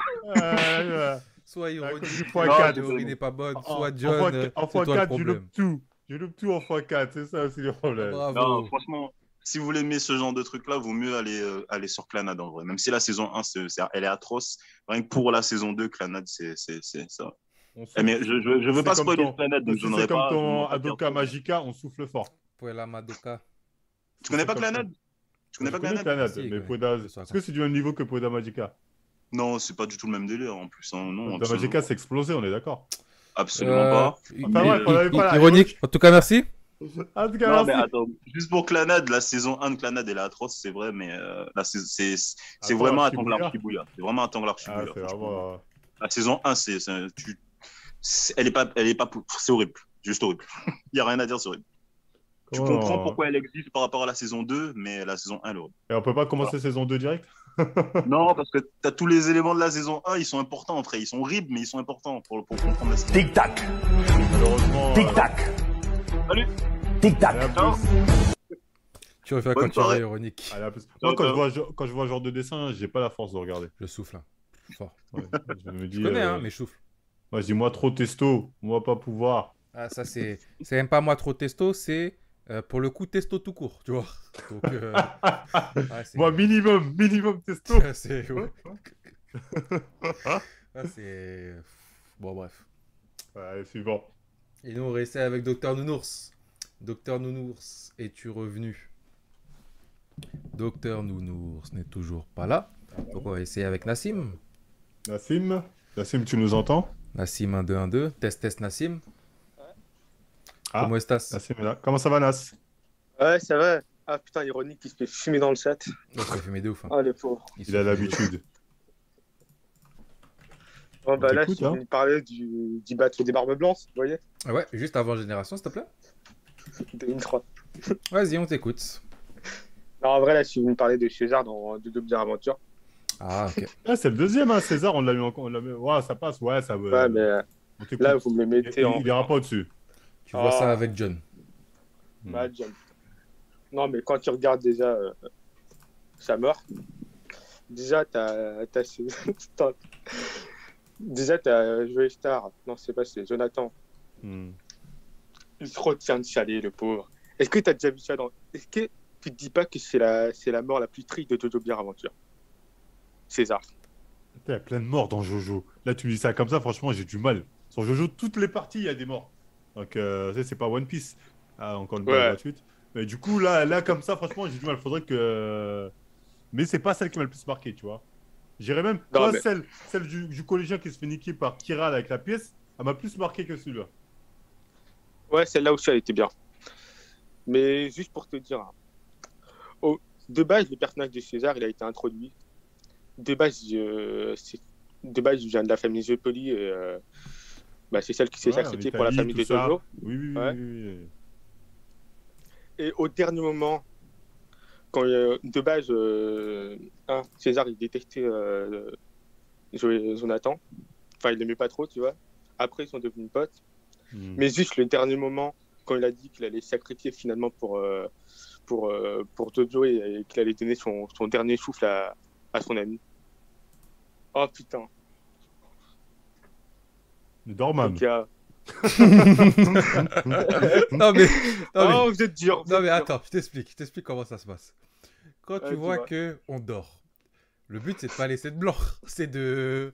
Soit ironique, la théorie n'est pas bonne, soit John, en x4, je loupe tout. Je loupe tout en x4, c'est ça aussi le problème. Bravo. Non, franchement, si vous voulez aimer ce genre de truc-là, vaut mieux aller sur Clannad en vrai. Même si la saison 1, elle est atroce, rien que pour la saison 2, Clannad, c'est ça. Mais je veux pas spoiler Clannad, donc je n'aurais pas... C'est comme ton Adoka Magica, on souffle fort. Puella Madoka. Tu connais pas Clannad? Tu connais pas Clannad? Mais Puella... Est-ce que c'est du même niveau que Puella Magica? Non, c'est pas du tout le même délire en plus. Puella Magica, c'est explosé, on est d'accord? Absolument pas. Ironique. En tout cas, merci. En tout cas, merci. Mais attends, juste pour Clannad, la saison 1 de Clannad, elle est atroce, c'est vrai, mais là, c'est vraiment un tangle archibouilla. C'est vraiment un tangle archibouilla. La saison 1, elle est pas, c'est horrible, juste horrible. Il y a rien à dire, c'est horrible. Tu Oh. comprends pourquoi elle existe par rapport à la saison 2, mais la saison 1, elle aurait. Et on peut pas commencer saison 2 direct? Non, parce que tu as tous les éléments de la saison 1, ils sont importants, frère. Ils sont horribles, mais ils sont importants pour comprendre la saison. Tic-tac. Malheureusement. Tic-tac. Salut. Tic-tac. Tu refais Bonne quand tu es soirée. ironique. Allez, à plus. Moi, quand je vois ce genre de dessin, j'ai pas la force de regarder. Je souffle. Hein. Fort. Ouais, je me dis, Je connais, hein, mais je souffle. Moi, je dis, moi, trop testo, moi, pas pouvoir. Ah, ça, c'est même pas moi trop testo, c'est pour le coup testo tout court, tu vois. Donc, ouais, moi, minimum testo. c'est. Ouais. Ah, c'est. Bon, bref. Ouais, suivant. Et nous, on restait avec Docteur Nounours. Docteur Nounours, es-tu revenu? Docteur Nounours n'est toujours pas là. Donc, on va essayer avec Nassim. Nassim, tu nous entends? Nassim 1 2 1 2. Test Nassim. Ah, comment estás? Nassim est là. Comment ça va, Nas? Ouais, ça va. Ah putain, ironique, il se fait fumer dans le chat. Il se fait fumer de ouf. Hein. Ah, les pauvres. Il a l'habitude. Bon, bah là, je suis venu parler du bateau des Barbes Blanches, vous voyez? Ah ouais, juste avant Génération, s'il te plaît. 2003. Vas-y, on t'écoute. Non, en vrai, là, je suis venu parler de César dans Dodo Bière Aventure. Ah, ok. Ah, c'est le deuxième, hein, César, on l'a mis encore. Ouais, ça passe, ouais, ça va. Ouais, mais là, vous me le mettez en. Il ira pas au-dessus. Tu vois ça avec John. Bah, John. Non, mais quand tu regardes déjà sa mort, déjà, t'as déjà, t'as Joey Star. Non, c'est Jonathan. Il se retient de chialer, le pauvre. Est-ce que t'as déjà vu ça dans. Est-ce que tu te dis pas que c'est la mort la plus triste de Jojo Bière Aventure? César. Il y a plein de morts dans Jojo. Là, tu me dis ça comme ça, franchement, j'ai du mal. Sur Jojo, toutes les parties, il y a des morts. Donc, c'est pas One Piece. Ah, encore une blague gratuite. Mais du coup, là, comme ça, franchement, j'ai du mal. Faudrait que. Mais c'est pas celle qui m'a le plus marqué, tu vois. J'irais même. Non, toi, celle du collégien qui se fait niquer par Kira avec la pièce, elle m'a plus marqué que celui-là. Ouais, celle-là aussi, elle était bien. Mais juste pour te dire, hein, de base, le personnage de César, il a été introduit. De base, je viens de la famille Zepoli et c'est celle qui s'est sacrifiée pour la famille de Jojo. Oui. Et au dernier moment, quand de base, César, il détestait Jonathan. Enfin, il l'aimait pas trop, tu vois. Après, ils sont devenus potes. Mais juste le dernier moment, quand il a dit qu'il allait sacrifier finalement pour Jojo et qu'il allait donner son dernier souffle à son ami. Oh putain. Dormam. Non mais vous êtes dur. Non mais attends, je t'explique comment ça se passe. Quand tu vois que on dort, le but c'est de pas laisser de blanc, c'est de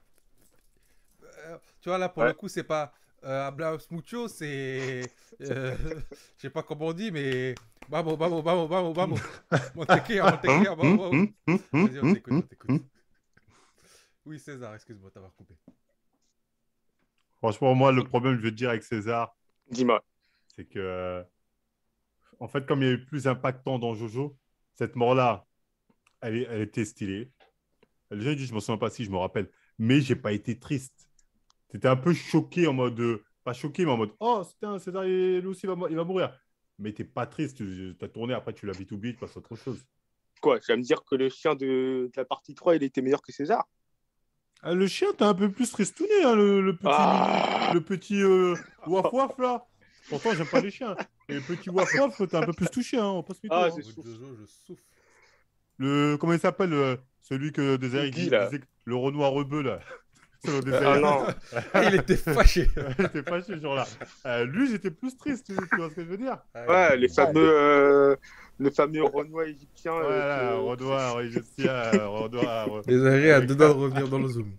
tu vois là pour le coup c'est pas habla mucho, c'est je sais pas comment on dit mais vamos. Montequia, vamos. Vas-y, on t'écoute. Oui, César, excuse-moi, t'as coupé. Franchement, moi, le problème, je vais te dire avec César, dis-moi, c'est que, en fait, comme il y a eu plus impactant dans Jojo, cette mort-là, elle était stylée. Les gens disent, je me souviens pas si je me rappelle, mais j'ai pas été triste. C'était un peu choqué en mode, pas choqué, mais en mode, oh, putain, César, lui aussi, il va mourir. Mais t'es pas triste, tu as tourné, après tu l'as vite oublié, tu passes à autre chose. Quoi, tu vas me dire que le chien de la partie 3, il était meilleur que César? Ah, le chien, t'es un peu plus tristouné, hein, le petit waf waf là. Pourtant, j'aime pas les chiens. Et le petit waf waf, t'es un peu plus touché, hein, on passe plus Ah, tôt, je souffre. Comment il s'appelle celui que Désiré disait, le Renoir rebeu là. Ah non. Il était fâché. Il était fâché, genre là. Lui, j'étais plus triste, tu vois ce que je veux dire? Ouais, le fameux Renoir égyptien. Voilà, Renoir égyptien, Renoir. Désiré a deux doigts de revenir dans le zoom.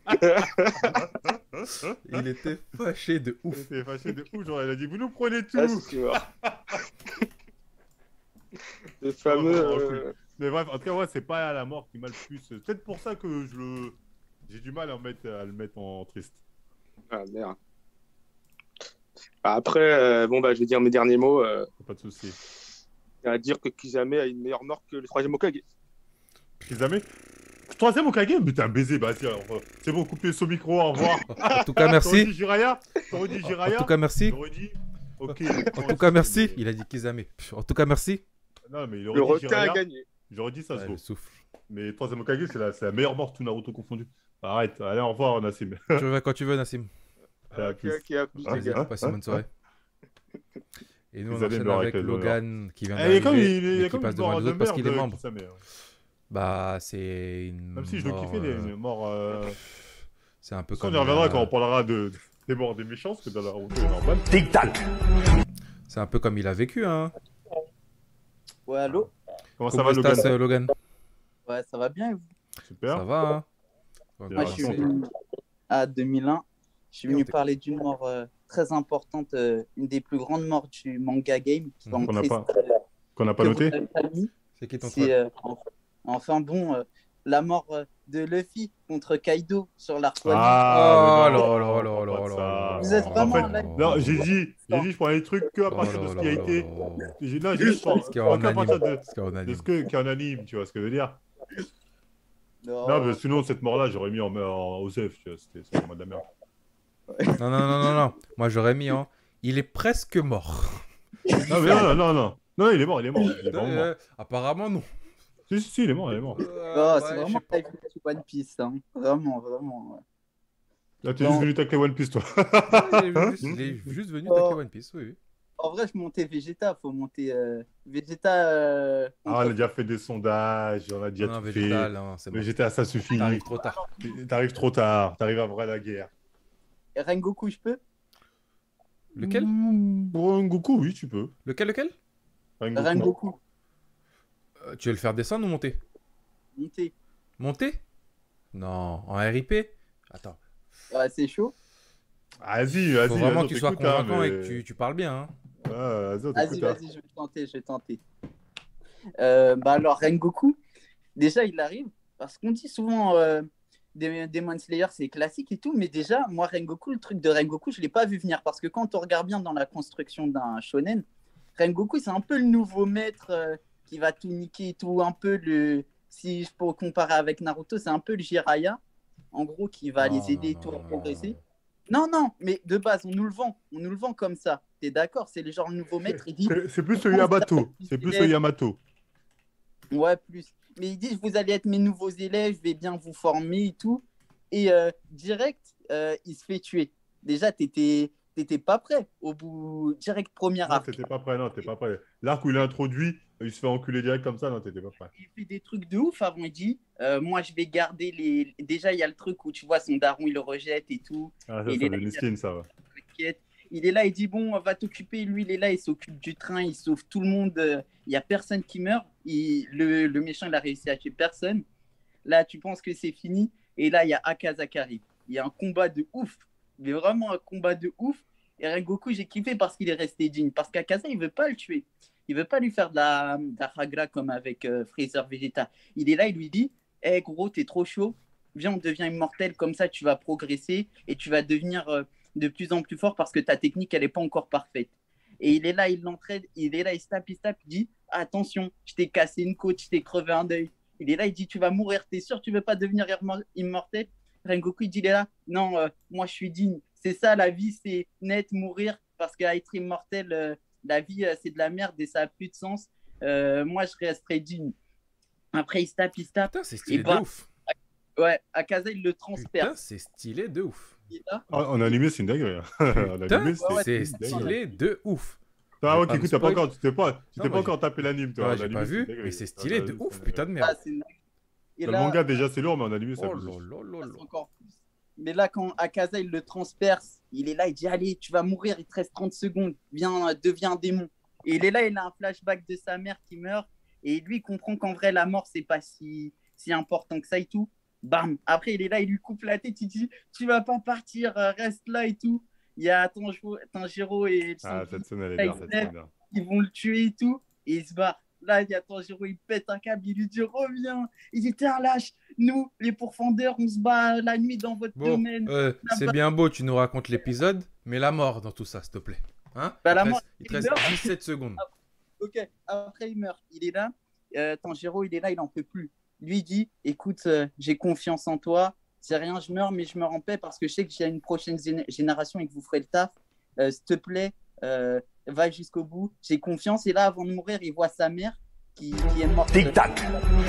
Il était fâché de ouf. Il était fâché de ouf, genre il a dit vous nous prenez tout. Le fameux. Mais bref, en tout cas, ouais, c'est pas la mort qui m'a le plus. C'est peut-être pour ça que j'ai du mal à le mettre en triste. Ah merde. Après, je vais dire mes derniers mots. Pas de souci. À dire que Kisame a une meilleure mort que le troisième Hokage. Kisame? Troisième Hokage? Mais t'es un baiser, bah tiens, c'est bon, coupez ce micro, au revoir. En tout cas, merci. T'aurais dit Jiraya? En tout cas, merci. Ok. En tout cas, merci. Il a dit Kizame. En tout cas, merci. Non, mais il Le aurait dit requin a Jiraiya. gagné. J'aurais dit ça, Ouais, se le souffle. Mais troisième Hokage, c'est la meilleure mort, tout Naruto confondu. Arrête, allez, au revoir, Nassim. Tu reviens quand tu veux, Nassim. À Ok, plus. ok, à plus, les Plaisir, gars. passe une bonne soirée. Et nous, on Vous allez enchaîne me avec avec Logan qui vient Il est comme d'arriver, il mais est qui comme passe une devant mort les de autres parce qu'il est merde, membre. Kisame, ouais. Bah, c'est une Même si je le mort, kiffais, les morts. c'est un peu Ça, comme on y reviendra la- quand on parlera des morts des méchants, parce que dans la route, il est normal. Tic-tac. C'est un peu comme il a vécu, hein. Ouais, allô? Comment ça Comment va, estás, Logan Logan? Ouais, ça va bien et vous? Super. Ça va, hein. Moi, je suis venu à 2001. Je suis venu parler d'une mort très importante, une des plus grandes morts du manga game. Qui va Qu'on n'a entrer- pas, qu'on n'a pas que noté. vous n'avez pas mis. C'est qui ton C'est, enfin bon, la mort de Luffy contre Kaido sur l'arc One Piece. Ah, mais non, là là non, là pas de ça. Vous êtes En vraiment fait, en live. non, j'ai dit, je prends les trucs que à partir de ce qui a été. Non, j'ai dit, je prends Ce qui est en qu'à partir anime. de Ce qui est en de anime. ce qui est en anime, tu vois ce que je veux dire. Non. Non, mais sinon, cette mort-là, j'aurais mis en Osef, tu vois, c'était vraiment de la merde. Non, non, non, non, non. Moi, j'aurais mis en. Il est presque mort. Non, mais non, il est mort, il est mort. Il est vraiment mort. Apparemment, non. Si, il est mort, il est mort. Oh, c'est vraiment la vie de One Piece. Hein. Vraiment, vraiment. Ouais. Là, t'es juste venu tacler One Piece, toi. Il est juste venu tacler One Piece, oui. En vrai, je montais Vegeta, faut monter Vegeta. Ah, on a déjà fait des sondages, on a déjà Non, tout Vegeta, fait. non, c'est bon. Vegeta, ça suffit. T'arrives trop tard. T'arrives trop tard, t'arrives après la guerre. Et Rengoku, je peux? Lequel? Rengoku, oui, tu peux. Lequel? Rengoku. Tu veux le faire descendre ou monter? Monter. Monter? Non, en RIP? Attends. Ouais, c'est chaud. Vas-y, Faut vraiment que tu sois t'écoute, hein, convaincant et mais- que tu parles bien. Hein. Vas-y, Vas-y, vas-y, je vais tenter, je vais tenter. Bah alors, Rengoku, déjà, il arrive, parce qu'on dit souvent Demon Slayer, c'est classique et tout, mais déjà, moi, Rengoku, le truc de Rengoku, je ne l'ai pas vu venir, parce que quand on regarde bien dans la construction d'un shonen, Rengoku, c'est un peu le nouveau maître qui va tout niquer et tout, un peu le... Si je peux comparer avec Naruto, c'est un peu le Jiraiya, en gros, qui va les aider et tout à progresser. Non, non, mais de base, on nous le vend comme ça. T'es d'accord? C'est le genre le nouveau maître, il dit... C'est plus le Yamato. C'est plus le Yamato. Ouais, plus. Mais il dit, vous allez être mes nouveaux élèves, je vais bien vous former et tout. Et direct, il se fait tuer. Déjà, t'étais pas prêt. Au bout, direct, première Non, arc. t'étais pas prêt, non, t'es pas prêt. L'arc où il est introduit, il se fait enculer direct comme ça, non, t'étais pas prêt. Il fait des trucs de ouf avant, il dit, moi, je vais garder les... Déjà, il y a le truc où tu vois son daron, il le rejette et tout. Ah, ça, Et ça il veut est là, une skin, ça va. t'inquiète. Il est là, il dit bon, on va t'occuper. Lui, il est là, il s'occupe du train, il sauve tout le monde. Il n'y a personne qui meurt. Le méchant, il a réussi à tuer personne. Là, tu penses que c'est fini. Et là, il y a Akaza qui arrive. Il y a un combat de ouf. Mais vraiment un combat de ouf. Et Rengoku, j'ai kiffé parce qu'il est resté digne. Parce qu'Akaza, il veut pas le tuer. Il veut pas lui faire de la hagra comme avec Freezer Vegeta. Il est là, il lui dit hey, gros, t'es trop chaud. Viens, on devient immortel. Comme ça, tu vas progresser et tu vas devenir de plus en plus fort parce que ta technique, elle n'est pas encore parfaite. Et il est là, il l'entraîne, il est là, il se tape, il dit attention, je t'ai cassé une côte, je t'ai crevé un œil. Il est là, il dit tu vas mourir, t'es sûr, tu veux pas devenir immortel? Rengoku, il dit il est là, non, moi je suis digne. C'est ça, la vie, c'est net, mourir, parce qu'à être immortel, la vie, c'est de la merde et ça a plus de sens. Moi, je resterai digne. Après, il se tape. Putain, c'est stylé de ouf. Ouais, Akaza, il le transperce. Putain, c'est stylé de ouf. En animé, c'est une dinguerie. Putain, c'est stylé de ouf. Ah, ok, Pas me écoute, t'as pas spoil. encore, tu t'es pas moi, encore tapé l'anime, toi. Ouais, En j'ai animé, pas c'est vu, une dinguerie. mais c'est stylé de ouf, putain de Ah, merde. c'est une- Et Dans là- le manga, déjà, c'est lourd, mais en animé, ça Oh bouge. C'est encore plus. Mais là, quand Akaza, il le transperce, il est là, il dit allez, tu vas mourir, il te reste 30 secondes, viens, deviens un démon. Et il est là, il a un flashback de sa mère qui meurt. Et lui, il comprend qu'en vrai, la mort, c'est pas si important que ça et tout. Bam. Après, il est là, il lui coupe la tête, il dit tu vas pas partir, reste là et tout. Il y a Tanjiro et Ah, cette scène, elle est là, bien, ils cette se lèvent, scène bien. ils vont le tuer et tout. Et il se barre. Là, il y a Tanjiro, il pète un câble, il lui dit reviens. Il dit t'es un lâche. Nous, les pourfendeurs, on se bat la nuit dans votre Bon, domaine. c'est bien beau, tu nous racontes l'épisode, mais la mort dans tout ça, s'il te plaît. Hein Bah, la il te mort, reste, il te reste meurt. 17 secondes. Ok, après il meurt. Il est là. Tanjiro, il est là, il en peut plus. Lui il dit écoute, j'ai confiance en toi. C'est rien, je meurs, mais je meurs en paix parce que je sais que j'ai une prochaine génération et que vous ferez le taf. S'il te plaît, va jusqu'au bout, j'ai confiance. Et là, avant de mourir, il voit sa mère qui est morte. Tic-tac.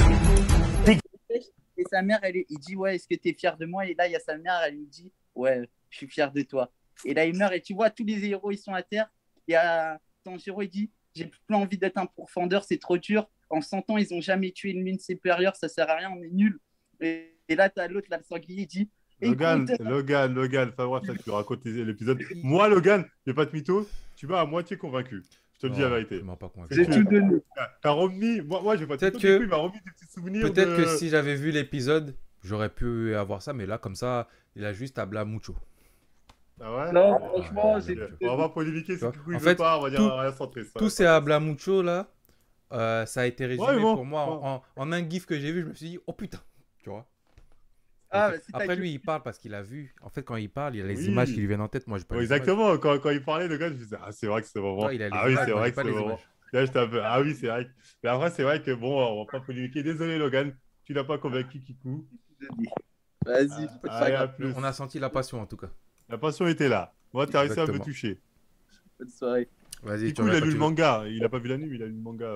Et sa mère, il dit, ouais, est-ce que tu es fier de moi? Et là, il y a sa mère, elle lui dit, ouais, je suis fier de toi. Et là, il meurt. Et tu vois, tous les héros, ils sont à terre. Et Tanjiro, il dit, j'ai plus envie d'être un pourfendeur, c'est trop dur. En 100 ans, ils n'ont jamais tué une lune supérieure, ça sert à rien, on est nuls. Et là, tu as l'autre, là, le sanglier, il dit, Logan, enfin bref, ça, tu racontes l'épisode. Moi, Logan, j'ai pas de mytho, tu m'as à moitié convaincu. Je te le dis la vérité. J'ai tout donné. T'as remis, moi j'ai pas de mytho, il m'a remis des petits souvenirs. Peut-être que si j'avais vu l'épisode, j'aurais pu avoir ça, mais là, comme ça, il a juste Habla Mucho. Ah ouais? Non, franchement, on va pas polémiquer, si du coup il en veut fait, pas, on va dire rien centré. Tous ces Habla Mucho là, ça a été résumé pour moi en un gif que j'ai vu, je me suis dit, oh putain, tu vois. Ah, après lui, il parle parce qu'il a vu. En fait, quand il parle, il a les images qui lui viennent en tête. Moi, j'ai pas les exactement. Quand il parlait, le gars, je me disais, ah, c'est vrai que c'est vraiment. Ah oui, c'est vrai que c'est vraiment. Là, j'étais un peu. Ah oui, c'est vrai. Mais après, c'est vrai que bon, on va pas polémiquer. Désolé, Logan, tu n'as pas convaincu Kikou. Vas-y. On a senti la passion en tout cas. La passion était là. Moi, t'as réussi à me toucher. Bonne soirée. Vas-y. Kikou, il a lu le manga. Il a pas vu l'anime, il a lu le manga.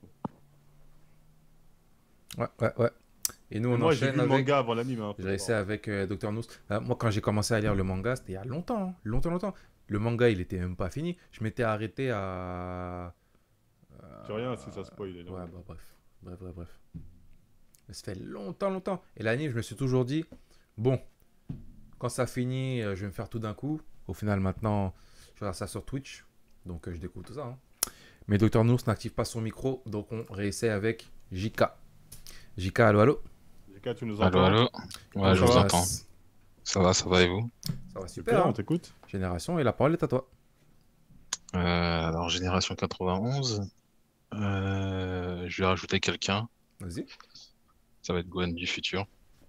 Ouais. Et nous, on moi, enchaîne j'ai vu avec... le manga avant l'anime. Hein, j'ai essayé avec Dr. Nous. Moi, quand j'ai commencé à lire le manga, c'était il y a longtemps. Longtemps. Le manga, il était même pas fini. Je m'étais arrêté à... C'est rien si ça spoil. Ouais, bah, bref. Ça fait longtemps. Et l'anime, je me suis toujours dit, bon, quand ça finit, je vais me faire tout d'un coup. Au final, maintenant, je regarde ça sur Twitch. Donc, je découvre tout ça. Hein. Mais Dr. Nous n'active pas son micro. Donc, on réessaie avec JK. JK, allô? JK, tu nous entends? Allô? Ouais, je vous entends. Ça va et vous? Ça va super, on t'écoute. Génération, et la parole est à toi. Alors, Génération 91. Je vais rajouter quelqu'un. Vas-y. Ça va être Gohan du futur.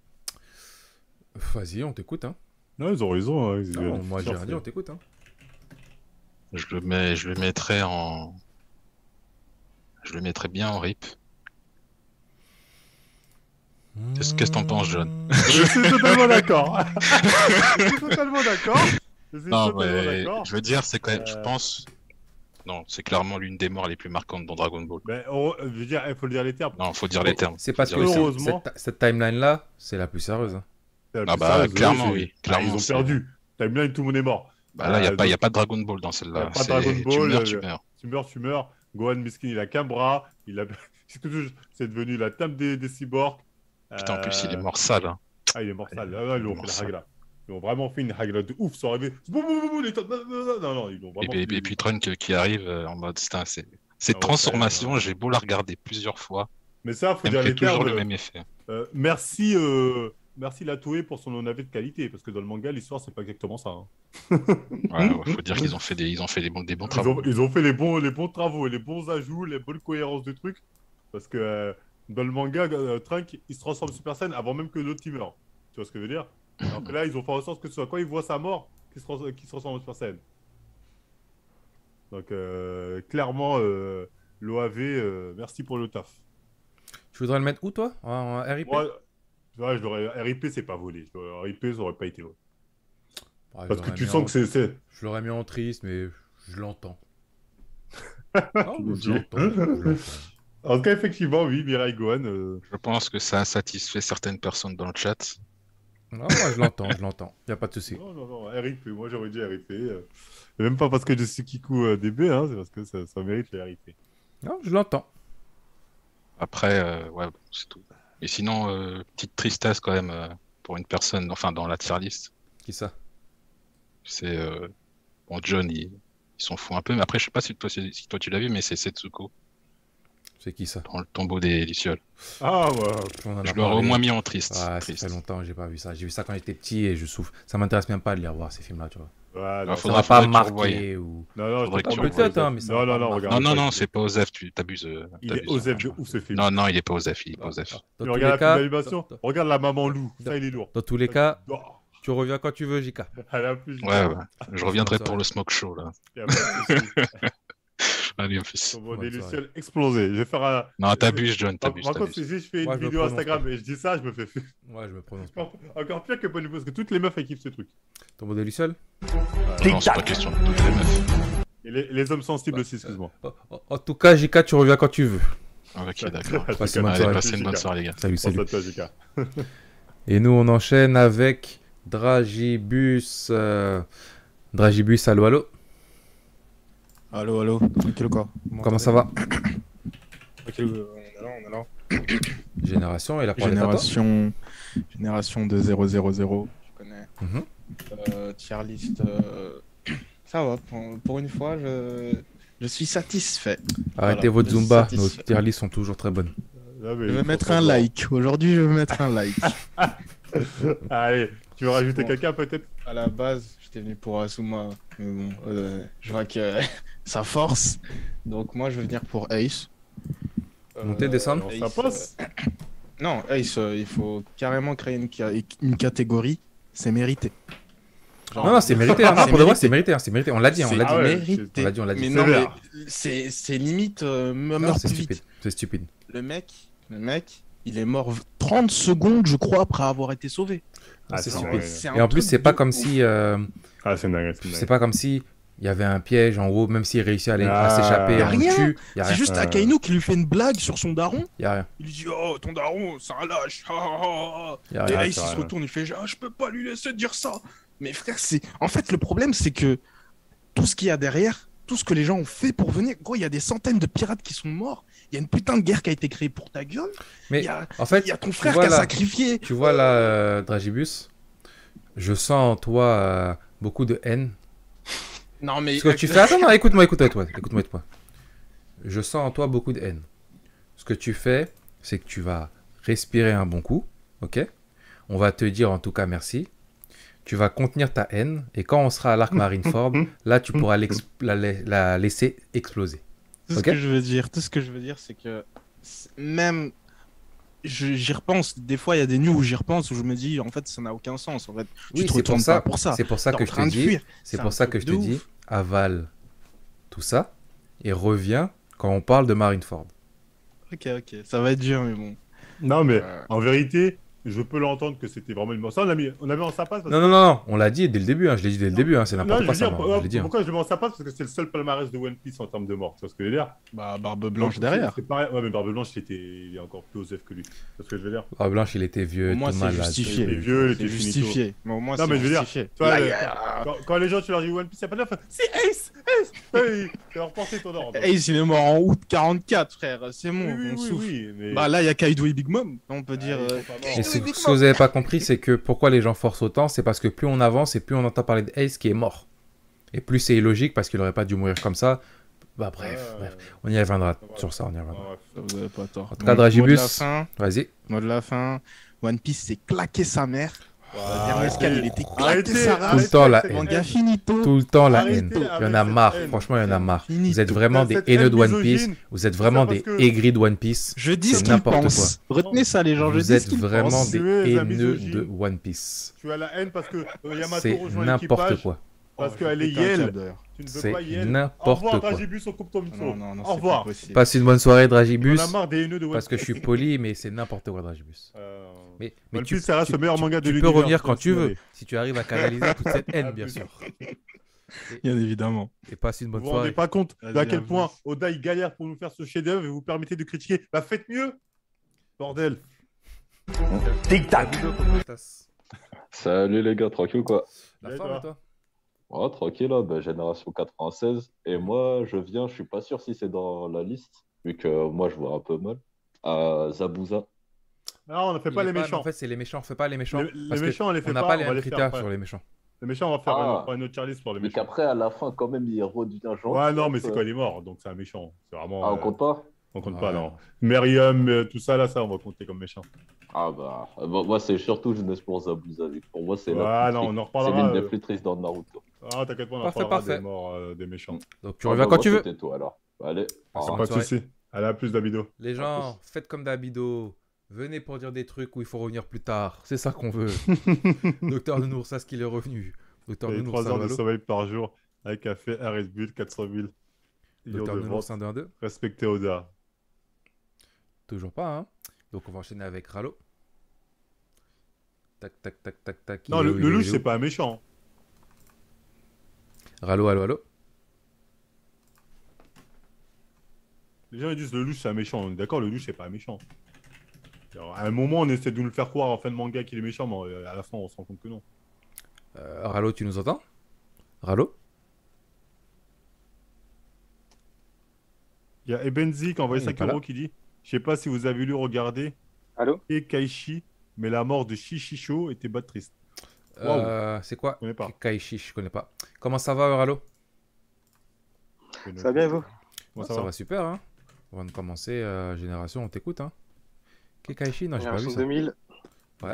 Vas-y, on t'écoute. Hein. Non, ils ont raison. Hein. Non, moi, j'ai rien dit, on t'écoute. Hein. Je le mettrais bien en RIP. Qu'est-ce que t'en penses, John? Je suis totalement d'accord. Je veux dire, c'est quand même, je pense... Non, c'est clairement l'une des morts les plus marquantes dans Dragon Ball. Ben, je veux dire, il faut le dire les termes. Non, il faut dire les termes. C'est parce que cette timeline-là, c'est la plus sérieuse. Hein. Ah bah, clairement, oui. Clairement, ils ont perdu. Timeline, tout le monde est mort. Bah là, il n'y a pas de Dragon Ball dans celle-là. Pas de Dragon Ball. Tu meurs. Tu meurs. Gohan Miskin, il a qu'un bras. C'est devenu la table des cyborgs. Putain, en plus, il est mort sale. Hein. Ah, il est mort sale. Ils ont fait la hagla. Ils ont vraiment fait une hagla de ouf. Ça aurait été... Non, ils ont vraiment... Et puis Trunks qui arrive en mode... Cette transformation, j'ai beau la regarder plusieurs fois. Mais ça, faut dire les termes. toujours le même effet. Merci Latoé pour son avis de qualité, parce que dans le manga, l'histoire, c'est pas exactement ça. Hein. Ouais, faut dire qu'ils ont fait des bons travaux. Ils ont fait les bons travaux, les bons ajouts, les bonnes cohérences de trucs. Parce que dans le manga, Trunks, il se transforme en Super Saiyan avant même que l'autre il meurt. Tu vois ce que je veux dire? Alors que là, ils ont fait en sorte que ce soit quand il voit sa mort qu'il se transforme en Super Saiyan. Donc, clairement, l'OAV, merci pour le taf. Tu voudrais le mettre où, toi? En RIP? Ouais, RIP, c'est pas volé. RIP, ça aurait pas été volé. Parce que tu sens que c'est... Je l'aurais mis en triste, mais je l'entends. Je l'entends. En tout cas, effectivement, oui, Mirai Gohan. Je pense que ça a satisfait certaines personnes dans le chat. Non, moi, je l'entends. Il n'y a pas de souci. Non, RIP. Moi, j'aurais dit RIP. Et même pas parce que je suis Kikou DB, hein, c'est parce que ça mérite les RIP. Non, je l'entends. Après, ouais, c'est tout. Et sinon, petite tristesse quand même pour une personne, enfin, dans la tier list. Qui ça? C'est... Bon, John, ils s'en foutent un peu, mais après, je sais pas si toi tu l'as vu, mais c'est Setsuko. C'est qui ça? Dans le tombeau des Lucioles. Ah ouais. Je l'aurais au moins mis en triste. Ah, ça fait longtemps que j'ai pas vu ça. J'ai vu ça quand j'étais petit et je souffre. Ça m'intéresse même pas de les revoir ces films-là, tu vois. Ouais, non, ça va pas marquer ou... Non, peut-être, hein, mais ça regarde. Non, c'est pas Osef, tu t'abuses. Il est Osef de ouf ce film. Non, il est pas Osef, Regarde la animation, regarde la maman loup, ça il est lourd. Dans tous les cas, tu reviens quand tu veux, JK. Ouais, je reviendrai pour le smoke show là. Allez, en plus. Des lucioles explosées. Je vais faire un... Non, t'abuses, John, t'abuses. Par contre, si je fais une vidéo Instagram et je dis ça, je me fais... Ouais, je me prononce pas. Encore pire que Polly, parce que toutes les meufs, elles kiffent ce truc. Tombeau des lucioles? Non, c'est pas question de toutes les meufs. Et les hommes sensibles aussi, excuse-moi. En tout cas, JK, tu reviens quand tu veux. Ok, d'accord. Passez une bonne Allez, soirée. passez une bonne soirée, les gars. Salut, salut. Pense à toi, JK. Et nous, on enchaîne avec Dragibus. Dragibus, allô, allô. Allô, allô. Tranquille quoi. Comment ça va? Tranquille, on est là. Génération, il a parlé Génération de 000, tu connais. Mhm. Tier list, ça va. Pour une fois, je suis satisfait. Arrêtez Voilà, votre je suis Zumba, nos satisfait. tier lists sont toujours très bonnes. Ah, Je vais mettre un like. Aujourd'hui, je vais mettre un like. Allez, tu veux rajouter quelqu'un peut-être? À la base, j'étais venu pour Asuma, mais bon, je vois que ça force. Donc moi, je vais venir pour Ace. Monter, descendre Ace, Ça passe Non, Ace, il faut carrément créer une catégorie. C'est mérité. Genre- Non, non, c'est mérité. Hein. Non, pour de vrai, c'est mérité. Hein. C'est mérité. On l'a dit. On C'est l'a dit. mérité. On l'a dit. On l'a dit. Mais non, mais c'est limite meurt c'est plus stupide. vite. C'est stupide. Le mec, il est mort 30 secondes, je crois, après avoir été sauvé. C'est c'est stupide. un Et en plus, truc c'est pas de comme ouf. si. Ah, c'est dingue. C'est pas comme si il y avait un piège en haut, même s'il réussit à Ah, s'échapper, y a on le rien. tue. Y a C'est rien. juste Akainu qui lui fait une blague sur son daron. Y a rien. Il lui dit oh ton daron c'est un lâche. Y a Et rien, Ace c'est il se rien. retourne, il fait ah, je peux pas lui laisser dire ça. Mais frère, c'est en fait le problème c'est que tout ce qu'il y a derrière, tout ce que les gens ont fait pour venir, gros, il y a des centaines de pirates qui sont morts. Il y a une putain de guerre qui a été créée pour ta gueule. Mais il y a, en fait, il y a ton tu frère vois qui a là- sacrifié. Tu vois là, Dragibus, je sens en toi beaucoup de haine. Non mais Ce que tu fais, attends, non, écoute-moi. Je sens en toi beaucoup de haine. Ce que tu fais, c'est que tu vas respirer un bon coup, ok? On va te dire en tout cas merci. Tu vas contenir ta haine et quand on sera à l'Arc Marineford, là tu pourras la laisser exploser. Tout ce Ok? que je veux dire, c'est que même j'y repense. Des fois, il y a des nuits où j'y repense où je me dis en fait ça n'a aucun sens. En fait, tu Oui, te c'est pour retournes ça, pas pour ça. c'est pour ça T'es que en je te train de dis, fuir. c'est un pour ça que truc je te de dis, ouf. avale tout ça et reviens quand on parle de Marineford. Ok, ça va être dur, mais bon. Non, mais en vérité, je peux l'entendre que c'était vraiment une mort. Ça, on a mis en sa passe. Non, on l'a dit dès le début, hein, je l'ai dit dès le début, hein, c'est Non, n'importe je quoi veux ça, dire, moi, je l'ai dit. Hein. pourquoi je le mets en sa passe? Parce que c'est le seul palmarès de One Piece en termes de mort. Tu vois ce que je veux dire? Bah, Barbe Blanche Donc, derrière. C'est pareil. Ouais, mais Barbe Blanche, il est encore plus osef que lui. Tu vois ce que je veux dire? Barbe Blanche, il était vieux, Au moins, tout c'est malade. justifié. Il était vieux, il C'est était justifié. finito. Mais au moins, Non, c'est mais je veux dire, justifié. tu vois, Là, quand les gens, tu leur dis One Piece, il n'y a pas de la c'est Ace! Ouais, tu vas repenser ton ordre. Ace, il est mort en août 44, frère. C'est bon, Oui, on oui, souffle. oui, mais- Bah là, il y a Kaido et Big Mom. On peut dire. Et ce que vous n'avez pas compris, c'est que pourquoi les gens forcent autant, c'est parce que plus on avance et plus on entend parler de Ace qui est mort. Et plus c'est illogique parce qu'il n'aurait pas dû mourir comme ça. Bah bref, on y reviendra sur ça, on y reviendra. Vous avez pas tort. En tout cas, Donc, mot de Dragibus, la fin. vas-y. Mot de la fin. One Piece s'est claqué sa mère. La dernière escale, il était claqué Arrêtez, sa Tout le race. temps la Manga haine. finito. Tout le temps la Arrêtez haine. Il y en avec a cette marre, haine. franchement, il y en a marre. Finito. Vous êtes vraiment des Cette haineux de haine One Piece. misogyne. Vous êtes vraiment C'est des ça parce que- aigris de One Piece. Je dis C'est ce qu'ils n'importe pensent. quoi. Retenez ça, les gens. Je Vous dis ce êtes qu'ils vraiment pensent. des Tu es un haineux misogyne. de One Piece. Tu as la haine parce que Yamato C'est rejoint n'importe l'équipage. quoi. Parce Oh, qu'elle je est vais péter un Yel. câble, d'ailleurs. Tu ne veux C'est pas Yel. n'importe Au revoir, quoi. Dragibus, on coupe ton micro. Non, Au c'est revoir. pas possible. Passe une bonne soirée, Dragibus. On a marre des haineux de One Parce que je Piece. suis poli, mais c'est n'importe quoi, Dragibus. Mais One Piece, ça reste le meilleur manga de tu peux l'univers, revenir je quand peux tu le veux, signaler. si tu arrives à canaliser toute cette haine, bien sûr. Bien évidemment. Et passe une bonne Vous vous rendez soirée. pas compte Vas-y, d'à quel à vous. point Oda il galère pour nous faire ce chef-d'œuvre et vous permettez de critiquer. Bah faites mieux, bordel. Tic-tac. Salut les gars, tranquille ou quoi? La forme, et toi? Ouais, tranquille, là, bah, génération 96. Et moi, je viens, je suis pas sûr si c'est dans la liste, vu que moi, je vois un peu mal. Zabuza. Non, on ne fait pas les méchants. En fait, c'est les méchants. On fait pas les méchants. Les parce que méchants, on les fait n'a pas. pas On les va mêmes les faire critères après. sur les méchants. Les méchants, on va faire Ah. un autre Charlie pour les Mais méchants. qu'après, à la fin, quand même, il redevient gentil. Ouais, non, mais c'est quoi quand il est mort, donc c'est un méchant. C'est vraiment. Ah, on compte pas? On compte Ouais. pas, non. Merium, tout ça, là, ça, on va compter comme méchant. Ah bah, bon, moi, c'est surtout jeunesse pour Zabuza. Pour moi, c'est la Ouais, plus non, triste. on en reparlera, C'est l'une des plus tristes dans Naruto. Ah, t'inquiète pas, on en Parfait, parlera parfait. des morts des méchants. Donc tu reviens quand tu veux. Toi, alors. Allez. Passe une Pas bonne de soirée. soucis. Allez, à plus, Davido. Les gens, faites comme Dabido. Venez pour dire des trucs où il faut revenir plus tard. C'est ça qu'on veut. Docteur Nounours, ça, ce qu'il est revenu. Docteur Et Nounours, 3 heures de allô, allô. sommeil par jour avec café, RS Bull, 400 000. Docteur de Nounours, vente. 1-2-1-2. Respectez Oda. Toujours pas, hein. Donc on va enchaîner avec Ralo. Tac, tac, tac, tac, tac. Non, Il est le où, il est où, louche, il est c'est où pas un méchant. Ralo, allô, allô. Les gens ils disent le louche c'est un méchant. On est d'accord, le louche c'est pas un méchant. Alors, à un moment, on essaie de nous le faire croire en fin de manga qu'il est méchant, mais à la fin, on se rend compte que non. Ralo, tu nous entends? Ralo? Il y a Ebenzi qui a envoyé Il est pas 5 là. € qui dit je sais pas si vous avez lu, regardez. Allô? Et Kaishi, mais la mort de Shishicho était pas triste. Waouh. C'est quoi? Je connais pas. Kaishi, je connais pas. Comment ça va, Ralo? Ça va bien, vous? Moi, ça va super, hein. Avant de commencer, Génération, on t'écoute, hein. Kaishi, non, j'ai pas vu Génération ça. 2000. Ouais.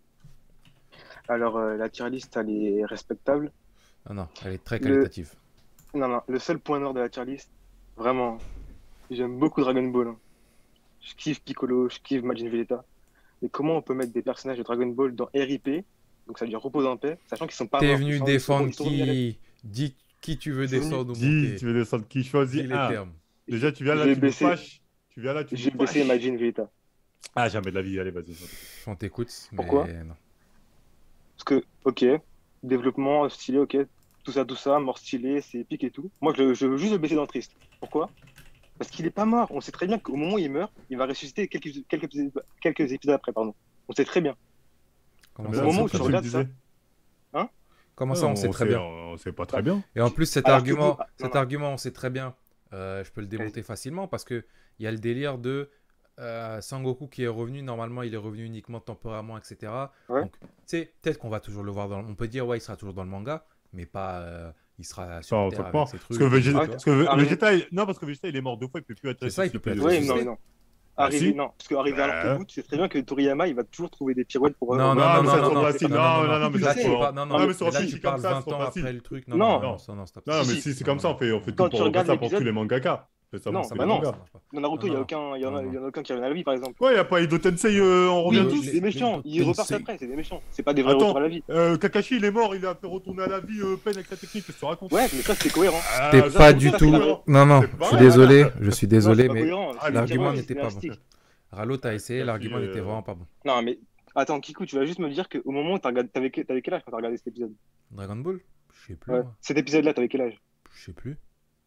Alors, la tier list, elle est respectable. Non, elle est très qualitative. Non, le seul point noir de la tier list, vraiment, j'aime beaucoup Dragon Ball. Hein. Je kiffe Piccolo, je kiffe Majin Vegeta. Mais comment on peut mettre des personnages de Dragon Ball dans RIP, donc ça veut dire repose en paix, sachant qu'ils sont pas T'es morts, venu ils sont défendre revenus à la vie. qui? Dis qui tu veux Je suis venu- descendre ou Dis, monter. tu veux descendre qui choisit Dis les un. termes. Déjà, tu viens là, J'ai tu me baissé- fâches. Tu viens là, tu J'ai me baissé fâches. Majin Vegeta. Ah, jamais de la vie, allez, vas-y. On t'écoute, mais Pourquoi? non. Parce que, ok, développement stylé, ok, tout ça, mort stylé, c'est épique et tout. Moi, je veux juste le baisser dans Triste. Pourquoi? Parce qu'il est pas mort. On sait très bien qu'au moment où il meurt, il va ressusciter quelques épisodes après, pardon. On sait très bien. Comment Au ça, moment on où sait tu très regardes bien ça, hein? Comment ça, on sait très bien? On sait pas très bien. Et en plus, cet Alors que argument, vous- cet argument, on sait très bien. Je peux le démonter facilement parce que il y a le délire de Sangoku qui est revenu. Normalement, il est revenu uniquement temporairement, etc. Ouais. Donc, tu sais, peut-être qu'on va toujours le voir dans. On peut dire, ouais, il sera toujours dans le manga, mais pas. Il sera sur Non, Terre complètement. avec ses trucs. Parce que Vegeta, tu vois. parce que Vegeta, non, parce que Vegeta, il est mort 2 fois, il peut plus être C'est ça, il peut plus être Oui, ressuscité. non. Ah, Arrivé, si. non, parce qu'arrivé à l'arc bout, tu sais très bien que Toriyama, il va toujours trouver des pirouettes pour. Non, mais ça, c'est trop facile. mais ça, là, c'est tu trop- parles- non, mais sur mais là, un tu film parles comme ça, 20 c'est trop ans facile. après le truc. Non. Non, stop. Non, mais si, c'est comme ça, on fait Quand tout tu pour regardes ça pour tous l'épisode- les mangaka. On fait ça Non, pour tous bah les non. mangas. Dans Naruto, il y en a aucun qui revient à la vie, par exemple. Ouais, il n'y a pas Edo Tensei, on revient Oui, tous. c'est des méchants. Ils repartent après, c'est des méchants. C'est pas des vrais Attends, retours à la vie. Kakashi, il est mort, il a fait retourner à la vie Pen avec sa technique, qu'est-ce que tu racontes? Ouais, mais ça, c'est cohérent. T'es ça, pas c'est du ça, tout. c'est cohérent. Non, C'est je pas suis vrai. désolé, c'est pas mais cohérent, c'est l'argument c'est n'était pas bon. scénaristique. Ralo, t'as essayé, l'argument n'était vraiment pas bon. Non, mais attends, Kiku, tu vas juste me dire qu'au moment où t'avais quel âge quand t'as regardé cet épisode? Dragon Ball? Je sais plus. Ouais. moi. Cet épisode-là, t'avais quel âge? Je sais plus.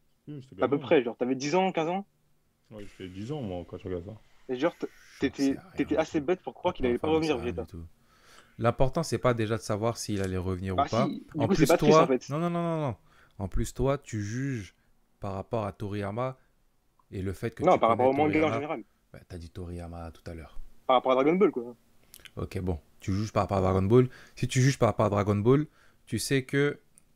À peu près, genre, t'avais 10 ans, 15 ans? Ouais, j'ai fait 10 ans, moi, quand je regarde ça. Et genre, t'étais assez bête pour croire qu'il allait pas revenir, Vegeta. L'important, c'est pas déjà de savoir s'il allait revenir Ah ou pas. si, du En coup, plus, c'est pas triste, toi, en fait. non. En plus, toi, tu juges par rapport à Toriyama et le fait que Non, tu par rapport connais au manga en Toriyama. général. Bah, t'as dit Toriyama tout à l'heure. Par rapport à Dragon Ball, quoi. Ok, bon, tu juges par rapport à Dragon Ball. Si tu juges par rapport à Dragon Ball, tu sais que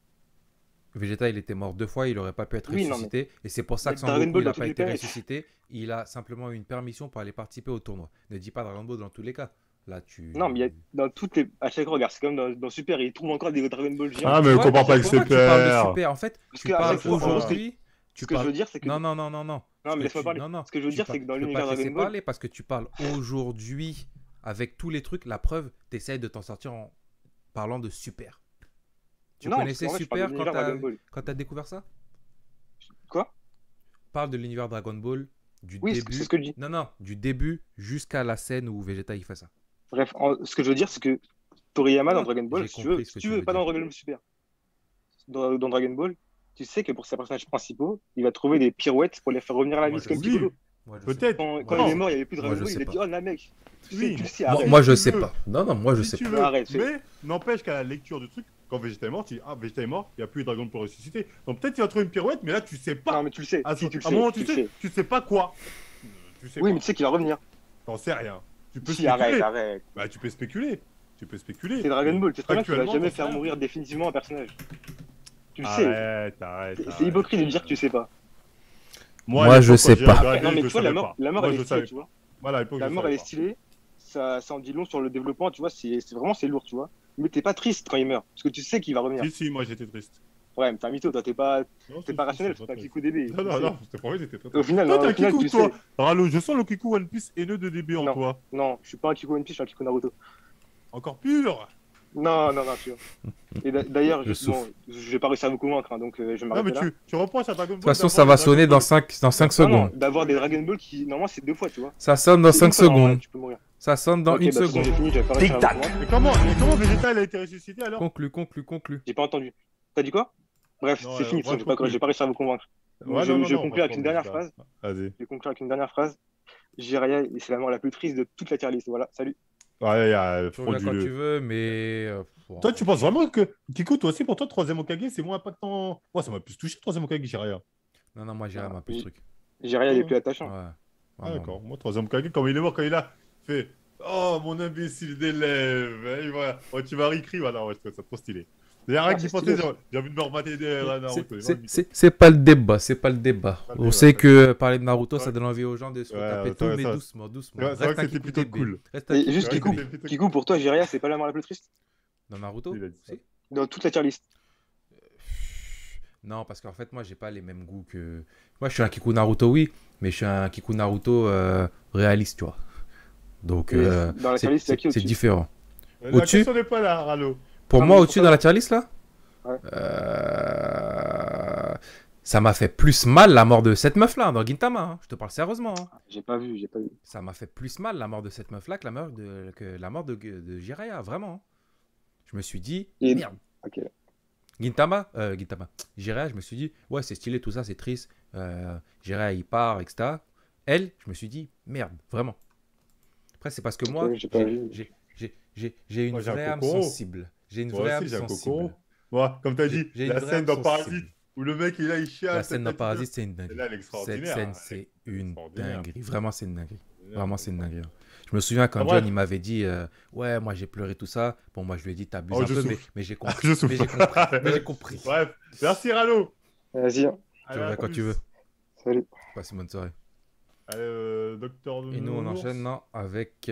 Vegeta, il était mort 2 fois, il aurait pas pu être Oui, non, mais- ressuscité. Et c'est pour ça mais que Dragon Sangoku, Ball, il n'a dans pas tous été les cas, ressuscité. Il a simplement eu une permission pour aller participer au tournoi. Ne dis pas Dragon Ball dans tous les cas. Là, tu. Non, mais il y a dans toutes les. À chaque fois, regarde, c'est comme dans Super, ils trouvent encore des Dragon Ball géants. Ah, mais on Ouais, comprend pas que pourquoi c'est tu parles de père. Super. En fait, Parce tu que à parles chaque fois, en gros, aujourd'hui. ce que je veux dire, c'est que. Non. Non, mais laisse-moi parler. Non. Ce que je veux dire, c'est que dans Je peux l'univers pas te Dragon laisser Ball. parler parce que tu parles aujourd'hui avec tous les trucs. La preuve, t'essayes de t'en sortir en parlant de Super. Tu Non, connaissais parce qu'en fait, je Super parle de l'univers Dragon Ball. quand t'as découvert ça? Quoi? Parle de l'univers Dragon Ball du Oui, début. c'est ce que je dis. Non, du début jusqu'à la scène où Vegeta il fait ça. Bref, ce que je veux dire, c'est que Toriyama dans Non, Dragon Ball, j'ai si tu veux, compris ce que si tu tu veux, veux pas dire. dans Dragon Ball Super. Dans Dragon Ball, tu sais que pour ses personnages principaux, il va trouver des pirouettes pour les faire revenir à la vie, c'est comme oui. Piccolo. Peut-être. Quand Non. il est mort, il n'y avait plus de Moi, Dragon je Ball, sais il a dit pas. oh la mec. Oui. Tu sais, Moi, arrête. moi, je si sais tu veux. pas. Non, moi je Si sais tu pas. veux. Arrête, Mais n'empêche qu'à la lecture du truc, quand Vegeta est mort, tu dis ah Vegeta est mort, il n'y a plus de dragon pour ressusciter. Donc peut-être il va trouver une pirouette, mais là tu sais pas. Non, mais tu le sais. À Si, tu le un sais. moment tu tu le sais. sais pas quoi. Tu sais Oui, pas. mais tu sais qu'il va revenir. T'en sais rien. Tu peux Si, spéculer. arrête. Bah tu peux spéculer. Tu peux spéculer. C'est Dragon Ball, tu sais très bien qu'il va Factuellement, jamais t'en sais faire rien. mourir définitivement un personnage. Tu le sais. Arrête. C'est hypocrite de dire que tu sais pas. Moi, à l'époque, je sais quand j'ai pas. regardé, Non, mais je tu vois, savais la pas. mort Moi, elle je est savais stylée, tu vois. Voilà, à l'époque, La je mort savais elle est pas. stylée, ça en dit long sur le développement, tu vois, c'est vraiment c'est lourd, tu vois. Mais t'es pas triste quand il meurt, parce que tu sais qu'il va revenir. Si, moi j'étais triste. Ouais, mais t'es un mytho, toi, t'es pas si, rationnel, si, t'es un triste. kikou DB. Non, je te promets, j'étais très triste. Au final, Toi, non, t'es au un final, kikou, tu toi. sais. Ralo, je sens le kikou One Piece haineux de DB en Non. toi. Non, je suis pas un kikou One Piece, je suis un kikou Naruto. Encore pur. Non, tu vois. Et d'ailleurs, Je bon, j'ai pas réussi à vous convaincre, hein, donc je vais Non, m'arrêter mais là. tu reproches à Dragon Ball. De toute façon, ça va sonner dans 5 Non, secondes. d'avoir des Dragon Ball qui, normalement, c'est 2 fois, tu vois. Ça sonne dans C'est 5 une fois, normalement, secondes. tu peux mourir. Ça sonne dans Ok, une bah, de toute façon, seconde. j'ai fini, j'avais pas réussi à vous convaincre. Mais comment Vegeta il a été ressuscité alors? Conclu. J'ai pas entendu. T'as dit quoi? Bref, Non, c'est fini, de toute façon, ouais, j'ai pas réussi à vous convaincre. Ouais, Je non, non, je non, conclue avec franchement, une dernière ça. phrase. Vas-y. Je conclue avec une dernière phrase. Jiraya, c'est la mort la plus triste de toute la tier list. Voilà, salut. Ouais, Tu reviens quand tu veux, mais. Bon. Toi, tu penses vraiment que. Kiko, toi aussi, pour toi, troisième Hokage, c'est moins impactant. Ouais, ça m'a plus touché, troisième Hokage, Jiraya. Non, non, moi, Jiraya m'a plus truc. Jiraya, il est plus attachant. Ouais. Ah, d'accord. Moi, troisième Hokage, quand il est mort, quand il a fait Oh, mon imbécile d'élève. Et voilà. Oh, tu vas réécrire, voilà, ouais, je trouve ça trop stylé. Il y a rien qui pensait, j'ai envie de me remater Naruto. C'est pas le débat, c'est pas le débat. On sait que parler de Naruto, ça donne envie aux gens de se taper tout, mais doucement, doucement. C'est vrai que c'était plutôt cool. Et juste Kikou, pour toi, Jiraya, c'est pas la mort la plus triste? Dans Naruto? Dans toute la tier list. Non, parce qu'en fait, moi, j'ai pas les mêmes goûts que. Moi, je suis un Kiku Naruto, oui, mais je suis un Kiku Naruto réaliste, tu vois. Donc, dans la tier list, il y a qui c'est au-dessus? différent. La Au-dessus? question n'est pas là, Ralo. Pour moi, au-dessus dans la tier list, là, Ouais. ça m'a fait plus mal la mort de cette meuf-là dans Gintama. Hein. Je te parle sérieusement. Hein. J'ai pas vu. Ça m'a fait plus mal la mort de cette meuf-là que la mort de Jiraiya, vraiment. Je me suis dit, merde. Ok. Gintama, Jiraiya, je me suis dit, ouais, c'est stylé, tout ça, c'est triste. Jiraiya, il part, etc. Elle, je me suis dit, merde, vraiment. Après, c'est parce que moi, j'ai une vraie âme sensible. J'ai une vraie âme sensible. Ouais, comme tu as dit, J'ai une la vraie scène âme dans sensible. Parasite où le mec il chiale. La scène dans Parasite, c'est une Là, dinguerie. elle est Cette extraordinaire. scène, c'est une dinguerie. Vraiment, c'est une dinguerie. Vraiment, c'est une dinguerie. Je me souviens quand John, il m'avait dit ouais, moi j'ai pleuré tout ça. Bon, moi je lui ai dit t'abuses un peu, mais j'ai compris. Mais j'ai compris. Bref, merci Ralo. Vas-y. Tu reviens quand tu veux. Salut. Passe une bonne soirée. Allez, Docteur Et nous, on enchaîne avec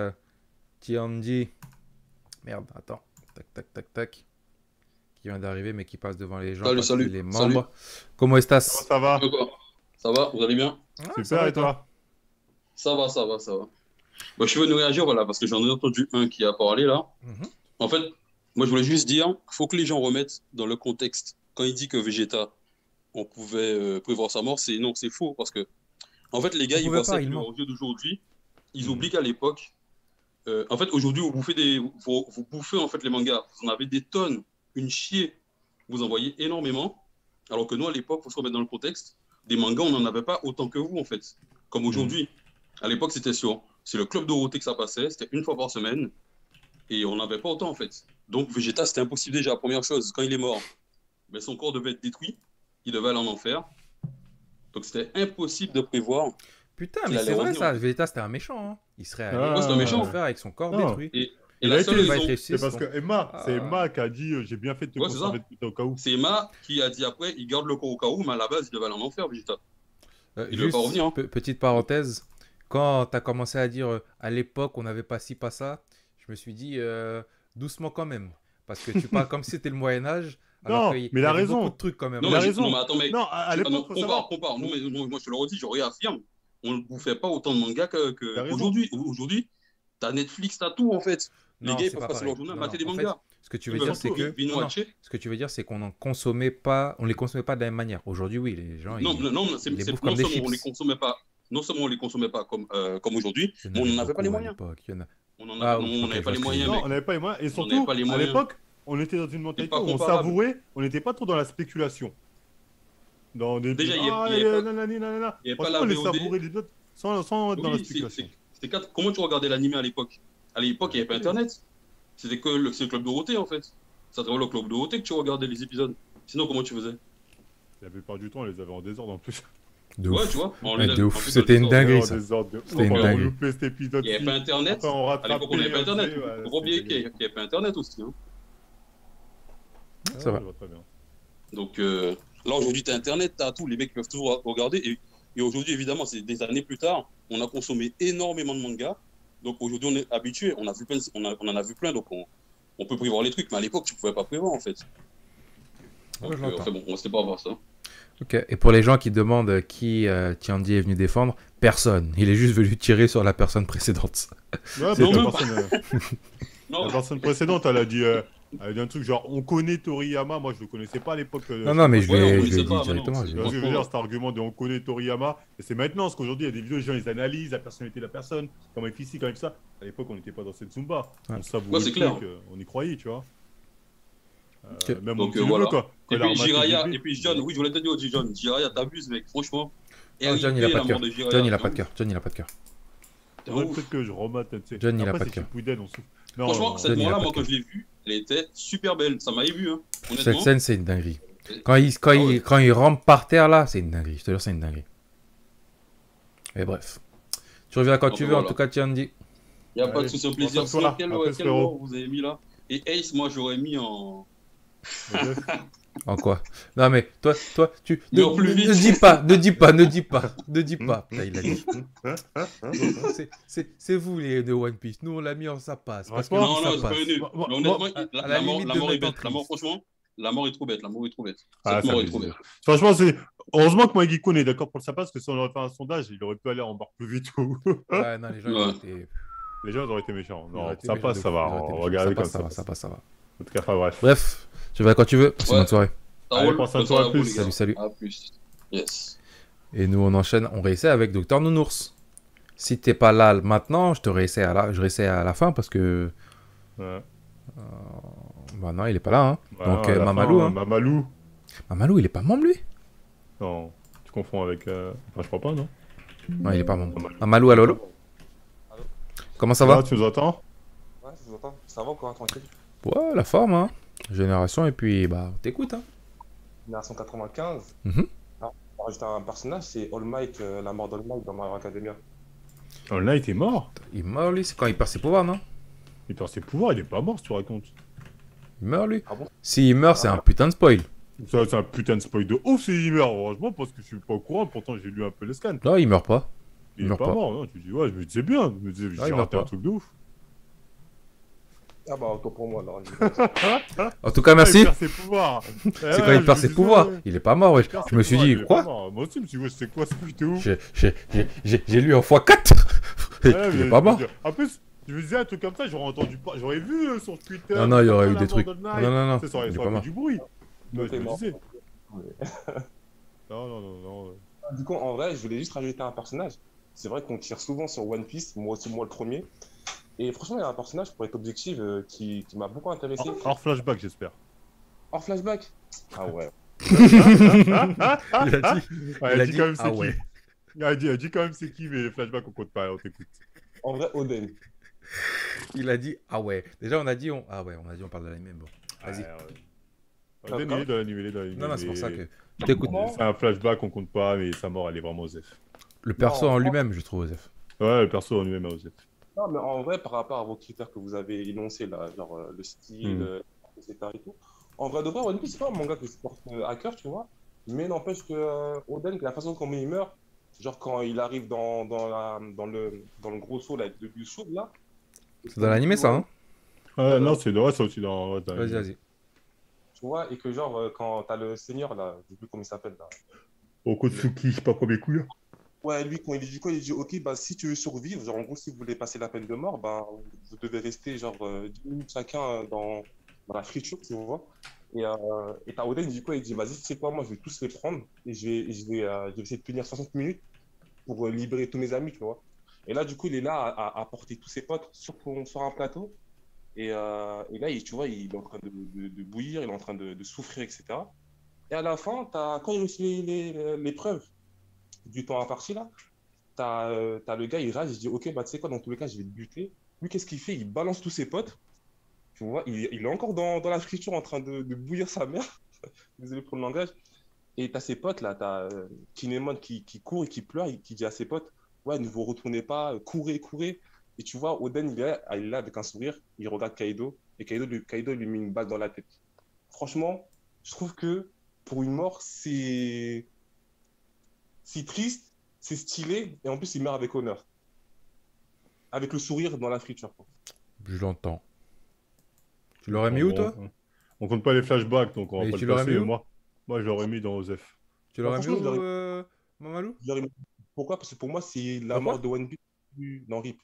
Tiandi. Merde, attends. Tac. Qui vient d'arriver, mais qui passe devant les gens. Salut. Les membres. Comment est-ce? Ça va? Ça va, vous allez bien? Super, et toi? Ça va. Bah, je veux nous réagir, voilà, parce que j'en ai entendu un qui a parlé là. En fait, moi je voulais juste dire, faut que les gens remettent dans le contexte. Quand il dit que Vegeta, on pouvait prévoir sa mort, c'est faux, parce que en fait les gars, ils voient ça avec leurs yeux d'aujourd'hui, ils oublient qu'à l'époque, en fait aujourd'hui vous bouffez en fait les mangas, vous en avez des tonnes, une chier, vous en voyez énormément, alors que nous à l'époque, faut se remettre dans le contexte, des mangas on n'en avait pas autant que vous en fait, comme aujourd'hui. À l'époque c'est le Club Dorothée que ça passait, c'était une fois par semaine, et on n'avait pas autant en fait. Donc Vegeta c'était impossible déjà, la première chose, quand il est mort, ben, son corps devait être détruit, il devait aller en enfer, donc c'était impossible de prévoir. Putain, mais c'est vrai ça, Vegeta c'était un méchant, hein. Il serait allé c'était un méchant. en enfer avec son corps détruit. Et il la a seule été, raison, c'est parce que c'est Emma qui a dit j'ai bien fait de te conserver au cas où. C'est Emma qui a dit après il garde le corps au cas où, mais à la base il devait aller en enfer, Vegeta. Il ne veut Juste, pas revenir. Hein. Petite parenthèse, quand tu as commencé à dire à l'époque on n'avait pas ci, pas ça, je me suis dit doucement quand même. Parce que tu parles comme si c'était le Moyen-Âge. Non, mais il a raison. Beaucoup de trucs quand même. Non, il a raison. Non, mais attends, mec. Non, à l'époque, compare. Moi, je te le redis, je réaffirme. On ne bouffait pas autant de mangas qu'aujourd'hui. Aujourd'hui, t'as Netflix, t'as tout en fait. Les gars, ils peuvent passer leur journée à mater des mangas. Ce que tu veux dire, c'est que ce que tu veux dire, c'est qu'on n'en consommait pas, on les consommait pas de la même manière. Aujourd'hui, oui, les gens non, ils les bouffent comme des chips. On les consommait pas. Non seulement on les consommait pas comme aujourd'hui, mais on n'en avait pas les moyens. On n'avait pas les moyens. Non, on n'avait pas les moyens. Et surtout, à l'époque, on était dans une mentalité où on savourait, on n'était pas trop dans la spéculation. Dans des déjà, il n'y avait pas la VOD. VOD. Savourer les autres sans être dans la spéculation. Comment tu regardais l'anime à l'époque? À l'époque, il n'y avait pas Internet. C'était que le Club Dorothée, en fait. C'est à travers le Club Dorothée que tu regardais les épisodes. Sinon, comment tu faisais? La plupart du temps, on les avait en désordre en plus. De ouf. Ouais, tu vois. De ouf. C'était une dinguerie, ça. C'était une dinguerie. Il n'y avait pas Internet. À l'époque, on n'avait pas Internet. Il faut pas oublier qu'il n'y avait pas Internet aussi. Ça va. Donc là, aujourd'hui, tu as Internet, tu as tout. Les mecs peuvent toujours regarder. Et aujourd'hui, évidemment, c'est des années plus tard, on a consommé énormément de mangas. Donc aujourd'hui, on est habitué. On en a vu plein. Donc on peut prévoir les trucs. Mais à l'époque, tu ne pouvais pas prévoir, en fait. Donc, enfin, bon, on ne sait pas voir ça. Ok, et pour les gens qui demandent qui Tiandi est venu défendre, personne. Il est juste venu tirer sur la personne précédente. Ouais, la personne précédente, elle a dit un truc genre on connaît Toriyama. Moi, je le connaissais pas à l'époque. Non, mais je l'ai dit directement. Je veux dire, cet argument de on connaît Toriyama, et c'est maintenant, parce qu'aujourd'hui, il y a des vidéos, les gens ils analysent la personnalité de la personne, comment il est ici, comme ça. À l'époque, on n'était pas dans cette Zumba. On savourait le truc, on y croyait, tu vois. Même Donc mon petit voilà. neveu, quoi. Quand Et il a puis rematé Jiraya, bébé. et puis John, oui, je voulais te dire aussi, John. Jiraya, t'abuses, mec, franchement. Oh, John, il a RIP, pas la de cœur. mort de Jiraya, John, il a c'est pas de ouf. cœur. John, il a pas de cœur. Ouais, peut-être que je remate, tu sais. John, il a Après, pas de c'est cœur. Shippuden, on souffle. Non, Franchement, non, cette John, il a mort-là, pas moi, de quand je l'ai vue, elle était super belle. Ça m'a ému, hein. Cette Honnêtement. scène, c'est une dinguerie. Quand il rampe par terre, là, c'est une dinguerie. Je te jure, c'est une dinguerie. Et bref. Tu reviens quand tu veux, en tout cas, Tiandi. Il n'y a pas de souci, au plaisir. Bonsoir, toi. Sinon, À plus, quel frérot. mort vous avez mis là? Et Ace, moi, j'aurais mis en. En quoi? Non, mais toi, tu. Non, plus vite. Ne dis pas. Putain, il a dit. C'est vous, les de One Piece. Nous, on l'a mis en ça passe. Parce que Non, lui, non, ça c'est pas passe. nul. Mais honnêtement, à la limite de mort est mettre en bête. La mort, franchement, la mort est trop bête. La mort est trop bête. Ah, Cette ça mort fait est trop bête. bizarre. Franchement, c'est heureusement que Magiko est d'accord pour le sapin, parce que si on aurait fait un sondage, il aurait pu aller en barre plus vite. Ouais, non, les gens, ils auraient été. Les gens ils auraient été méchants. Ils Non, auraient été ça méchants passe, de ça fou, va. ils auraient été On va méchants. regarder comme Ça ça. passe, ça passe, ça va. En tout cas, enfin bref. Bref, tu vas quand tu veux. Passe une bonne soirée. Allez, pense à toi, à plus. Salut, salut. À plus. Yes. Et nous, on enchaîne, on réessaie avec Docteur Nounours. Si t'es pas là maintenant, je réessaie à la fin parce que. Ouais. Bah non, il est pas là. Hein. Ouais, Donc, à la Mamalou. fin, Hein. Mamalou, il est pas membre, lui? Non, tu confonds avec. Enfin, je crois pas, non? Non, il est pas membre. Mamalou, allô? Comment ça va? Tu nous entends? Ouais, je vous entends. Ça va encore, tranquille. Ouais, la forme, hein. Génération, et puis, bah, t'écoutes, hein. Génération 95. Mhm. Alors, on va rajouter un personnage, c'est All Might, la mort d'All Might dans My Hero Academia. All Might est mort? Il meurt, lui, c'est quand il perd ses pouvoirs, non? Il perd ses pouvoirs, il est pas mort, si tu racontes. Il meurt, lui? Ah bon? S'il meurt, c'est un putain de spoil. Ça, c'est un putain de spoil de ouf s'il meurt, franchement, parce que je suis pas au courant, pourtant j'ai lu un peu les scans. Non, il meurt pas. Il est pas mort, non, tu dis, ouais, je me disais bien, je me disais, il j'ai meurt raté un pas. truc de ouf. Ah bah, autant pour moi, alors. En tout cas, merci. Il perd ses pouvoirs. C'est quand il perd ses pouvoirs. Il est pas mort, wesh. Je me suis dit, quoi? Moi aussi, je me suis dit, ouais, c'est quoi ce truc de ouf? J'ai lu en x4. Il est pas mort. En plus, je me disais un truc comme ça, j'aurais entendu pas, j'aurais vu sur Twitter. Non, non, il y aurait eu la des mort trucs. d'All Non, Might. non, Ça aurait il est pas fait mort. du bruit. Moi, je C'est me mort. disais. Non. Du coup, en vrai, je voulais juste rajouter un personnage. C'est vrai qu'on tire souvent sur One Piece, moi aussi, moi le premier. Et franchement, il y a un personnage, pour être objectif, qui m'a beaucoup intéressé. Hors flashback, j'espère. Hors flashback? Ah ouais. Il a dit quand même c'est ah qui. ouais. Il a dit quand même c'est qui, mais les flashbacks on compte pas, on t'écoute. En vrai, Oden. Il a dit ah ouais. Déjà on a dit on parle de l'anime. Bon, vas-y. Oden, il est dans l'anime, Non, c'est pour ça que mais- t'écoutes. C'est un flashback, on compte pas, mais sa mort elle est vraiment Osef. Le perso en lui-même, je trouve, Osef. Ouais, le perso en lui-même est Osef. Non, mais en vrai, par rapport à vos critères que vous avez énoncés, là, genre le style, etc. et tout, en vrai de vrai, One Piece, c'est pas un manga que je porte à cœur, tu vois, mais n'empêche que Oden, la façon comment il meurt, genre quand il arrive dans le gros saut, là, avec le bus chaude, là. C'est dans l'anime, ça, hein? Ouais, non, c'est aussi dans. Vas-y. Tu vois, et que genre, quand t'as le seigneur, là, je sais plus comment il s'appelle, là. Okotsuki, je sais pas premier coup, là. Ouais, lui, quand il dit, ok, bah, si tu veux survivre, genre, en gros, si vous voulez passer la peine de mort, bah, vous devez rester, genre, 10 minutes chacun dans la friture, tu vois. Et t'as Oden, il dit quoi? Il dit, vas-y, tu sais quoi, moi, je vais tous les prendre et je vais essayer de tenir 60 minutes pour libérer tous mes amis, tu vois. Et là, du coup, il est là à porter tous ses potes sur un plateau. Et là, tu vois, il est en train de bouillir, il est en train de souffrir, etc. Et à la fin, quand il réussit l'épreuve du temps imparti, là, t'as le gars, il rage, il dit, ok, bah tu sais quoi, dans tous les cas, je vais te buter. Lui, qu'est-ce qu'il fait? Il balance tous ses potes. Tu vois, il est encore dans la friture en train de bouillir sa mère. Désolé pour le langage. Et t'as ses potes, là, t'as Kinemon qui court et qui pleure, et qui dit à ses potes, ouais, ne vous retournez pas, courez. Et tu vois, Oden, il est là avec un sourire, il regarde Kaido, et Kaido lui met une balle dans la tête. Franchement, je trouve que pour une mort, c'est triste, c'est stylé, et en plus, il meurt avec honneur. Avec le sourire dans la friture. Je l'entends. Tu l'aurais mis où, toi? On compte pas les flashbacks, donc on va pas tu le l'aurais passer. mis où? Moi, je l'aurais mis dans Osef. Tu l'aurais mis où, franchement, Mamalou? Pourquoi? Parce que pour moi, c'est la mort de One Piece. Non, RIP.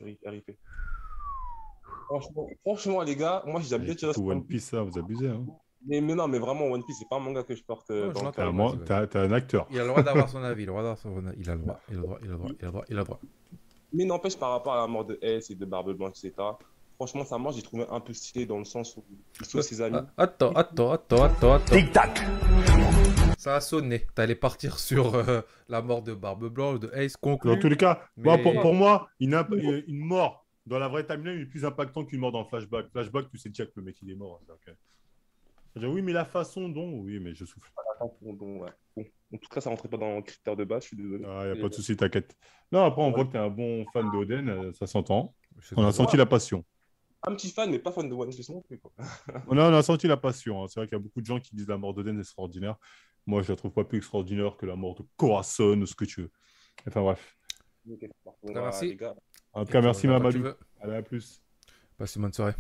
Franchement, les gars, moi, j'aime bien tirer sur One Piece, ça, vous abusez, hein. Mais non, mais vraiment, One Piece, c'est pas un manga que je porte dans le cœur. T'es un acteur. Il a le droit d'avoir son avis, il a le droit. Mais n'empêche, par rapport à la mort de S et de Barbe Blanche, etc., franchement, sa mort, j'ai trouvé un peu stylé dans le sens où il sauve ses amis. Attends. Tic-tac. Ça a sonné. T'allais partir sur la mort de Barbe Blanche, de Ace conclu. Dans tous les cas, mais... pour moi, une mort dans la vraie timeline est plus impactante qu'une mort dans le flashback. Flashback, tu sais déjà que le mec il est mort. Oui, mais la façon dont, oui, mais je souffle. La façon dont, ouais. Bon, en tout cas, ça rentrait pas dans le critère de base, je suis désolé. Ah, y a pas de souci, t'inquiète. Non, après, on voit que t'es un bon fan de Oden, ça s'entend. On a senti la passion. Un petit fan, mais pas fan de One Piece non plus, quoi. On a senti la passion. Hein. C'est vrai qu'il y a beaucoup de gens qui disent la mort d'Oden est extraordinaire. Moi, je la trouve pas plus extraordinaire que la mort de Corazon ou ce que tu veux. Enfin, bref. Merci. En tout cas, merci, Mamadou. Allez, à plus. Passe une bonne soirée.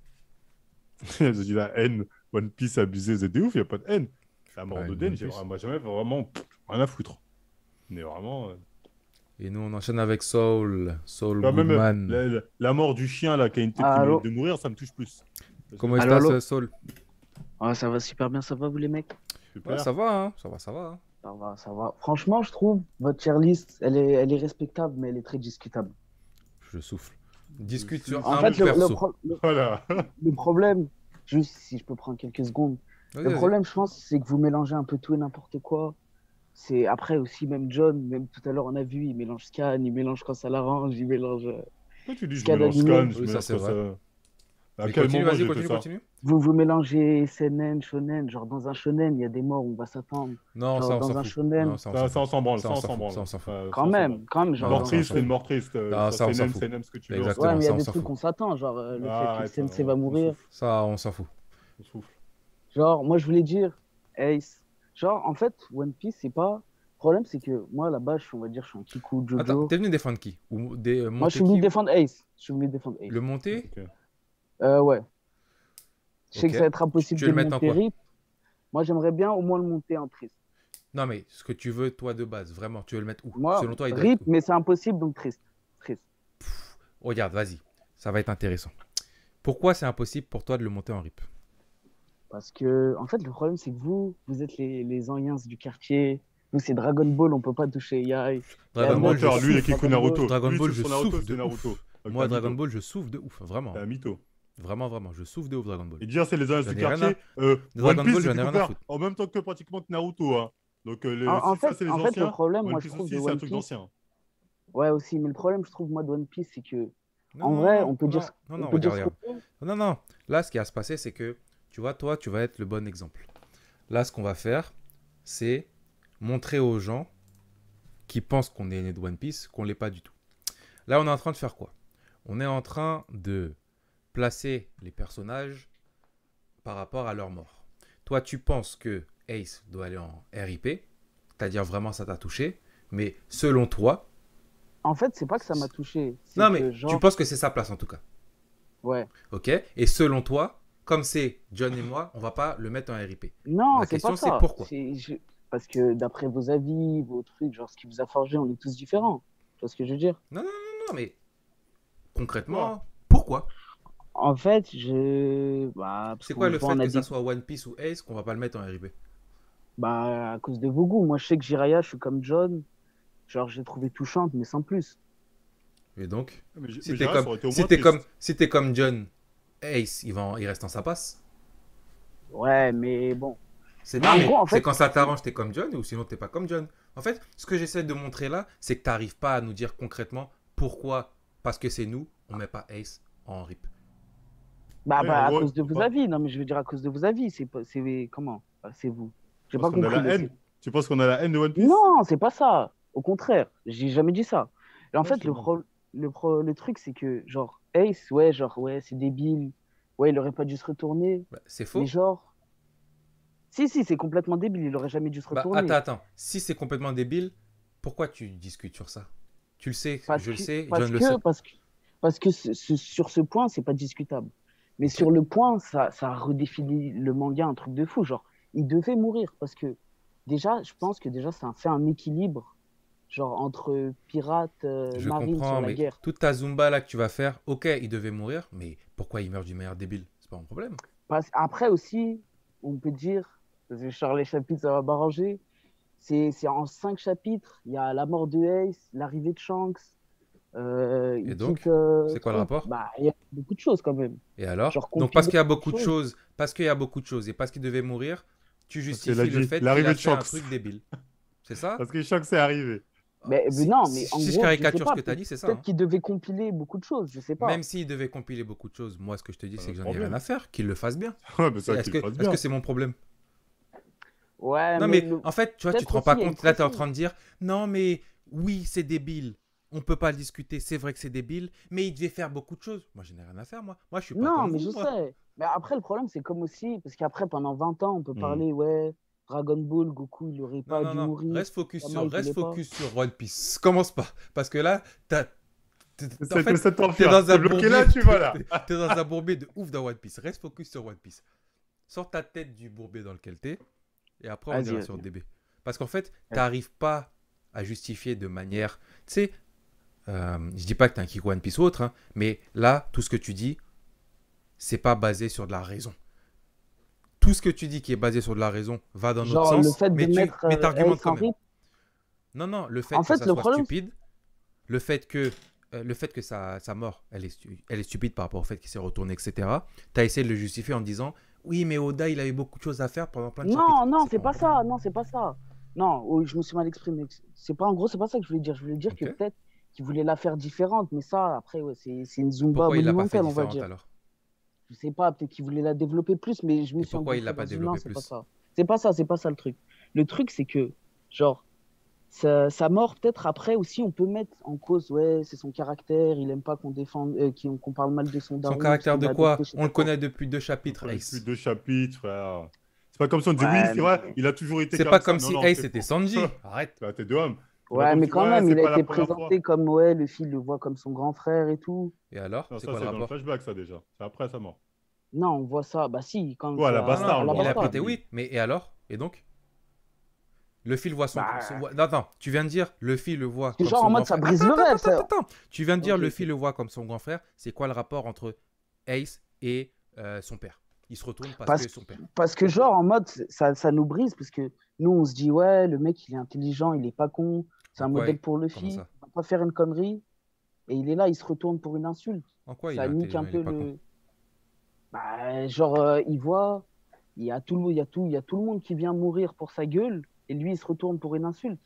J'ai dit la haine. One Piece abusé, vous êtes des ouf, il n'y a pas de haine. La mort d'Oden, moi, jamais vraiment rien à foutre. Mais vraiment. Et nous, on enchaîne avec Soul Goodman. Même la mort du chien là, qui a une tête qui mérite de mourir, ça me touche plus. Comment il se passe, Soul? Ça va super bien, ça va vous les mecs? Ouais, ça va, hein. Ça va. Franchement, je trouve votre tier list, elle est respectable, mais elle est très discutable. Je souffle. Discute sur en un fait, perso. Le problème, juste si je peux prendre quelques secondes, le problème, je pense, c'est que vous mélangez un peu tout et n'importe quoi. C'est après aussi, même John, même tout à l'heure, on a vu, il mélange Scan, il mélange quand ça l'arrange, il mélange. Tu dis, je mélange Scan, je mélange ça. À quel moment continue. Vous mélangez seinen, shonen, genre dans un shonen, il y a des morts, on va s'attendre. Non, ça, on s'en fout. Shonen... Ça, on s'en branle. Quand même, genre... Mort triste, une mort triste. Ça, on s'en fout. Seinen, ce que tu veux. Ouais, mais il y a des trucs qu'on s'attend, genre le fait que Sensei va mourir. Ça, on s'en fout. Genre, moi, je voulais dire, Ace. Genre, en fait, One Piece, c'est pas... Le problème, c'est que moi, là-bas, on va dire, je suis un Kiku, Jojo. Attends, t'es venu défendre qui? Moi, je suis venu défendre Ace. Le monter? Ouais. Je sais que ça va être impossible de le monter RIP. Moi, j'aimerais bien au moins le monter en triste. Non, mais ce que tu veux, toi, de base, vraiment, tu veux le mettre où? Moi, selon toi, il RIP, mais c'est impossible, donc triste. Regarde, vas-y, ça va être intéressant. Pourquoi c'est impossible pour toi de le monter en RIP? Parce que, en fait, le problème, c'est que vous êtes les anciens du quartier. Vous, c'est Dragon Ball, on peut pas toucher Yai. Dragon Ball, lui, il est Kiku Naruto. Dragon Ball, je souffre de Naruto. ouf. Moi, Dragon Ball, je souffre de ouf, vraiment. C'est un mytho. Vraiment, je souffre de ouf Dragon Ball. Et dire c'est les anciens du quartier. Dragon Ball, j'en ai rien à foutre. En même temps que pratiquement Naruto. Hein. Donc, en fait, c'est les anciens. le problème, moi, je One trouve Piece aussi, c'est un truc d'ancien. Ouais, aussi, mais le problème, je trouve, moi, de One Piece, c'est que, en vrai, on peut dire. Non. Là, ce qui va se passer, c'est que, tu vois, toi, tu vas être le bon exemple. Là, ce qu'on va faire, c'est montrer aux gens qui pensent qu'on est né de One Piece, qu'on l'est pas du tout. Là, on est en train de faire quoi? On est en train de placer les personnages par rapport à leur mort. Toi, tu penses que Ace doit aller en RIP, c'est-à-dire vraiment ça t'a touché, mais selon toi... En fait, c'est pas que ça m'a touché. Non, mais tu penses que c'est sa place en tout cas. Ouais. Ok. Et selon toi, comme c'est John et moi, on va pas le mettre en RIP. Non, la question c'est pourquoi. Parce que d'après vos avis, vos trucs, genre ce qui vous a forgé, on est tous différents. Tu vois ce que je veux dire? Non, mais concrètement, pourquoi? En fait, c'est quoi le fait que ça soit One Piece ou Ace qu'on va pas le mettre en RIP? Bah, à cause de vos goûts. Moi, je sais que Jiraiya, je suis comme John. Genre, j'ai trouvé touchante, mais sans plus. Et donc, si t'es comme John, Ace, il reste en sa passe. Ouais, mais bon. C'est quand ça t'arrange, t'es comme John, ou sinon t'es pas comme John. En fait, ce que j'essaie de montrer là, c'est que t'arrives pas à nous dire concrètement pourquoi, parce que c'est nous, on met pas Ace en RIP. À cause de vos avis. Non, mais je veux dire à cause de vos avis. Comment? C'est vous. J'ai pas compris. Tu penses qu'on a la haine de One Piece? Non, c'est pas ça. Au contraire, j'ai jamais dit ça. Et en fait, le truc, c'est que, genre, Ace, ouais, c'est débile. Ouais, il aurait pas dû se retourner. C'est faux. Mais genre... Si, c'est complètement débile. Il aurait jamais dû se retourner. Attends. Si c'est complètement débile, pourquoi tu discutes sur ça? Tu le sais, je le sais, John le sait. Parce que sur ce point, c'est pas discutable. Mais sur le point, ça redéfinit le manga un truc de fou. Genre, il devait mourir parce que déjà, je pense que ça fait un équilibre genre entre pirates, marines sur la guerre. Toute ta Zumba là que tu vas faire, ok, il devait mourir, mais pourquoi il meurt du meilleur débile? C'est pas un problème. Après aussi, on peut dire, parce que Charles les chapitres, ça va m'arranger, c'est en 5 chapitres, il y a la mort de Ace, l'arrivée de Shanks, Et Il donc, quitte c'est quoi le truc. rapport? Bah, il y a beaucoup de choses quand même. Et alors? Genre, Donc, compile parce qu'il y a beaucoup beaucoup de de choses. choses, parce qu'il y a beaucoup de choses et parce qu'il devait mourir, tu Parce qu'il a justifies le dit fait qu'il l'arrivée a de fait un Shanks. truc débile. C'est ça? Parce que Shanks est arrivé. Mais Si, non, mais en si je gros, je sais caricature ce pas. que tu as dit, c'est ça. Peut-être Hein. qu'il devait compiler beaucoup de choses, je sais pas. Même s'il devait compiler beaucoup de choses, moi, ce que je te dis, c'est que j'en ai rien problème. à faire, qu'il le fasse bien. Ouais, mais ça, Est-ce qu'il que le fasse est-ce bien. que c'est mon problème? Ouais, Non, mais mais en fait, tu vois, tu te peut-être rends aussi, pas il y a une compte. Là, tu es en pression. train de dire, non, mais oui, c'est débile. On peut pas le discuter. C'est vrai que c'est débile, mais il devait faire beaucoup de choses. Moi, je n'ai rien à faire, moi. Moi, je suis pas Non, comme mais vous, je moi. sais. Mais après, le problème, c'est comme aussi, parce qu'après, pendant 20 ans, on peut Hmm. parler, ouais, Dragon Ball, Goku, il aurait Non, pas non, dû non. mourir. Reste focus Sama, il voulait pas. sur One Piece. Commence pas. Parce que là, en C'est fait, cette t'es enfer. dans T'es un bloqué bourbier. là, tu vas là. T'es dans un bourbier de ouf dans One Piece. Reste focus sur One Piece. Sors ta tête du bourbier dans lequel t'es. Et après, on Vas-y, ira vas-y. sur DB. Parce qu'en fait, t'arrives pas à justifier de manière. Tu sais, je dis pas que t'es un kick One Piece ou autre, hein, mais là, tout ce que tu dis, c'est pas basé sur de la raison. Tout ce que tu dis qui est basé sur de la raison va dans notre Genre, le sens, fait de mais mettre t'argumentes Ace quand en même. rip. Non, non, le fait En que fait, ça le soit problème, stupide, le fait que sa mort, elle est stupide par rapport au fait qu'il s'est retourné, etc. Tu as essayé de le justifier en disant, oui, mais Oda, il avait beaucoup de choses à faire pendant plein de chapitres. Non, non, c'est pas ça. Non, c'est pas ça. Non, oh, je me suis mal exprimé. C'est pas, en gros, c'est pas ça que je voulais dire. Je voulais dire que Ok. peut-être qu'il voulait la faire différente, mais ça, après, ouais, c'est une Zumba Pourquoi il l'a pas fait monumentale, on va différente dire. alors? Je sais pas, peut-être qu'il voulait la développer plus, mais je me Et suis pourquoi il l'a engouffré pas dans une non, développé c'est pas plus? ça. C'est pas ça le truc. Le truc, c'est que, genre, sa mort, peut-être après aussi, on peut mettre en cause, ouais, c'est son caractère, il aime pas qu'on défende, qu'on parle mal de son Son daron, parce caractère qu'il de a quoi? adopté, je sais On pas le quoi. connaît depuis 2 chapitres, Plus Ace. de chapitres, frère. C'est pas comme si on disait, oui, Ouais, c'est vrai, il a toujours été C'est comme pas ça. comme Non, si non, Ace c'est était faux. Sanji. Arrête. Bah, t'es de homme. C'est pas Ouais, comme mais si, quand ouais, même, c'est il a pas la été première fois. présenté comme, ouais, le fils le voit comme son grand frère et tout. Et alors, Non, c'est ça, quoi le c'est dans le rapport? flashback, ça, déjà. C'est après sa mort. Non, on voit ça, bah si, quand Ouais, à la c'est Bastard, à on la le voit Il a après. Bastard. prêté, oui, mais et alors? Et donc? Luffy le voit Bah, Non, attends, tu viens de dire Luffy le voit c'est comme genre son en mode grand ça frère. brise le rêve, ça. Attends. Tu viens de dire Ok, Luffy ok. le voit comme son grand frère. C'est quoi le rapport entre Ace et son père? Il se retourne parce que son père. Parce que genre en mode ça nous brise parce que nous on se dit ouais le mec il est intelligent, il est pas con, c'est un En quoi modèle pour Comment Luffy, ça? il va pas faire une connerie et il est là, il se retourne pour une insulte. En quoi il Ça est nique un intelligent? Il peu est pas le con. bah, genre il voit il y a tout le monde qui vient mourir pour sa gueule et lui il se retourne pour une insulte.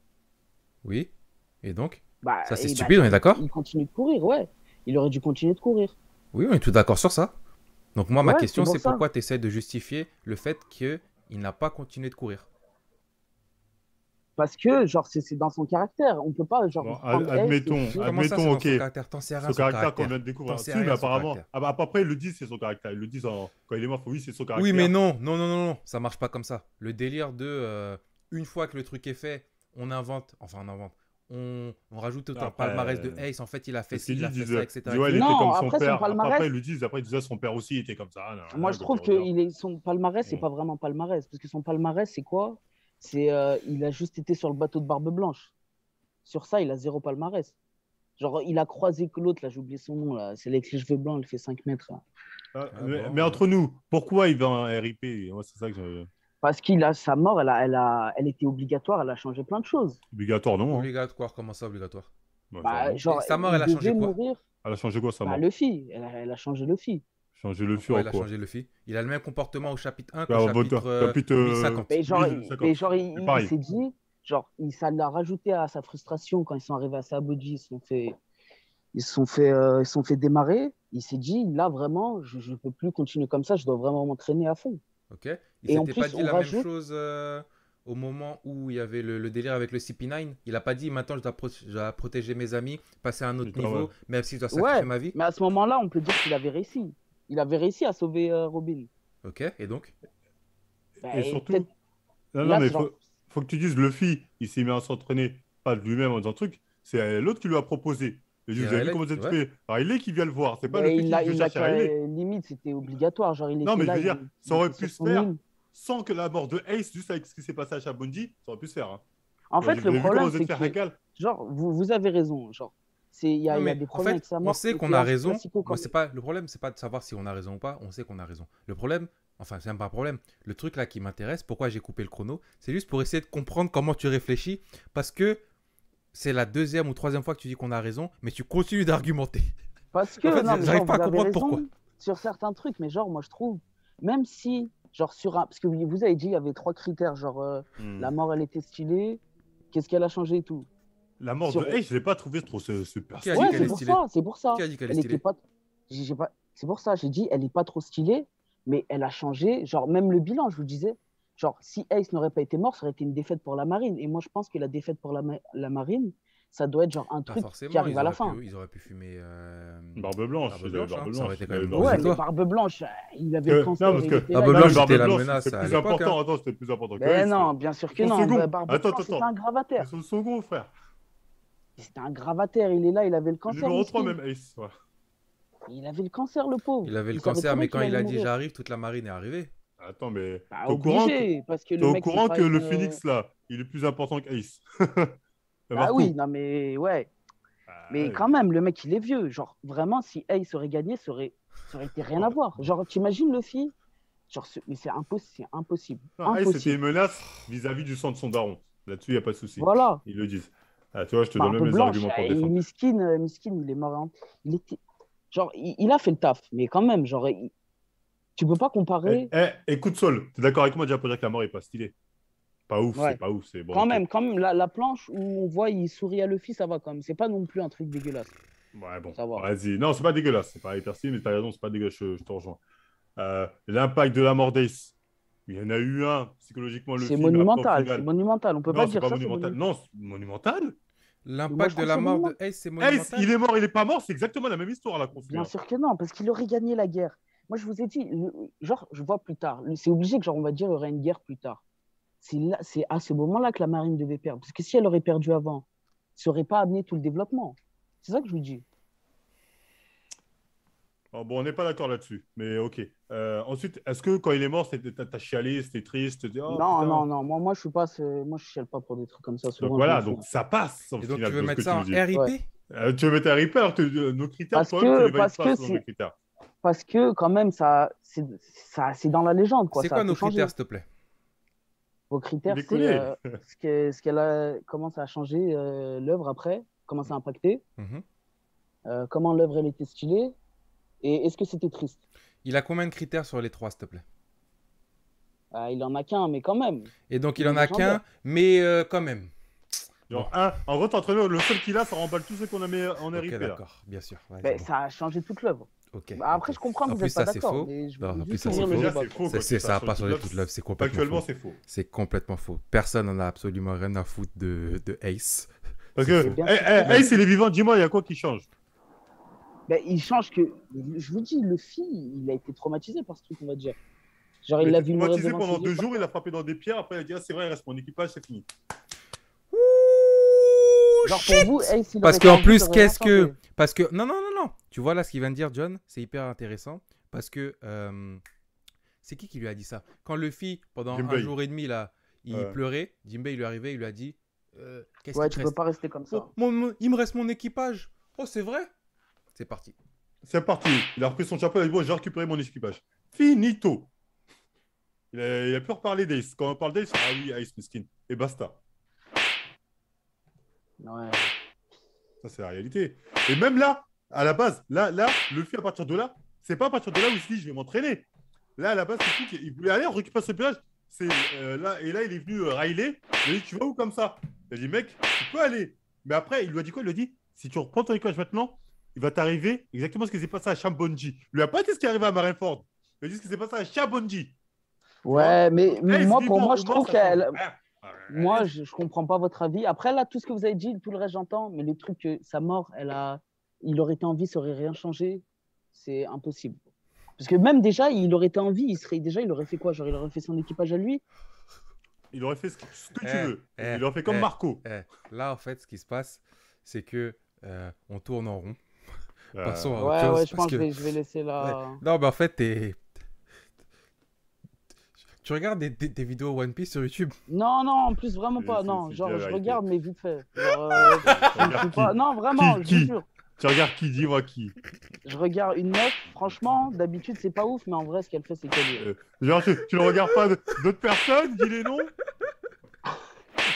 Oui. Et donc? Bah Ça, c'est et bah, stupide, on est d'accord? il continue de courir, ouais. Il aurait dû continuer de courir. Oui, on est tous d'accord sur ça. Donc moi, ma Ouais, question, c'est pour c'est ça. pourquoi tu essaies de justifier le fait qu'il n'a pas continué de courir? Parce que genre c'est dans son caractère, on peut pas genre Bon, prendre Ace et admettons, dire- Comment ça, c'est admettons, dans ok. son caractère? T'en sais rien, Son son caractère qu'on caractère. vient de découvrir. T'en sais Si, mais rien, son apparemment. caractère. Ah bah, après, ils le disent, c'est son caractère. Ils le disent quand il est mort, oui, c'est son caractère. Oui, mais non, ça marche pas comme ça. Le délire de une fois que le truc est fait, on rajoute au Après, palmarès de Ace. En fait, il a fait C'est ce ci, qu'ils il a disent. fait Ils ça, disaient, etc. ouais, il était Non, comme son après, son père. palmarès- Après, ils le disent. Après, ils disaient son père aussi était comme ça. Moi, je trouve que son palmarès, c'est pas vraiment palmarès. Parce que son palmarès, c'est quoi? C'est il a juste été sur le bateau de Barbe Blanche. Sur ça, il a 0 palmarès. Genre, il a croisé que l'autre, là, j'ai oublié son nom, là. C'est avec les cheveux blancs, il fait 5 mètres. Là. Mais entre nous, pourquoi il va en RIP? Moi, c'est ça que Parce que sa mort, elle était obligatoire, elle a changé plein de choses. Obligatoire, non. Hein. Obligatoire, comment ça, obligatoire? Bah, genre, Et sa mort, il elle a changé devait quoi? mourir. Elle a changé quoi, sa Bah, mort? Luffy, elle a changé Luffy. Changer le Pourquoi fur il a quoi? changé Luffy? Il a le même comportement au chapitre 1 Bah, qu'au au chapitre chapitre, 1050. Mais genre, 1050. il pareil. s'est dit, genre, ça l'a rajouté à sa frustration quand ils sont arrivés à Sabaody, ils se sont fait démarrer. Il s'est dit, là, vraiment, je peux plus continuer comme ça, je dois vraiment m'entraîner à fond. Ok. Il Et en s'était pas plus, dit on la rajoute- même chose au moment où il y avait le délire avec le CP9. Il a pas dit maintenant je dois protéger mes amis, passer à un autre Putain, niveau, ouais. même si je dois sacrifier Ouais, ma vie. mais à ce moment-là, on peut dire qu'il avait réussi. Il avait réussi à sauver Robin. Ok. Et donc? Bah, Et surtout, peut-être- non, là, mais c'est genre- faut que tu dises Luffy, il s'est mis à s'entraîner, pas de lui-même en disant truc, c'est l'autre qui lui a proposé. Il dit, C'est vous avez vu Riley, comment vous êtes ouais. fait? Riley qui vient le voir, c'est pas Mais Luffy qui veut chercher Riley. limite, c'était obligatoire. Genre, il Non, était mais je là, veux dire, il ça aurait était pu sur se son faire île. sans que la mort de Ace, juste avec ce qui s'est passé à Shabondi, ça aurait pu se faire. Hein. En Vous fait, avez le vu comment problème, vous êtes c'est fait que, Hackal? genre, vous avez raison. Genre, il y a Non, mais des en problèmes fait, avec sa on mort. sait qu'on c'était a un raison. classico quand Moi, c'est pas le problème, c'est pas de savoir si on a raison ou pas. On sait qu'on a raison. Le problème, enfin, c'est même pas un problème. Le truc là qui m'intéresse, pourquoi j'ai coupé le chrono, c'est juste pour essayer de comprendre comment tu réfléchis, parce que c'est la deuxième ou troisième fois que tu dis qu'on a raison, mais tu continues d'argumenter. Parce que, En fait, non, mais j'arrive genre, pas à vous avez comprendre raison pourquoi. sur certains trucs, mais genre, moi, je trouve, même si, genre, sur un. Parce que vous avez dit, il y avait 3 critères, genre, la mort, elle était stylée, qu'est-ce qu'elle a changé et tout. La mort Sur- de Ace, je l'ai pas trouvé trop ce Qui a dit Ouais, qu'elle c'est est pour stylée? ça, c'est pour ça. Qui a dit qu'elle est Elle était stylée? pas. J'ai pas. C'est pour ça, j'ai dit, elle est pas trop stylée, mais elle a changé. Genre, même le bilan, je vous disais, genre, si Ace n'aurait pas été mort, ça aurait été une défaite pour la Marine. Et moi, je pense que la défaite pour la Marine, ça doit être genre un Pas truc forcément, qui arrive à la fin. Ils auraient pu fumer. Barbe blanche, Barbe il blanche, avait Barbe hein, blanche, ça aurait été quand il même avait une Ouais, grosse mais victoire. Barbe Blanche, il avait le cancer. Non, parce il que était là, Barbe il Blanche, avait- c'était Barbe la Blanche, menace c'était à plus l'époque, important. hein. Attends, c'était plus important que Mais Ace. non, bien sûr que Son non. second. Barbe Attends, Blanche, c'était attends. un gravataire. C'est son second, frère. C'était un gravataire. Il est là, il avait le cancer. Numéro 3 miskin. même, Ace. Ouais. Il avait le cancer, le pauvre. Il avait le savait cancer, très mais bien quand qu'il il a allait dit mourir. j'arrive, toute la marine est arrivée. Attends, mais Bah, t'es au courant obligé, parce que t'es le au mec, c'est courant pas que le une- Phoenix, là, il est plus important qu'Ace. Bah oui, non mais ouais. Mais quand même, le mec, il est vieux. Genre, vraiment, si Ace aurait gagné, ça aurait été rien à voir. Genre, t'imagines le film? Genre, mais c'est impossible. Non, Ace, c'était Impossible. une menace vis-à-vis du sang de son daron. Là-dessus, il n'y a pas de souci. Voilà. Ils le disent. Ah, tu vois, je te donne Barbe même les Blanche, arguments pour et défendre. Miskin, il est mort. Il était... Genre, il a fait le taf, mais quand même, genre, tu peux pas comparer. Écoute, Sol, t'es d'accord avec moi déjà pour dire que la mort est pas stylée? Pas ouf, Ouais. c'est pas ouf, c'est bon. Quand ok. même, la planche où on voit il sourit à Luffy, ça va quand même. C'est pas non plus un truc dégueulasse. Ouais, bon, Ça va. vas-y. Non, c'est pas dégueulasse. C'est pas hyper stylé, mais t'as raison, c'est pas dégueulasse, je te rejoins. L'impact de la mort d'Ace. Il y en a eu un, psychologiquement, le C'est film. après, au monumental, final- c'est monumental. On peut Non, pas c'est dire pas ça, c'est monumental. monumental. Non, c'est monumental. Moi, L'impact je de trouve la ça mort de monumental. Ace, c'est Ace, monumental. il est mort, il est pas mort, c'est exactement la même histoire, là, qu'on fait. Bien sûr que non, parce qu'il aurait gagné la guerre. Moi, je vous ai dit, genre, je vois plus tard. C'est obligé que, genre, on va dire, il y aurait une guerre plus tard. C'est à ce moment-là que la marine devait perdre. Parce que si elle aurait perdu avant, ça n'aurait pas amené tout le développement. C'est ça que je vous dis. Oh, bon, on n'est pas d'accord là-dessus, mais ok. Ensuite, est-ce que quand il est mort, t'as chialé, c'était triste, t'as dit, oh, non, putain. non, non. Moi, je suis pas. Moi, je chiale pas pour des trucs comme ça. Donc Souvent, voilà, je m'en donc fous. ça passe. Au Et donc, final, tu veux de ce mettre que ça en tu me dis. RIP? Ouais. Tu veux mettre un RIP alors que nos critères, Parce toi-même, tu que, les valides parce pas que selon nos critères. parce que quand même, c'est dans la légende, quoi. C'est Ça quoi a nos tout changé. critères, s'il te plaît? Vos critères, Il est c'est collé. ce qu'elle a, comment ça a changé l'œuvre après, comment ça a impacté, Mhm. comment l'œuvre elle était stylée, et est-ce que c'était triste? Il a combien de critères sur les 3, s'il te plaît? Il en a qu'un, mais quand même. Et donc, il Il est en a légendaire. qu'un, mais quand même. Genre, en gros, t'es entraîneur, le seul qu'il a, ça remballe tous ceux qu'on a mis en Ok, RIP là. d'accord, bien sûr. Vas-y, Ben, bon. ça a changé toute l'œuvre. Ok. Bah, après, je comprends que En vous plus, n'êtes pas ça, c'est d'accord. faux. mais je Non, veux en plus, juste ça, c'est ouvrir le faux. débat. c'est faux. quand Ça ça n'a change pas toute changé l'œuvre, toute l'œuvre, c'est complètement Factuellement, faux. c'est faux. C'est complètement faux. Personne n'en a absolument rien à foutre de Ace. Parce C'est que, faux. bien sûr que Ace, il est vivant, dis-moi, il y a quoi qui change? Ben, il change que. Je vous dis, le fils, il a été traumatisé par ce truc, on va dire. Genre, il Il l'a a été vu mourir traumatisé devant pendant ses 2 yeux. jours, il a frappé dans des pierres, après il a dit, ah, c'est vrai, il reste mon équipage, c'est fini. Genre, pour vous, Ace, il Parce aurait qu'en pas plus, envie de qu'est-ce rien que. changer. Parce que. Non, non, non, non. Tu vois là ce qu'il vient de dire, John? C'est hyper intéressant. Parce que. C'est qui lui a dit ça? Quand Luffy, pendant Jinbei. un jour et demi, là, il Ouais. pleurait, Jinbei, il lui est arrivé, il lui a dit qu'est-ce Ouais, qu'il te tu peux reste? pas rester comme ça. Oh, il me reste mon équipage. Oh, c'est vrai? C'est parti. C'est parti. Il a repris son chapeau, il a dit, bon, j'ai récupéré mon équipage. Finito. Il a plus reparlé d'Ace. Quand on parle d'Ace, ah oui, Ace, miskin. Et basta. Ouais. Ça, c'est la réalité. Et même là, à la base, là, Luffy, à partir de là, c'est pas à partir de là où il se dit, je vais m'entraîner. Là, à la base, c'est qu'il voulait aller récupérer ce village. Là, et là, il est venu Riley. Il a dit, tu vas où comme ça? Il a dit, mec, tu peux aller. Mais après, il lui a dit quoi? Il lui a dit, si tu reprends ton équipage maintenant, il va t'arriver exactement ce qui s'est passé à Shambonji. Il lui a pas dit ce qui est arrivé à Marineford. Il a dit ce qui s'est passé à Shambonji. Ouais, mais Hey, moi, c'est pour vivant, moi, je au moins, trouve ça qu'elle. change. Moi, je comprends pas votre avis. Après, là, tout ce que vous avez dit, tout le reste, j'entends. Mais le truc que sa mort, il aurait été en vie, ça aurait rien changé. C'est impossible. Parce que même déjà, il aurait été en vie, il aurait fait quoi? Genre, il aurait fait son équipage à lui? Il aurait fait ce que tu veux. Il aurait fait comme Marco. Là, en fait, ce qui se passe, c'est que on tourne en rond. Passons à Ouais, autre chose. ouais, je pense parce que je vais laisser là. Ouais. Non, mais en fait, tu regardes des vidéos One Piece sur YouTube? Non, non, en plus, vraiment pas. Non, genre, bien je la regarde, mais vite fait. Genre, Regarde je suis qui pas... Non, vraiment, je Qui vous jure. Tu regardes qui? Dis-moi qui. Je regarde une meuf, franchement, d'habitude, c'est pas ouf, mais en vrai, ce qu'elle fait, c'est qu'elle. Genre, tu ne regardes pas d'autres personnes? Dis les noms.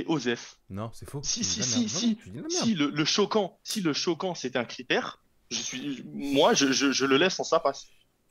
les OSEF. Non, c'est faux. Si, Tu dis si, de la si, merde. Non, si, tu dis de la merde. si le choquant, c'était un critère, moi, je le laisse en sa passe.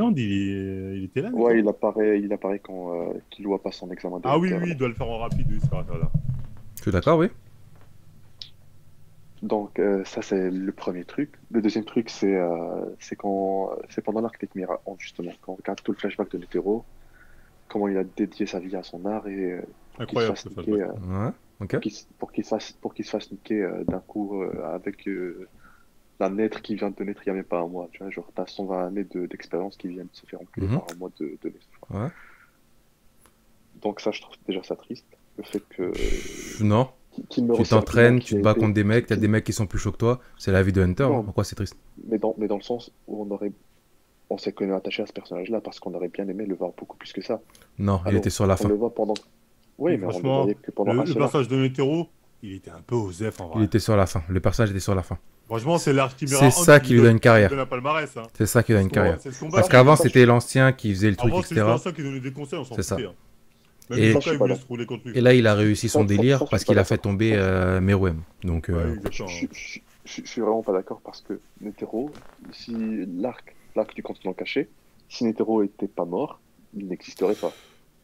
Island, il était là. Ouais, il apparaît quand Killua passe son examen de Ah oui, docteur. oui, il doit le faire en rapide, oui, c'est vrai, c'est vrai. Je suis d'accord, oui. Donc, ça, c'est le premier truc. Le deuxième truc, c'est pendant l'arc Tekmira, justement, quand on regarde tout le flashback de Netero, comment il a dédié sa vie à son art et Incroyable, ce niquer, Ouais, ok. pour qu'il se fasse niquer d'un coup avec la naître qui vient de naître il n'y a même pas un mois. Tu vois, genre, t'as 120 années d'expérience qui viennent de se faire enculer Mhm. par un mois de naissance. Ouais. Donc, ça, je trouve déjà ça triste. Le fait que. Non. qu'il me Tu ressorte t'entraînes, qu'il tu a te bats été- contre des mecs, t'as des mecs qui sont plus chauds que toi. C'est la vie de Hunter. Non. Hein. Pourquoi c'est triste? Mais dans le sens où on s'est quand même attaché à ce personnage-là parce qu'on aurait bien aimé le voir beaucoup plus que ça. Non, il Alors, était sur la on fin. le voit pendant. Oui, mais on le Franchement, voyait que pendant le un seul arc. personnage de Netero, il était un peu osef en Il vrai. était sur la fin. Le personnage était sur la fin. Franchement, c'est l'archimera. C'est ça qui lui donne une carrière. donne un palmarès. Hein. C'est ça qui lui donne une C'est ce qu'on- carrière. c'est ce combat Parce qui- qu'avant, c'était l'ancien qui faisait le truc, Avant, c'était etc. l'ancien qui donnait des conseils, on s'en C'est ça. foutait. Hein. Même Et, Hisoka, il voulait se rouler contre lui. et là, il a réussi son Ça, délire je suis parce pas qu'il a fait d'accord. tomber Meruem. Donc, Je suis vraiment pas d'accord parce que Netero, si l'arc du continent caché, si Netero était pas mort, il n'existerait pas.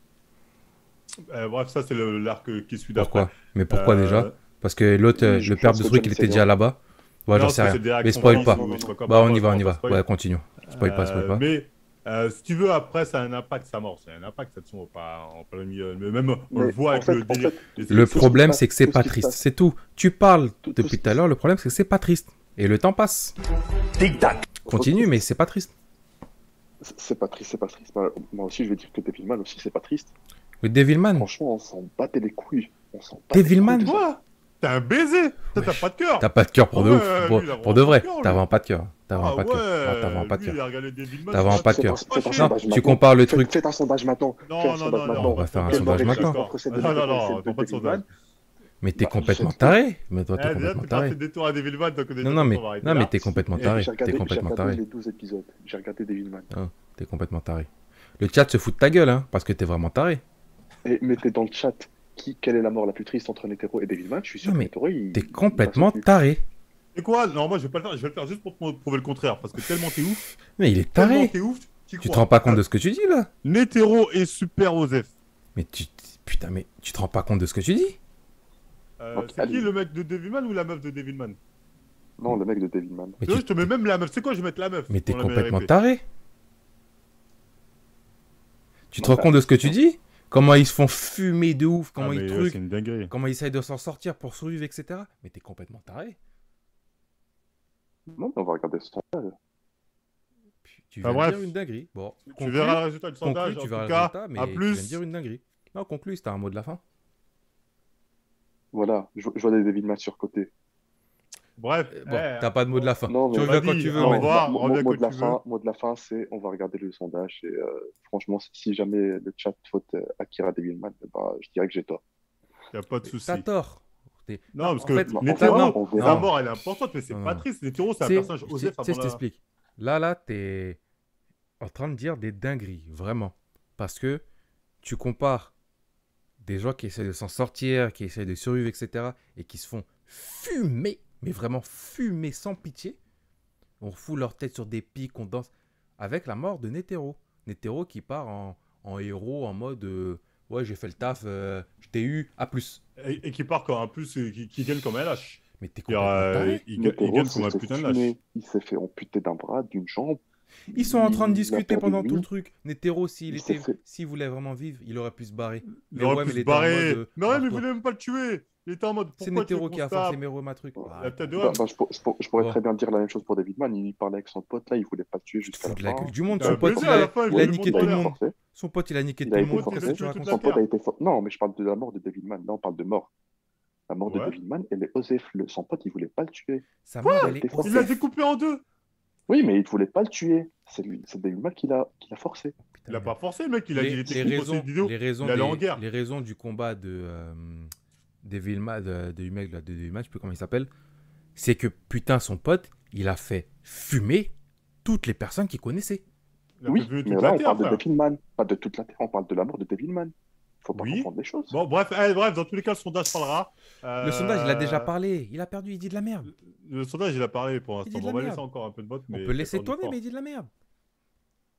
Bref, ça, c'est l'arc qui suit pourquoi? d'après. Mais pourquoi déjà? Parce que l'autre, je le père pense de que Truc, Johnny il était déjà Senior. là-bas. Ouais, Non, j'en sais c'est rien. des réactions Mais spoil pas. oui, je sais pas Bah, on comment, y va, je on y pense va. pas Ouais, spoil. continue. Spoil pas, spoil pas. Mais si tu veux, après, ça a un impact, sa mort. C'est un impact, cette son, en plein milieu. Mais même, on le voit avec le délire. Le problème, c'est que c'est pas triste. C'est tout. Tu parles depuis tout à l'heure. Le problème, c'est que c'est pas triste. Et le temps passe. Tic-tac. Continue, mais c'est pas triste. C'est pas triste, c'est pas triste. Moi aussi, je vais dire que Devilman aussi, c'est pas triste. Le Devilman. Franchement, on s'en battait les couilles. On s'en battait Devilman. les couilles de ça. Quoi? T'as un baiser? Toi, t'as pas de cœur? T'as pas de cœur pour de Ouais, ouf. lui, il a Pour de vraiment vrai. pas de cœur, T'as lui. vraiment pas de cœur. T'as vraiment Ah pas de cœur. ouais, T'as vraiment pas de lui, il a cœur. regardé Devilman, T'as vraiment pas de cœur. Faites un Non, sondage tu maintenant. compares le truc. Faites un sondage maintenant. Non, Faites un non, sondage non, maintenant. On va faire un Quelle sondage aurait été maintenant. votre procédé Non, non, préféré, non, c'est pas de Devilman? sondage. Mais t'es Bah, complètement faites- taré. Mais toi, t'es Déjà, complètement tu t'as fait taré. des tours à Devilman, donc Non, non, mais, non, mais t'es complètement taré. J'ai T'es regardé complètement taré. les 12 épisodes. J'ai regardé Devilman. Ah, t'es complètement taré. Le chat se fout de ta gueule, hein, parce que t'es vraiment taré. Et mettez dans le chat quelle est la mort la plus triste entre Netero et Devilman. Je suis sûr Non, que mais Netero, il. t'es complètement taré. Et quoi? Non, moi, je vais pas le faire. Je vais le faire juste pour te prouver le contraire. Parce que tellement t'es ouf. Mais il est Tellement taré. t'es ouf. Tu te rends pas compte de ce que tu dis, là? Netero est super osef. Mais putain, mais tu te rends pas compte de ce que tu dis? C'est qui le mec de Devilman ou la meuf de Devilman? Non, le mec de Devilman. Mais Tu vois, je te mets même la meuf. C'est quoi? Je vais mettre la meuf. Mais t'es dans la complètement RP. taré. Tu te rends compte de ce que tu dis? Comment ils se font fumer de ouf, comment Ah, ils mais, truquent, c'est une dinguerie. comment ils essayent de s'en sortir pour survivre, etc. Mais t'es complètement taré. Non, on va regarder ce sondage. Tu Enfin, viens de bref. dire une dinguerie. Bon, Tu verras le résultat du sondage. conclus, En tu verras tout le cas, résultat, mais à tu plus. viens de dire une dinguerie. Non, conclu, c'était un mot de la fin. Voilà, je vois des Devilman surcotés. Bref. Bon, t'as pas de mot de la fin. Non, Tu mais reviens quand tu veux. mais- Mot de la fin, mot de la fin, c'est on va regarder le sondage et franchement, si jamais le chat vote Akira Devilman, bah, je dirais que j'ai tort. Y a pas de souci. T'as tort. Non, parce En que fait, Netero, non, sa non. mort, elle est importante, mais c'est Non, pas non. triste. Netero, c'est un C'est- personnage osef Tu sais, avant je la... t'explique. Là, t'es en train de dire des dingueries, vraiment. Parce que tu compares des gens qui essaient de s'en sortir, qui essaient de survivre, etc. et qui se font fumer, mais vraiment fumer sans pitié. On fout leur tête sur des pics, on danse. Avec la mort de Netero. Netero qui part en héros, en mode ouais, j'ai fait le taf, je t'ai eu, à plus. Et qui part quand en plus, qui gagne comme un lâche. Mais t'es complètement taré. il Netero gagne comme un s'est putain fait de lâche. fumer. Il s'est fait amputer d'un bras, d'une jambe. Ils sont en train de Il a discuter perdu pendant une tout le nuit. truc. Netero, s'est fait- s'il voulait vraiment vivre, il aurait pu se barrer. Il aurait pu se barrer. Mais ouais, mais il barre-toi. voulait même pas le tuer. Il était en mode. C'est Pourquoi tu Netero veux qui a qu'on se forcé tape Meruem à truc. La tête de Bah, homme. je pourrais Bon. très bien dire la même chose pour Devilman. Il parlait avec son pote, là, il voulait pas le tuer jusqu'à la de la fin. gueule du monde. T'as Son pote, baisé il à la a, fin, il il a voulait niqué monter tout le la monde. forcé. Son pote, il a niqué Il tout a le été monde. forcé. Qu'est-ce que tu racontes? Son pote a été forcé. Non, mais je parle de la mort de Devilman. Là, on parle de mort. La mort de Ouais. Devilman, elle est osef. Son pote, il voulait pas le tuer. Sa Quoi mort, elle est Il l'a osef. découpé en deux. Oui, mais il voulait pas le tuer. C'est Devilman qui l'a forcé. Il a pas forcé, le mec. Il a dit il était les contre raisons, cette vidéo. les raisons Il allait en des- guerre. les raisons du combat des Vilma, du mec là, de Vilma, je sais plus comment il s'appelle, c'est que putain son pote, il a fait fumer toutes les personnes qu'il connaissait. Il a Oui, fait fumer mais toute là, la on terre, parle de frère. Devilman. Pas de toute la Terre, on parle de la mort de Devilman. Faut pas Oui. confondre les choses. Bon, bref, dans tous les cas, le sondage parlera. Le sondage, il a déjà parlé. Il a perdu, il dit de la merde. Le sondage, il a parlé pour Il l'instant. dit de Bon, la on va merde. laisser encore un peu de vote. On mais peut laisser d'accord, tourner, fort. mais il dit de la merde.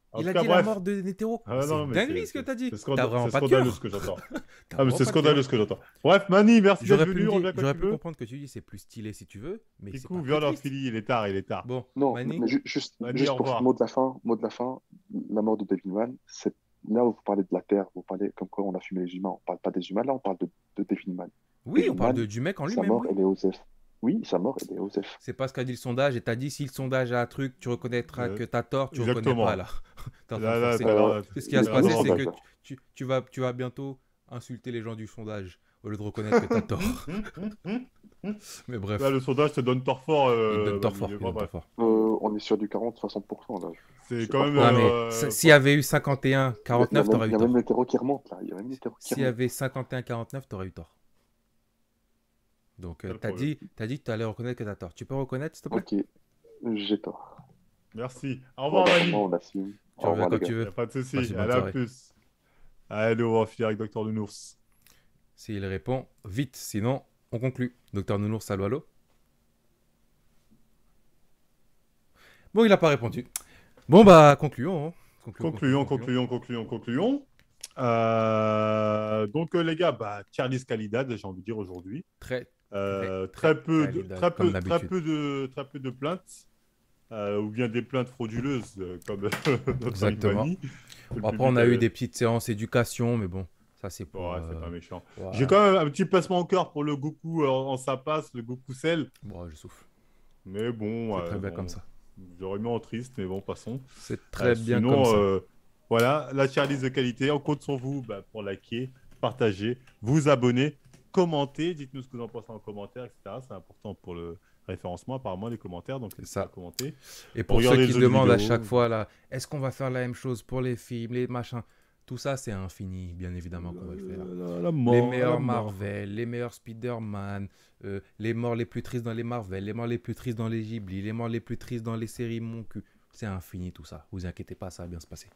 En Il tout a cas, dit la bref. mort de Netero. Ah, non, C'est mais dinguerie ce que t'as dit. c'est T'as vraiment c'est pas de scandaleux cœur. ce que j'entends. T'as Ah, mais vraiment c'est pas de scandaleux cœur. ce que j'entends. Bref, Mani, merci J'aurais d'être pu, venu. me On dire- vient quand j'aurais tu pu veux. comprendre que tu dis c'est plus stylé si tu veux, mais c'est Kikou, pas viens, plus on triste. finit, il est tard, il est tard. Bon, Non, Mani. mais juste Mani, au pour revoir. mot de la fin, la mort de Devilman, c'est là où vous parlez de la Terre, vous parlez comme quoi on a fumé les humains, on parle pas des humains, là on parle de Devilman. Oui, on parle Devilman, du mec en sa lui-même, mort, oui. elle est Osef. Oui, sa mort, elle est Osef. C'est pas ce qu'a dit le sondage et t'as dit si le sondage a un truc, tu reconnaîtras que t'as tort, tu reconnais Exactement. pas là. T'es en train de Là, forcer. là, C'est ce qui va se là, passer, là, c'est là, que là. tu vas bientôt insulter les gens du sondage au lieu de reconnaître que t'as tort. Mais bref. Là, le sondage te donne tort fort. Il te donne tort Mani, fort. mais il bon, donne tort bref. fort. On est sur du 40-60% là. C'est quand même. Non, mais s'il y avait eu 51, 49, t'aurais eu Il y a tort. même l'hétéro qui remonte là. Il y a même l'hétéro qui S'il y remonte. avait 51, 49, t'aurais eu tort. Donc, Quel t'as dit que t'allais reconnaître que t'as tort. Tu peux reconnaître, s'il te plaît? Ok, j'ai tort. Merci. Au revoir, Voilà, Mani. on assume. Tu Au reviens revoir, quand les tu gars. veux. Y a pas de souci. Passe une bonne Allez, à soirée. plus. Allez, on va finir avec Docteur Nounours. S'il répond, vite, sinon on conclut. Docteur Nounours, allô, allô? Bon, il n'a pas répondu. Bon, bah, concluons. Hein. Concluons. Donc, les gars, bah, Charlie Calidad, j'ai envie de dire aujourd'hui. Très peu comme d'habitude. de plaintes. Ou bien des plaintes frauduleuses, comme notre Exactement. ami Mani. Bon, après, on a eu des petites séances éducation, mais bon, ça c'est pour. Ouais, c'est pas méchant. Voilà. J'ai quand même un petit placement au cœur pour le Goku en sa passe, le Goku Cell. Bon, je souffle. Mais bon, C'est très bien bon, comme ça. J'aurais mis en triste, mais bon, passons. C'est très bien sinon, comme ça. Voilà, la tier list de qualité. On compte sur vous pour liker, partager, vous abonner, commenter. Dites-nous ce que vous en pensez en commentaire, etc. C'est important pour le référencement, apparemment, les commentaires. Donc, c'est ça. Commenter. Et pour Regardez ceux les qui autres demandent à vidéos. chaque fois, là, est-ce qu'on va faire la même chose pour les films, les machins? Tout ça, c'est infini, bien évidemment qu'on va le faire. la mort, les la meilleurs mort. Marvel, les meilleurs Spider-Man, les morts les plus tristes dans les Marvel, les morts les plus tristes dans les Ghibli, les morts les plus tristes dans les séries Mon cul. C'est infini tout ça. Vous inquiétez pas, ça va bien se passer.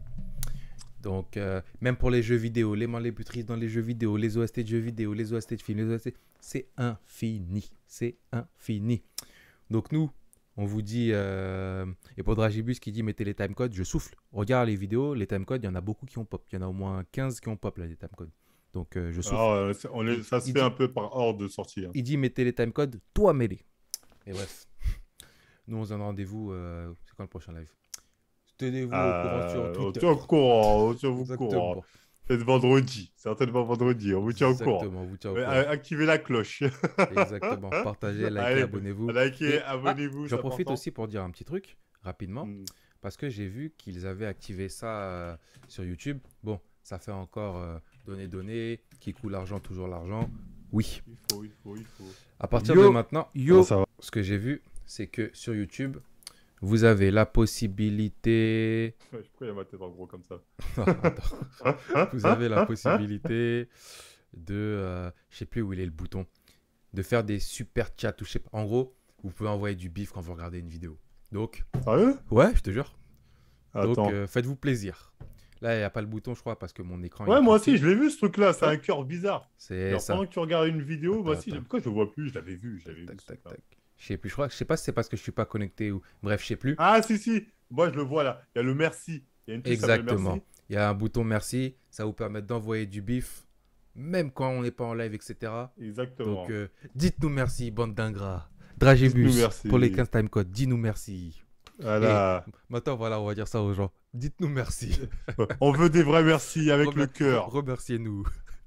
Donc, même pour les jeux vidéo, les morts les plus tristes dans les jeux vidéo, les OST de jeux vidéo, les OST de films, les OST, c'est infini. C'est infini. Donc nous, on vous dit, et pour Dragibus qui dit mettez les timecodes, je souffle. Regarde les vidéos, les timecodes, il y en a beaucoup qui ont pop. Il y en a au moins 15 qui ont pop là, les timecodes. Donc je souffle. Alors, ça se Il fait dit- un peu par ordre de sortie. Hein. Il dit mettez les timecodes, toi mets-les. Et bref. Nous on se donne rendez-vous, c'est quand le prochain live? Tenez-vous au courant sur Twitter. On tient au courant, on tient au Exactement. courant. C'est vendredi, certainement vendredi, on vous tient au courant. Exactement, on vous tient au Mais, courant. activez la cloche. Exactement. Partagez, likez, Allez, abonnez-vous. likez, Et- abonnez-vous, J'en c'est profite important. aussi pour dire un petit truc, rapidement, parce que j'ai vu qu'ils avaient activé ça sur YouTube. Bon, ça fait encore donner, qui coule l'argent, toujours l'argent. Oui. Il faut. À partir Yo. de maintenant, Ah, ça va. ce que j'ai vu, c'est que sur YouTube, vous avez la possibilité... Ouais, pourquoi il y a ma tête en gros comme ça? Attends. Vous avez la possibilité de... je sais plus où il est le bouton. De faire des super chats ou je sais pas. En gros, vous pouvez envoyer du bif quand vous regardez une vidéo. Donc... Sérieux? Ouais, je te jure. Attends. Donc, faites-vous plaisir. Là, il n'y a pas le bouton, je crois, parce que mon écran... il Ouais, est moi petit. aussi, je l'ai vu ce truc-là, c'est un cœur bizarre. C'est Alors, ça. pendant que tu regardes une vidéo, moi Attends, aussi, attends. pourquoi je le vois plus? Je l'avais vu, ce truc-là. Je sais plus, je sais pas si c'est parce que je suis pas connecté ou... Bref, je sais plus. Ah, si, moi je le vois là, il y a le merci. Il y a une touche qui s'appelle Exactement. merci. Il y a un bouton merci, ça vous permet d'envoyer du bif, même quand on n'est pas en live, etc. Exactement. Donc, dites-nous merci, bande d'ingrats. Dites-nous Dragibus, merci. pour les 15 timecodes, dis-nous merci. Voilà. Et maintenant, voilà, on va dire ça aux gens. Dites-nous merci. On veut des vrais merci avec le cœur. Remerciez-nous.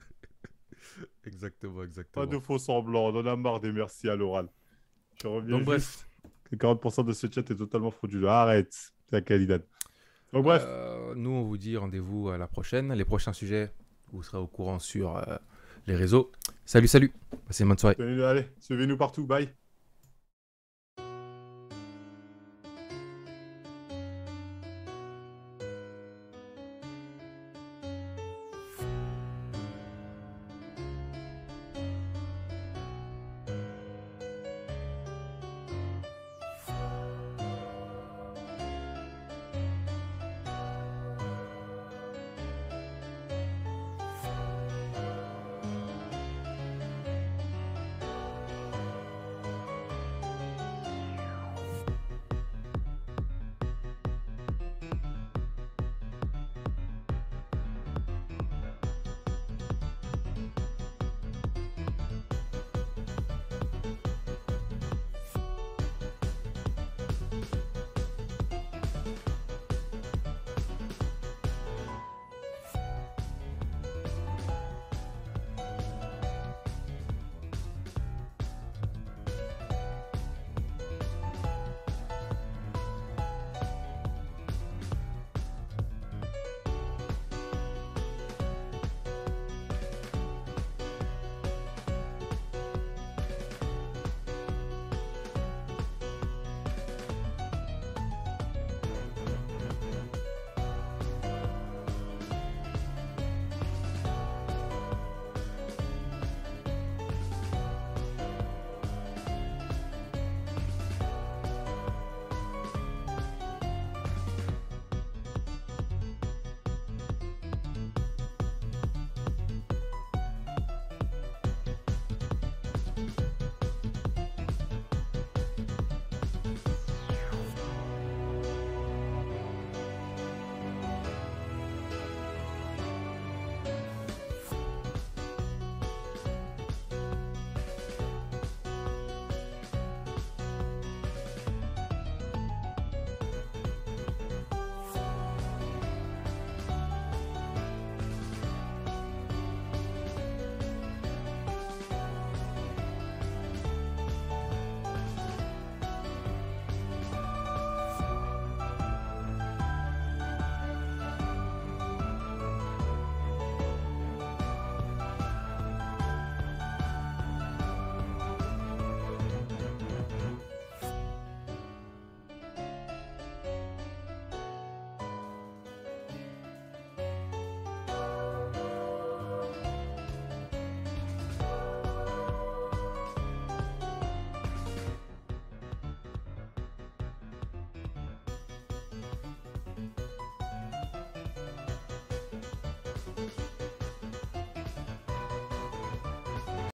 Exactement. Pas de faux semblants, on en a marre des merci à l'oral. Je reviens Donc, juste que 40% de ce chat est totalement frauduleux. Arrête, c'est la qualité. Donc bref. Nous, on vous dit rendez-vous à la prochaine. Les prochains sujets, vous serez au courant sur les réseaux. Salut. Passez une bonne soirée. Allez, suivez-nous partout. Bye.